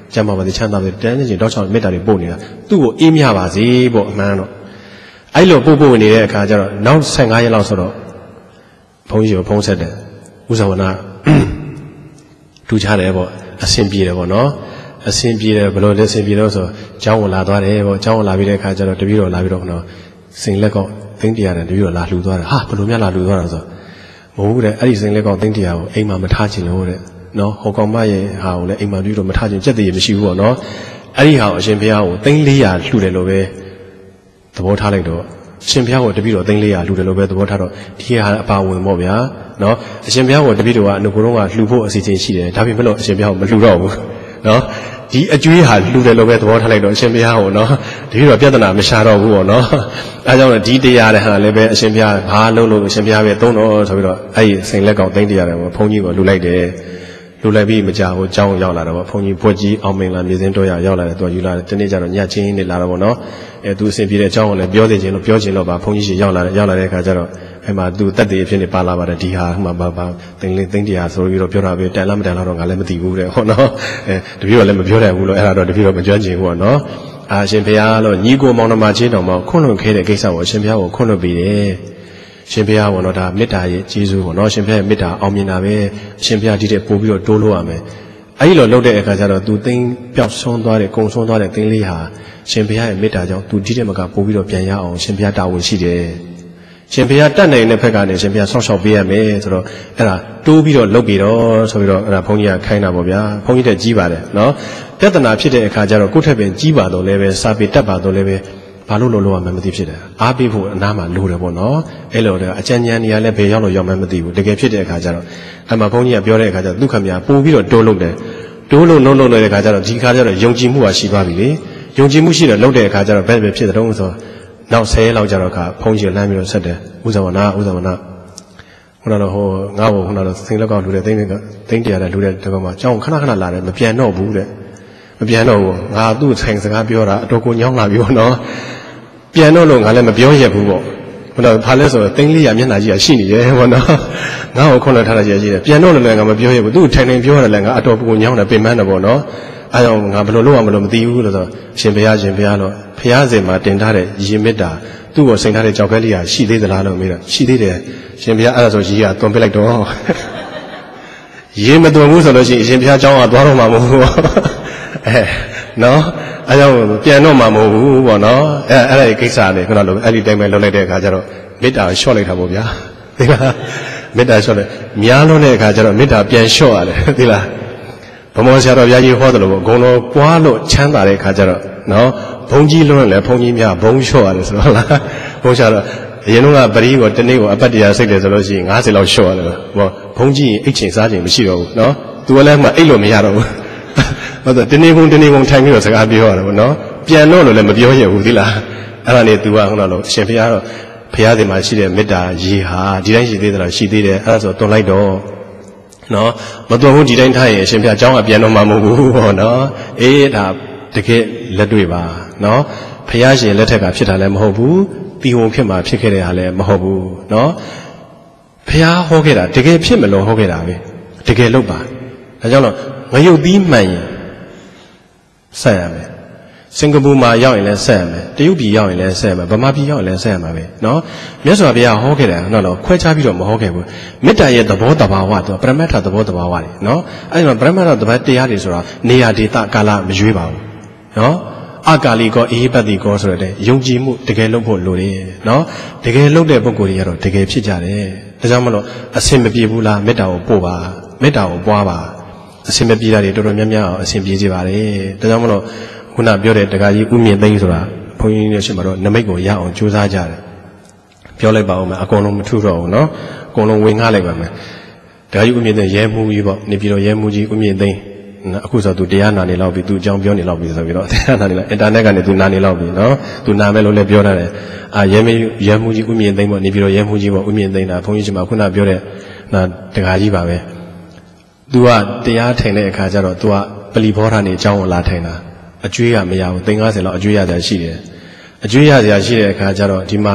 ကျမ်းမာပါစေချမ်းသာပါစေတန်းချင်းတောက်ချောင်းမေတ္တာတွေပို့နေတာသူ့ကိုအေးမြပါစေပေါ့အမှန်တော့အဲ့လိုပို့ပို့နေတဲ့အခါကျတော့နောက်ဆယ်ငါးရက်လောက်ဆိုတော့ဘုန်းကြီးကိုဖုံးဆက်တယ်ဥဇဝနာထူချတယ်ပေါ့အဆင်ပြေတယ်ပေါ့နော်အဆင်ပြေတယ်ဘယ်လိုလဲအဆင်ပြေတော့ဆိုကျောင်းကိုလာသွားတယ်ပေါ့ကျောင်းကိုလာပြီးတဲ့အခါကျတော့တပည့်တော်လာပြီးတော့နော်စိန်လက်ကောက်သိန်းတရာတန်တပည့်တော်လာလှူသွားတယ်ဟာဘယ်လိုများလာလှူသွားတာဆိုမဟုတ်ဘူးတဲ့အဲ့ဒီစိန်လက်ကောက်သိန်းတရာကိုအိမ်မှာမထားချင်လို့တဲ့နော်ဟောကောင်မရဲ့ဟာကိုလည်းအိမ်မှာပြီးတော့မထားချင်ကြက်တည်းမရှိဘူးပေါ့နော်အဲ့ဒီဟာကိုအရှင်ဘုရားကိုသိန်းလေးရာလှူတယ်လို့ပဲသဘောထားလိုက်တော့အရှင်ဘုရားကိုတပည့်တော်သိန်းလေးရာလှူတယ်လို့ပဲသဘောထားတော့ဒီဟာအပါဝင်ပေါ့ဗျာနော်အရှင်ဘုရားကိုတပည့်တော်ကအနုကိုယ်တော့ကလှူဖို့အစီအစဉ်ရှိတယ်ဒါပေမဲ့လို့အရှင်ဘုရားကိုမလှူတော့ဘူးနော်ဒီအကျွေးဟာလှူတယ်လို့ပဲသဘောထားလိုက်တော့အရှင်ဘုရားကိုနော်တပည့်တော်ပြဿနာမရှာတော့ဘူးပေါ့နော်အဲကြောင့်ဒီတရားတဲ့ဟာလည်းပဲအရှင်ဘုရားဘာလုံးလို့အရှင်ဘုရားပဲသုံးတော့ဆိုပြီးတော့အဲ့ဒီစိန်လက်ကောင်သိန်းတရားတယ်ပေါ့ဘုန်းကြီးကိုလှူလိုက်တယ်လူလိုက်ပြီးမကြဘူးအကြောင်းရောက်လာတော့ဗောဘုန်းကြီးဘွက်ကြီးအောင်မင်္ဂလာမြေစင်းတော်ရရောက်လာတယ်သူကယူလာတယ်တနေ့ကျတော့ညချင်းနေလာတော့ဗောနော်အဲသူအစဉ်ပြေတဲ့အကြောင်းကိုလည်းပြောသိခြင်းလို့ပြောခြင်းလို့ပါဘုန်းကြီးရှင်ရောက်လာတယ်ရောက်လာတဲ့အခါကျတော့အဲမှာသူတက်တည်အဖြစ်နေပါလာပါတယ်ဒီဟာမှပါပါသိန်းလေးသိန်းတရားဆိုပြီးတော့ပြောတာပဲတန်လားမတန်လားတော့ငါလည်းမသိဘူးတဲ့ဟောနော်အဲတပည့်တော်လည်းမပြောတတ်ဘူးလို့အဲ့ဒါတော့တပည့်တော်မကြွချင်ဘူးဗောနော်အာရှင်ဘုရားလို့ညီကိုမောင်နှမချင်းတော်မှာခွန့်လွန်ခဲတဲ့ကိစ္စကိုရှင်ဘုရားကိုခွန့်လွန်ပြီးတယ်ရှင်ဘုရားဘောနော်ဒါမေတ္တာရဲ့ကျေးဇူးဘောနော်ရှင်ဘုရားရဲ့မေတ္တာအောင်မြင်တာပဲရှင်ဘုရားဒီတဲ့ပို့ပြီးတော့တိုးလို့ရမယ်အဲ့ဒီလိုလုပ်တဲ့အခါကျတော့သူသိန်းပျောက်ဆုံးသွားတယ်ကုံဆုံးသွားတဲ့သိန်းလေးဟာရှင်ဘုရားရဲ့မေတ္တာကြောင့်သူဒီတဲ့မကပို့ပြီးတော့ပြန်ရအောင်ရှင်ဘုရားတာဝန်ရှိတယ်ရှင်ဘုရားတတ်နိုင်တဲ့ဘက်ကနေရှင်ဘုရားဆောက်ရှောက်ပေးရမယ်ဆိုတော့အဲ့ဒါတိုးပြီးတော့လုပ်ပြီးတော့ဆိုပြီးတော့အဲ့ဒါဘုန်းကြီးကခိုင်းတာပေါ့ဗျာဘုန်းကြီးတဲ့ကြီးပါတယ်နော်ပြဿနာဖြစ်တဲ့အခါကျတော့ကိုယ့်ထက်ပင်ကြီးပါတော့လည်းပဲစာပေတတ်ပါတော့လည်းပဲဘာလို့လို့လို့ရမှမသိဖြစ်တယ်အားပေးဖို့အနားမှာလိုတယ်ပေါ့နော်အဲ့လိုတော့အကြံဉာဏ်နေရာလည်းဘယ်ရောက်လို့ရောက်မှမသိဘူးတကယ်ဖြစ်တဲ့အခါကျတော့အဲ့မှာဘုန်းကြီးကပြောတဲ့အခါကျတော့ဒုက္ခများပို့ပြီးတော့တိုးလို့တယ်တိုးလို့လုံးလုံးတဲ့အခါကျတော့ဒီအခါကျတော့ယုံကြည်မှုကရှိသွားပြီလေယုံကြည်မှုရှိတော့လုပ်တဲ့အခါကျတော့ဘယ်ပဲဖြစ်တဲ့တုံးဆိုနောက်ဆယ်ရက်လောက်ကျတော့ခါဘုန်းကြီးလမ်းပြီးတော့ဆက်တယ်ဥဇဝနာဥဇဝနာခုနကတော့ဟိုငါ့ဘုံခုနကတော့စိန်လက်ကောက်လူတဲ့သိန်းသိန်းတရားတဲ့လူတဲ့တကောင်မှကြောင်းခဏခဏလာတယ်မပြန်တော့ဘူးတဲ့မပြန်တော့ဘူးငါသူ့ဆိုင်စကားပြောတာအတော်ကိုညောင်းလာပြီပေါ့နော်ပြန်တော့လို့ငါလည်းမပြောရဘူးပေါ့ဘုရားဘာလဲဆိုတော့သိန်းလေးရမျက်နှာကြီးကရှိနေတယ်ပေါ့နော်ငါ့ကိုခွန်းလက်ထားတာရှိတယ်ပြန်တော့လည်းငါမပြောရဘူးသူ့ထိုင်နေပြောရတယ်လည်းငါအတော်ကိုညောင်းတယ်ပင်ပန်းတယ်ပေါ့နော်အဲကြောင့်ငါဘယ်လိုလုပ်ရမလို့မသိဘူးလို့ဆိုတော့ရှင်ဘုရားရှင်ဘုရားတော့ဘုရားစင်မှာတင်ထားတဲ့ရေမေတ္တာသူ့ကိုစိန်ထားတဲ့ကြောက်ကလေးကရှိသေးသလားလို့မေးတော့ရှိသေးတယ်ရှင်ဘုရားအဲ့ဒါဆိုရေကသွန်ပစ်လိုက်တော့ရေမသွန်ဘူးဆိုလို့ရှိရင်ရှင်ဘုရားเจ้าကသွားတော့မှာမဟုတ်ဘူးအဲနော်အဲကြောင့်ပြန်တော့မှာမဟုတ်ဘူးပေါ့နော်အဲအဲ့ဒီကိစ္စလေးခုနလိုအဲ့ဒီတိုင်းပဲလုပ်လိုက်တဲ့အခါကျတော့မေတ္တာလျှော့လိုက်တာပေါ့ဗျာသိလားမေတ္တာလျှော့တယ်များလုံးတဲ့အခါကျတော့မေတ္တာပြန်လျှော့ရတယ်သိလားဘမောဆရာတော်ဘုရားကြီးဟောတယ်လို့ပေါ့ဂုံတော်ပွားလို့ချမ်းသာတဲ့အခါကျတော့နော်ဘုံကြီးလွန်းလည်းဘုံကြီးများဘုံလျှော့ရတယ်ဆိုတော့လားဘုံချတော့အရင်ကပရိကိုတနေ့ကိုအပတ်တရားစိတ်တယ်ဆိုလို့ရှိရင်ငါးဆယ်လောက်လျှော့ရတယ်လို့ဟောဘုံကြီးရင်အိတ်ချင်စားချင်မရှိတော့ဘူးနော်သူကလည်းမှအိတ်လို့မရတော့ဘူးဟုတ်တယ်တနေ့ကုန်တနေ့ကုန်ထိုင်ပြီးတော့စကားပြောရတယ်ပေါ့နော်ပြန်တော့လို့လည်းမပြောရဘူးသီလားအဲ့ဒါနဲ့ तू ကခုနကတော့အရှင်ဘုရားတော့ဘုရားသခင်မှာရှိတဲ့မေတ္တာရေဟာဒီတိုင်းရှိသေးသလားရှိသေးတယ်အဲ့ဒါဆိုတွန်လိုက်တော့နော်မတွန်ဘူးဒီတိုင်းထားရင်အရှင်ဘုရားအကြောင်းကပြန်တော့မှာမဟုတ်ဘူးပေါ့နော်အေးဒါတကယ်လက်တွေ့ပါနော်ဘုရားရှင်လက်ထက်ကဖြစ်တာလည်းမဟုတ်ဘူးတီဝုံဖြစ်မှာဖြစ်ခဲ့တဲ့ဟာလည်းမဟုတ်ဘူးနော်ဘုရားဟောခဲ့တာတကယ်ဖြစ်မလို့ဟောခဲ့တာပဲတကယ်လုပ်ပါဒါကြောင့်တော့ငရုတ်သီးမှန်ရင်ဆက်ရမယ်စင်ကာပူမှာရောက်ရင်လည်းဆက်ရမယ်တရုတ်ပြည်ရောက်ရင်လည်းဆက်ရမယ်ဗမာပြည်ရောက်ရင်လည်းဆက်ရမှာပဲနော်မြတ်စွာဘုရားဟောခဲ့တယ်နော်တော့ခွဲခြားပြီးတော့မဟောခဲ့ဘူးမေတ္တာရဲ့သဘောတဘာဝသူပရမတ္ထသဘောတဘာဝတွေနော်အဲ့ဒီမှာပရမတ္ထသဘောတရားတွေဆိုတာနေရာဒေသကာလမရွေးပါဘူးနော်အကာလီကောအေဟိပတ္တိကောဆိုတဲ့ယုံကြည်မှုတကယ်လုပ်ဖို့လိုတယ်နော်တကယ်လုပ်တဲ့ပုဂ္ဂိုလ်တွေကတော့တကယ်ဖြစ်ကြတယ်ဒါကြောင့်မလို့အစင်မပြေဘူးလားမေတ္တာကိုပို့ပါမေတ္တာကိုပွားပါအစင်မပြေတာတွေတော်တော်များများအောင်အစင်ပြေစေပါတယ်ဒါကြောင့်မလို့ခုနပြောတဲ့တက္ကကြီးဥမြင့်သိန်းဆိုတာဘုန်းကြီးတွေရှိမှတော့နမိတ်ကိုရအောင်ကြိုးစားကြတယ်ပြောလိုက်ပါဦးမယ်အကုန်လုံးမထူတော့ဘူးနော်အကုန်လုံးဝင်ငှလိုက်ပါမယ်တက္ကကြီးဥမြင့်သိန်းရဲမှုကြီးပေါ့နေပြည်တော်ရဲမှုကြီးဥမြင့်သိန်းအခုဆိုသူတရားနာနေလောက်ပြီသူအကြောင်းပြောနေလောက်ပြီဆိုပြီးတော့တရားနာနေလောက်အင်တာနက်ကနေသူနာနေလောက်ပြီနော်သူနာမယ်လို့လည်းပြောထားတယ်အာရဲမရဲမှုကြီးဥမြင့်သိန်းပေါ့နေပြည်တော်ရဲမှုကြီးပေါ့ဥမြင့်သိန်းတာဘုန်းကြီးရှိမှခုနပြောတဲ့နာတက္ကကြီးပါပဲသူကတရားထိုင်တဲ့အခါကျတော့သူကပလီဘောဓာနေအကြောင်းကိုလာထိုင်တာအကျွေးကမရဘူးသိန်း၅၀လောက်အကျွေးရစရာရှိတယ်အကျွေးရစရာရှိတဲ့အခါကျတော့ဒီမှာ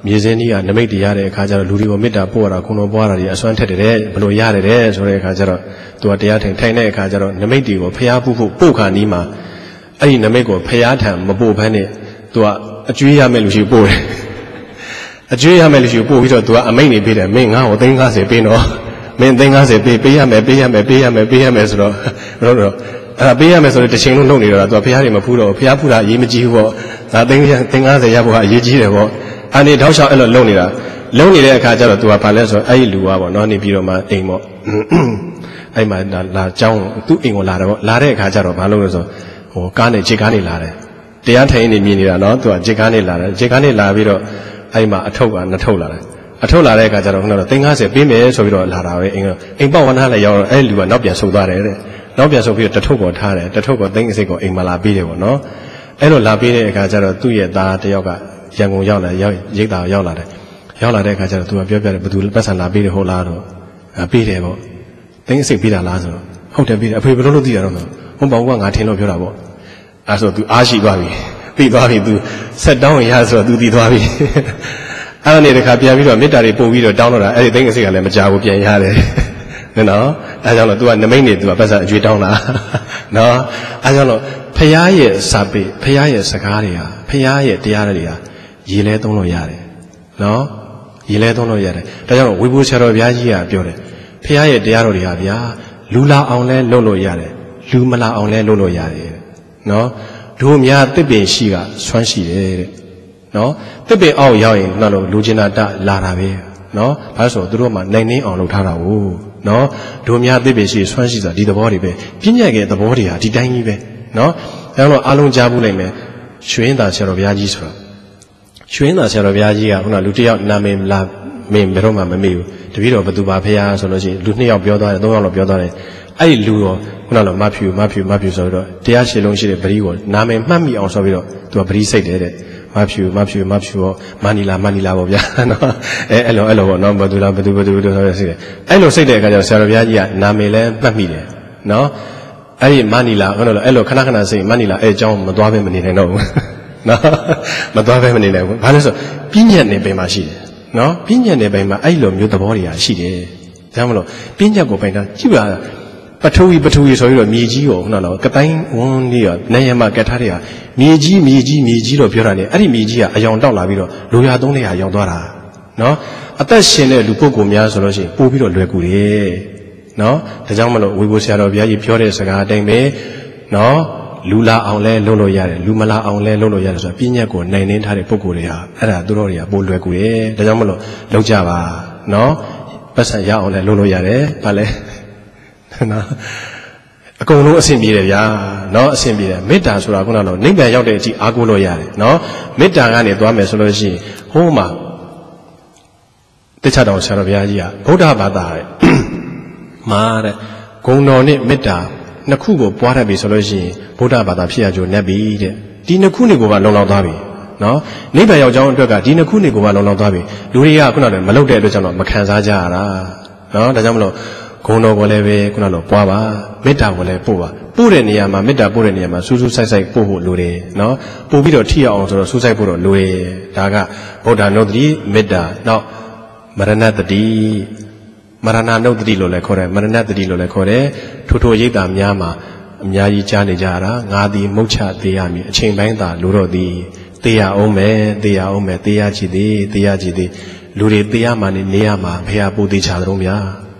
မြေစင်းကြီးကနမိတ်တရားတဲ့အခါကျတော့လူတွေကိုမေတ္တာပို့ရတာခုံတော်ပွားတာတွေအစွမ်းထက်တယ်ဘလို့ရတယ်တဲ့ဆိုတဲ့အခါကျတော့သူကတရားထိုင်ထိုင်တဲ့အခါကျတော့နမိတ်တွေကိုဖျားဖို့ဖို့ပို့ခါနီးမှာအဲ့ဒီနမိတ်ကိုဖျားထံမပို့ဘဲနဲ့သူကအကျွေးရမယ်လူရှိပို့တယ်အကျွေးရမယ်လူရှိပို့ပြီးတော့သူကအမိတ်နေပေးတယ်မင်းငါ့ကိုသိန်း၅၀ပေးတော့မင်းသိန်း၅၀ပေးပေးရမယ်ပေးရမယ်ပေးရမယ်ပေးရမယ်ဆိုတော့ဘလို့တော့အဲ့ဒါပေးရမယ်ဆိုတော့တစ်ချိန်လုံးလုပ်နေတော့သူကဖျားတွေမဖူးတော့ဖျားဖူးတာအရေးမကြီးဘူးပေါ့ဒါသိန်းသိန်း၅၀ရဖို့ကအရေးကြီးတယ်ပေါ့အဲ့ဒီတောက်လျှောက်အဲ့လိုလုပ်နေတာလုံးနေတဲ့အခါကျတော့သူကဘာလဲဆိုတော့အဲ့ဒီလူကပေါ့နော်နေပြီးတော့မှအိမ်ပေါ့အဲ့မှာလာเจ้าသူ့အိမ်ကိုလာတယ်ပေါ့လာတဲ့အခါကျတော့ဘာလုပ်လို့ဆိုဟိုကားနဲ့ခြေကားနဲ့လာတယ်တရားထိုင်နေမြင်နေတာနော်သူကခြေကားနဲ့လာတယ်ခြေကားနဲ့လာပြီးတော့အဲ့မှာအထုပ်ကနှစ်ထုပ်လာတယ်အထုပ်လာတဲ့အခါကျတော့ခုနကသိန်း၅၀ပေးမယ်ဆိုပြီးတော့လာတာပဲအိမ်ကအိမ်ပေါက်ဝနာလည်းရောက်တော့အဲ့လူကနောက်ပြန်ဆုတ်သွားတယ်တဲ့နောက်ပြန်ဆုတ်ပြီးတော့တထုပ်ပေါ်ထားတယ်တထုပ်ကသိန်းအစိတ်ကိုအိမ်မှာလာပေးတယ်ပေါ့နော်အဲ့လိုလာပေးတဲ့အခါကျတော့သူ့ရဲ့သားတယောက်ကရန်ကုန်ရောက်လာရောက်ရိတ်တာရောက်လာတယ်ရောက်လာတဲ့အခါကျတော့သူကပြောပြတယ်ဘယ်သူပတ်စံလာပေးတယ်ဟုတ်လားတော့ပေးတယ်ပေါ့သိန်းအစိတ်ပေးတာလားဆိုတော့ဟုတ်တယ်ပေးတယ်အဖေဘယ်လိုလုပ်သိတာတော့ဟုတ်ပါဘူးကငါထင်လို့ပြောတာပေါ့အဲဆို तू အားရှိသွားပြီပြီးသွားပြီ तू ဆက်တောင်းရဆိုတော့ तू တည်သွားပြီအဲ့ဒါနဲ့တခါပြန်ပြီးတော့မေတ္တာတွေပို့ပြီးတော့တောင်းတော့တာအဲ့ဒီသိန်းအစိတ်ကလည်းမကြောက်ဘူးပြန်ရတယ်နော်အဲကြောင့်လို့ तू ကနမိတ်နေ तू ကပတ်စံအကျွေးတောင်းတာနော်အဲကြောင့်လို့ဖရာရဲ့စာပေဖရာရဲ့စကားတွေဟာဖရာရဲ့တရားတွေဟာရေလဲသုံးလို့ရတယ်နော်ရေလဲသုံးလို့ရတယ်ဒါကြောင့်ဝိပုဆရာတော်ဘုရားကြီးကပြောတယ်ဖရာရဲ့တရားတော်တွေဟာဗျာလူလာအောင်လဲလုပ်လို့ရတယ်လူမလာအောင်လဲလုပ်လို့ရတယ်နော်တို့များတစ်ပင်ရှိကဆွမ်းရှိတယ်တဲ့နော်တစ်ပင်အောက်ရောက်ရင်နောက်လို့လူကျင်တာတလာတာပဲနော်ဘာလို့ဆိုသူတို့မှနိုင်နှင်းအောင်လုပ်ထားတာကိုနော်တို့များတစ်ပင်ရှိဆွမ်းရှိဆိုတာဒီသဘောတွေပဲပြည့်ညက်ရဲ့သဘောတွေဟာဒီတိုင်းကြီးပဲနော်အဲတော့အားလုံးကြားဘူးနိုင်မယ်ရွှေရင်သာဆရာတော်ဘုရားကြီးဆိုတာရွှေရင်သာဆရာတော်ဘုရားကြီးကခုနလူတစ်ယောက်နာမည်လာမင်းဘယ်တော့မှမမေ့ဘူးတပည့်တော်ဘသူပါဖရာဆိုလို့ရှိရင်လူနှစ်ယောက်ပြောသွားတယ်သုံးယောက်လောက်ပြောသွားတယ်အဲ့ဒီလူရောခုနကမဖြူမဖြူမဖြူဆိုတော့တရားရှိလုံးရှိတဲ့ပရိကိုနာမည်မှတ်မိအောင်ဆိုပြီးတော့သူကပရိစိတ်တယ်တဲ့မဖြူမဖြူမဖြူရောမနီလာမနီလာပေါ့ဗျာနော်အဲအဲ့လိုအဲ့လိုပေါ့နော်ဘသူလားဘသူဘသူဘသူဆိုရစိတ်တယ်အဲ့လိုစိတ်တဲ့အခါကျတော့ဆရာတော်ဘုရားကြီးကနာမည်လဲမှတ်မိတယ်နော်အဲ့ဒီမနီလာဟုတ်လို့အဲ့လိုခဏခဏစိတ်မနီလာအဲ့အကြောင်းမသွားဘဲမနေနိုင်တော့ဘူးနော်မသွားဘဲမနေနိုင်ဘူးဘာလို့ဆိုပြည့်ညက်နေပင်မှာရှိတယ်နော်ပြည့်ညက်နေပင်မှာအဲ့လိုမျိုးသဘောတွေရှိတယ်ဒါမှမဟုတ်ပြည့်ညက်ကိုပိုင်တာကြည့်ပါပထဝီပထဝီဆိုပြီးတော့မြေကြီးကိုခုနကတော့ကတိုင်းဝန်းလေးရောနေရမှာကတ်ထားတဲ့ဟာမြေကြီးမြေကြီးမြေကြီးလို့ပြောတာနေအဲ့ဒီမြေကြီးကအယောင်တောက်လာပြီးတော့လူရသုံးလေးဟာရောက်သွားတာနော်အသက်ရှင်တဲ့လူပုဂ္ဂိုလ်များဆိုလို့ရှိရင်ပို့ပြီးတော့လွယ်ကူတယ်နော်ဒါကြောင့်မလို့ဝေဘုဆရာတော်ဘုရားကြီးပြောတဲ့စကားအတိုင်းပဲနော်လူလာအောင်လဲလုပ်လို့ရတယ်လူမလာအောင်လဲလုပ်လို့ရတယ်ဆိုတော့ပြည့်ညက်ကိုနိုင်နှင်းထားတဲ့ပုဂ္ဂိုလ်တွေဟာအဲ့ဒါသူတို့တွေကပိုလွယ်ကူတယ်ဒါကြောင့်မလို့လောက်ကြပါနော်ပတ်စံရအောင်လဲလုပ်လို့ရတယ်ဗာလဲနော်အကုန်လုံးအဆင်ပြေတယ်ဗျာနော်အဆင်ပြေတယ်မေတ္တာဆိုတာခုနကတော့နိဗ္ဗာန်ရောက်တဲ့အထိအားကိုးလို့ရတယ်နော်မေတ္တာကနေသွားမယ်ဆိုလို့ရှိရင်ဟိုးမှာတခြားတော်ဆရာတော်ဘုရားကြီးကဗုဒ္ဓဘာသာတဲ့မာတဲ့ဂုဏ်တော်နဲ့မေတ္တာနှစ်ခုကိုပွားတတ်ပြီဆိုလို့ရှိရင်ဗုဒ္ဓဘာသာဖြစ်ရကြုံနဲ့ပြီတဲ့ဒီနှစ်ခုနေကိုပါလုံလောက်သွားပြီနော်နိဗ္ဗာန်ရောက်ကြောင်းအတွက်ကဒီနှစ်ခုနေကိုပါလုံလောက်သွားပြီလူတွေကခုနကမလုပ်တဲ့အတွက်ကြောင့်တော့မခံစားကြရတာနော်ဒါကြောင့်မလို့ဂုဏ်တော်ကိုလည်းပဲခုနကတော့ပွားပါမေတ္တာကိုလည်းပို့ပါပို့တဲ့နေရာမှာမေတ္တာပို့တဲ့နေရာမှာစူးစူးဆိုင်ဆိုင်ပို့ဖို့လိုတယ်နော်ပို့ပြီးတော့ထိရအောင်ဆိုတော့စူးဆိုင်ဖို့တော့လိုတယ်ဒါကဗုဒ္ဓနုတ္တိမေတ္တာနောက်မရဏတတိမရဏနုတ္တိလို့လည်းခေါ်တယ်မရဏတတိလို့လည်းခေါ်တယ်ထိုထိုရိပ်သာများမှာအများကြီးကြားနေကြတာငါသည်မုတ်ချသေးရမည်အချိန်ပိုင်းသာလိုတော့သည်သေးရအောင်မယ်သေးရအောင်မယ်သေးရကြည့်သည်သေးရကြည့်သည်လူတွေသေးရမှနေနေရမှာဘုရားပို့သေးချတော်ဗျာ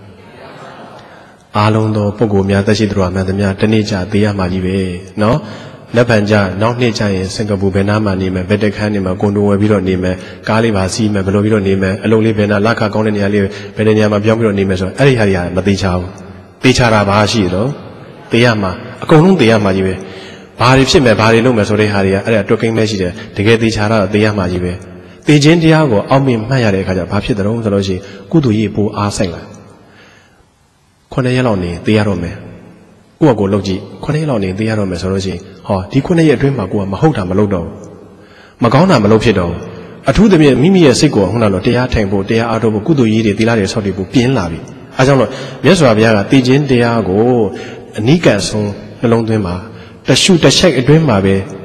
အားလုံးသောပုဂ္ဂိုလ်များသက်ရှိတော်မှန်သမျှတနေ့ကြသေးရမှာကြီးပဲနော်လက်ပံကြနောက်နှစ်ကြရင်စင်ကာပူဘယ်နာမှနေမယ်ဘယ်တခန်းနေမှာကွန်ဒိုဝယ်ပြီးတော့နေမယ်ကားလေးပါစီးမယ်ဘယ်လိုပြီးတော့နေမယ်အလုပ်လေးဘယ်နာလက်ခကောင်းတဲ့နေရာလေးဘယ်နေရာမှာပြောင်းပြီးတော့နေမယ်ဆိုတော့အဲ့ဒီဟာတွေကမသေးချဘူးသေချတာဘာရှိတော့သေရမှာအကုန်လုံးသေရမှာကြီးပဲဘာတွေဖြစ်မယ်ဘာတွေလုပ်မယ်ဆိုတဲ့ဟာတွေကအဲ့ဒါတွက်ကိန်းပဲရှိတယ်တကယ်သေချတာတော့သေရမှာကြီးပဲသေခြင်းတရားကိုအောက်မေ့မှတ်ရတဲ့အခါကျဘာဖြစ်တယ်တော့ဆိုလို့ရှိရင်ကုသိုလ်ရေးပိုအားဆိုင်လာခုနှစ်ရက်လောက်နေသေရတော့မယ်ကိုယ့်အကိုလုပ်ကြည့်ခုနှစ်ရက်လောက်နေသေရတော့မယ်ဆိုလို့ရှိရင်ဟောဒီခုနှစ်ရက်အတွင်းမှာကိုကမဟုတ်တာမလုပ်တော့ဘူးမကောင်းတာမလုပ်ဖြစ်တော့ဘူးအထူးသဖြင့်မိမိရဲ့စိတ်ကိုခုနကတော့တရားထိုင်ဖို့တရားအားထုတ်ဖို့ကုသိုလ်ရေးတွေသီလတွေဆောက်တည်ဖို့ပြင်းလာပြီအဲကြောင့်လို့မြတ်စွာဘုရားကတည်ခြင်းတရားကိုအနိကဆုံးနှလုံးသွင်းမှာတရှုတချိုက်အတွင်းမှာပဲတ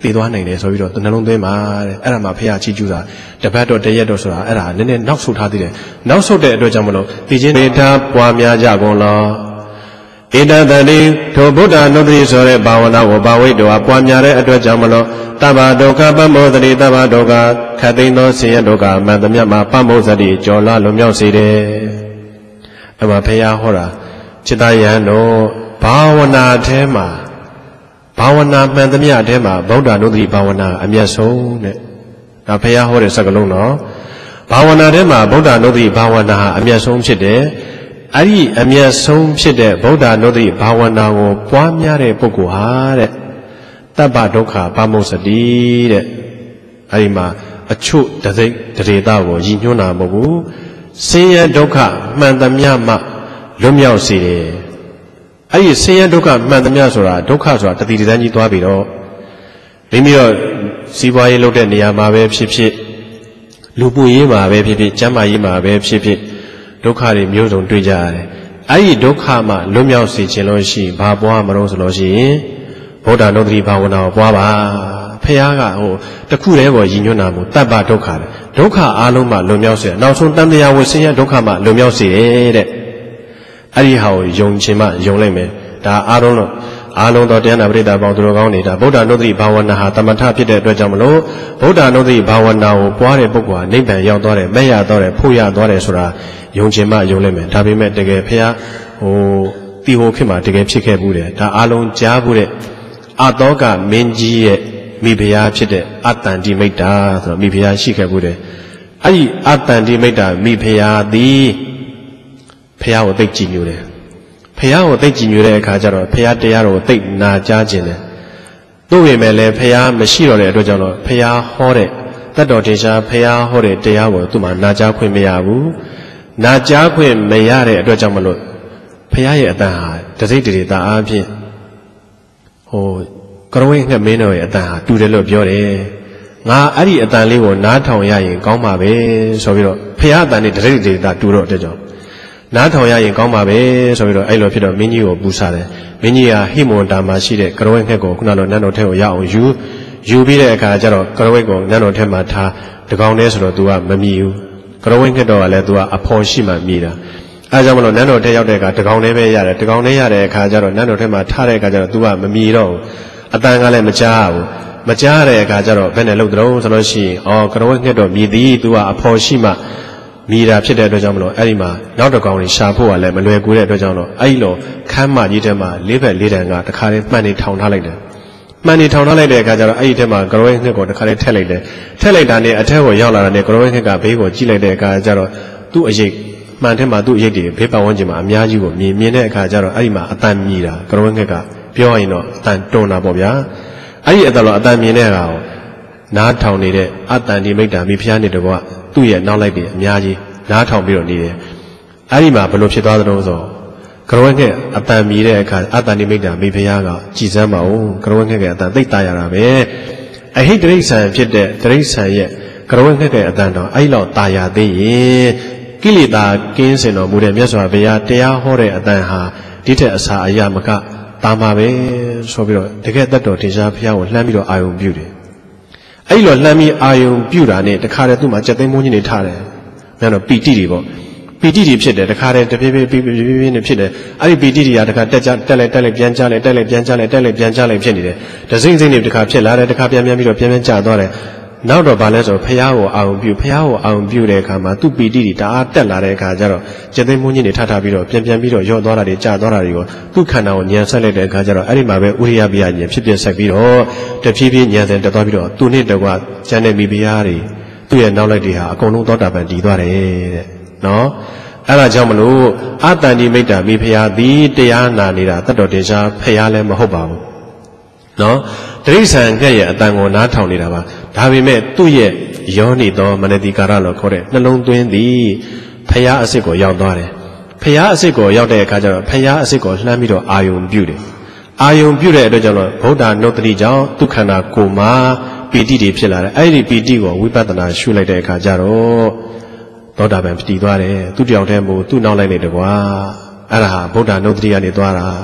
တည်သွားနိုင်တယ်ဆိုပြီးတော့နှလုံးသွင်းပါတဲ့အဲ့ဒါမှဖះချီးကျူးတာတပတ်တော့တရက်တော့ဆိုတာအဲ့ဒါနည်းနည်းနောက်ဆုတ်ထားသေးတယ်နောက်ဆုတ်တဲ့အတွက်ကြောင့်မလို့ဒီချင်းဒေတာပွားများကြကုန်လောဧတတတိထိုဗုဒ္ဓနုတ္တိဆိုတဲ့ဘာဝနာကိုဘာဝိတ္တဝါပွားများတဲ့အတွက်ကြောင့်မလို့တဗ္ဗဒုက္ခပမောသတိတဗ္ဗဒုက္ခခတ်သိမ်းသောဆင်းရဲဒုက္ခမန္တမြတ်မှာပမောသတိကြော်လာလွန်မြောက်စေတယ်အဲ့မှာဖះဟောတာจิตယံတို့ဘာဝနာထဲမှာဘာဝနာမှန်သမျှထဲမှာဗုဒ္ဓနုတ္တိဘာဝနာအမျက်ဆုံးတဲ့ဒါဖះဟောတဲ့စကားလုံးတော့ဘာဝနာထဲမှာဗုဒ္ဓနုတ္တိဘာဝနာအမျက်ဆုံးဖြစ်တယ်အဲ့ဒီအမျက်ဆုံးဖြစ်တဲ့ဗုဒ္ဓနုတ္တိဘာဝနာကိုပွားများတဲ့ပုဂ္ဂိုလ်ဟာတဲ့တပ္ပဒုက္ခပမုစတိတဲ့အဲ့ဒီမှာအချို့တသိတရေတာကိုရည်ညွှန်းတာမဟုတ်ဘူးဆင်းရဲဒုက္ခမှန်သမျှမှလွတ်မြောက်စေတယ်အဲ့ဒီဆင်းရဲဒုက္ခမှန်သမျှဆိုတာဒုက္ခဆိုတာတတိတန်းကြီးသွားပြီးတော့မိမိတို့စီးပွားရေးလုပ်တဲ့နေရာမှာပဲဖြစ်ဖြစ်လူမှုရေးမှာပဲဖြစ်ဖြစ်ကျန်းမာရေးမှာပဲဖြစ်ဖြစ်ဒုက္ခတွေမျိုးစုံတွေ့ကြရတယ်အဲ့ဒီဒုက္ခမှလွတ်မြောက်စေခြင်းလို့ရှိရင်ဘာပွားမလို့ဆိုလို့ရှိရင်ဗုဒ္ဓနုတ္တိဘာဝနာကိုပွားပါဖះကဟိုတခုတည်းပေါ်ရည်ညွှန်းတာမို့တပ္ပဒုက္ခတဲ့ဒုက္ခအလုံးမှလွတ်မြောက်စေနောက်ဆုံးတန်တရားဝဆင်းရဲဒုက္ခမှလွတ်မြောက်စေတဲ့အဲ့ဒီဟာကိုယုံခြင်းမှယုံလိုက်မယ်ဒါအားလုံးတော့အားလုံးသောတရားနာပရိသတ်ပေါင်းသူတော်ကောင်းတွေဒါဗုဒ္ဓနုတ္တိဘာဝနာဟာတမထဖြစ်တဲ့အတွက်ကြောင့်မလို့ဗုဒ္ဓနုတ္တိဘာဝနာကိုပွားတဲ့ပုဂ္ဂိုလ်ဟာနိဗ္ဗာန်ရောက်သွားတယ်မဲ့ရသွားတယ်ဖို့ရသွားတယ်ဆိုတာယုံခြင်းမှယုံလိုက်မယ်ဒါပေမဲ့တကယ်ဖះဟိုတီဟိုခေတ်မှာတကယ်ဖြစ်ခဲ့ဘူးတယ်ဒါအားလုံးကြားဘူးတဲ့အတောကမင်းကြီးရဲ့မိဖုရားဖြစ်တဲ့အတ္တန္တိမိတ်တာဆိုတော့မိဖုရားရှိခဲ့ဘူးတယ်အဲ့ဒီအတ္တန္တိမိတ်တာမိဖုရားသည်ဖះကိုသိကြည်ညိုတယ်ဖះကိုသိကြည်ညိုတဲ့အခါကျတော့ဖះတရားတော်ကိုသိနာကြားခြင်းတယ်သို့ပေမဲ့လည်းဖះမရှိတော့တဲ့အတွက်ကြောင့်တော့ဖះဟောတဲ့တတ်တော်တေချာဖះဟောတဲ့တရားကိုသူ့မှာနာကြားခွင့်မရဘူးနာကြားခွင့်မရတဲ့အတွက်ကြောင့်မလို့ဖះရဲ့အတန်ဟာတစိတ်တရေတာအားဖြင့်ဟိုကရဝိငှက်မင်းတော်ရဲ့အတန်ဟာတူတယ်လို့ပြောတယ်ငါအဲ့ဒီအတန်လေးကိုနားထောင်ရရင်ကောင်းပါပဲဆိုပြီးတော့ဖះအတန်နဲ့တစိတ်တရေတာတူတော့တဲ့ကြောင့်နားထောင်ရရင်ကောင်းပါပဲဆိုပြီးတော့အဲ့လိုဖြစ်တော့မင်းကြီးကိုပူစားတယ်မင်းကြီးဟာဟိမွန်တာမှာရှိတဲ့ကရဝိငှက်ကိုခုနကနန်းတော်ထဲကိုရအောင်ယူယူပြီးတဲ့အခါကျတော့ကရဝိကိုနန်းတော်ထဲမှာထားတကောင်တည်းဆိုတော့ तू ကမမြည်ဘူးကရဝိငှက်တော့ကလည်း तू ကအဖော်ရှိမှမြည်တာအဲကြောင့်မလို့နန်းတော်ထဲရောက်တဲ့အခါတကောင်တည်းပဲရတယ်တကောင်တည်းရတဲ့အခါကျတော့နန်းတော်ထဲမှာထားတဲ့အခါကျတော့ तू ကမမြည်တော့ဘူးအတန်ကလည်းမကြားဘူးမကြားတဲ့အခါကျတော့ဘယ်နဲ့လုပ်တော့ဆိုလို့ရှိရင်အော်ကရဝိငှက်တော့မြည်သည် तू ကအဖော်ရှိမှမိတာဖြစ်တဲ့အတွက်ကြောင့်မလို့အဲ့ဒီမှာနောက်တစ်ကောင်ကြီးရှာဖို့ကလည်းမလွယ်ကူတဲ့အတွက်ကြောင့်တော့အဲ့လိုခမ်းမကြီးထဲမှာလေးဘက်လေးတန်ကတခါတည်းမှန်နေထောင်ထားလိုက်တယ်မှန်နေထောင်ထားလိုက်တဲ့အခါကျတော့အဲ့ဒီထဲမှာကရောင်းငှက်ကိုတခါတည်းထည့်လိုက်တယ်ထည့်လိုက်တာနဲ့အထက်ကိုရောက်လာတာနဲ့ကရောင်းငှက်ကဘေးကိုကြည့်လိုက်တဲ့အခါကျတော့သူ့အရေးမှန်ထဲမှာသူ့အရေးတွေဘေးပတ်ဝန်းကျင်မှာအများကြီးကိုမြင်မြင်တဲ့အခါကျတော့အဲ့ဒီမှာအတန်မြည်တာကရောင်းငှက်ကပြောရင်တော့အတန်တွန်းတာပေါ့ဗျာအဲ့ဒီအတန်တော့အတန်မြင်တဲ့အခါကိုနားထောင်နေတဲ့အတန်ဒီမိတ်တာမိဖုရားနေတော့ကသူ့ရဲ့နောက်လိုက်တွေအများကြီးနားထောင်ပြီးတော့နေတယ်အဲ့ဒီမှာဘယ်လိုဖြစ်သွားသလဲဆိုကရဝငှက်အတန်မြည်တဲ့အခါအတန်ဒီမိတ်တာမိဖုရားကကြည်စမ်းပါဦးကရဝငှက်ကအတန်သိတာရတာပဲအဟိတရိစ္ဆာန်ဖြစ်တဲ့တရိစ္ဆာန်ရဲ့ကရဝငှက်ကအတန်တော့အဲ့လောက်တာယာသေးရင်ကိလေသာကင်းစင်တော်မူတဲ့မြတ်စွာဘုရားတရားဟောတဲ့အတန်ဟာဒီထက်အစာအယမကတာမှာပဲဆိုပြီးတော့တကယ်တတ်တော်တင်ရှားဘုရားကိုလှမ်းပြီးတော့အာယုံပြုတယ်အဲ့လိုလှမ်းပြီးအာယုံပြုတာနဲ့တခါတည်းသူ့မှာစက်သိမ်းမုန်းကြီးနေထားတယ်အဲ့တော့ပီတိတွေပေါ့ပီတိတွေဖြစ်တယ်တခါတည်းတပြေးပြေးပြေးပြေးပြေးနဲ့ဖြစ်တယ်အဲ့ဒီပီတိတွေကတခါတက်ကြတက်လိုက်တက်လိုက်ပြန်ကြလိုက်တက်လိုက်ပြန်ကြလိုက်တက်လိုက်ပြန်ကြလိုက်ဖြစ်နေတယ်ဒစိမ့်စိမ့်တွေတခါဖြစ်လာတယ်တခါပြန်ပြန်ပြီးတော့ပြန်ပြန်ကျသွားတယ်နောက်တော့ဗာလဲဆိုဖះကိုအာရုံပြုဖះကိုအာရုံပြုတဲ့အခါမှာသူ့ပီတိတွေတအားတက်လာတဲ့အခါကျတော့ကျက်သိမ်းမုန်းကြီးတွေထထပြီးတော့ပြန်ပြန်ပြီးတော့ရော့သွားတာတွေကျသွားတာတွေကိုသူ့ခန္ဓာကိုညံဆက်လိုက်တဲ့အခါကျတော့အဲ့ဒီမှာပဲဥရိယပိယညံဖြစ်ဖြစ်ဆက်ပြီးတော့တဖြည်းဖြည်းညံစင်တက်သွားပြီးတော့သူနဲ့တကွကျန်တဲ့မိဖုရားတွေသူ့ရဲ့နောက်လိုက်တွေဟာအကုန်လုံးသောတာပန်တည်သွားတယ်တဲ့နော်အဲ့ဒါကြောင့်မလို့အတန်ဒီမိတ်တာမိဖုရားသည်တရားနာနေတာတတ်တော်တင်ရှားဖုရားလည်းမဟုတ်ပါဘူးနော်တရိစ္ဆာန်ငှက်ရဲ့အတန်ကိုနားထောင်နေတာပါဒါပေမဲ့သူ့ရဲ့ယောနိသောမနတိကာရလို့ခေါ်တဲ့နှလုံးသွင်းသည်ဖုရားအစစ်ကိုရောက်သွားတယ်ဖုရားအစစ်ကိုရောက်တဲ့အခါကျတော့ဖုရားအစစ်ကိုလှမ်းပြီးတော့အာယုံပြုတယ်အာယုံပြုတဲ့အတွက်ကြောင့်ဗုဒ္ဓနုတ္တိကြောင့်ဒုက္ခနာကိုမှာပီတိတွေဖြစ်လာတယ်အဲ့ဒီပီတိကိုဝိပဿနာရှုလိုက်တဲ့အခါကျတော့သောတာပန်တည်သွားတယ်သူတယောက်တည်းမို့သူ့နောက်လိုက်နေတကွာအဲ့ဒါဟာဗုဒ္ဓနုတ္တိကနေသွားတာ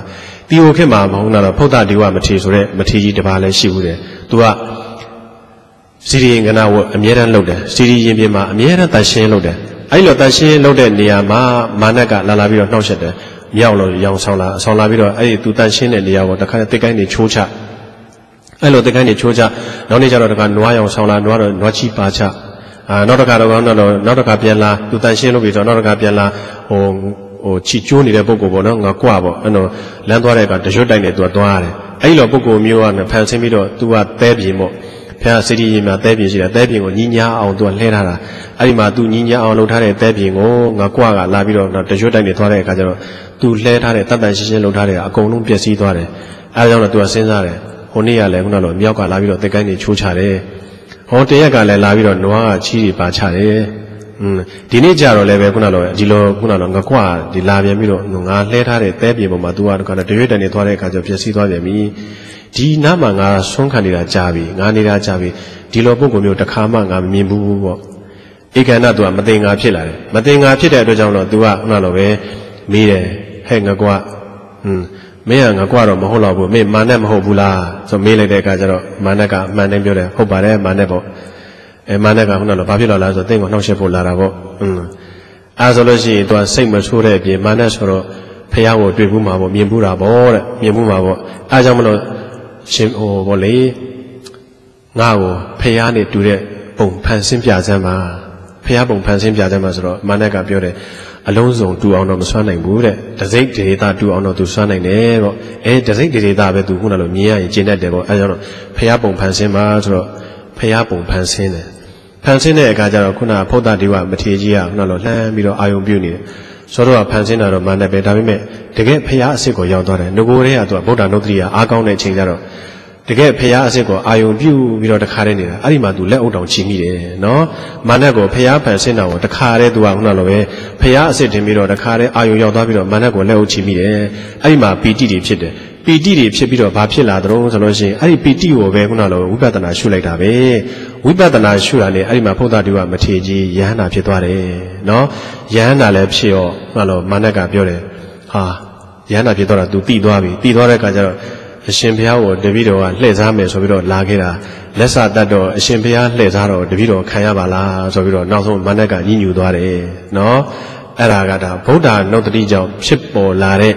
တီယိုခေတ်မှာမဟုတ်တော့ဖုဒ္ဓဒီဝမထေဆိုတဲ့မထေကြီးတစ်ပါးလည်းရှိဘူးတယ်သူကစီရီရင်ကနာဝအမြဲတမ်းလုပ်တယ်စီရီရင်ပြင်မှာအမြဲတမ်းတန်ရှင်းလုပ်တယ်အဲ့လိုတန်ရှင်းလုပ်တဲ့နေရာမှာမာနကလာလာပြီးတော့နှောက်ယှက်တယ်မြောက်လို့ရောင်ဆောင်လာဆောင်လာပြီးတော့အဲ့ဒီသူတန်ရှင်းတဲ့နေရာကိုတခါတည်းတစ်ကိုင်းနေချိုးချအဲ့လိုတစ်ကိုင်းနေချိုးချနောက်နေ့ကျတော့တခါနွားရောင်ဆောင်လာနွားတော့နွားချီပါချအာနောက်တစ်ခါတော့နောက်တော့နောက်တစ်ခါပြန်လာသူတန်ရှင်းလုပ်ပြီးတော့နောက်တစ်ခါပြန်လာဟိုဟိုချီကျိုးနေတဲ့ပုံကိုပေါ့နော်ငါကွာပေါ့အဲ့တော့လမ်းသွားတဲ့အခါတရွတ်တိုက်နေသူကသွားရတယ်အဲ့လိုပုံကိုမျိုးကဖန်ဆင်းပြီးတော့သူကသဲပြင်ပေါ့ဖះစီရီရင်မှာသဲပြင်ရှိတယ်သဲပြင်ကိုညီညာအောင်သူကလှဲထားတာအဲ့ဒီမှာသူညီညာအောင်လုပ်ထားတဲ့သဲပြင်ကိုငါကွာကလာပြီးတော့တရွတ်တိုက်နေသွားတဲ့အခါကျတော့သူလှဲထားတဲ့တတ်တန်ရှင်းရှင်းလုပ်ထားတဲ့အကုန်လုံးပျက်စီးသွားတယ်အဲဒါကြောင့်တော့သူကစဉ်းစားတယ်ဟိုနေ့ကလည်းခုနကမြောက်ကလာပြီးတော့သစ်ကိုင်းတွေချိုးချတယ်ဟောတရက်ကလည်းလာပြီးတော့နွားကချီးတွေပါချတယ်อืมဒီနေ့ကြတော့လည်းပဲခုနကတော့ဒီလိုခုနကတော့ငကွာဒီလာပြန်ပြီးတော့ငါလှဲထားတဲ့သဲပြင်ပေါ်မှာသူကတော့တရွတ်တိုင်နေသွားတဲ့အခါကျပျက်စီးသွားပြန်ပြီဒီနားမှာငါဆွမ်းခံနေတာကြာပြီငါနေတာကြာပြီဒီလိုပုံကိုမျိုးတစ်ခါမှငါမမြင်ဘူးပေါ့ဧကန္နသူကမသိငါဖြစ်လာတယ်မသိငါဖြစ်တဲ့အတွက်ကြောင့်တော့သူကခုနကတော့ပဲမေးတယ်ဟဲ့ငကွာอืมမင်းကငါကွာတော့မဟုတ်တော့ဘူးမင်းမာနက်မဟုတ်ဘူးလားဆိုမေးလိုက်တဲ့အခါကျတော့မာနက်ကအမှန်တည်းပြောတယ်ဟုတ်ပါတယ်မာနက်ပေါ့အဲမာနက်ကခုနကတော့ဘာဖြစ်လို့လဲဆိုတော့တင်းကိုနှောက်ယှက်ဖို့လာတာပေါ့อืมအဲဆိုလို့ရှိရင်သူကစိတ်မဆိုးတဲ့အပြင်မာနက်ဆိုတော့ဖះကိုတွေ့ဘူးမှာပေါ့မြင်ဘူးတာပေါ့တဲ့မြင်ဘူးမှာပေါ့အဲကြောင့်မလို့ရှင်ဟိုပေါ့လေငါ့ကိုဖះနဲ့တူတဲ့ပုံဖန်ဆင်းပြစမ်းပါဖះပုံဖန်ဆင်းပြစမ်းပါဆိုတော့မာနက်ကပြောတယ်အလုံးစုံတူအောင်တော့မစွမ်းနိုင်ဘူးတဲ့တစိမ့်ဒေတာတူအောင်တော့သူစွမ်းနိုင်တယ်ပေါ့အဲတစိမ့်ဒေတာပဲသူခုနလိုမြင်ရရင်ကျင့်တတ်တယ်ပေါ့အဲကြောင့်တော့ဖះပုံဖန်ဆင်းပါဆိုတော့ဖះပုံဖန်ဆင်းတယ်ဖန်ဆင်းတဲ့အခါကျတော့ခုနဖုဒ္ဓဒီဝမထေကြီးကခုနလိုလှမ်းပြီးတော့အာယုံပြုနေတယ်ဆိုတော့ဖန်ဆင်းတာတော့မာနက်ပဲဒါပေမဲ့တကယ်ဖះအစ်စ်ကိုရောက်သွားတယ်ငကိုယ်တည်းကသူကဗုဒ္ဓနုတ္တိယအားကောင်းတဲ့အချိန်ကျတော့တကယ်ဖះအစ်စ်ကိုအာယုံပြုပြီးတော့တခါတည်းနေတာအဲ့ဒီမှာသူလက်အုပ်တောင်ချီမိတယ်နော်မာနက်ကိုဖះဖန်ဆင်းတာကိုတခါတည်းသူကခုနလိုပဲဖះအစ်စ်တင်ပြီးတော့တခါတည်းအာယုံရောက်သွားပြီးတော့မာနက်ကိုလက်အုပ်ချီမိတယ်အဲ့ဒီမှာပီတိတွေဖြစ်တယ်ပီတိတွေဖြစ်ပြီးတော့ဘာဖြစ်လာသလဲဆိုလို့ရှိရင်အဲ့ဒီပီတိကိုပဲခုနလိုဝိပဿနာရှုလိုက်တာပဲဝိပဿနာရှုတာလေအဲ့ဒီမှာဖုဒ္ဓဒီဝမထေကြီးယဟန္တာဖြစ်သွားတယ်နော်ယဟန္တာလည်းဖြစ်ရောခုနလိုမာနက်ကပြောတယ်ဟာယဟန္တာဖြစ်တော့တာ तू တိသွားပြီတိသွားတဲ့အခါကျတော့အရှင်ဘုရားကိုတပည့်တော်ကလှည့်စားမယ်ဆိုပြီးတော့လာခဲ့တာလက်စတတ်တော့အရှင်ဘုရားလှည့်စားတော့တပည့်တော်ခံရပါလားဆိုပြီးတော့နောက်ဆုံးမာနက်ကညှဉ်းညူသွားတယ်နော်အဲ့ဒါကဒါဗုဒ္ဓနုတ္တိကြောင့်ဖြစ်ပေါ်လာတဲ့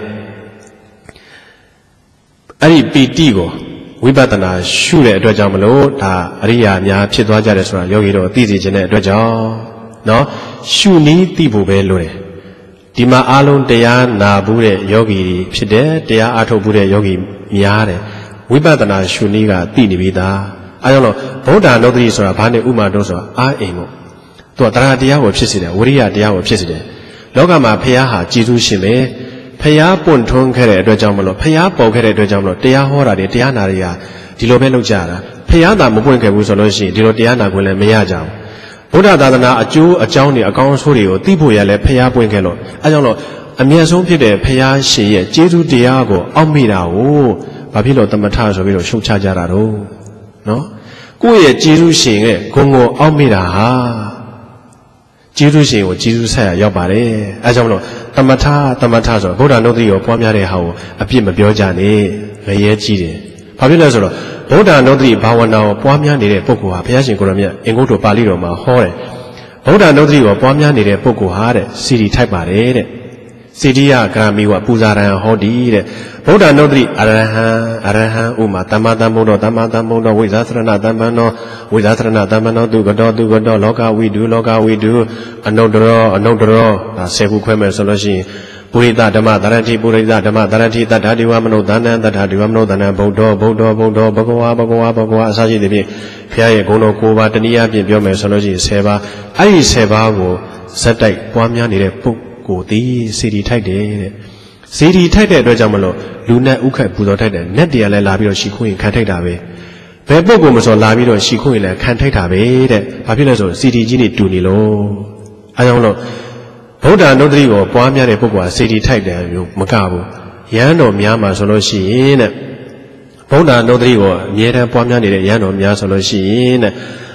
အဲ့ဒီပီတိကိုဝိပဿနာရှုတဲ့အတွက်ကြောင့်မလို့ဒါအရိယာများဖြစ်သွားကြတယ်ဆိုတာယောဂီတို့သိစေခြင်းတဲ့အတွက်ကြောင့်နော်ရှုနည်းသိဖို့ပဲလိုတယ်ဒီမှာအားလုံးတရားနာဘူးတဲ့ယောဂီတွေဖြစ်တယ်တရားအားထုတ်ဘူးတဲ့ယောဂီများတယ်ဝိပဿနာရှုနည်းကသိနေပြီသားအဲကြောင့်လို့ဗုဒ္ဓနုတ္တိဆိုတာဘာနဲ့ဥမာတော့ဆိုတာအာအိမ်ပေါ့သူကတရားတရားကိုဖြစ်စေတယ်ဝိရိယတရားကိုဖြစ်စေတယ်လောကမှာဖះဟာကျေးဇူးရှင်ပဲဖះပွင့်ထွန်းခဲ့တဲ့အတွက်ကြောင့်မလို့ဖះပေါ်ခဲ့တဲ့အတွက်ကြောင့်မလို့တရားဟောတာတွေတရားနာတွေကဒီလိုပဲလုပ်ကြတာဖះသာမပွင့်ခဲ့ဘူးဆိုလို့ရှိရင်ဒီလိုတရားနာခွင့်လည်းမရကြဘူးဗုဒ္ဓသာသနာအကျိုးအကြောင်းတွေအကောင်းအဆိုးတွေကိုသိဖို့ရလဲဖះပွင့်ခဲ့လို့အဲကြောင့်လို့အမြတ်ဆုံးဖြစ်တဲ့ဖះရှင်ရဲ့ကျေးဇူးတရားကိုအောက်မိတာကိုဘာဖြစ်လို့သမထဆိုပြီးတော့ရှုတ်ချကြတာတော့နော်ကိုယ့်ရဲ့ကျေးဇူးရှင်ရဲ့ဂုဏ်ကိုအောက်မိတာဟာကျေးဇူးရှင်ကိုကျေးဇူးဆက်ရရောက်ပါတယ်အဲကြောင့်မလို့သမထသမထဆိုတော့ဗုဒ္ဓနုတ္တိကိုပွားများတဲ့ဟာကိုအပြစ်မပြောကြနဲ့ငရဲကြီးတယ်ဘာဖြစ်လဲဆိုတော့ဗုဒ္ဓနုတ္တိဘာဝနာကိုပွားများနေတဲ့ပုဂ္ဂိုလ်ဟာဘုရားရှင်ကိုရမြတ်အင်္ဂုတ္တပါဠိတော်မှာဟောတယ်ဗုဒ္ဓနုတ္တိကိုပွားများနေတဲ့ပုဂ္ဂိုလ်ဟာတဲ့စီရီထိုက်ပါတယ်တဲ့စီတိယဂရမီဝပူဇာရံဟောတိတဲ့ဗုဒ္ဓနုတ္တိအရဟံအရဟံဥမာသမ္မာသမ္ဗုဒ္ဓသမ္မာသမ္ဗုဒ္ဓဝိဇာသရဏသမ္ပန္နောဝိဇာသရဏသမ္ပန္နောသူကတော်သူကတော်လောကဝိတုလောကဝိတုအနုတ္တရောအနုတ္တရောဒါဆယ်ခုခွဲမယ်ဆိုလို့ရှိရင်ပုရိသဓမ္မတရတိပုရိသဓမ္မတရတိတတ္ထာဒီဝမနုဿန္နတတ္ထာဒီဝမနုဿန္နဗုဒ္ဓဗုဒ္ဓဗုဒ္ဓဘဂဝါဘဂဝါဘဂဝါအစရှိသဖြင့်ဘုရားရဲ့ဂုဏ်တော်၉ပါးတနည်းအားဖြင့်ပြောမယ်ဆိုလို့ရှိရင်ဆယ်ပါးအဲ့ဒီဆယ်ပါးကိုဇက်တိုက်ပွားများနေတဲ့ပုဂ္ဂိုလ်သည်စီရီထိုက်တယ်တဲ့စီရီထိုက်တဲ့အတွက်ကြောင့်မလို့လူနဲ့ဥက္ခတ်ပူဇော်ထိုက်တယ်နတ်တရားလည်းလာပြီးတော့ရှီခွင့်ခံထိုက်တာပဲဘယ်ပုဂ္ဂိုလ်မဆိုလာပြီးတော့ရှီခွင့်လည်းခံထိုက်တာပဲတဲ့ဘာဖြစ်လဲဆိုစီရီကြီးနေတူနေလို့အဲကြောင့်လို့ဗုဒ္ဓနုတ္တိကိုပွားများတဲ့ပုဂ္ဂိုလ်ဟာစီရီထိုက်တယ်မျိုးမကဘူးရဟန်းတော်များမှာဆိုလို့ရှိရင်တဲ့ဗုဒ္ဓနုတ္တိကိုအမြဲတမ်းပွားများနေတဲ့ရဟန်းတော်များဆိုလို့ရှိရင်တဲ့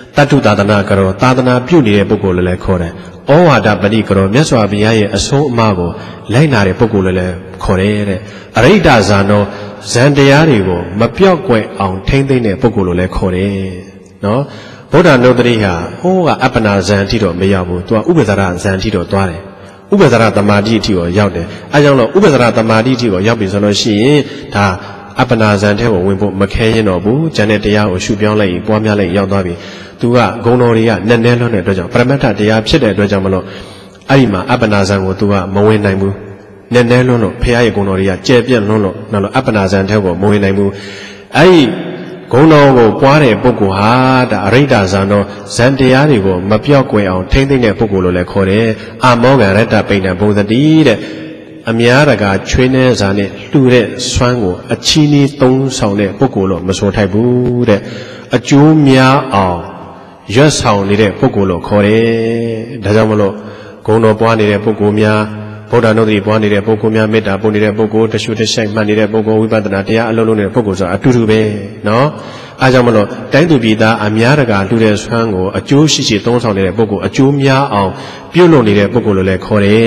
Tatu Tadana Karo, Tadana Puni Pukule Kore, Owada Badikoro, Meswa Biaye, a so mago, Lainare Pukule Kore, Arida Zano, Zandearigo, Mapiokwe on Tendine Pukule Kore. No? Boda Nodriha, Oa Apana Zantito, Meyabu, to Ubezara Zantito Dware. Ubezara Tamaditi or Yaude, Ayano Ubezara Tamaditi or Yabizoloshi, Ta Apana Zanteo, Wimbo, Macayan or Bu, Janetia or Shubion, Bomia Yaudabi. Tua Gonoria, Nanelon at Doja, Pramata, the Abshed at Dojamalo, Aima, Abanazan, Tua, Moenaimu, Nanelon, Pia Gonoria, Jebian Lono, Nano Abanazan, Tebo, Moenaimu, Ai Gono, Quare, Boguha, Reda Zano, Santiago, Mapiokwe, Tending a Pogolo le Core, Amoga, Reta Pena, both the deed, Amiaraga, Trainer Zane, Lure, Swango, a Chini, Tong Saune, Pogolo, Masotai, a Jumia, Just how needed Pocolo Core, Dazamolo, Gono Buanide Pocumia, Podano Buanide Pocumia, Meta, Bonide Poco, the shooter shank manide Poco, Vipanatia, alone in Pocos, a Turube, no? Azamolo, tend to be that Amiaraga, Ludes Hango, a Jew Shishi, don't sound a Poco, a Jumia, or Pulonide Pocolo le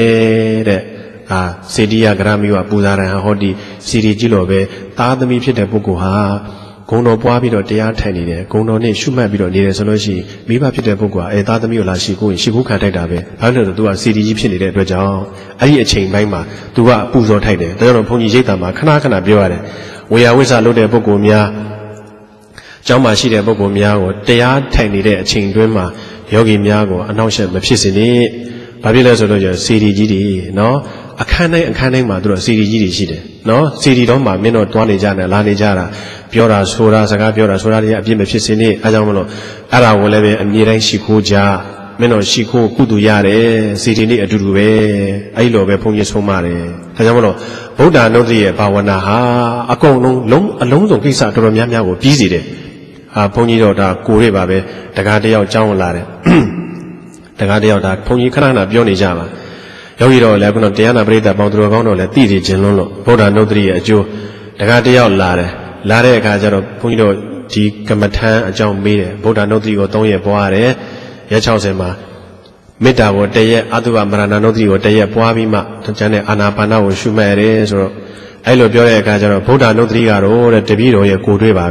Core, ah, Sedia Gramua, Budara, Hodi, Siri Gilobe, Tadami Pita Pocoha. Gono Buabido de Atani, Gono Ne Shumabido de Soloshi, Miba Peter Bogua, a Tadamula Shiku, Shibuka Tadabe, Pano do a city Egyptian de Bajao, I chain Baima, Dua Puzo Tide, the Pony Jetama, Kanakana Buare. We are with a loaded Bogomia, Jama Shida Bogomia, or Dea Tiny de Chain Dwima, Yogi Miago, announced Mepsisini, Babila Soloja, City G D, no? A canning and canning Madura, City G D Shide, no? City Doma, Mino, Twani Jana, Lani Jara. Piora Sura, Saga Piora Sura, Abim Pisini, Azamolo, Ara Woleve, and Mirai Shikuja, Meno Shiku, Kudu Yare, Sitini Adurue, I love a pony somare. Azamolo, Boda no the Pawanaha, a Kono, long, alone on Pisa to Ramia were busy there. A pony da Kuribabe, the Gadia John Lare, the Gadia da Pony Karana, Bioni Java. Yogiro, Laguna Diana Breda, Bondrogono, the Tidi Genono, Boda no three, a Jew, the Gadia Lare. Lare Gajaro, Puno, G. Kamatan, John Mide, Boda Nodri or Doye Boare, Yachausema, Meta or Deye, Adua Marana Nodri or Deye Boabima, Tajane Anapana or Shumares or Ilo Biore Gajaro, Boda Nodrigaro, the Deviro, Yakudriba,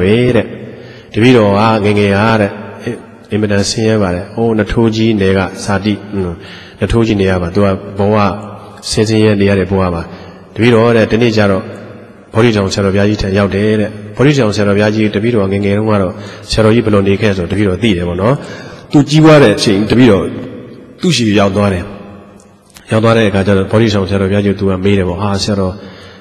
Deviro, Ah, Gengare, Imitasia, oh, Natuji, Nega, Sadi, Natuji Neava, Dua Boa, Sensia, Nia Boava, Deviro, the Denijaro. Porijan Sarabiaji out there, Porijan Sarabiaji, the Viro and Gengaro, Saroyi Beloni Caso, the Viro Didemono, to Giware, saying the Viro, Tushi Yaudore, Yaudore, Gaja, Porijan Sarabiaji to a maid of Hasero,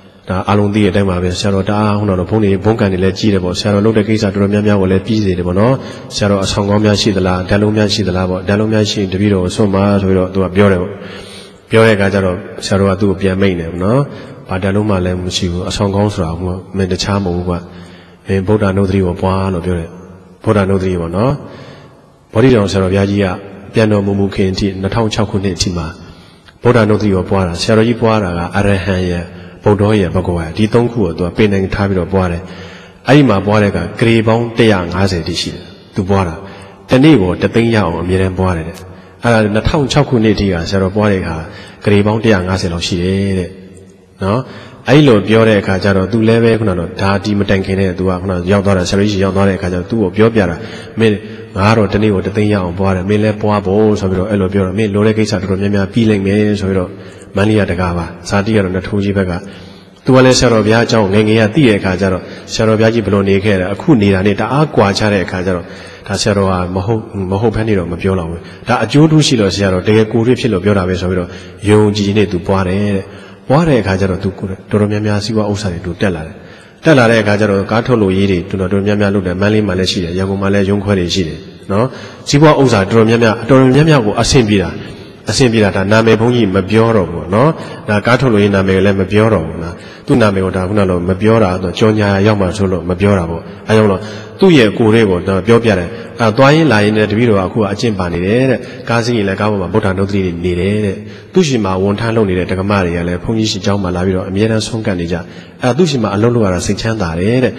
Alundi, Dema, Saro Da, Huno, Pony, Bunkan, Legitable, Saro Loda Gisa, Dromia, or Let Pizzi, the Bono, Saro Sangomia Shidala, Dalumia Shidala, Dalumia Shi, the Viro, so much, to a Bureau, Bureau Gajaro, Saro Adu, Pia Main, no? Padaluma Lemushi, a song goes round, made the charm over. And Boda no three or one of your Boda no three or no. Porijan Sarabiagia, Piano Mumuki, Natao Chakune Tima. Boda no three or Boara, Sarayi Boara, Arahaya, Bodoya, Bagoa, Ditonku, to a pen and tabby of Boare. Aima Boarega, Gribon, Deyang, as a dish, to Boara. The neighbor, the Penya or Miran Boare. Natao Chakune, Saraboreha, Gribon, Deyang, as a she. No, I love Biore Kajaro, do leve, Tati Matankine, do Yadora, Sarish Yadora Kaja, two of Yobiara, made Maro Tani or the thing on board, Mele Poabo, Sabro, Elobio, made Lorekis at Romania, peeling me, Soro, Mania de Gava, Sadia and Natuji Bega. Tuale Sarovia, Gengia, Tia Kajaro, Saroviaji Beloni, a Kuni, and it Aqua Chare Kajaro, Tasero, Moho, Moho Paniro, Mapiola, that Jodu Shilo Sero, de Kuripilo Biora Vesoro, Yo Gine to Poire. Ware Kajaro to Doromia Siwa Osari to Tellare. Tellare Kajaro, Katolo Yiri, to Doromia Luda, Mali Malaysia, Yagumale, Junquari Shide. No? Siwa Osa, Doromia, Doromia, Asimbira, Asimbira, Name Bungi, Mabioro, no? Na Katolo in Name Mabioro, tu Name or Dagunalo, Mabiora, the Jonia Yama Solo, Mabiorabo, I don't know. Two year Kurego, the Biopiare, a Dwayne line at Viro, who are Jimbani, Gazi, Lagama, Botano three needed. Tushima won't handle it, the Gamaria, Punish Jama Laviro, Miera Songanija, a Dushima Alonua Sichanda,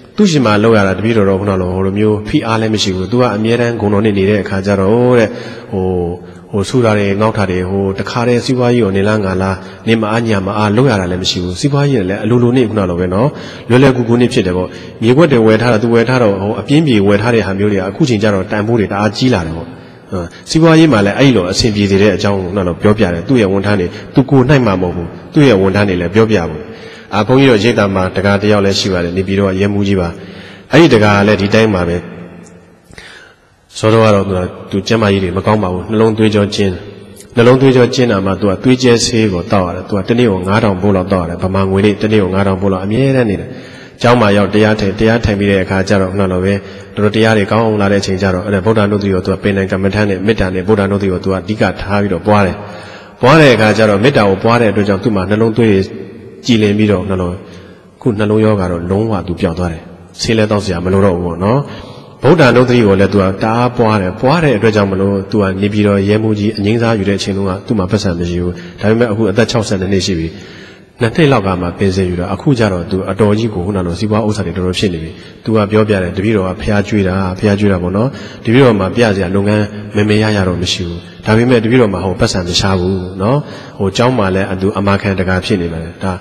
သူရှိမှလောက်ရတာတပည့်တော်တော့ခုနလိုဟိုလိုမျိုးဖိအားလည်းမရှိဘူးသူကအမြဲတမ်းဂုဏ်တော်နဲ့နေတဲ့အခါကျတော့တဲ့ဟိုဟိုဆူတာတွေငေါက်တာတွေဟိုတခါတည်းစီးပွားရေးကိုနေလားငါလားနေမအားညာမအားလောက်ရတာလည်းမရှိဘူးစီးပွားရေးလည်းအလိုလိုနေခုနလိုပဲနော်လွယ်လွယ်ကူကူနေဖြစ်တယ်ပေါ့မြေခွက်တွေဝယ်ထားတာသူဝယ်ထားတော့ဟိုအပြင်းပြေဝယ်ထားတဲ့ဟာမျိုးတွေကအခုချိန်ကျတော့တန်ဖိုးတွေတအားကြီးလာတယ်ပေါ့စီးပွားရေးမှာလည်းအဲ့လိုအဆင်ပြေစေတဲ့အကြောင်းကိုတော့ပြောပြတယ်သူ့ရဲ့ဝန်ထမ်းတွေသူကိုနိုင်မှာမဟုတ်ဘူးသူ့ရဲ့ဝန်ထမ်းတွေလည်းပြောပြဘူးအာဘုန်းကြီးတို့ရိတ်တာမှာတကားတယောက်လည်းရှိပါတယ်နေပြီးတော့ရဲမှုကြီးပါအဲ့ဒီတကားလည်းဒီတိုင်းမှာပဲစောတော့ကတော့သူကသူကျမ်းမာရေးတွေမကောင်းပါဘူးနှလုံးသွေးကြောကျဉ်းနှလုံးသွေးကြောကျဉ်းတာမှသူကသွေးကျဲဆေးကိုတောက်ရတယ်သူကတနေ့ကိုငါးထောင်ပို့လောက်တောက်ရတယ်ဗမာငွေလေးတနေ့ကိုငါးထောင်ပို့လောက်အမြဲတမ်းနေတယ်ကျောင်းမှာရောက်တရားထိုင်တရားထိုင်ပြီးတဲ့အခါကျတော့နှလုံးပဲတို့တရားတွေကောင်းအောင်လာတဲ့အချိန်ကျတော့အဲ့ဒါဗုဒ္ဓနုတ္တိကိုသူကပင်နိုင်ကမ္မထမ်းနဲ့မေတ္တာနဲ့ဗုဒ္ဓနုတ္တိကိုသူကအဓိကထားပြီးတော့ပွားတယ်ပွားတဲ့အခါကျတော့မေတ္တာကိုပွားတဲ့အတွက်ကြောင့်သူ့မှာနှလုံးသွေးကြည်လင်ပြီးတော့နှလုံးခုနှလုံးရောဂါတော့လုံးဝသူပျောက်သွားတယ်ဆေးလဲတော့စရာမလိုတော့ဘူးပေါ့နော်ဗုဒ္ဓနုတ္တိကိုလည်းသူကတအားပွားတယ်ပွားတဲ့အတွက်ကြောင့်မလို့သူကနေပြီးတော့ရဲမှုကြီးအငိမ့်စားယူတဲ့အချိန်တုန်းကသူ့မှာပတ်စံမရှိဘူးဒါပေမဲ့အခုအသက်၆၂နှစ်ရှိပြီနှစ်နှစ်လောက်ကမှပင်စင်ယူတာအခုကျတော့သူအတော်ကြီးကိုခုနကစီးပွားဥစ္စာတွေတော်တော်ဖြစ်နေပြီသူကပြောပြတယ်တပည့်တော်ကဖျားကျွေးတာဖျားကျွေးတာပေါ့နော်တပည့်တော်မှာပြစရာလုပ်ငန်းမမေရရတော့မရှိဘူးဒါပေမဲ့တပည့်တော်မှာဟိုပတ်စံမရှားဘူးနော်ဟိုเจ้าမှာလည်းအတူအမခံတကာဖြစ်နေပါတယ်ဒါ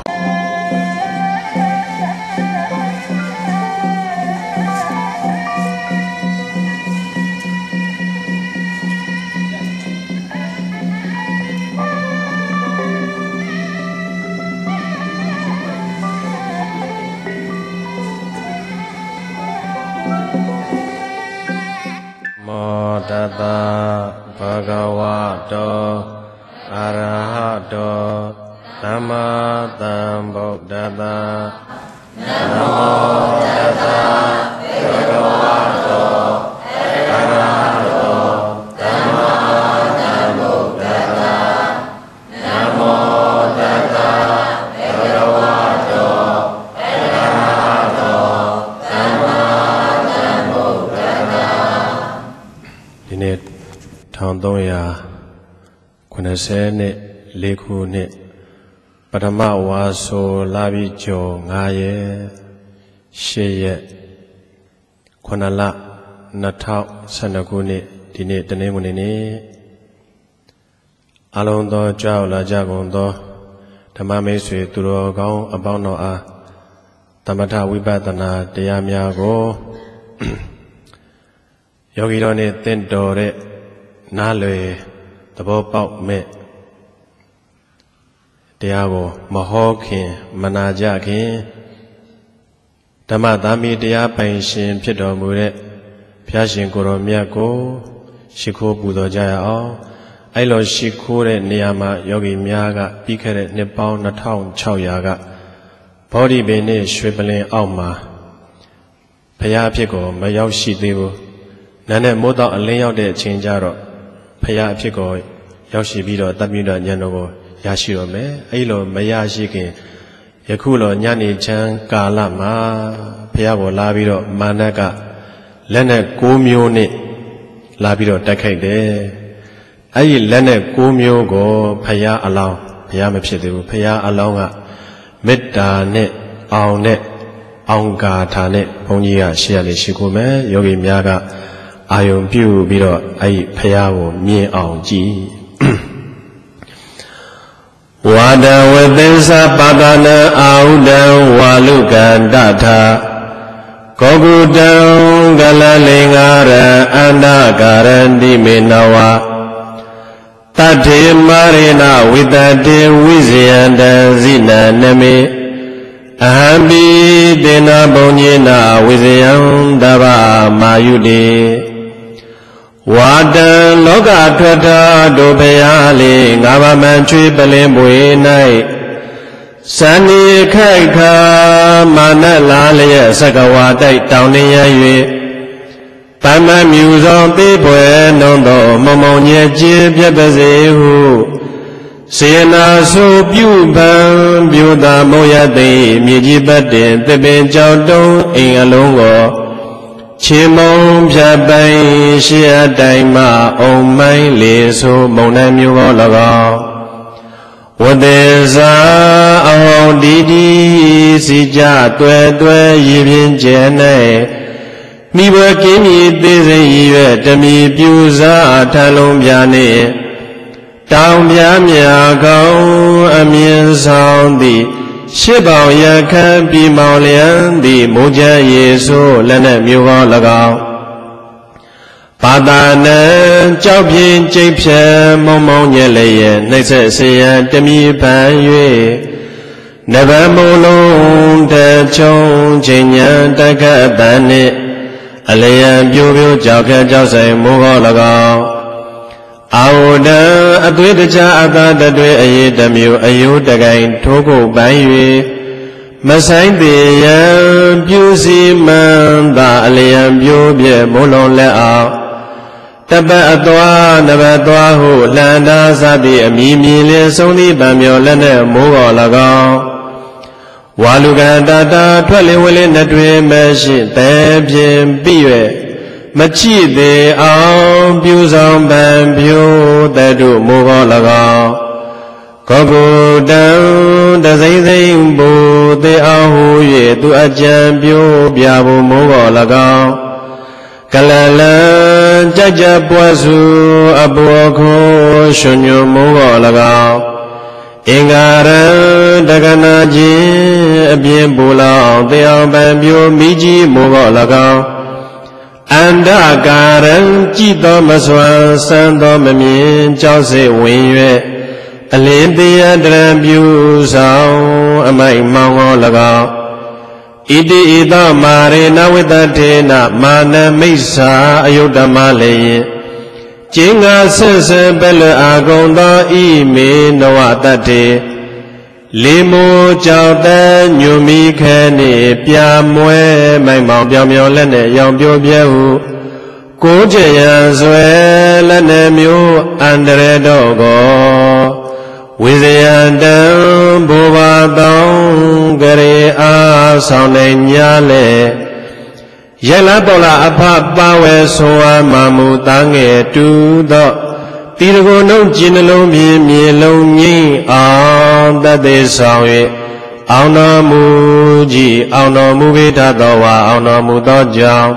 တတဘဂဝတောအရဟတောသမ္မာသမ္ဗုဒ္ဓတ္တနမောတတ္တဘဂဝတောအရဟတောသမ္မာသမ္ဗုဒ္ဓတ္တနမောတတ္တဘဂဝတောအရဟတောသမ္မာသမ္ဗုဒ္ဓတ္တဒီနေ့၁၃၉၄ခုနှစ်ပထမဝါဆိုလာပြီးကျော်၅ရက်၈ရက်ခုနှစ်လ၂၀၁၂ခုနှစ်ဒီနေ့တနင်္ဂနွေနေ့အလုံးသောကြောက်လာကြကုန်သောဓမ္မမိတ်ဆွေသူတော်ကောင်းအပေါင်းတော်အားသမထဝိပဿနာတရားများကိုယောဂီတော်နဲ့သင်တော်တဲ့နားလွယ်သဘောပေါက်မဲ့တရားကိုမဟောခင်မနာကြခင်ဓမ္မသားမီတရားပိုင်ရှင်ဖြစ်တော်မူတဲ့ဘုရားရှင်ကိုယ်တော်မြတ်ကိုရှိခိုးပူဇော်ကြရအောင်အဲ့လိုရှိခိုးတဲ့နေရာမှာယောဂီများကပြီးခဲ့တဲ့နှစ်ပေါင်း၂၆၀၀ကဘောဓိပင်နဲ့ရွှေပလင်အောက်မှာဘုရားအဖြစ်ကိုမရောက်ရှိသေးဘူးနာနဲ့မိုးတော့အလင်းရောက်တဲ့အချိန်ကျတော့ဖရာအဖြစ်ကိုရောက်ရှိပြီးတော့တပိဋကဉာဏ်တော်ကိုရရှိတော့မယ်အဲ့လိုမရရှိခင်ယခုလိုညနေချမ်းကာလမှာဖရာကိုလာပြီးတော့မာနကလက်နဲ့၉မျိုးနဲ့လာပြီးတော့တိုက်ခိုက်တယ်အဲ့ဒီလက်နဲ့၉မျိုးကိုဖရာအလောင်းဖရာမဖြစ်သေးဘူးဖရာအလောင်းကမေတ္တာနဲ့အောင်နဲ့အောင်ကာထာနဲ့ဘုန်းကြီးကရှေ့ရနေရှိခိုးမယ်ယောဂီများကအာယုံပြုပြီးတော့အဲ့ဒီဖရာကိုမြင်အောင်ကြည့်ဝါဒဝသင်္သပါဒနာအာဟုတံဝါလုကန္တထာကောကုတံကလလင်္ကာရအန္တကာရန္တိမေနဝတထေမာရိဏဝိတတေဝိဇယန္တံဇိနနမေအဟံပိတေနဘုံညေနဝိဇယံတဗ္ဗမာယုတေဝါတံလောကထွက်တာတို့ဖရာလေးငါးပါးမှန်ချွေပလင်ပွေ၌စံဒီခိုက်ခါမာနလာလျက်စကဝါတိုက်တောင်းနေရ၍ပမ္မမြူသောပေးပွဲနှုံသောမုံမုံညဲကျင်းပြတ်ပါစေဟုစေနာစုပြုပံပြုတာမောရသိမြေကြီးပတ်တင်သပင်ကြောင့်တုံးအိမ်အလုံးကိုချင်းမုံဖြတ်ပိုင်ရှေ့အတိုင်းမှအုံမိုင်းလေဆိုမုံနှံမျိုးကော၎င်းဝ Wadeza ahong didi sija tue tue yibin jene Miwa kimi teze yiwe tami piuza talong biane Taong biamia kong amin sang di Shibao yakan pi mao lian di Moja yesu lana miwa lagao Bada nan Chao Pien Jai Pien Mong Mong Nye Le Ye Nai Se Se Yan Demi Pan Yue Neba Mong Long De Chong Jing Yan Da Ka Ban Ni Ale Yan Piu Piu Jiao Ka Jiao Sai Mu Go La Gao Ao Dan A Dui De Cha A Da Da Dui A Ye Da Miu A Yu Da Gai Tho Ko Ban Yue Ma Sai Di Yan Piu Si Man Da Ale Yan Piu Pie Mu Long Le Ao Taba atwa naba atwa hu landa sati ami mi le song ni ban myo let ne mo go la gao Walu kan ta ta thwat le wele na twe ma shin tan pyin pi yue ma chi de aung pyu song ban pyu ta tu mo go la gao Ko ko dan da sai sai bu te a hu yue tu a chan pyu pya bu mo go la gao Kalalan jaja puasu abu ko shunyo mugo lagao Ingaran dagana jin abien bulao Tiao ban pyo miji mugo lagao Anda garan jito maswan santo mamien Chao se win yue Alin tiya dran pyu sao Amai maungo lagao Iti ita mare na wita na mana misa ayodama le Jinga sense bele agong da i me nawa tate Limo chao ta nyumi khani pya mwe mai mao piao miao let ne yaung pyo pye hu Ko je yan swe let ne myo andre do go Wizayan dan boba dong gare a sang ne nya le Yala bola apa pawe soa mamu tange tu do Tirago nong jin long pin mie long nyin aung tate sang yue Aung no mu ji aung no mu ve tha do wa aung no mu do jiao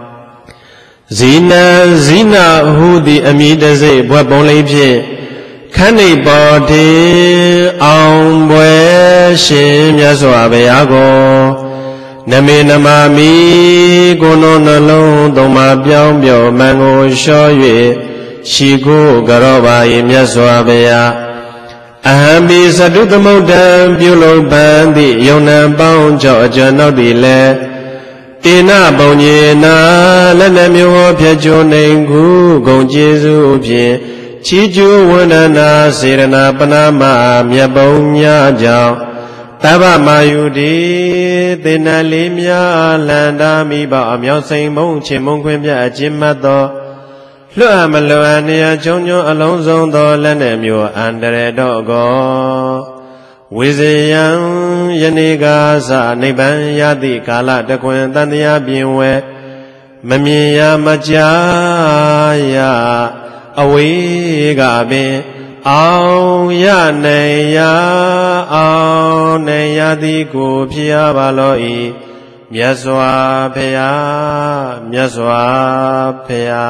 Zina zina hu di ami ta sai bwat pong lai phit Khăn ni bò thi ông bue xin nhớ xóa về áo cô Nam mi nam ma mi cô nô nô lô Đông ma biao biao mang ngô xó yue Chi cô gà rô bà im nhớ xóa về á Aham bi sa đu tâm mâu đam Biu lô bàn đi Yông nam bao cho ở chân nâu đi lệ Tì na bông nhì na Lê nè miêu hô phía chô nênh khu Gông chê du phía Chi chu vana sirana panama mya bông nha chào Taba mayu đi Tên na lý mya lan đa mi bảo miao sinh mông Chỉ mông khuyên mya chim mắt to Lúc à mà lúc à nia chống nhô ở lông dông to Lên nè miu an đere đo go Wizayan yanika sa nipan yati Kala ta khuyên tan tia biên we Mà miên ya mà cha ya Awi ga bin Aung ya ne ya Aung ne ya di ku pia ba lo i Myat Swa Phaya Myat Swa Phaya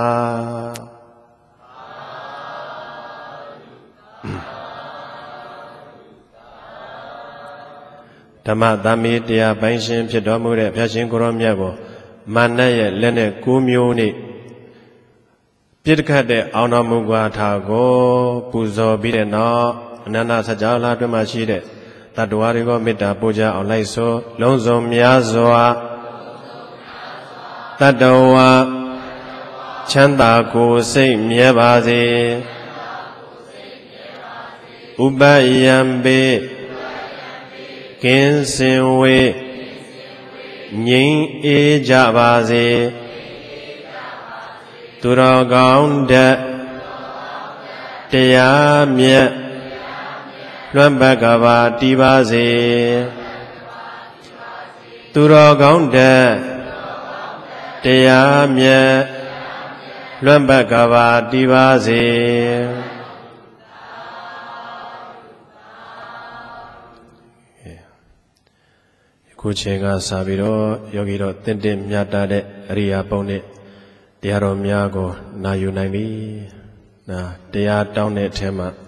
Dhamma Thami Tia Bain Shin Phitတော်မူတဲ့ဘုရားရှင်ကိုရောမြတ်ကိုမာနရဲ့လက်နဲ့ကိုးမျိုးနဲ့ပြစ်ခတ်တဲ့အောင်တော်မူကွာထာကိုပူဇော်ပြီးတဲ့နောက်အနန္တစကြာလာအတွင်းမှာရှိတဲ့တတ္တဝါတွေကိုမေတ္တာပို့ကြအောင်လိုက်ဆိုလုံးစုံများစွာတတ္တဝါချမ်းသာကိုယ်စိတ်မြဲပါစေဥပယံပေကင်းစင်ဝေငြိမ်းအေးကြပါစေသူတော်ကောင်းတဲ့တရားမြတ်လွမ်းပတ်ကပါတည်ပါစေသူတော်ကောင်းတဲ့တရားမြတ်လွမ်းပတ်ကပါတည်ပါစေခုချိန်ကစာပြီးတော့ယောဂီတို့တင့်တင့်မြတ်တဲ့အရိယာပုံနဲ့တရားတော်များကိုနာယူနိုင်ပြီနာတရားတောင်းတဲ့အထက်မှာ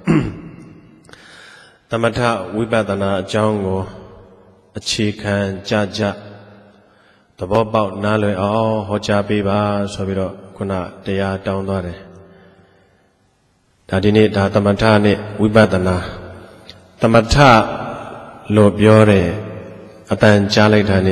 သမထဝိပဿနာအကြောင်းကိုအခြေခံကြကြသဘောပေါက်နားလည်အောင်ဟောကြားပေးပါဆိုပြီးတော့ခုနတရားတောင်းသွားတယ်ဒါဒီနေ့ဒါသမထနဲ့ဝိပဿနာသမထလို့ပြောတဲ့အတန်ကြားလိုက်တာနဲ့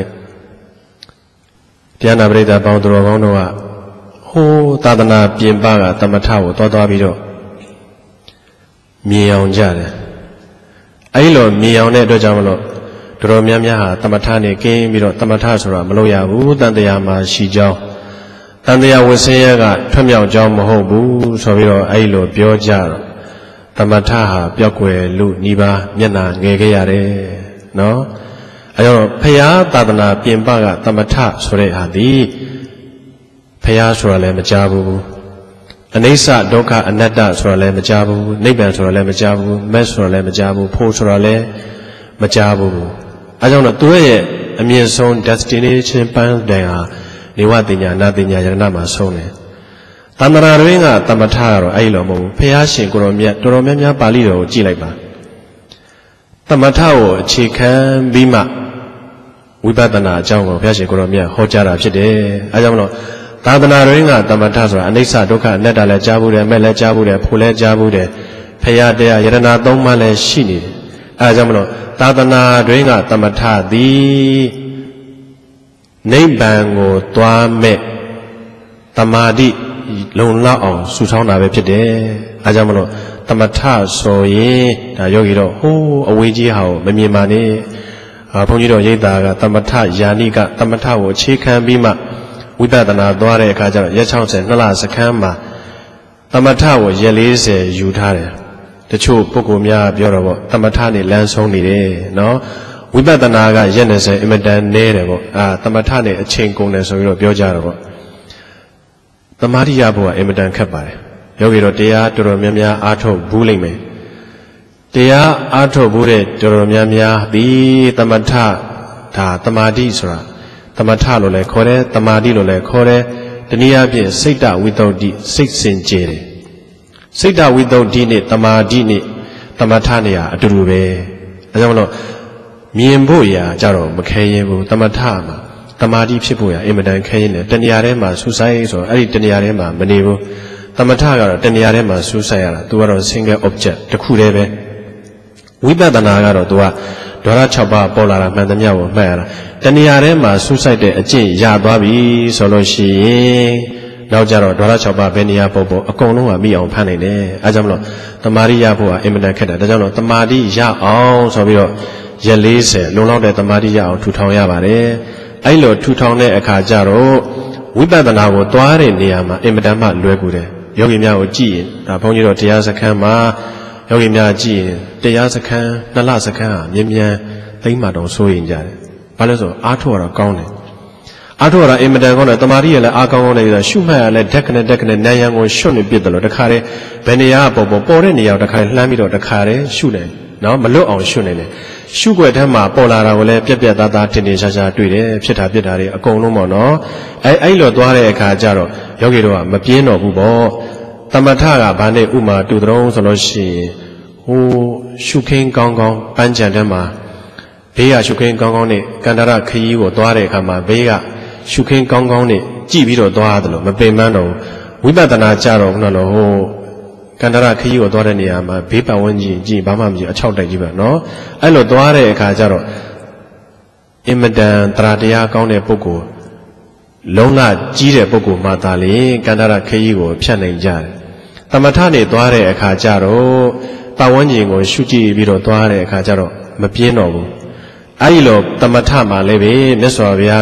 တရားနာပရိသတ်ပေါင်းသူတော်ကောင်းတို့ကဟိုးသာသနာပြင်ပကသမထကိုသွားသွားပြီးတော့မြင်အောင်ကြတယ်အဲဒီလိုမြင်အောင်တဲ့အတွက်ကြောင့်မလို့တော်တော်များများဟာသမထနဲ့ကင်းပြီးတော့သမထဆိုတာမလုပ်ရဘူးတန်တရားမှာရှိကြောင်းတန်တရားဝဆင်းရဲကထွတ်မြောက်ကြောင်းမဟုတ်ဘူးဆိုပြီးတော့အဲဒီလိုပြောကြတော့သမထဟာပျောက်ွယ်လူနိဗ္ဗာန်မျက်နှာငယ်ခဲ့ရတယ်နော်အဲတော့ဖရာသာသနာပြင်ပကသမထဆိုတဲ့ဟာဒီဖရာဆိုတာလည်းမကြားဘူးအနိစ္စဒုက္ခအနတ္တဆိုတာလည်းမကြားဘူးနိဗ္ဗာန်ဆိုတာလည်းမကြားဘူးမက်ဆိုတာလည်းမကြားဘူးဖို့ဆိုတာလည်းမကြားဘူးအဲကြောင့်တော့သူရဲ့အမြင့်ဆုံး destination ပန်းတိုင်ဟာနေဝတိညာနာတိညာယရဏမှာဆုံးတယ်တန္တရာတွင်ကသမထကတော့အဲ့လိုမဟုတ်ဘူးဖရာရှင်ကိုရောမြတ်တော်တော်များများပါဠိတော်ကိုကြည့်လိုက်ပါသမထကိုအခြေခံပြီးမှဝိပဿနာအကြောင်းကိုဘုရားရှင်ကိုရောမြတ်ဟောကြားတာဖြစ်တယ်အဲကြောင့်မလို့သာသနာတွင်ကသမထဆိုတာအနိစ္စဒုက္ခအနတ္တလည်းကြားဘူးတယ်မဲ့လည်းကြားဘူးတယ်ဖို့လည်းကြားဘူးတယ်ဖရာတရားယရဏသုံးပါးလည်းရှိနေတယ်အဲကြောင့်မလို့သာသနာတွင်ကသမထသည်နိဗ္ဗာန်ကိုသွားမဲ့တမာတိလုံလောက်အောင်ဆူဆောင်းတာပဲဖြစ်တယ်အဲကြောင့်မလို့သမထဆိုရင်ဒါယောဂီတော့ဟိုးအဝေးကြီးဟာကိုမမြင်ပါနဲ့အာဘုန်းကြီးတို့ရိပ်သာကသမထယာနိကသမထကိုအခြေခံပြီးမှဝိပဿနာသွားတဲ့အခါကျတော့ရက်၆၀နှစ်လစခန်းမှာသမထကိုရက်၄၀ယူထားတယ်တချို့ပုဂ္ဂိုလ်များပြောတော့ပေါ့သမထနဲ့လမ်းဆုံးနေတယ်နော်ဝိပဿနာကရက်၂၀အင်မတန်နည်းတယ်ပေါ့အာသမထနဲ့အချိန်ကုန်တယ်ဆိုပြီးတော့ပြောကြတော့ပေါ့သမာဓိရဖို့ကအင်မတန်ခက်ပါတယ်ယောဂီတို့တရားတော်တော်များများအားထုတ်ဘူးလိမ့်မယ်တရားအားထုတ်ဘူးတဲ့တော်တော်များများဒီသမထဒါသမာဓိဆိုတာသမထလို့လည်းခေါ်တယ်သမာဓိလို့လည်းခေါ်တယ်တနည်းအားဖြင့်စိတ်တဝိသုဒ္ဓိစိတ်စင်ကြယ်တယ်စိတ်တဝိသုဒ္ဓိနဲ့သမာဓိနဲ့သမထနဲ့ဟာအတူတူပဲအဲကြောင့်မလို့မြင်ဖို့ရာကြတော့မခဲရင်ဘူးသမထမှာသမာဓိဖြစ်ဖို့ရာအင်မတန်ခဲရင်တယ်တဏှာထဲမှာဆူဆိုင်ဆိုတော့အဲ့ဒီတဏှာထဲမှာမနေဘူးသမထကတော့တဏှာထဲမှာဆူဆိုင်ရတာ तू ကတော့ single object တစ်ခုတည်းပဲဝိပဿနာကတော့ तू ကဒေါရ၆ပါးပေါ်လာတာမှန်သမျှကိုမှတ်ရတာတဏှာထဲမှာဆူဆိုင်တဲ့အကျင့်ရသွားပြီဆိုလို့ရှိရင်နောက်ကြတော့ဒေါရ၆ပါးဘယ်နေရာပုတ်ပုတ်အကုန်လုံးကမိအောင်ဖမ်းနိုင်တယ်အဲကြောင့်မလို့တမာတိရဖို့ကအင်မတန်ခက်တယ်ဒါကြောင့်လို့တမာတိရအောင်ဆိုပြီးတော့ရက်၄၀လုံလောက်တဲ့တမာတိရအောင်ထူထောင်ရပါတယ်အဲ့လိုထူထောင်တဲ့အခါကျတော့ဝိပဿနာကိုသွားတဲ့နေရာမှာအင်မတန်မှလွယ်ကူတယ်ယောဂီများကိုကြည့်ရင်ဒါဘုန်းကြီးတို့တရားစခန်းမှာယောဂီများကြည့်ရင်တရားစခန်းနှစ်လစခန်းဟာမြင်မြန်သိမ့်မှတော့စိုးရင်ကြတယ်ဘာလို့ဆိုအားထုတ်ရတော့ကောင်းတယ်အားထုတ်ရတာအင်မတန်ကောင်းတယ်တမာတိရလည်းအားကောင်းကောင်းနေပြီးတော့ရှုမှတ်ရလဲဓက်ခနဲ့ဓက်ခနဲ့နန်းရံကိုရှုနေပြစ်တယ်လို့တခါတည်းဘယ်နေရာပေါ်ပေါ်ပေါ်တဲ့နေရာကိုတခါတည်းလှမ်းပြီးတော့တခါတည်းရှုနေနော်မလွတ်အောင်ရှုနေတယ်ရှုွက်ထဲမှာပေါ်လာတာကိုလည်းပြက်ပြက်သားသားထင်ထင်ရှားရှားတွေ့တယ်ဖြစ်တာဖြစ်တာတွေအကုန်လုံးပေါ့နော်အဲအဲ့လိုသွားတဲ့အခါကျတော့ယောဂီတို့ကမပြင်းတော့ဘူးပေါ့သမထကဘာနဲ့ဥမာတူတုံးဆိုလို့ရှိရင်ဟိုရှုခင်းကောင်းကောင်းပန်းချံထဲမှာဘေးကရှုခင်းကောင်းကောင်းနဲ့ကန္တရခရီးကိုသွားတဲ့အခါမှာဘေးကရှုခင်းကောင်းကောင်းနဲ့ကြည့်ပြီးတော့သွားရတယ်လို့မပင်ပန်းတော့ဝိပဿနာကြတော့ခုနကဟိုကန္တရခရီးကိုသွားတဲ့နေရာမှာဘေးပတ်ဝန်းကျင်ကြည့်ဘာမှမကြည့်အချောက်တိုက်ကြီးပဲနော်အဲ့လိုသွားတဲ့အခါကျတော့အင်မတန်တရားတရားကောင်းတဲ့ပုဂ္ဂိုလ်လုံးလကြီးတဲ့ပုဂ္ဂိုလ်မှသာလေကန္တရခရီးကိုဖြတ်နိုင်ကြတယ်သမထနဲ့သွားတဲ့အခါကျတော့ပတ်ဝန်းကျင်ကိုရှုကြည့်ပြီးတော့သွားတဲ့အခါကျတော့မပြင်းတော့ဘူးအဲ့ဒီလိုသမထမှာလည်းပဲမြတ်စွာဘုရား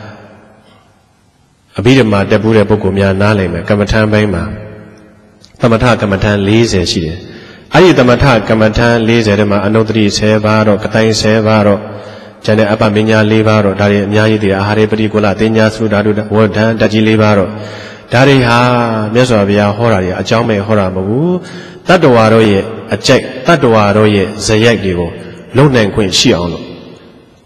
ကအဘိဓမ္မာတက်ဘူးတဲ့ပုဂ္ဂိုလ်များနားလည်မယ်ကမ္မထံပိုင်းမှာသမထကမ္မထံ၄၀ရှိတယ်အဲ့ဒီသမထကမ္မထံ၄၀ထဲမှာအနုတ္တိ၁၀ပါးတော့ကတိုင်၁၀ပါးတော့ကျန်တဲ့အပ္ပမညာ၄ပါးတော့ဒါတွေအများကြီးတည်းအာဟာရပရိကုလတင်ညာသုဓာတုဝဋ္ဌံတကြီး၄ပါးတော့ဒါတွေဟာမြတ်စွာဘုရားဟောတာတွေအကြောင်းမဲ့ဟောတာမဟုတ်ဘူးတတ္တဝါတို့ရဲ့အကြိုက်တတ္တဝါတို့ရဲ့ဇယိုက်တွေကိုလုံနိုင်ခွင့်ရှိအောင်လို့ဝ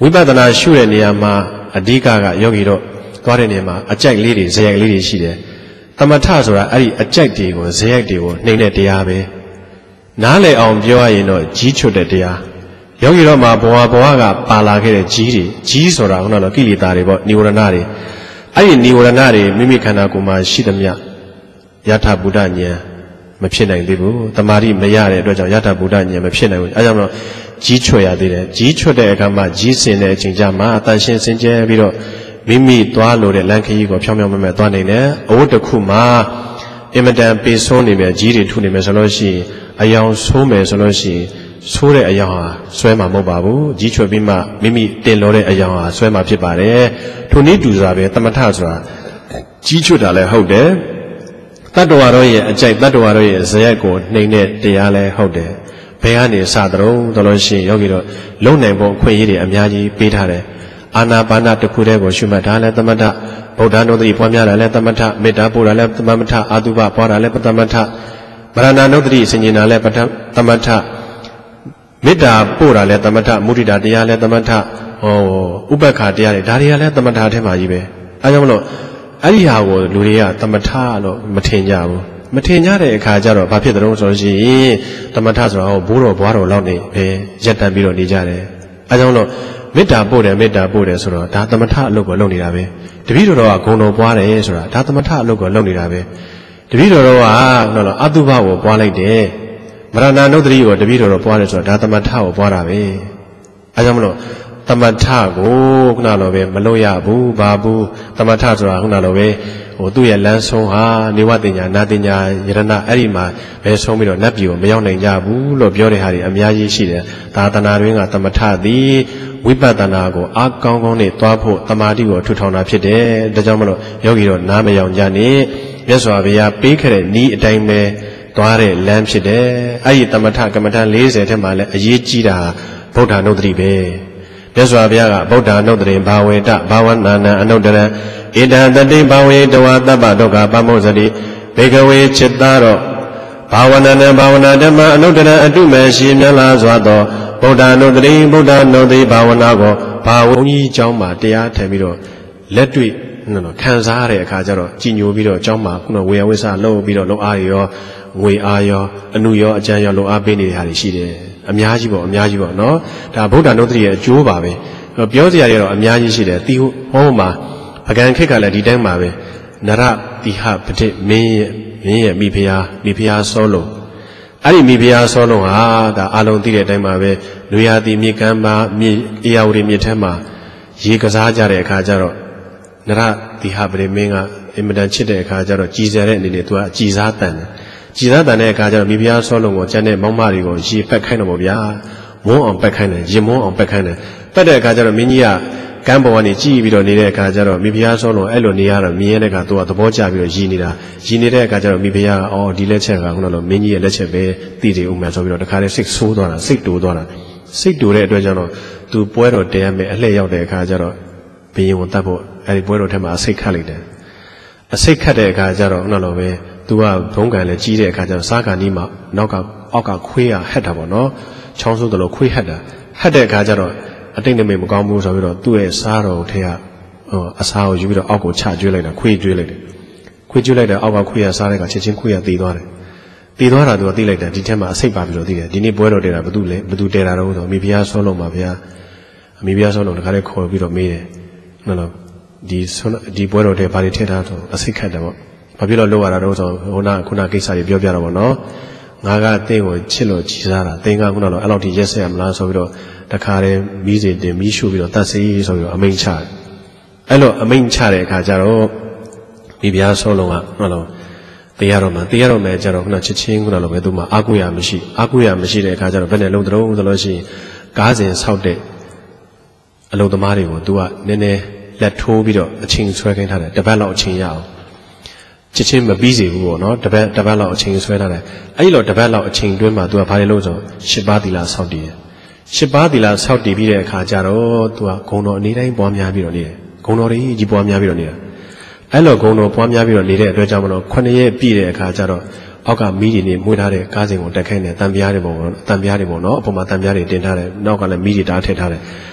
ဝိပဿနာရှုတဲ့နေရာမှာအဓိကကယောဂီတို့သွားတဲ့နေရာမှာအကြိုက်လေးတွေဇယိုက်လေးတွေရှိတယ်သမထဆိုတာအဲ့ဒီအကြိုက်တွေကိုဇယိုက်တွေကိုနှိမ့်တဲ့တရားပဲနားလည်အောင်ပြောရရင်တော့ကြီးချွတ်တဲ့တရားယောဂီတို့မှာဘဝဘဝကပါလာခဲ့တဲ့ကြီးတွေကြီးဆိုတာခုနကကိလေသာတွေပေါ့និဝရဏတွေအဲ့ဒီនិဝရဏတွေမိမိခန္ဓာကိုယ်မှာရှိသမျှယထာဘုဒ္ဓဉာဏ်မဖြစ်နိုင်သေးဘူးတမာတိမရတဲ့အတွက်ကြောင့်ယထာဘုဒ္ဓဉာဏ်မဖြစ်နိုင်ဘူးအဲကြောင့်မလို့ကြီးချွတ်ရသေးတယ်ကြီးချွတ်တဲ့အခါမှာကြီးစင်တဲ့အချိန်ကြမှာအတန်ရှင်းစင်ကြဲပြီးတော့မိမိသွားလို့တဲ့လမ်းခရီးကိုဖြောင်းဖြောင်းမဲမဲသွားနိုင်တယ်အဝတ်တစ်ခုမှာအင်မတန်ပေဆိုးနေမြကြီးတွေထုနေမယ်ဆိုလို့ရှိရင်အယောင်ဆိုးမယ်ဆိုလို့ရှိရင်ဆိုးတဲ့အယောင်ဟာဆွဲမှာမဟုတ်ပါဘူးကြီးချွတ်ပြီးမှမိမိတင်လို့တဲ့အယောင်ဟာဆွဲမှာဖြစ်ပါတယ်ထိုနည်းတူစွာပဲသမထဆိုတာကြီးချွတ်တာလည်းဟုတ်တယ်တတ္တဝါတို့ရဲ့အကြိုက်တတ္တဝါတို့ရဲ့ဇယက်ကိုနှိမ်တဲ့တရားလည်းဟုတ်တယ်ဘယ်ကနေစသလုံးတော်လို့ရှိရင်ယောဂီတို့လုံနိုင်ဖို့အခွင့်အရေးတွေအများကြီးပေးထားတယ်အာနာပါနတစ်ခုတည်းကိုရှုမှတ်တာလည်းသမထဗုဒ္ဓနုတ္တိပွားများတာလည်းသမထမေတ္တာပို့တာလည်းသမထအာတုပပွားတာလည်းသမထမရဏနုတ္တိဆင်ញင်တာလည်းသမထမေတ္တာပို့တာလည်းသမထမုဒိတာတရားလည်းသမထဟောဥပ္ပခါတရားတွေဒါတွေကလည်းသမထအထက်မှာကြီးပဲအဲကြောင့်မလို့အဲ့ဒီဟာကိုလူတွေကသမထလို့မထင်ကြဘူးမထင်ကြတဲ့အခါကျတော့ဘာဖြစ်တယ်လို့ဆိုလို့ရှိရင်သမထဆိုတာဟောဘိုးတော်ဘွားတော်လောက်နေပဲရက်တန်ပြီးတော့နေကြတယ်အဲကြောင့်လို့မေတ္တာပို့တယ်မေတ္တာပို့တယ်ဆိုတော့ဒါသမထအလုပ်ကိုလုပ်နေတာပဲတပည့်တော်ကဂုဏ်တော်ပွားတယ်ဆိုတာဒါသမထအလုပ်ကိုလုပ်နေတာပဲတပည့်တော်ကနော်လားအတုပကိုပွားလိုက်တယ်မရဏနုတ္တိကိုတပည့်တော်ပွားတယ်ဆိုတာဒါသမထကိုပွားတာပဲအဲကြောင့်မလို့သမထကိုခုနလိုပဲမလို့ရဘူးဘာဘူးသမထဆိုတာခုနလိုပဲဟိုသူ့ရဲ့လမ်းဆုံးဟာနေဝတင်ညာနာတင်ညာယရဏအဲ့ဒီမှာပဲဆုံးပြီးတော့နတ်ပြည်ကိုမရောက်နိုင်ကြဘူးလို့ပြောတဲ့ဟာတွေအများကြီးရှိတယ်သာသနာတွင်ကသမထသည်ဝိပဿနာကိုအားကောင်းကောင်းနဲ့တွားဖို့တမာတိကိုထူထောင်တာဖြစ်တယ်ဒါကြောင့်မလို့ယောဂီတို့နားမယောင်ကြနဲ့မြတ်စွာဘုရားပေးခဲ့တဲ့ဤအတိုင်းပဲတွားတဲ့လမ်းဖြစ်တယ်အဲ့ဒီသမထကမ္မဋ္ဌာန်း၄၀ထဲမှာလည်းအရေးကြီးတာဗုဒ္ဓနုတ္တိပဲမြတ်စွာဘုရားကဗုဒ္ဓနုတ္တိဘာဝေတဘာဝနာနံအနုတ္တရံဣဒံတတိဘာဝေတဝတပ္ပဒုက္ခပမောဇတိဘေကဝေจิตသားတော့ဘာဝနာနံဘာဝနာဓမ္မအနုတ္တရံအတုမဲ့ရှိမြတ်လားစွာသောဗုဒ္ဓနုတ္တိဗုဒ္ဓနုတ္တိဘာဝနာကိုဘာဝုံကြီးเจ้าမှာတရားထည့်ပြီးတော့လက်တွေ့နော်ခံစားရတဲ့အခါကျတော့ကြည်ညိုပြီးတော့เจ้าမှာခုနဝေယဝိဆလုပ်ပြီးတော့လုံအားရောငွေအားရောအနုရောအကျမ်းရောလုံအားပေးနေတဲ့ဟာတွေရှိတယ်အများကြီးပေါ့အများကြီးပေါ့နော်ဒါဗုဒ္ဓနုတ္တိရဲ့အကျိုးပါပဲပြောစရာတွေတော့အများကြီးရှိတယ်တီဟောမှာပကံခေတ်ကလည်းဒီတိုင်းပါပဲနရတိဟပတိမင်းရဲ့မင်းရဲ့မိဖုရားမိဖုရားစောလုံးအဲ့ဒီမိဖုရားစောလုံးဟာဒါအလုံးသိတဲ့အတိုင်းပါပဲလူရသည်မြေကမ်းမှာမြေအေယာဝတီမြေထဲမှာရေကစားကြတဲ့အခါကျတော့နရတိဟပတိမင်းကအင်မတန်ချစ်တဲ့အခါကျတော့ကြည်စဲတဲ့အနေနဲ့သူကအကြည်စားတန်တယ်ကြည်စားတန်တဲ့အခါကျတော့မိဖုရားစောလုံးကိုကျန်တဲ့မောင်မတွေကိုရေပက်ခိုင်းတော့ဗောဗျာမွန်းအောင်ပက်ခိုင်းတယ်ရေမွန်းအောင်ပက်ခိုင်းတယ်ပက်တဲ့အခါကျတော့မင်းကြီးကကမ်းပေါ်ကနေကြည်ပြီးတော့နေတဲ့အခါကျတော့မိဖုရားစောလုံးအဲ့လိုနေရတော့မြင်ရတဲ့အခါသူကသဘောကျပြီးတော့ရည်နေတာရည်နေတဲ့အခါကျတော့မိဖုရားအော်ဒီလက်ချက်ကခုနကမင်းကြီးရဲ့လက်ချက်ပဲတည်တယ်ဥမှန်ဆိုပြီးတော့တခါတည်းစိတ်ဆိုးသွားတာစိတ်တူသွားတာစိတ်တူတဲ့အတွက်ကြောင့်တော့သူပွဲတော်တည်ရမယ်အလှည့်ရောက်တဲ့အခါကျတော့ဘင်းရင်ကိုတတ်ဖို့အဲ့ဒီပွဲတော်ထဲမှာအစိတ်ခတ်လိုက်တယ်အစိတ်ခတ်တဲ့အခါကျတော့ခုနလိုပဲသူကဘုံကံလည်းကြီးတဲ့အခါကျတော့စားကန်ဒီမှာနောက်ကအောက်ကခွေးရဟက်တာပေါ့နော်ချောင်းဆိုးတယ်လို့ခွေးဟက်တာဟက်တဲ့အခါကျတော့အတိတ်နမိတ်မကောင်းဘူးဆိုပြီးတော့သူ့ရဲ့စားတော်ထဲကဟိုအစားကိုယူပြီးတော့အောက်ကိုချကျွေးလိုက်တာခွေးကျွေးလိုက်တယ်ခွေးကျွေးလိုက်တဲ့အောက်ကခွေးရစားတဲ့ကချက်ချင်းခွေးရတည်သွားတယ်တည်သွားတာသူကသိလိုက်တယ်ဒီထဲမှာအစိတ်ပါပြီးတော့သိတယ်ဒီနေ့ပွဲတော်တဲတာဘသူလဲဘသူတဲတာတော့ဆိုမိဖုရားဆောလုံးပါဗျာမိဖုရားဆောလုံးတခါတည်းခေါ်ပြီးတော့မေးတယ်နော်နော်ဒီဒီပွဲတော်တဲဘာတွေထည့်ထားတော့အစိတ်ခတ်တယ်ပေါ့ဘာဖြစ်လို့လောက်ရတာတော့ဆိုဟိုနာခုနကိစ္စတွေပြောပြတော့ပေါ့နော်ငါကတင်းကိုချစ်လို့ကြည်စားတာတင်းကခုနကတော့အဲ့လောက်ထိရက်ဆက်ရမလားဆိုပြီးတော့တခါတည်းမီးစင်တင်မီးရှို့ပြီးတော့တတ်စီဆိုပြီးတော့အမိန့်ချတယ်အဲ့လိုအမိန့်ချတဲ့အခါကျတော့မိဖုရားဆောလုံးကဟုတ်လားတရားတော်မှာတရားတော်မှာကျတော့ခုနချစ်ချင်းခုနလိုပဲသူမှအာကိုရမရှိအာကိုရမရှိတဲ့အခါကျတော့ဘယ်နဲ့လုံးတုံးဆိုလို့ရှိရင်ကားစဉ်ဆောက်တဲ့အလုံသမားတွေကို तू ကနည်းနည်းလက်ထိုးပြီးတော့အချိန်ဆွဲခိုင်းထားတယ်တပတ်လောက်အချိန်ရအောင်ချစ်ချင်းမပြီးစေဘူးပေါ့နော်တပတ်တပတ်လောက်အချိန်ဆွဲထားတယ်အဲ့လိုတပတ်လောက်အချိန်တွင်းမှာ तू ကဘာလဲလို့ဆိုရှစ်ပါးသီလဆောက်တည်တယ်ရှစ်ပါးသီလဆောက်တည်ပြီးတဲ့အခါကျတော့ तू ကဂုံတော်အနေတိုင်းပွားများပြီးတော့နေတယ်ဂုံတော်တွေကြီးပွားများပြီးတော့နေတာအဲ့လိုဂုံတော်ပွားများပြီးတော့နေတဲ့အတွက်ကြောင့်မလို့ခုနှစ်ရက်ပြည့်တဲ့အခါကျတော့အောက်ကမီးတွေနေမွေးထားတဲ့ကားစဉ်ကိုတက်ခိုင်းတယ်တံပြားတွေပေါ့နော်တံပြားတွေပေါ့နော်အပေါ်မှာတံပြားတွေတင်ထားတယ်နောက်ကလည်းမီးတွေတားထည့်ထားတယ်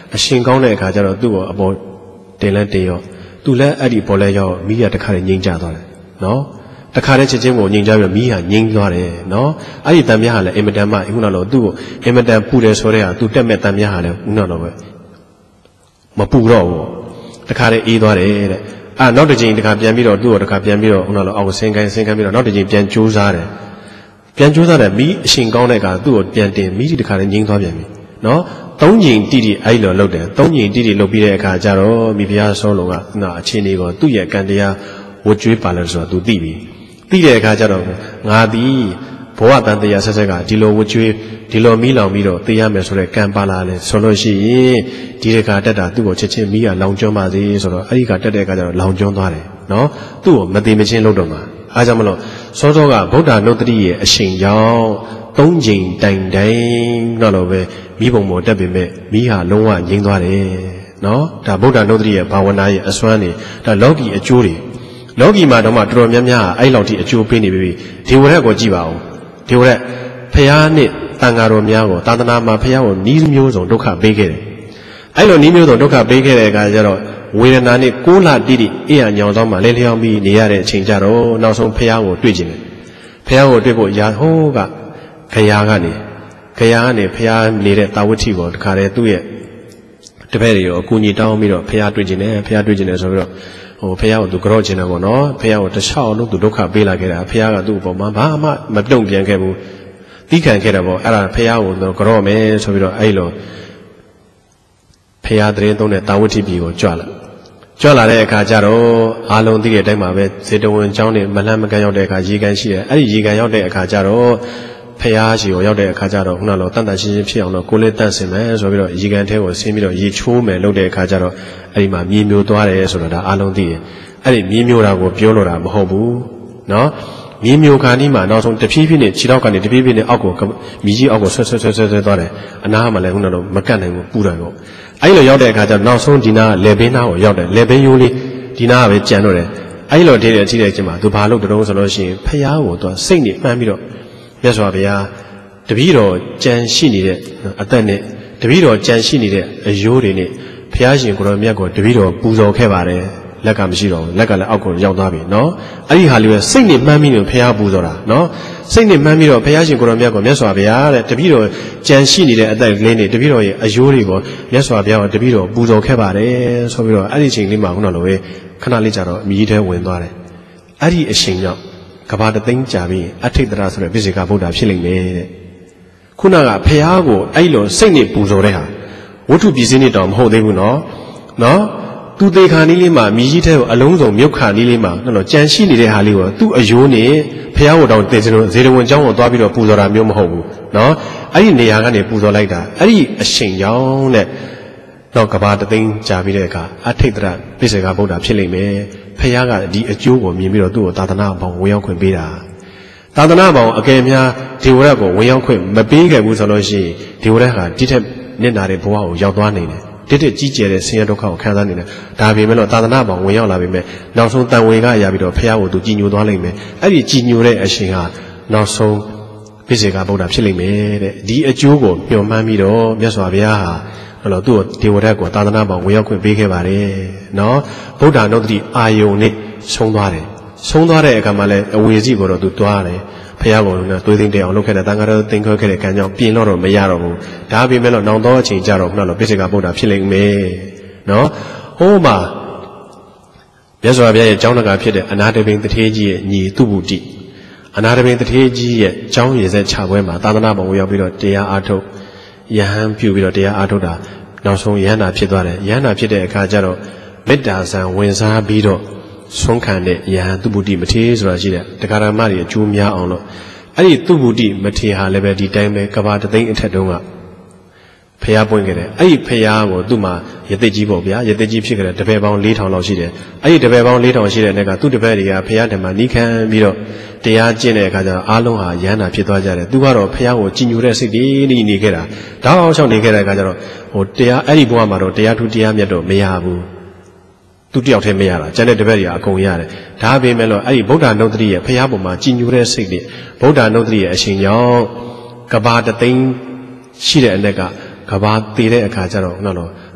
အရှင်ကောင်းတဲ့အခါကျတော့သူ့ကိုအပေါ်တင်လဲတင်ရောသူလည်းအဲ့ဒီပေါ်လဲရောမိရတခါလေးငြိမ်ကြသွားတယ်နော်တခါတည်းချက်ချင်းကိုငြိမ်ကြပြီးမိဟာငြိမ်သွားတယ်နော်အဲ့ဒီတန်မြားဟာလည်းအင်မတန်မှခုနကတော့သူ့ကိုအင်မတန်ပူတယ်ဆိုတဲ့ဟာသူတက်မဲ့တန်မြားဟာလည်းခုနကတော့ပဲမပူတော့ဘူးတခါတည်းအေးသွားတယ်တဲ့အာနောက်တစ်ချိန်တခါပြန်ပြီးတော့သူ့ကိုတခါပြန်ပြီးတော့ခုနကတော့အောက်ဆင်းကိုင်းဆင်းကိုင်းပြီးတော့နောက်တစ်ချိန်ပြန်ကြိုးစားတယ်ပြန်ကြိုးစားတယ်မိအရှင်ကောင်းတဲ့အခါသူ့ကိုပြန်တင်မိဒီတခါတည်းငြိမ်သွားပြန်ပြီနော်သုံးချိန်တိတိအဲ့လိုလုပ်တယ်သုံးချိန်တိတိလုပ်ပြီးတဲ့အခါကျတော့မိဖုရားဆောလုံးကနာအချင်းလေးကိုသူ့ရဲ့ကံတရားဝတ်ကြွေးပါလို့ဆိုတော့သူသိပြီသိတဲ့အခါကျတော့ငါသည်ဘဝတန်တရားဆက်ဆက်ကဒီလိုဝတ်ကြွေးဒီလိုမိလောင်ပြီးတော့သိရမယ်ဆိုတဲ့ကံပါလာလဲဆိုလို့ရှိရင်ဒီတခါတက်တာသူ့ကိုချက်ချင်းမိရလောင်ကျွမ်းပါစေဆိုတော့အဲ့ဒီကတက်တဲ့အခါကျတော့လောင်ကျွမ်းသွားတယ်နော်သူ့ကိုမသိမချင်းလုပ်တော့မှာအားကြောင့်မလို့စောစောကဗုဒ္ဓနုတ္တိရဲ့အရှင်ကြောင့်သုံးချိန်တိုင်တိုင်တော့လို့ပဲမိဘုံပေါ်တက်ပေမဲ့မိဟာလုံးဝငြိမ်းသွားတယ်နော်ဒါဗုဒ္ဓနုတ္တိရဲ့ဘာဝနာရဲ့အစွမ်းတွေဒါလောကီအကျိုးတွေလောကီမှာတော့မှတော်တော်များများအဲ့လောက်ထိအကျိုးပေးနေပြီဒေဝရက်ကိုကြည့်ပါဦးဒေဝရက်ဖျားနဲ့တန်ဃာတော်များကိုသာသနာမှာဖျားကိုနီးမျိုးစုံဒုက္ခပေးခဲ့တယ်အဲ့လိုနီးမျိုးစုံဒုက္ခပေးခဲ့တဲ့အခါကျတော့ဝေဒနာနဲ့ကိုးလတိတိအေးရညောင်ဆောင်မှလဲလျောင်းပြီးနေရတဲ့အချိန်ကြတော့နောက်ဆုံးဖျားကိုတွေ့ကျင်တယ်ဖျားကိုတွေ့ဖို့ရာဟိုးကခရာကနေခရာကနေဖျားနေတဲ့တာဝတိကိုတခါတည်းသူ့ရဲ့တပည့်တွေကိုအကူအညီတောင်းပြီးတော့ဖျားတွေ့ကျင်တယ်ဖျားတွေ့ကျင်တယ်ဆိုပြီးတော့ဟိုဖះကိုသူကြော့ကျင်တယ်ပေါ့နော်ဖះကိုတခြားလုံးသူဒုက္ခပေးလာခဲ့တာဖះကသူ့အပေါ်မှာဘာမှမပြုံ့ပြန်ခဲ့ဘူးတီးခံခဲ့တယ်ပေါ့အဲ့ဒါဖះကိုသူကြော့မယ်ဆိုပြီးတော့အဲ့လိုဖះတရင်သုံးတဲ့တာဝတိပြည်ကိုကြွလာကြွလာတဲ့အခါကျတော့အားလုံးသိတဲ့အတိုင်းမှာပဲဇေတဝန်ကျောင်းနဲ့မလန့်မကန့်ရောက်တဲ့အခါရေကန်ရှိတယ်အဲ့ဒီရေကန်ရောက်တဲ့အခါကျတော့ဖះရှိကိုရောက်တဲ့အခါကျတော့ခုနကတော့တန်တန်ရှင်းရှင်းဖြစ်အောင်တော့ကိုလေးတန့်စင်မယ်ဆိုပြီးတော့ရေကန်ထဲကိုဆင်းပြီးတော့ရေချိုးမယ်လုပ်တဲ့အခါကျတော့အဲ့ဒီမှာမြေမျိုးသွားတယ်ဆိုတော့ဒါအားလုံးသိတယ်အဲ့ဒီမြေမျိုးတာကိုပြောလို့တာမဟုတ်ဘူးနော်မြေမျိုးခါနီးမှာနောက်ဆုံးတဖြည်းဖြည်းနဲ့ခြေထောက်ကနေတဖြည်းဖြည်းနဲ့အောက်ကိုမြေကြီးအောက်ကိုဆွဲဆွဲဆွဲဆွဲဆွဲသွားတယ်အနားမှာလည်းခုနကတော့မကတ်နိုင်ဘူးပူတယ်ပေါ့အဲ့လိုရောက်တဲ့အခါကျတော့နောက်ဆုံးဒီနာလေဘင်းနားကိုရောက်တယ်လေဘင်းရိုးလေးဒီနားကပဲကြံတော့တယ်အဲ့လိုတည်းတဲ့အချိန်တိုင်းမှာသူဘာလို့တုံးဆိုလို့ရှိရင်ဖះကိုသူစိတ်နဲ့မှန်းပြီးတော့မြတ်စွာဘုရားတပည့်တော်ကြံရှိနေတဲ့အသက်နဲ့တပည့်တော်ကြံရှိနေတဲ့အယိုးတွေနဲ့ဘုရားရှင်ကိုရောမြတ်ကိုတပည့်တော်ပူဇော်ခဲ့ပါတယ်လက်ကမရှိတော့ဘူးလက်ကလည်းအောက်ကိုရောက်သွားပြီနော်အဲ့ဒီဟာလေးပဲစိတ်နဲ့မှန်းပြီးတော့ဘုရားပူဇော်တာနော်စိတ်နဲ့မှန်းပြီးတော့ဘုရားရှင်ကိုရောမြတ်ကိုမြတ်စွာဘုရားတဲ့တပည့်တော်ကြံရှိနေတဲ့အသက်ကလေးနဲ့တပည့်တော်ရဲ့အယိုးတွေကိုမြတ်စွာဘုရားကတပည့်တော်ပူဇော်ခဲ့ပါတယ်ဆိုပြီးတော့အဲ့ဒီအချိန်လေးမှာခုနလိုပဲခဏလေးကြာတော့အမြည်ထဲဝင်သွားတယ်အဲ့ဒီအချိန်ကြောင့်ကဘာတသိန်းကြာပြီးအထိတ်တရဆိုတဲ့ပိစိကဗုဒ္ဓဖြစ်လိမ့်မယ်တဲ့ခုနကဘုရားကိုအဲ့လိုစိတ်နဲ့ပူဇော်တဲ့ဟာဝတ္ထုပစ္စည်းနဲ့တောင်မဟုတ်သေးဘူးနော်နော်သူသေခါနီးလေးမှာမြည်ကြီးထဲကိုအလုံးစုံမြုပ်ခါနီးလေးမှာနော်ကြံရှိနေတဲ့ဟာလေးကိုသူ့အယိုးနဲ့ဘုရားကိုတောင်တင်စလို့ဇေတဝန်ကျောင်းကိုသွားပြီးတော့ပူဇော်တာမျိုးမဟုတ်ဘူးနော်အဲ့ဒီနေရာကနေပူဇော်လိုက်တာအဲ့ဒီအချိန်ကြောင့်တဲ့တော့ကဘာတသိန်းကြာပြီးတဲ့အခါအထိတ်တရပိစိကဗုဒ္ဓဖြစ်လိမ့်မယ်ဖះကဒီအကျိုးကိုမြင်ပြီးတော့သူ့ကိုသာသနာ့ဘောင်ဝင်ရောက်ခွင့်ပေးတာသာသနာ့ဘောင်အကယ်များဒေဝရက်ကိုဝင်ရောက်ခွင့်မပေးခဲ့ဘူးဆိုလို့ရှိရင်ဒေဝရက်ဟာဒီထက်နစ်နာတဲ့ဘဝကိုရောက်သွားနေတယ်တိတိကြီးကျယ်တဲ့ဆင်းရဲဒုက္ခကိုခံစားနေတယ်ဒါပေမဲ့လို့သာသနာ့ဘောင်ဝင်ရောက်လာပြီမဲ့နောက်ဆုံးတန်ဝေကရပြီးတော့ဖះကိုသူကြည်ညိုသွားလိမ့်မယ်အဲ့ဒီကြည်ညိုတဲ့အရှင်ဟာနောက်ဆုံးပိစိကဗုဒ္ဓဖြစ်လိမ့်မယ်တဲ့ဒီအကျိုးကိုမျှော်မှန်းပြီးတော့မြတ်စွာဘုရားဟာအဲ့တော့သူ့ကိုဒေဝရက်ကိုသာသနာ့ဘောင်ဝင်ရောက်ခွင့်ပေးခဲ့ပါတယ်နော်ဗုဒ္ဓနုတ္တိအာယုန်နဲ့ဆုံးသွားတယ်ဆုံးသွားတဲ့အခါမှာလည်းအဝေစီကိုတော့သူတွားတယ်ဖះကိုလည်းသွေးသိမ်းတဲ့အောင်လုပ်ခဲ့တဲ့တန်ခါတော်သင်္ခွဲခဲ့တဲ့ကံကြောင့်ပြင်တော့တော့မရတော့ဘူးဒါပေမဲ့လို့နောင်တော့အချိန်ကြတော့ခုနကပိစိကဗုဒ္ဓဖြစ်လိမ့်မယ်နော်ဟိုမှာမြတ်စွာဘုရားရဲ့ကျောင်းတကာဖြစ်တဲ့အနာတပိန်တထေးကြီးရဲ့ညီသူဗုတိအနာတပိန်တထေးကြီးရဲ့ကျောင်းရည်စက်ချပွဲမှာသာသနာ့ဘောင်ဝင်ရောက်ပြီးတော့တရားအားထုတ်ယဟန်ပြုပြီးတော့တရားအားထုတ်တာနောက်ဆုံးယဟန္တာဖြစ်သွားတယ်ယဟန္တာဖြစ်တဲ့အခါကျတော့မေတ္တာဆံဝင်စားပြီးတော့ဆုံးခံတဲ့ယဟန်သူဗုတိမထေရဆိုတာရှိတယ်တရားဓမ္မတွေအကျိုးများအောင်လို့အဲ့ဒီသူဗုတိမထေရဟာလည်းပဲဒီတိုင်းပဲကဘာတသိန်းအထက်တုန်းကဖះပွင့်ခဲ့တယ်အဲ့ဒီဖះကိုသူ့မှာရသက်ကြီးပေါ့ဗျာရသက်ကြီးဖြစ်ခဲ့တဲ့တပည့်ပေါင်း၄ထောင်လောက်ရှိတယ်အဲ့ဒီတပည့်ပေါင်း၄ထောင်ရှိတဲ့နေ့ကသူ့တပည့်တွေကဖះဓမ္မနီးခံပြီးတော့တရားကျင့်တဲ့အခါကျတော့အားလုံးဟာယဟန္တာဖြစ်သွားကြတယ်သူကတော့ဖះကိုကြည်ညိုတဲ့စိတ်တွေနေနေခဲ့တာတောင်းအောင်ရှောက်နေခဲ့တဲ့အခါကျတော့ဟိုတရားအဲ့ဒီဘဝမှာတော့တရားထူးတရားမြတ်တော့မရဘူးသူတယောက်တည်းမရတာကျန်တဲ့တပည့်တွေကအကုန်ရတယ်ဒါပေမဲ့လို့အဲ့ဒီဗုဒ္ဓနုတ္တိရဲ့ဖះပုံမှာကြည်ညိုတဲ့စိတ်တွေဗုဒ္ဓနုတ္တိရဲ့အရှင်ကြောင့်ကဘာတသိန်းရှိတဲ့အ ਨੇ ကကဘာတည်တဲ့အခါကျတော့နော်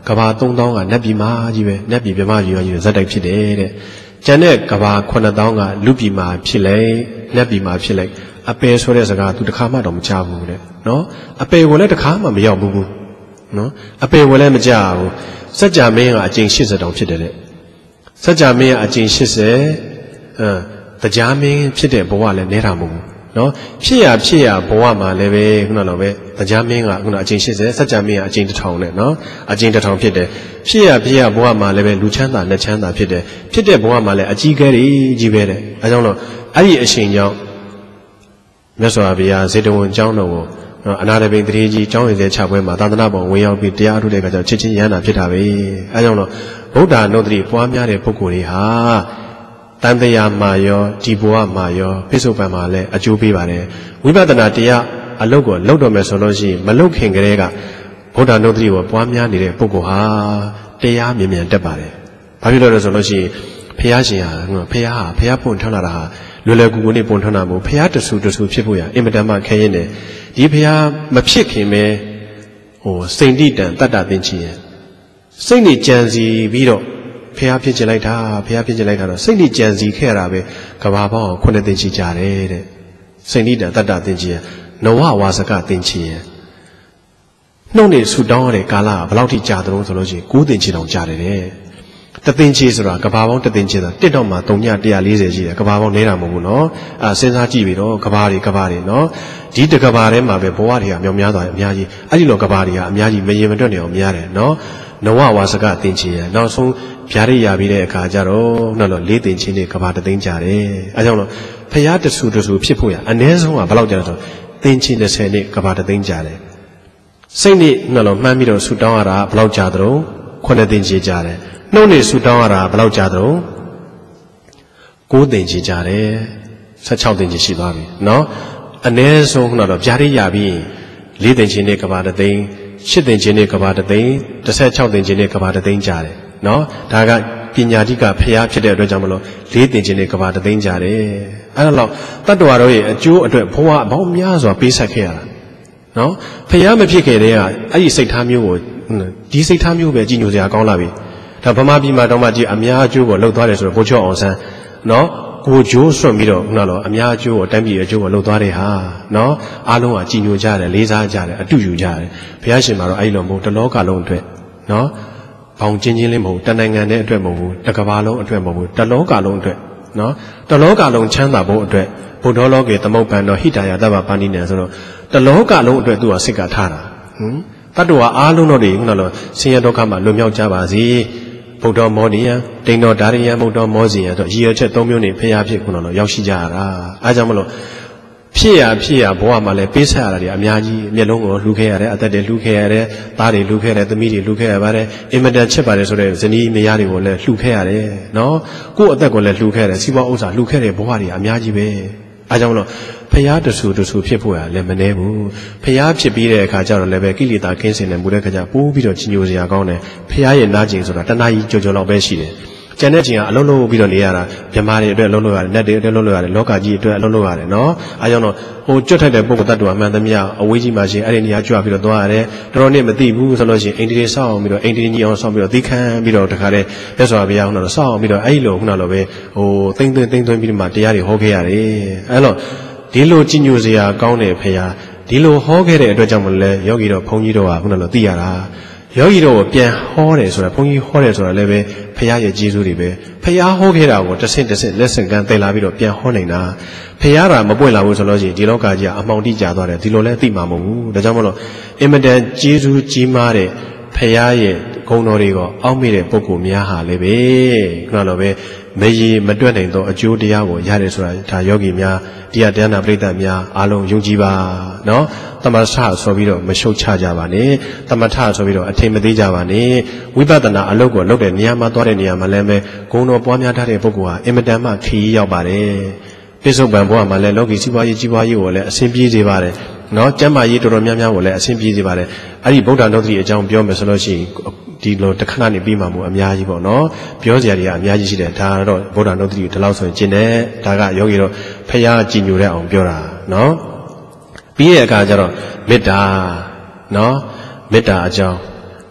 ကဘာသုံးသောင်းကနတ်ပြည်မှာကြီးပဲနတ်ပြည်ပြမကြီးရောကြီးဇက်တိုက်ဖြစ်တယ်တဲ့ကျန်တဲ့ကဘာခုနှစ်သောင်းကလူပြည်မှာဖြစ်လိုက်နတ်ပြည်မှာဖြစ်လိုက်အပယ်ဆိုတဲ့စကားသူတစ်ခါမှတော့မကြားဘူးတဲ့နော်အပယ်ကိုလည်းတစ်ခါမှမရောက်ဘူးနော်အပယ်ကိုလည်းမကြားဘူးစัจ जा မင်းကအကျင့်၈၀တောင်ဖြစ်တယ်တဲ့စัจ जा မင်းကအကျင့်၈၀အဲတရားမင်းဖြစ်တဲ့ဘဝလည်းနဲတာမဟုတ်ဘူးနော်ဖြစ်ရဖြစ်ရဘဝမှာလည်းပဲခုနလိုပဲတရားမင်းကခုနအကျင့်၈၀စัจ जा မင်းကအကျင့်တစ်ထောင်နဲ့နော်အကျင့်တစ်ထောင်ဖြစ်တယ်ဖြစ်ရဖြစ်ရဘဝမှာလည်းပဲလူချမ်းသာနဲ့ချမ်းသာဖြစ်တယ်ဖြစ်တဲ့ဘဝမှာလည်းအကြီးကဲကြီးပဲတဲ့အဲကြောင့်တော့အဲ့ဒီအရှင်ကြောင့်မြတ်စွာဘုရားဇေတဝန်ကျောင်းတော်ကိုအနာတပိန်တရေကြီးကျောင်းရည်စဲချပွဲမှာသာသနာ့ဘောင်ဝင်ရောက်ပြီးတရားအထုတဲ့အခါကျတော့ချစ်ချင်းရဟန္တာဖြစ်တာပဲအဲကြောင့်တော့ဗုဒ္ဓနုဒ္ဓတိပွားများတဲ့ပုဂ္ဂိုလ်တွေဟာတန်တရားမှာရောဒီဘဝမှာရောပိဿုပံမှာလည်းအကျိုးပေးပါတယ်ဝိပဿနာတရားအလုပ်ကိုလုပ်တော့မယ်ဆိုလို့ရှိရင်မလုပ်ခင်ကတည်းကဗုဒ္ဓနုဒ္ဓတိကိုပွားများနေတဲ့ပုဂ္ဂိုလ်ဟာတရားမြင်မြန်တက်ပါတယ်ဘာဖြစ်လို့လဲဆိုလို့ရှိရင်ဖះရှင်ဟာဖះဟာဖះပွင့်ထမ်းလာတာဟာလွယ်လွယ်ကူကူနဲ့ပွင့်ထမ်းတာမို့ဖះတဆူတဆူဖြစ်ဖို့ရအင်မတန်မှခဲရင်တယ်ဒီဖះမဖြစ်ခင်ပဲဟိုစိန်တိတန်တတ္တသင်္ချီရဲ့စိတ်နေကြံစီပြီးတော့ဖះဖြစ်ချင်လိုက်တာဖះဖြစ်ချင်လိုက်တာတော့စိတ်နေကြံစီခဲ့ရတာပဲကဘာပေါင်းခုနှစ်သင်္ချီကြတယ်တဲ့စိန်တိတန်တတ္တသင်္ချီရဲ့နဝဝါစကသင်္ချီရဲ့နှုတ်နေဆူတောင်းရတဲ့ကာလကဘယ်လောက်ထိကြာသလဲဆိုလို့ရှိရင်ကိုးသင်္ချီတောင်ကြာတယ်တဲ့တသင်္ချီဆိုတာကဘာပေါင်းတသင်္ချီဆိုတာတစ်တော့မှသုံးညတစ်ရာလေးဆယ်ရှိတယ်ကဘာပေါင်းနေတာမဟုတ်ဘူးနော်အဲစဉ်းစားကြည့်ပြီးတော့ကဘာတွေကဘာတွေနော်ဒီတကဘာထဲမှာပဲဘဝတွေကမြောင်များသွားတယ်အများကြီးအဲ့ဒီလိုကဘာတွေကအများကြီးမရင်မတွက်နေအောင်များတယ်နော်နဝဝါစကသင်္ချီရနောက်ဆုံးဗျာဒိတ်ရပြီးတဲ့အခါကျတော့နောက်တော့လေးသင်္ချီနဲ့ကဘာတသိန်းကြတယ်အဲကြောင့်လို့ဖျားတဆူတဆူဖြစ်ဖို့ရအ ਨੇ ဆုံးကဘယ်လောက်ကြာလဲဆိုသင်္ချီ၂၀နဲ့ကဘာတသိန်းကြတယ်စိတ်နဲ့နှလုံးမှန်းပြီးတော့ဆူတောင်းရတာဘယ်လောက်ကြာသလဲခုနှစ်သင်္ချီကြတယ်နှုတ်နဲ့ဆူတောင်းရတာဘယ်လောက်ကြာသလဲကိုးသင်္ချီကြတယ်၁၆သင်္ချီရှိသွားပြီနော်အ ਨੇ ဆုံးနှတော့ဗျာဒိတ်ရပြီးလေးသင်္ချီနဲ့ကဘာတသိန်းရှစ်သင်္ချီနဲ့ကဘာတသိန်း၁၆သင်္ချီနဲ့ကဘာတသိန်းကြတယ်နော်ဒါကပညာတိကဖျားဖြစ်တဲ့အတွက်ကြောင့်မလို့လေးသင်္ချီနဲ့ကဘာတသိန်းကြတယ်အဲ့ဒါတော့တတ္တဝါတို့ရဲ့အကျိုးအတွက်ဘဝအပေါင်းများစွာပေးဆက်ခဲ့ရတာနော်ဖျားမဖြစ်ခဲ့တဲ့ကအဲ့ဒီစိတ်ထားမျိုးကိုဒီစိတ်ထားမျိုးပဲကြည်ညိုစရာကောင်းလာပြီဒါဗမာပြည်မှာတောင်မှကြည်အများအကျိုးကိုလှုပ်သွားတယ်ဆိုတော့ဘိုးချောအောင်ဆန်းနော်ကိုကျိုးဆွတ်ပြီးတော့ခုနကတော့အများအကျိုးကိုတိုင်းပြည်အကျိုးကိုလှုပ်သွားတဲ့ဟာနော်အားလုံးကကြည်ညိုကြတယ်လေးစားကြတယ်အတူယူကြတယ်ဘုရားရှင်မှာတော့အဲ့လိုမဟုတ်တလောကလုံးအတွက်နော်ဘောင်ချင်းချင်းလေးမဟုတ်တနိုင်ငံတဲ့အတွက်မဟုတ်ဘူးတကဘာလုံးအတွက်မဟုတ်ဘူးတလောကလုံးအတွက်နော်တလောကလုံးချမ်းသာဖို့အတွက်ဘုဒ္ဓလောကေသမုပ္ပန်တော်ဟိတာယတဗ္ဗပါဏိနံဆိုတော့တလောကလုံးအတွက်သူကစိတ်ကထားတာဟင်တတ္တဝါအားလုံးတို့တွေခုနကတော့ဆင်းရဲဒုက္ခမှာလွတ်မြောက်ကြပါစေဗုဒ္ဓမောနိယတိန်တော်ဒါရိယဗုဒ္ဓမောစီယတော့ရည်ရွယ်ချက်၃မျိုးနဲ့ဖျားဖြစ်ခုနတော့ရောက်ရှိကြရတာအဲကြောင့်မလို့ဖြစ်ရဖြစ်ရဘဝမှာလည်းပေးဆက်ရတာတွေအများကြီးမျက်လုံးကိုလှူခဲ့ရတယ်အသက်တွေလှူခဲ့ရတယ်သားတွေလှူခဲ့ရတယ်သမီးတွေလှူခဲ့ရပါတယ်အင်မတန်ချစ်ပါတယ်ဆိုတဲ့ဇနီးမယားတွေကိုလည်းလှူခဲ့ရတယ်နော်ကိုယ့်အသက်ကိုလည်းလှူခဲ့ရတယ်စီးပွားဥစ္စာလှူခဲ့တဲ့ဘဝတွေအများကြီးပဲအဲကြောင့်မလို့ဖျားတဆူတဆူဖြစ်ဖို့ရလည်းမနှဲဘူးဖျားဖြစ်ပြီးတဲ့အခါကျတော့လည်းပဲကိလေသာကင်းစင်တယ်မူတဲ့ခါကျပိုးပြီးတော့ကြီးညိုစရာကောင်းတယ်ဖျားရဲ့နာကျင်ဆိုတာတဏှာကြီးကြော်ကြော်လောက်ပဲရှိတယ်ကျန်တဲ့ချိန်ကအလုံးလုံးပြီးတော့နေရတာမြမာတွေအတွက်လုံးလုံးရတယ်နတ်တွေအတွက်လုံးလုံးရတယ်လောကကြီးအတွက်လုံးလုံးရတယ်နော်အဲကြောင့်တော့ဟိုကြွတ်ထိုက်တဲ့ပုဂ္ဂိုလ်တ attva အမှန်သမျှအဝေးကြီးမှရှင်အဲ့ဒီနေရာကြွပြီးတော့သွားရတယ်တော်တော်နဲ့မသိဘူးဆိုလို့ရှိရင်အိန္ဒိယဆောက်အောင်ပြီးတော့အိန္ဒိယကြီးအောင်ဆောက်ပြီးတော့သီးခမ်းပြီးတော့တခါတည်းမြတ်စွာဘုရားဟောတော့ဆောက်အောင်ပြီးတော့အဲ့လိုခုနလိုပဲဟိုသိမ့်သိမ့်သိမ့်သွင်းပြီးတော့မှတရားတွေဟောခဲ့ရတယ်အဲ့တော့ဒီလိုကြည်ညိုစရာကောင်းတဲ့ဖရာဒီလိုဟောခဲ့တဲ့အတွက်ကြောင့်မလဲယောဂီတော်ဘုန်းကြီးတော်ကခုနလိုသိရတာယောဂီတော်ကိုပြန်ဟောတယ်ဆိုတာဘုန်းကြီးဟောတယ်ဆိုတာလည်းပဲဖရာရဲ့ကျေးဇူးတွေပဲဖရာဟောခဲ့တာကိုတစ်ဆင့်တစ်ဆင့်လက်ဆင့်ကမ်းသင်လာပြီးတော့ပြန်ဟောနေတာဖရာကမပွင့်လာဘူးဆိုလို့ရှိရင်ဒီလောကကြီးကအမှောင်တိကျသွားတယ်ဒီလိုလဲသိမှာမဟုတ်ဘူးဒါကြောင့်မလို့အင်မတန်ကျေးဇူးကြီးမားတဲ့ဖရာရဲ့ဂုဏ်တော်တွေကိုအောက်မေ့တဲ့ပုဂ္ဂိုလ်များဟာလည်းပဲခုနလိုပဲမရည်မတွက်နိုင်သောအကျိုးတရားကိုရတယ်ဆိုတာဒါယောဂီများတရားတရားနာပရိသတ်များအားလုံးယုံကြည်ပါနော်သမထဆိုပြီးတော့မရှုတ်ချကြပါနဲ့သမထဆိုပြီးတော့အထင်မသေးကြပါနဲ့ဝိပဿနာအလုပ်ကိုလုပ်တဲ့နေရာမှာသွားတဲ့နေရာမှာလည်းပဲဂုဏ်တော်ပွားများထားတဲ့ပုဂ္ဂိုလ်ဟာအင်မတန်မှခရီးရောက်ပါတယ်ပိဿုပံဘဝမှာလည်းလောကီစီးပွားရေးကြီးပွားရေးကိုလည်းအဆင်ပြေစေပါတယ်နော်ကျမ်းမာရေးတော်တော်များများကိုလည်းအဆင်ပြေစေပါတယ်အဲ့ဒီဗုဒ္ဓနုဒ္ဓတိအကြောင်းပြောမယ်ဆိုလို့ရှိရင်ဒီလိုတစ်ခဏနေပြီးမှမို့အများကြီးပေါ့နော်ပြောစရာတွေကအများကြီးရှိတယ်ဒါတော့ဗုဒ္ဓနုဒ္ဓတိဒီလောက်ဆိုရင်ကျင့်တယ်ဒါကယောဂီတော့ဖျားကြည်ညိုတဲ့အောင်ပြောတာနော်ပြီးရဲ့အခါကျတော့မေတ္တာနော်မေတ္တာအကြောင်း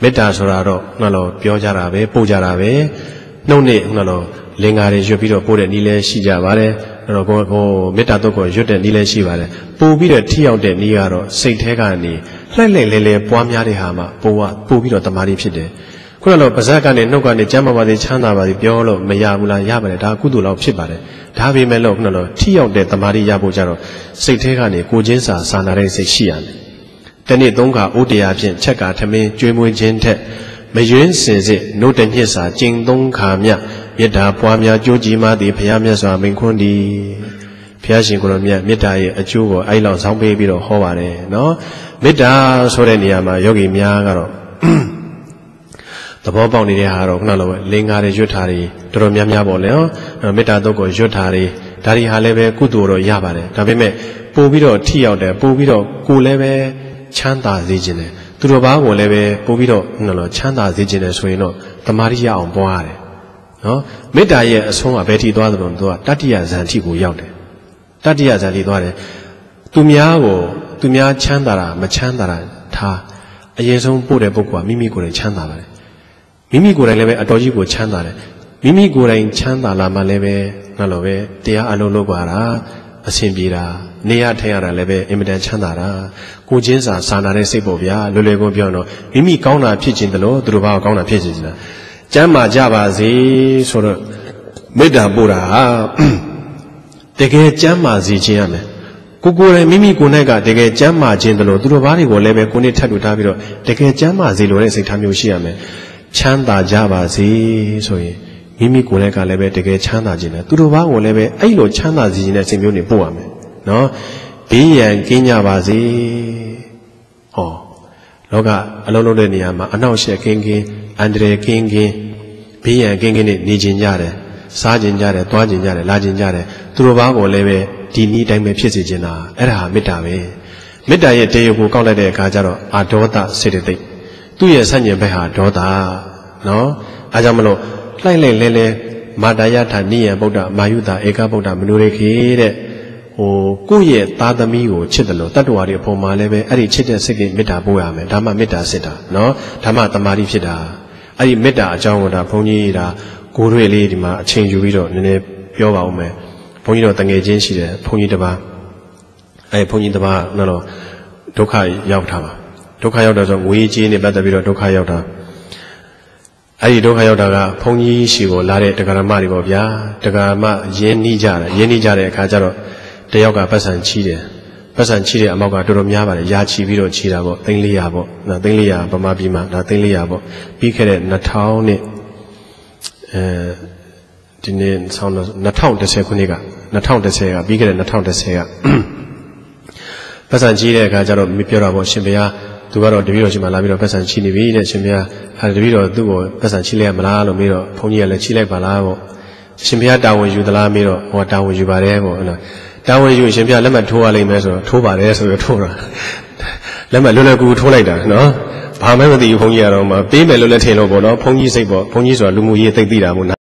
မေတ္တာဆိုတာတော့ငါလောပြောကြတာပဲပို့ကြတာပဲနှုတ်နဲ့ငါလောလင်္ကာတွေရွတ်ပြီးတော့ပို့တဲ့နည်းလဲရှိကြပါတယ်အဲ့တော့ကိုကိုမေတ္တာတော့ကိုရွတ်တဲ့နည်းလဲရှိပါတယ်ပို့ပြီးတော့ထိရောက်တဲ့နည်းကတော့စိတ်ထဲကနေလှိုက်လှိုက်လဲလဲပွားများတဲ့ဟာမှာပို့ကပို့ပြီးတော့တမာတိဖြစ်တယ်ခုနကပါဇက်ကနေနှုတ်ကနေကျမ်းမာပါစေချမ်းသာပါစေပြောလို့မရဘူးလားရပါတယ်ဒါကုသိုလ်လောက်ဖြစ်ပါတယ်ဒါပေမဲ့လို့ခုနကထိရောက်တဲ့တမာတိရဖို့ကြတော့စိတ်ထဲကနေကိုချင်းစာစာနာတဲ့စိတ်ရှိရတယ်တနေ့သုံးခါဥတရားဖြင့်ချက်ကထမင်းကျွေးမွေးခြင်းထက်မယွင်းစင်စစ်နို့တညစ်စာကျင့်သုံးခါမြမေတ္တာပွားများကြိုးကြီးမှသည်ဘုရားမြတ်စွာမိန့်ခွန်းသည်ဘုရားရှင်ကိုယ်တော်မြတ်မေတ္တာရဲ့အကျိုးကိုအဲ့လောက်ဆောင်းပေးပြီးတော့ဟောပါတယ်နော်မေတ္တာဆိုတဲ့နေရာမှာယောဂီများကတော့သဘောပေါက်နေတဲ့ဟာတော့ခုနလိုပဲလင်္ကာတွေရွတ်ထားတွေတော်တော်များများပေါ့လေနော်မေတ္တာတော့ကိုရွတ်ထားတွေဒါတွေဟာလည်းပဲကုသိုလ်တော့ရပါတယ်ဒါပေမဲ့ပို့ပြီးတော့ထိရောက်တယ်ပို့ပြီးတော့ကိုယ်လည်းပဲချမ်းသာစေခြင်းတယ်သူတော်ဘာကိုလည်းပဲပို့ပြီးတော့နော်ချမ်းသာစေခြင်းတယ်ဆိုရင်တော့တမာတိရအောင်ပွားရတယ်နော်မေတ္တာရဲ့အဆုံးကဘယ်ထိသွားသလဲသူကတတ္တိယဇန်ထိကိုရောက်တယ်တတ္တိယဇန်ထိသွားတယ်သူများကိုသူများချမ်းသာတာမချမ်းသာတာထားအရင်ဆုံးပို့တဲ့ပုဂ္ဂိုလ်ကမိမိကိုယ်တိုင်ချမ်းသာပါတယ်မိမိကိုယ်တိုင်လည်းပဲအတော်ကြီးကိုချမ်းသာတယ်မိမိကိုယ်တိုင်ချမ်းသာလာမှလည်းပဲနော်လို့ပဲတရားအလုံးလုပ်ပါတာအဆင်ပြေတာနေရထိုင်ရတာလည်းပဲအင်မတန်ချမ်းသာတာကိုချင်းစာစာနာတဲ့စိတ်ပေါ့ဗျာလွယ်လွယ်ကုန်ပြောတော့မိမိကောင်းတာဖြစ်ခြင်းတလို့သူတို့ဘာကောင်းတာဖြစ်ခြင်းလားကျမ်းမာကြပါစေဆိုတော့မေတ္တာပို့တာဟာတကယ်ကျမ်းမာစေခြင်းရမယ်ကိုကိုယ်တိုင်မိမိကိုယ်၌ကတကယ်ကျမ်းမာခြင်းတလို့သူတို့ဘာတွေကိုလည်းပဲကိုယ်နဲ့ထပ်တူထားပြီးတော့တကယ်ကျမ်းမာစေလိုတဲ့စိတ်ထားမျိုးရှိရမယ်ချမ်းသာကြပါစေဆိုရင်မိမိကိုယ်နဲ့ကလည်းပဲတကယ်ချမ်းသာခြင်းနဲ့သူတို့ဘာကိုလည်းပဲအဲ့လိုချမ်းသာစေခြင်းနဲ့စိတ်မျိုးတွေပို့ရမယ်နော်ဘေးရန်ကင်းကြပါစေဟောလောကအလုံးလုံးတဲ့နေရာမှာအနောက်ရှက်ကင်းကင်းအန္တရာယ်ကင်းကင်းဘေးရန်ကင်းကင်းနဲ့နေခြင်းကြတယ်စားခြင်းကြတယ်သွားခြင်းကြတယ်လာခြင်းကြတယ်သူတို့ဘာကိုလည်းပဲဒီနည်းတိုင်းပဲဖြစ်စေခြင်းတာအဲ့ဒါဟာမေတ္တာပဲမေတ္တာရဲ့တရားကိုကောက်လိုက်တဲ့အခါကျတော့အာဒေါသစေတသိက်သူ့ရဲ့ဆန့်ကျင်ဘက်ဟာဒေါသနော်အဲကြောင့်မလို့လှိုက်လိုက်လဲလဲမာတာယထာနိယဗုဒ္ဓမာယုတာဧကဗုဒ္ဓမနုရေခေတဲ့ဟိုကိုယ့်ရဲ့သားသမီးကိုချစ်တယ်လို့တတ္တဝါတွေအပေါ်မှာလည်းပဲအဲ့ဒီချစ်တဲ့စိတ်ကမေတ္တာပို့ရမယ်ဒါမှမေတ္တာစစ်တာနော်ဒါမှတမာတိဖြစ်တာအဲ့ဒီမေတ္တာအကြောင်းကိုဒါဘုန်းကြီးဒါကိုယ်တွေလေးဒီမှာအချိန်ယူပြီးတော့နည်းနည်းပြောပါဦးမယ်ဘုန်းကြီးတို့တငယ်ချင်းရှိတယ်ဘုန်းကြီးတစ်ပါးအဲ့ဘုန်းကြီးတစ်ပါးနော်တော့ဒုက္ခရောက်ထားပါဒုက္ခရောက်တော့ဆိုငွေကြေးနဲ့ပတ်သက်ပြီးတော့ဒုက္ခရောက်တာအဲ့ဒီဒုက္ခရောက်တာကဘုန်းကြီးရှိကိုလာတဲ့တရားဓမ္မတွေပေါ့ဗျာတရားဓမ္မရင်းနှီးကြတယ်ရင်းနှီးကြတဲ့အခါကျတော့တယောက်ကပတ်စံချီးတယ်ပတ်စံချီးတဲ့အမောက်ကတော်တော်များပါတယ်ရာချီပြီးတော့ချီးတာပေါ့သိန်းလေးရာပေါ့နော်သိန်းလေးရာဗမာပြည်မှာဒါသိန်းလေးရာပေါ့ပြီးခဲ့တဲ့နှစ်ထောင်နဲ့အဲဒီနေ့ဆောင်းနှစ်ထောင်တစ်ဆယ်ခုနှစ်ကနှစ်ထောင်တစ်ဆယ်ကပြီးခဲ့တဲ့နှစ်ထောင်တစ်ဆယ်ကပတ်စံချီးတဲ့အခါကျတော့ပြောတာပေါ့ရှင်ဘုရားသူကတော့တပည့်တော်ရှင်မလာပြီးတော့ပတ်စံချီးနေပြီတဲ့ရှင်ဘုရားအဲတပည့်တော်သူ့ကိုပတ်စံချီးလိုက်ရမလားလို့မေးတော့ဘုန်းကြီးကလည်းချီးလိုက်ပါလားပေါ့ရှင်ဘုရားတာဝန်ယူသလားမေးတော့ဟောတာဝန်ယူပါတယ်ပေါ့နော်တာဝန်ယူရှင်ဘုရားလက်မှတ်ထိုးရလိမ့်မယ်ဆိုတော့ထိုးပါတယ်ဆိုတော့ထိုးတာလက်မှတ်လွယ်လွယ်ကူကူထိုးလိုက်တာနော်ဘာမှမသိဘူးဘုန်းကြီးကတော့မှပေးမယ်လို့လည်းထင်လို့ပေါ့နော်ဘုန်းကြီးစိတ်ပေါ့ဘုန်းကြီးဆိုတာလူမှုရေးသိသိတာမို့